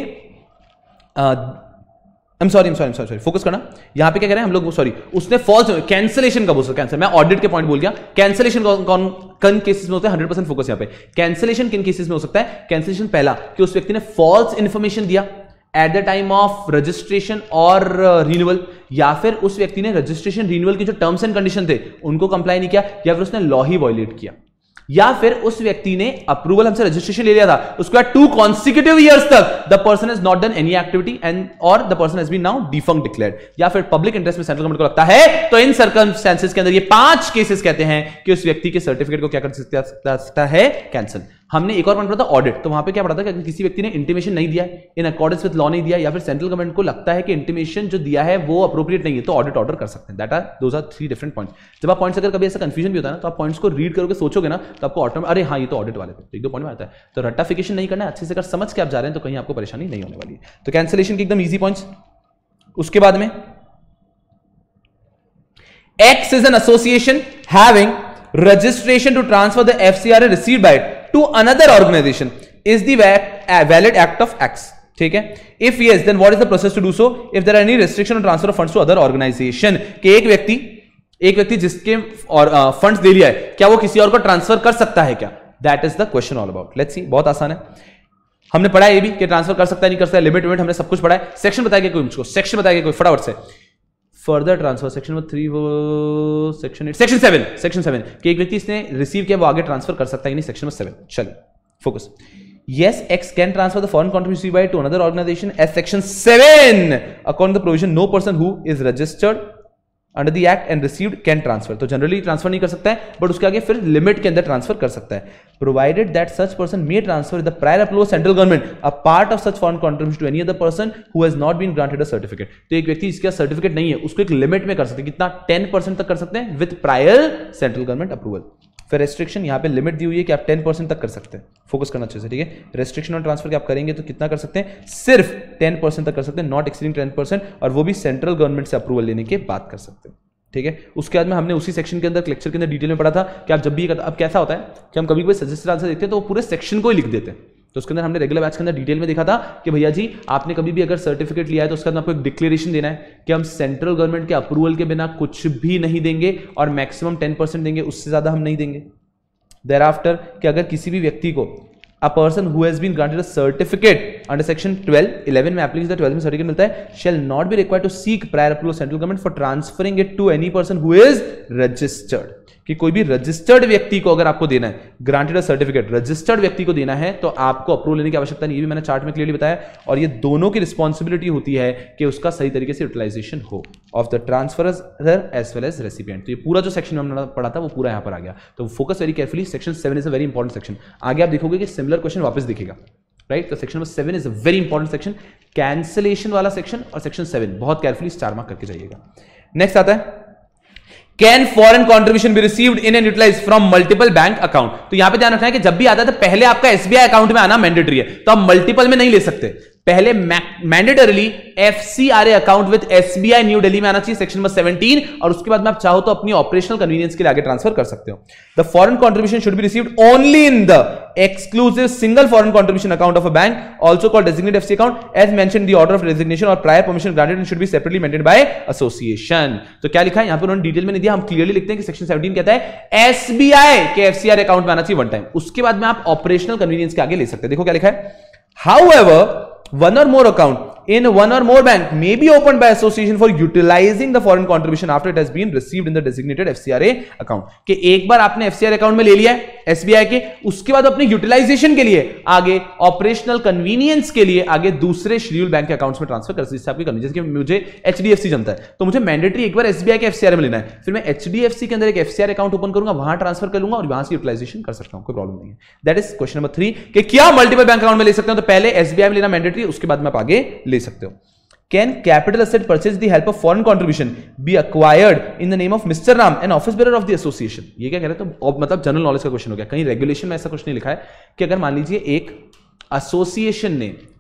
सॉरी फोकस करना, यहां पे क्या कह रहे हैं हम लोग, सॉरी उसने फॉल्स, कैंसिलेशन का बोल सकते, कैंसिल, मैं ऑडिट के पॉइंट भूल गया। कैंसिलेशन कौन किन केसेस में होता है, 100% फोकस यहां पे। कैंसिलेशन किन केसेस में हो सकता है? कैंसिलेशन पहला कि उस व्यक्ति ने फॉल्स इंफॉर्मेशन दिया at the time of registration और रिन्यूअल, या फिर उस व्यक्ति ने रजिस्ट्रेशन रिन्यूअल के जो टर्म्स एंड कंडीशन थे उनको कंप्लाई नहीं किया, या फिर उसने लॉ ही वायलेट किया, या फिर उस व्यक्ति ने अप्रूवल हमसे रजिस्ट्रेशन ले लिया था, उसके बाद 2 consecutive years तक the person has not done any activity and और the person has been now defunct declared, या फिर पब्लिक इंटरेस्ट में सेंट्रल गवर्नमेंट को लगता है, तो इन सर्कमस्टेंसेस के अंदर ये 5 केसेस कहते हैं कि उस व्यक्ति के सर्टिफिकेट को क्या कर सकता है, कैंसिल। हमने एक और पॉइंट पढ़ा था ऑडिट, तो वहां पे क्या पढ़ा था कि किसी व्यक्ति ने इंटीमेशन नहीं दिया, इन अकॉर्डेंस विद लॉ नहीं दिया, या फिर सेंट्रल गवर्नमेंट को लगता है कि इंटीमेशन जो दिया है वो अप्रोप्रिएट नहीं है, तो ऑडिट ऑर्डर कर सकते हैं। Those are 3 different points. जब आप पॉइंट्स अगर कभी ऐसा कंफ्यूजन भी होता है ना, तो आप पॉइंट्स को रीड करोगे, सोचोगे ना, तो आपको ऑटोमेटिक अरे हाँ ये तो ऑडिट वाले थे, 1-2 पॉइंट में आता है। तो रट्टाफिकेशन नहीं करना है, अच्छे से अगर समझ के आप जा रहे हैं तो कहीं आपको परेशानी नहीं होने वाली है। तो कैंसिलेशन के एकदम ईजी पॉइंट्स। उसके बाद में X is an association having registration to transfer the FCRA received by it to another organization is the valid act of X, ठीक है। If yes, then what is the process to do so? If there are any restriction on transfer of funds to other organization, कि एक व्यक्ति जिसके और funds ले लिया है, क्या वो किसी और को ट्रांसफर कर सकता है क्या? That is the question all about. Let's see, बहुत आसान है। हमने पढ़ा है ये भी कि ट्रांसफर कर सकता है, नहीं कर सकता है, लिमिट हमने सब कुछ पढ़ा है। सेक्शन बताएगा कोई मुझको, सेक्शन बताएगा कोई फटाफट से। फर्दर ट्रांसफर सेक्शन नंबर 3 वो सेक्शन 8 सेक्शन 7 कि एक व्यक्ति इसने रिसीव किया वो आगे ट्रांसफर कर सकता है कि नहीं, सेक्शन नंबर 7। चलिए focus. Yes, X can transfer the foreign contribution received by to another organization as section 7 according to the provision no person who is registered under the act and received can transfer. तो generally transfer नहीं कर सकता है, but उसके आगे फिर limit के अंदर ट्रांसफर कर सकता है, provided that such person may transfer the prior approval central government a part of such foreign contribution to any other person who has not been granted a certificate. तो एक व्यक्ति जिसका सर्टिफिकेट नहीं है उसको एक लिमिट में कर सकते हैं, कितना 10% तक कर सकते हैं with prior central government approval. फिर रेस्ट्रिक्शन यहाँ पे लिमिट दी हुई है कि आप 10% तक कर सकते हैं, फोकस करना अच्छे से, ठीक है। रेस्ट्रिक्शन और ट्रांसफर के आप करेंगे तो कितना कर सकते हैं, सिर्फ 10% तक कर सकते हैं, नॉट एक्सीडिंग 10%, और वो भी सेंट्रल गवर्नमेंट से अप्रूवल लेने के बाद कर सकते हैं, ठीक है। उसके बाद में हमने उसी सेक्शन के अंदर लेक्चर के अंदर डिटेल में पढ़ा था कि आप जब भी अब कैसा होता है कि हम कभी कोई सजेस्टेड आंसर देखते हैं तो वो पूरे सेक्शन को ही लिख देते हैं। तो उसके अंदर हमने रेगुलर बैच के अंदर डिटेल में देखा था कि भैया जी आपने कभी भी अगर सर्टिफिकेट लिया है तो उसके अंदर आपको एक डिक्लेरेशन देना है कि हम सेंट्रल गवर्नमेंट के अप्रूवल के बिना कुछ भी नहीं देंगे और मैक्सिमम 10% देंगे, उससे ज्यादा हम नहीं देंगे। Thereafter कि अगर किसी भी व्यक्ति को a person who has been granted a certificate under section 12(11) में application 12 में सर्टिफिकेट मिलता है shall not be required to seek prior approval of central government for transferring it to any person who is registered। कि कोई भी registered व्यक्ति को अगर आपको देना है ग्रांटेड अ सर्टिफिकेट, रजिस्टर्ड व्यक्ति को देना है तो आपको अप्रूवल लेने की आवश्यकता नहीं, ये भी मैंने चार्ट में क्लियरली बताया। और ये दोनों की रिस्पॉन्सिबिलिटी होती है कि उसका सही तरीके से यूटिलाइजेशन हो of the transferrer as well as recipient. तो ये पूरा जो सेक्शन हमने पढ़ा था वो पूरा यहाँ पर आ गया। तो focus very carefully, section 7 is a very important section. आगे आप देखोगे कि सिमिलर क्वेश्चन वापस दिखेगा, राइट। तो section number 7 is a very important section, cancellation वाला सेक्शन और सेक्शन 7 बहुत केयरफुली स्टार मार्क करके जाइएगा। नेक्स्ट आता है Can foreign contribution be received in and utilized from multiple bank account? तो यहां पे ध्यान रखना है कि जब भी आता है तो पहले आपका एसबीआई अकाउंट में आना मैंडेटरी है, तो आप मल्टीपल में नहीं ले सकते। पहले mandatorily FCRA account with SBI New Delhi में आना चाहिए, सेक्शन नंबर 17, और उसके बाद में आप चाहो तो अपनी ऑपरेशनल कन्वीनियंस के लिए आगे ट्रांसफर कर सकते हो। The foreign contribution should be received only in the exclusive single foreign contribution account of a bank, also called designated FC account, as mentioned the order of resignation और prior permission granted and should be separately maintained by association. तो क्या लिखा है यहां पर, उन्होंने detail में नहीं दिया, हम क्लियरली लिखते हैं कि सेक्शन 17 कहता है एसबीआई के एफसीआरए अकाउंट में आना चाहिए वन टाइम, उसके बाद में आप ऑपरेशनल कन्वीनियंस के आगे ले सकते हैं। देखो क्या लिखा है, however one or more account in one or more bank may be opened by association for utilizing the foreign contribution after it has been received in the designated FCRA account। कि एक बार आपने FCRA अकाउंट में ले लिया है SBI के, उसके बाद अपने यूटिलाइजेशन के लिए आगे ऑपरेशनल कन्वीनियंस के लिए आगे दूसरे शेड्यूल बैंक के अकाउंट्स में ट्रांसफर कर सकते हैं आपकी कन्वीनियंस। जैसे कि मुझे HDFC जनता है तो मुझे मैंडेटरी एक बार SBI के FCRA में लेना है, फिर मैं HDFC के अंदर एक FCRA अकाउंट ओपन करूंगा, वहां ट्रांसफर कर लूंगा और वहां से यूटिलाइजेशन कर सकता हूं, कोई प्रॉब्लम नहीं है। दैट इज क्वेश्चन नंबर 3 कि क्या मल्टीपल बैंक अकाउंट में ले सकते हो, तो पहले SBI में लेना मैंडेटरी, उसके बाद में आप आगे ले सकते हो। Can capital asset purchase the help of foreign contribution be acquired in the name of Mr. Ram, an office bearer of the association? ये क्या कह रहे हैं, तो मतलब जनरल नॉलेज का क्वेश्चन हो गया, कहीं रेगुलेशन में ऐसा कुछ नहीं लिखा है कि अगर मान लीजिए एक एसोसिएशन ने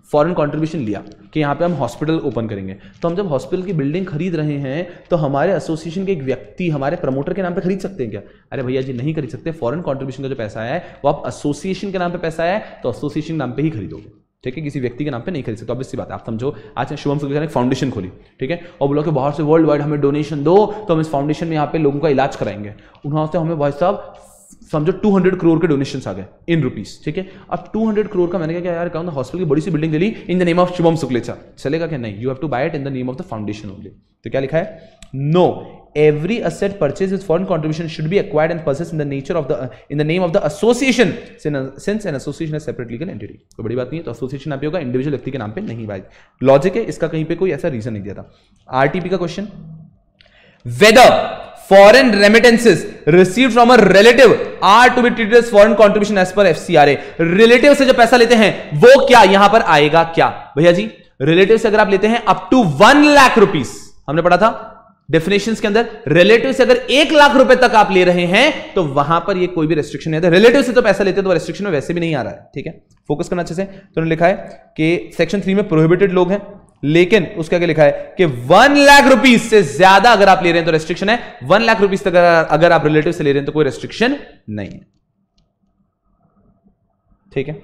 फॉरेन कंट्रीब्यूशन लिया कि यहाँ पे हम हॉस्पिटल ओपन करेंगे, तो हम जब हॉस्पिटल की बिल्डिंग खरीद रहे हैं तो हमारे एसोसिएशन के एक व्यक्ति हमारे प्रमोटर के नाम पे खरीद सकते हैं क्या? अरे भैया जी नहीं खरीद सकते। फॉरेन कंट्रीब्यूशन का जो पैसा है वो आप एसोसिएशन के नाम पे पैसा है तो एसोसिएशन के नाम पे ही खरीदोगे, ठीक है, किसी व्यक्ति के नाम पे नहीं खरीद सकते। ऑब्वियस सी बात है, आप समझो आज शुभम सुखलेचा ने एक फाउंडेशन खोली, ठीक है, और बोला कि बाहर से वर्ल्ड वाइड हमें डोनेशन दो तो हम इस फाउंडेशन में यहाँ पे लोगों का इलाज कराएंगे। उन्होंने से हमें भाई साहब समझो 200 करोड़ के डोनेशंस आ गए इन रुपीस, ठीक है। अब 200 करोड़ का मैंने क्या यार कहूँ हॉस्पिटल की बड़ी सी बिल्डिंग ले ली in the name of Shubham Sukhlecha, चलेगा क्या? नहीं, you have to buy it in the name of the foundation only. तो क्या लिखा है? No, every asset purchased with foreign contribution should be acquired and possessed in the nature of the in the name of the association since an association is separate legal entity। कोई बड़ी बात नहीं है, तो एसोसिएशन नाम पे होगा, individual व्यक्ति के नाम पे नहीं भाई। लॉजिक है इसका, कहीं पे कोई ऐसा रीजन नहीं दिया था। आरटीपी का question, whether foreign remittances received from a relative are to be treated as foreign contribution as per FCRA। Relative से जो पैसा लेते हैं वो क्या यहां पर आएगा क्या भैया जी? रिलेटिव से अगर आप लेते हैं अप टू 1 लाख रुपीस, हमने पढ़ा था डेफिनेशंस के अंदर, रिलेटिव से अगर 1 लाख रुपए तक आप ले रहे हैं तो वहां पर ये कोई भी रेस्ट्रिक्शन नहीं है। रिलेटिव से तो पैसा लेते हैं तो रेस्ट्रिक्शन में वैसे भी नहीं आ रहा है, ठीक है, फोकस करना अच्छे से। तो उन्होंने लिखा है कि सेक्शन 3 में प्रोहिबिटेड लोग हैं, लेकिन उसके आगे लिखा है कि 1 लाख रुपीस से ज्यादा अगर आप ले रहे हैं तो रेस्ट्रिक्शन है, 1 लाख रुपीस तक अगर आप रिलेटिव से ले रहे हैं तो कोई रेस्ट्रिक्शन नहीं है, ठीक है।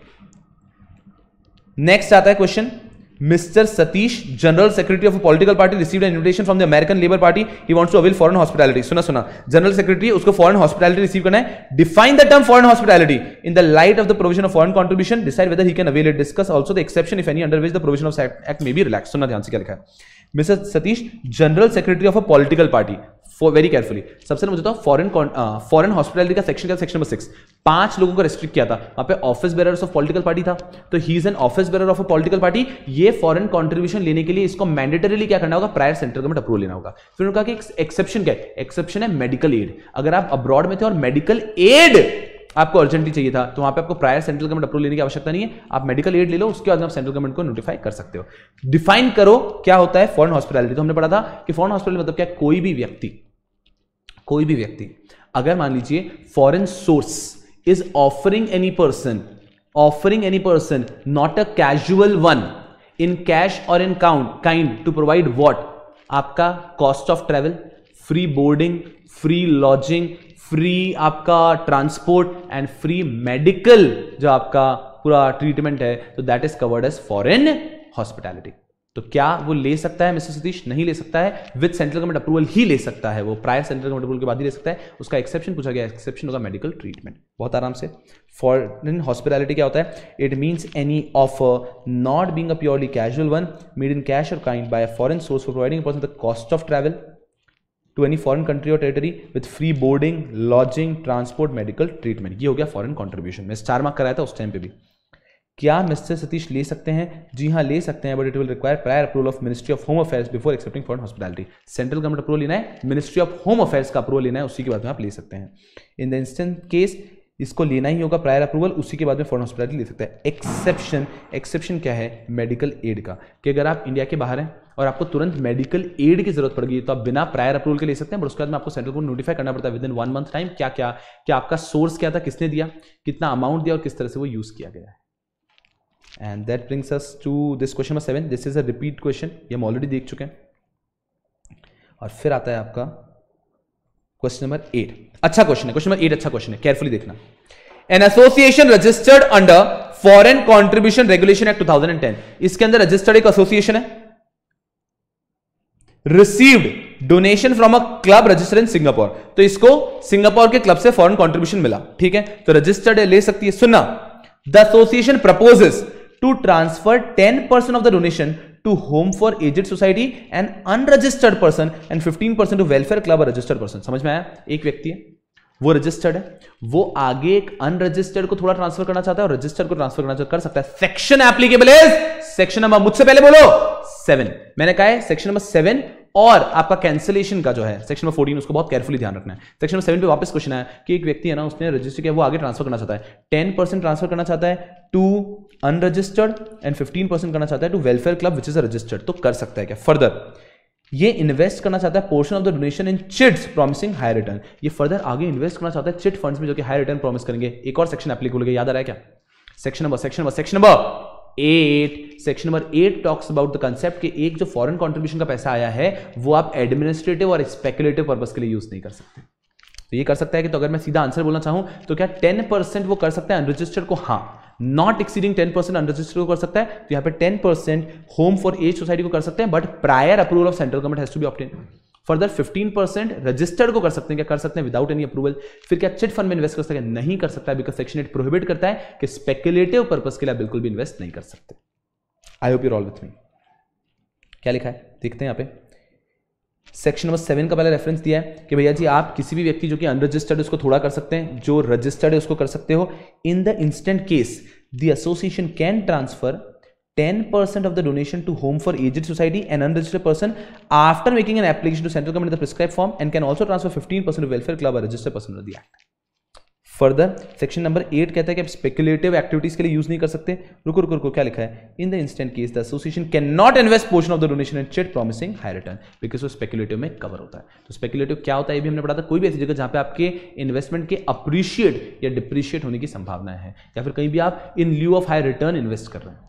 नेक्स्ट आता है question, Mr. Satish, General Secretary of a political party, received an invitation from the American Labour Party. He wants to avail foreign hospitality. सुना General Secretary उसको foreign hospitality receive करना है। Define the term foreign hospitality in the light of the provision of foreign contribution. Decide whether he can avail it. Discuss also the exception if any under which the provision of act may be relaxed. सुनना ध्यान से क्या लिखा है। Mr. Satish, General Secretary of a political party. Very carefully, सबसे मुझे तो foreign hospitality का सेक्शन क्या? सेक्शन नंबर 6, 5 लोगों को रेस्ट्रिक्ट किया था, वहां पे office bearers of political party था, तो he is an office bearer of a political party. ये फॉरेन कंट्रीब्यूशन लेने के लिए इसको मैंडेटरीली क्या करना होगा? प्रायर सेंट्रल गवर्नमेंट अप्रूवल लेना होगा। फिर उन्होंने कहा कि एक्सेप्शन क्या है? एक्सेप्शन है मेडिकल एड। अगर आप अब्रॉड में थे और मेडिकल एड आपको अर्जेंटली चाहिए था तो वहां पे आपको प्रायर सेंट्रल गवर्नमेंट अप्रूवल लेने की आवश्यकता नहीं है, आप मेडिकल एड ले लो, उसके बाद आप सेंट्रल गवर्नमेंट को नोटिफाई कर सकते हो। डिफाइन करो क्या होता है फॉरेन हॉस्पिटैलिटी। तो हमने पढ़ा था कि फॉरेन हॉस्पिटल मतलब क्या? कोई भी व्यक्ति अगर मान लीजिए foreign source is offering any person not a casual one in cash और in kind to provide what? आपका cost of travel, free boarding, free lodging, free आपका ट्रांसपोर्ट एंड फ्री मेडिकल जो आपका पूरा ट्रीटमेंट है, तो that is covered as foreign hospitality. तो क्या वो ले सकता है मिस्टर सतीश? नहीं ले सकता है, विद सेंट्रल गवर्नमेंट अप्रूवल ही ले सकता है, वो प्रायर सेंट्रल गवर्नमेंट अप्रूवल के बाद ही ले सकता है। उसका एक्सेप्शन पूछा गया, एक्सेप्शन होगा मेडिकल ट्रीटमेंट। बहुत आराम से, फॉरेन हॉस्पिटैलिटी क्या होता है? It means any offer not being a purely casual one made in cash और kind by a foreign source for providing a person the cost of travel to any foreign country और territory with free boarding, lodging, transport, medical treatment. ये हो गया foreign contribution. मैं 4 mark कराया था उस time पे भी। क्या मिस्टर सतीश ले सकते हैं? जी हाँ ले सकते हैं, but it will require prior approval of ministry of home affairs before accepting foreign hospitality. Central government approval लेना है, मिनिस्ट्री ऑफ होम अफेयर्स का अप्रूवल लेना है, उसी के बाद में आप ले सकते हैं। इन द इंस्टेंट केस इसको लेना ही होगा प्रायर अप्रूवल, उसी के बाद में फॉरेन हॉस्पिटैलिटी ले सकते हैं। एक्सेप्शन क्या है? मेडिकल एड का, कि अगर आप इंडिया के बाहर हैं और आपको तुरंत मेडिकल एड की जरूरत पड़ गई तो आप बिना प्रायर अप्रूवल के ले सकते हैं, बट उसके बाद में आपको सेंट्रल को नोटिफाई करना पड़ता है विद इन 1 मंथ टाइम। क्या आपका सोर्स क्या था, किसने दिया, कितना अमाउंट दिया और किस तरह से वो यूज किया गया है। And that brings us to this question number 7. This is a repeat question. ये हम ऑलरेडी देख चुके हैं। और फिर आता है आपका क्वेश्चन नंबर 8। अच्छा क्वेश्चन है, क्वेश्चन नंबर 8 अच्छा क्वेश्चन है, केयरफुली देखना। An association registered under Foreign Contribution Regulation Act 2010, इसके अंदर रजिस्टर्ड एक एसोसिएशन है, received donation from a club registered in Singapore, तो इसको सिंगापुर के क्लब से फॉरेन कंट्रीब्यूशन मिला, ठीक है, तो रजिस्टर्ड है, ले सकती है। सुनना, the association proposes to transfer 10% of the donation to Home for Aged Society and unregistered person and 15% to Welfare Club or registered person। समझ में आया? एक व्यक्ति है, वो रजिस्टर्ड है, वो आगे एक अनरजिस्टर्ड को थोड़ा ट्रांसफर करना चाहता है और रजिस्टर्ड को ट्रांसफर करना कर सकता है। Section applicable is section number, मुझसे पहले बोलो 7। मैंने कहा है सेक्शन नंबर 7 और आपका कैंसिलेशन का जो है सेक्शन नंबर 14, उसको बहुत केयरफुली ध्यान रखना है। सेक्शन नंबर 7 पे वापस क्वेश्चन आया कि एक व्यक्ति है ना, उसने रजिस्टर किया, वो आगे ट्रांसफर करना चाहता है, 10% ट्रांसफर करना चाहता है टू अनरजिस्टर्ड एंड 15% करना चाहता है to welfare club which is registered, तो कर सकता है क्या? फर्दर ये इन्वेस्ट करना चाहता है portion of the donation in chits promising high return, ये फर्दर आगे इन्वेस्ट करना चाहता है चिट फंड्स में जो कि हाई रिटर्न प्रॉमिस करेंगे। एक और सेक्शन एप्लीकेबल हो गया, याद आ रहा है क्या? Section number 8, section number 8 talks about the concept कि एक जो फॉरेन कंट्रीब्यूशन का पैसा आया है वो आप एडमिनिस्ट्रेटिव और स्पेकुलेटिव पर्पस के लिए यूज नहीं कर सकते। तो ये कर सकता है कि, तो अगर मैं सीधा आंसर बोलना चाहूं तो क्या 10% वो कर सकता है अनरजिस्टर्ड को? हाँ, नॉट एक्सीडिंग 10% अनरजिस्टर्ड को कर सकता है। तो यहां पे 10% होम फॉर एज सोसाइटी को कर सकते हैं, but prior approval of central government has to be obtain. Further 15% registered को कर सकते हैं। क्या कर सकते हैं? Without any approval. फिर क्या चिट फंड में इन्वेस्ट कर सकते हैं? नहीं कर सकता है, बिकॉज सेक्शन 8 प्रोहिबिट करता है कि स्पेकुलेटिव पर्पस के लिए बिल्कुल भी इन्वेस्ट नहीं कर सकते। I hope you are all with me. क्या लिखा है देखते हैं यहां पे। सेक्शन नंबर 7 का पहले रेफरेंस दिया है कि भैया जी आप किसी भी व्यक्ति जो कि अनरजिस्टर्ड उसको थोड़ा कर सकते हैं, जो रजिस्टर्ड है उसको कर सकते हो। In the instant case the association can transfer 10% of the donation to home for aged society and unregistered person after making an application to central government in the prescribed form, and can also transfer 15% to welfare club or registered person under the act. Further, section number 8 कहता है कि आप speculative activities के लिए use नहीं कर सकते। रुको रुको रुको, क्या लिखा है? In the instant case the association can not invest portion of the donation in chit promising high return, because वो स्पेकुलेटिव में कवर होता है। तो स्पेकुलेटिव क्या होता है ये भी हमने पढ़ा था। कोई भी ऐसी जगह जहां पे आपके इन्वेस्टमेंट के अप्रिशिएट या डिप्रिशिएट होने की संभावना है, या फिर कहीं भी आप in lieu of high return invest कर रहे हैं।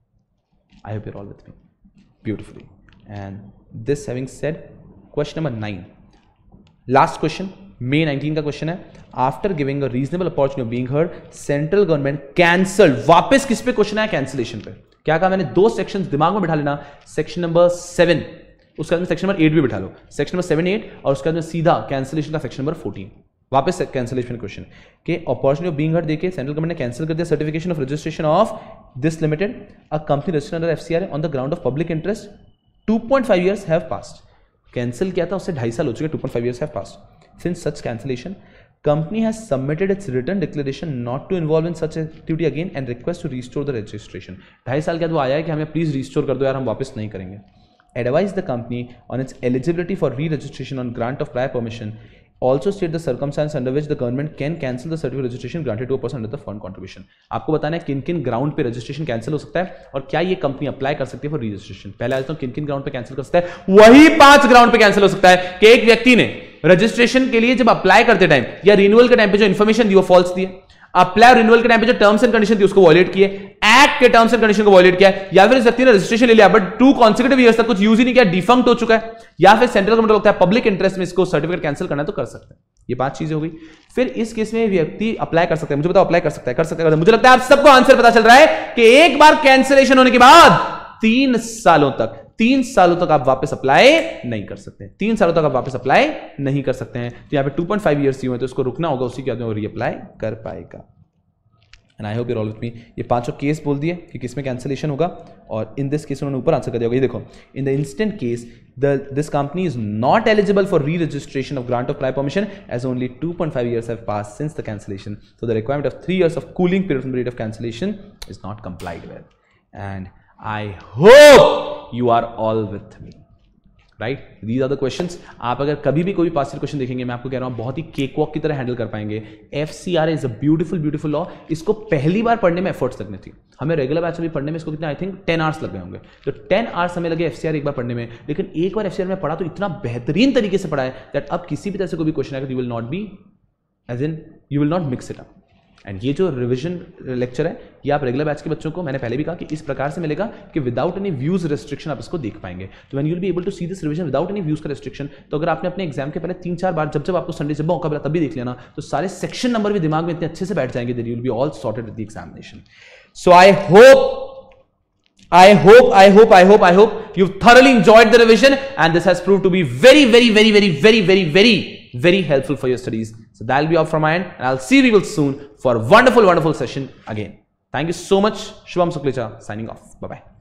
I hope you're all with me beautifully. And this having said, question number 9, last question, May 19 का क्वेश्चन है। After giving a reasonable opportunity of being heard, central government cancelled. वापस किस पे question है? Cancellation पे। क्या कहा मैंने? 2 सेक्शंस दिमाग में बिठा लेना। सेक्शन नंबर 7, उसके बाद में सेक्शन नंबर 8 भी बिठा लो। सेक्शन नंबर 7, 8 और उसके बाद में सीधा कैंसिलेशन का सेक्शन नंबर 14। वापस कैंसिलेशन क्वेश्चन के अपॉर्चुनिटी ऑफ बीइंग हर्ड देके सेंट्रल गवर्नमेंट ने कैंसिल कर दिया certification of registration of this limited a company registered under FCRA on the ground of public interest. 2.5 years have passed. Cancel किया था उससे 2.5 साल हो चुके। 2.5 years have passed since such cancellation. Company has submitted its return declaration not to involve in such activity again and request to restore the registration. 2.5 साल के बाद वो आया है कि हमें प्लीज रिस्टोर कर दो यार, हम वापस नहीं करेंगे। Advise the company on its eligibility for re registration on grant of prior permission. Also state the circumstance under which the government can cancel the certificate registration granted to a person under the foreign contribution। आपको बताना है किन किन ground पे registration cancel हो सकता है और क्या ये कंपनी अप्लाई कर सकती है फॉर रजिस्ट्रेशन। पहले आज तो किन किन ग्राउंड पे कैंसिल कर सकता है। वही 5 ग्राउंड पे कैंसिल हो सकता है कि एक व्यक्ति ने रजिस्ट्रेशन के लिए जब अप्लाई करते टाइम या रिन्यूअल के टाइम पे जो इन्फॉर्मेशन दी वो फॉल्स दी है, अप्लाई और रिन्यूअल के टाइम पे जो टर्म्स एंड कंडीशन थी उसको वॉयलेट किए, एक्ट के टर्म्स एंड कंडीशन को वॉयलेट किया, या फिर इस व्यक्ति ने रजिस्ट्रेशन ले लिया बट 2 consecutive years तक कुछ यूज ही नहीं किया, डिफंक्ट हो चुका है, या फिर सेंट्रल गवर्नमेंट लगता है पब्लिक इंटरेस्ट में इसको सर्टिफिकेट कैंसिल करना है तो कर सकते हैं। ये 5 चीजें हो गई। फिर इस केस में व्यक्ति अप्लाई कर सकता है। मुझे बताओ अप्लाई कर सकता है? कर सकता है। मुझे लगता है आप सबको आंसर पता चल रहा है कि एक बार कैंसिलेशन होने के बाद 3 सालों तक आप वापस अप्लाई नहीं कर सकते। 3 सालों तक आप वापस अप्लाई नहीं कर सकते हैं। तो यहां पे 2.5 years हुए तो इसको रुकना होगा, उसी के बाद में वो रीअप्लाई कर पाएगा। And I hope you are all with me. ये 5 केस बोल दिए कि किसमें कैंसिलेशन होगा, और इन दिस केस उन्होंने ऊपर आंसर कर दिया होगा। ये देखो, in the instant case this company is not eligible for re registration of grant of prior permission as only 2.5 years have passed since the cancellation, so the requirement of 3 years of cooling period from the date of cancellation is not complied with. And I hope you are all with me, right? These are the questions. आप अगर कभी भी कोई पास question देखेंगे, मैं आपको कह रहा हूं बहुत ही केक वॉक की तरह हैंडल कर पाएंगे। FCRA is a beautiful law. इसको पहली बार पढ़ने में एफर्ट्स लगने थी। हमें रेगुलर बैच में पढ़ने में इसको कितने, आई थिंक 10 hours लग गए होंगे। तो 10 hours हमें लगे FCRA एक बार पढ़ने में, लेकिन एक बार FCRA में पढ़ा तो इतना बेहतरीन तरीके से पढ़ा है दैट अब किसी भी तरह से कोई भी क्वेश्चन आएगा, you will not be as in you will not mix it up. And ये जो रिवीजन लेक्चर है ये आप रेगुलर बैच के बच्चों को, मैंने पहले भी कहा कि इस प्रकार से मिलेगा कि विदाउट एनी व्यूज रेस्ट्रिक्शन आप इसको देख पाएंगे। तो when you will be able to see this revision without any views का रेस्ट्रिक्शन, तो अगर आपने अपने एग्जाम के पहले 3-4 बार जब आपको संडे जब मौका मिला तभी देख लेना, तो सारे सेक्शन नंबर भी दिमाग में इतने अच्छे से बैठ जाएंगे that you will be all sorted with the examination. So I hope you've thoroughly enjoyed the revision, and this has proved to be very helpful for your studies. So that'll be all from my end, and I'll see you real soon for a wonderful session again. Thank you so much. Shubham Suklecha signing off. Bye bye.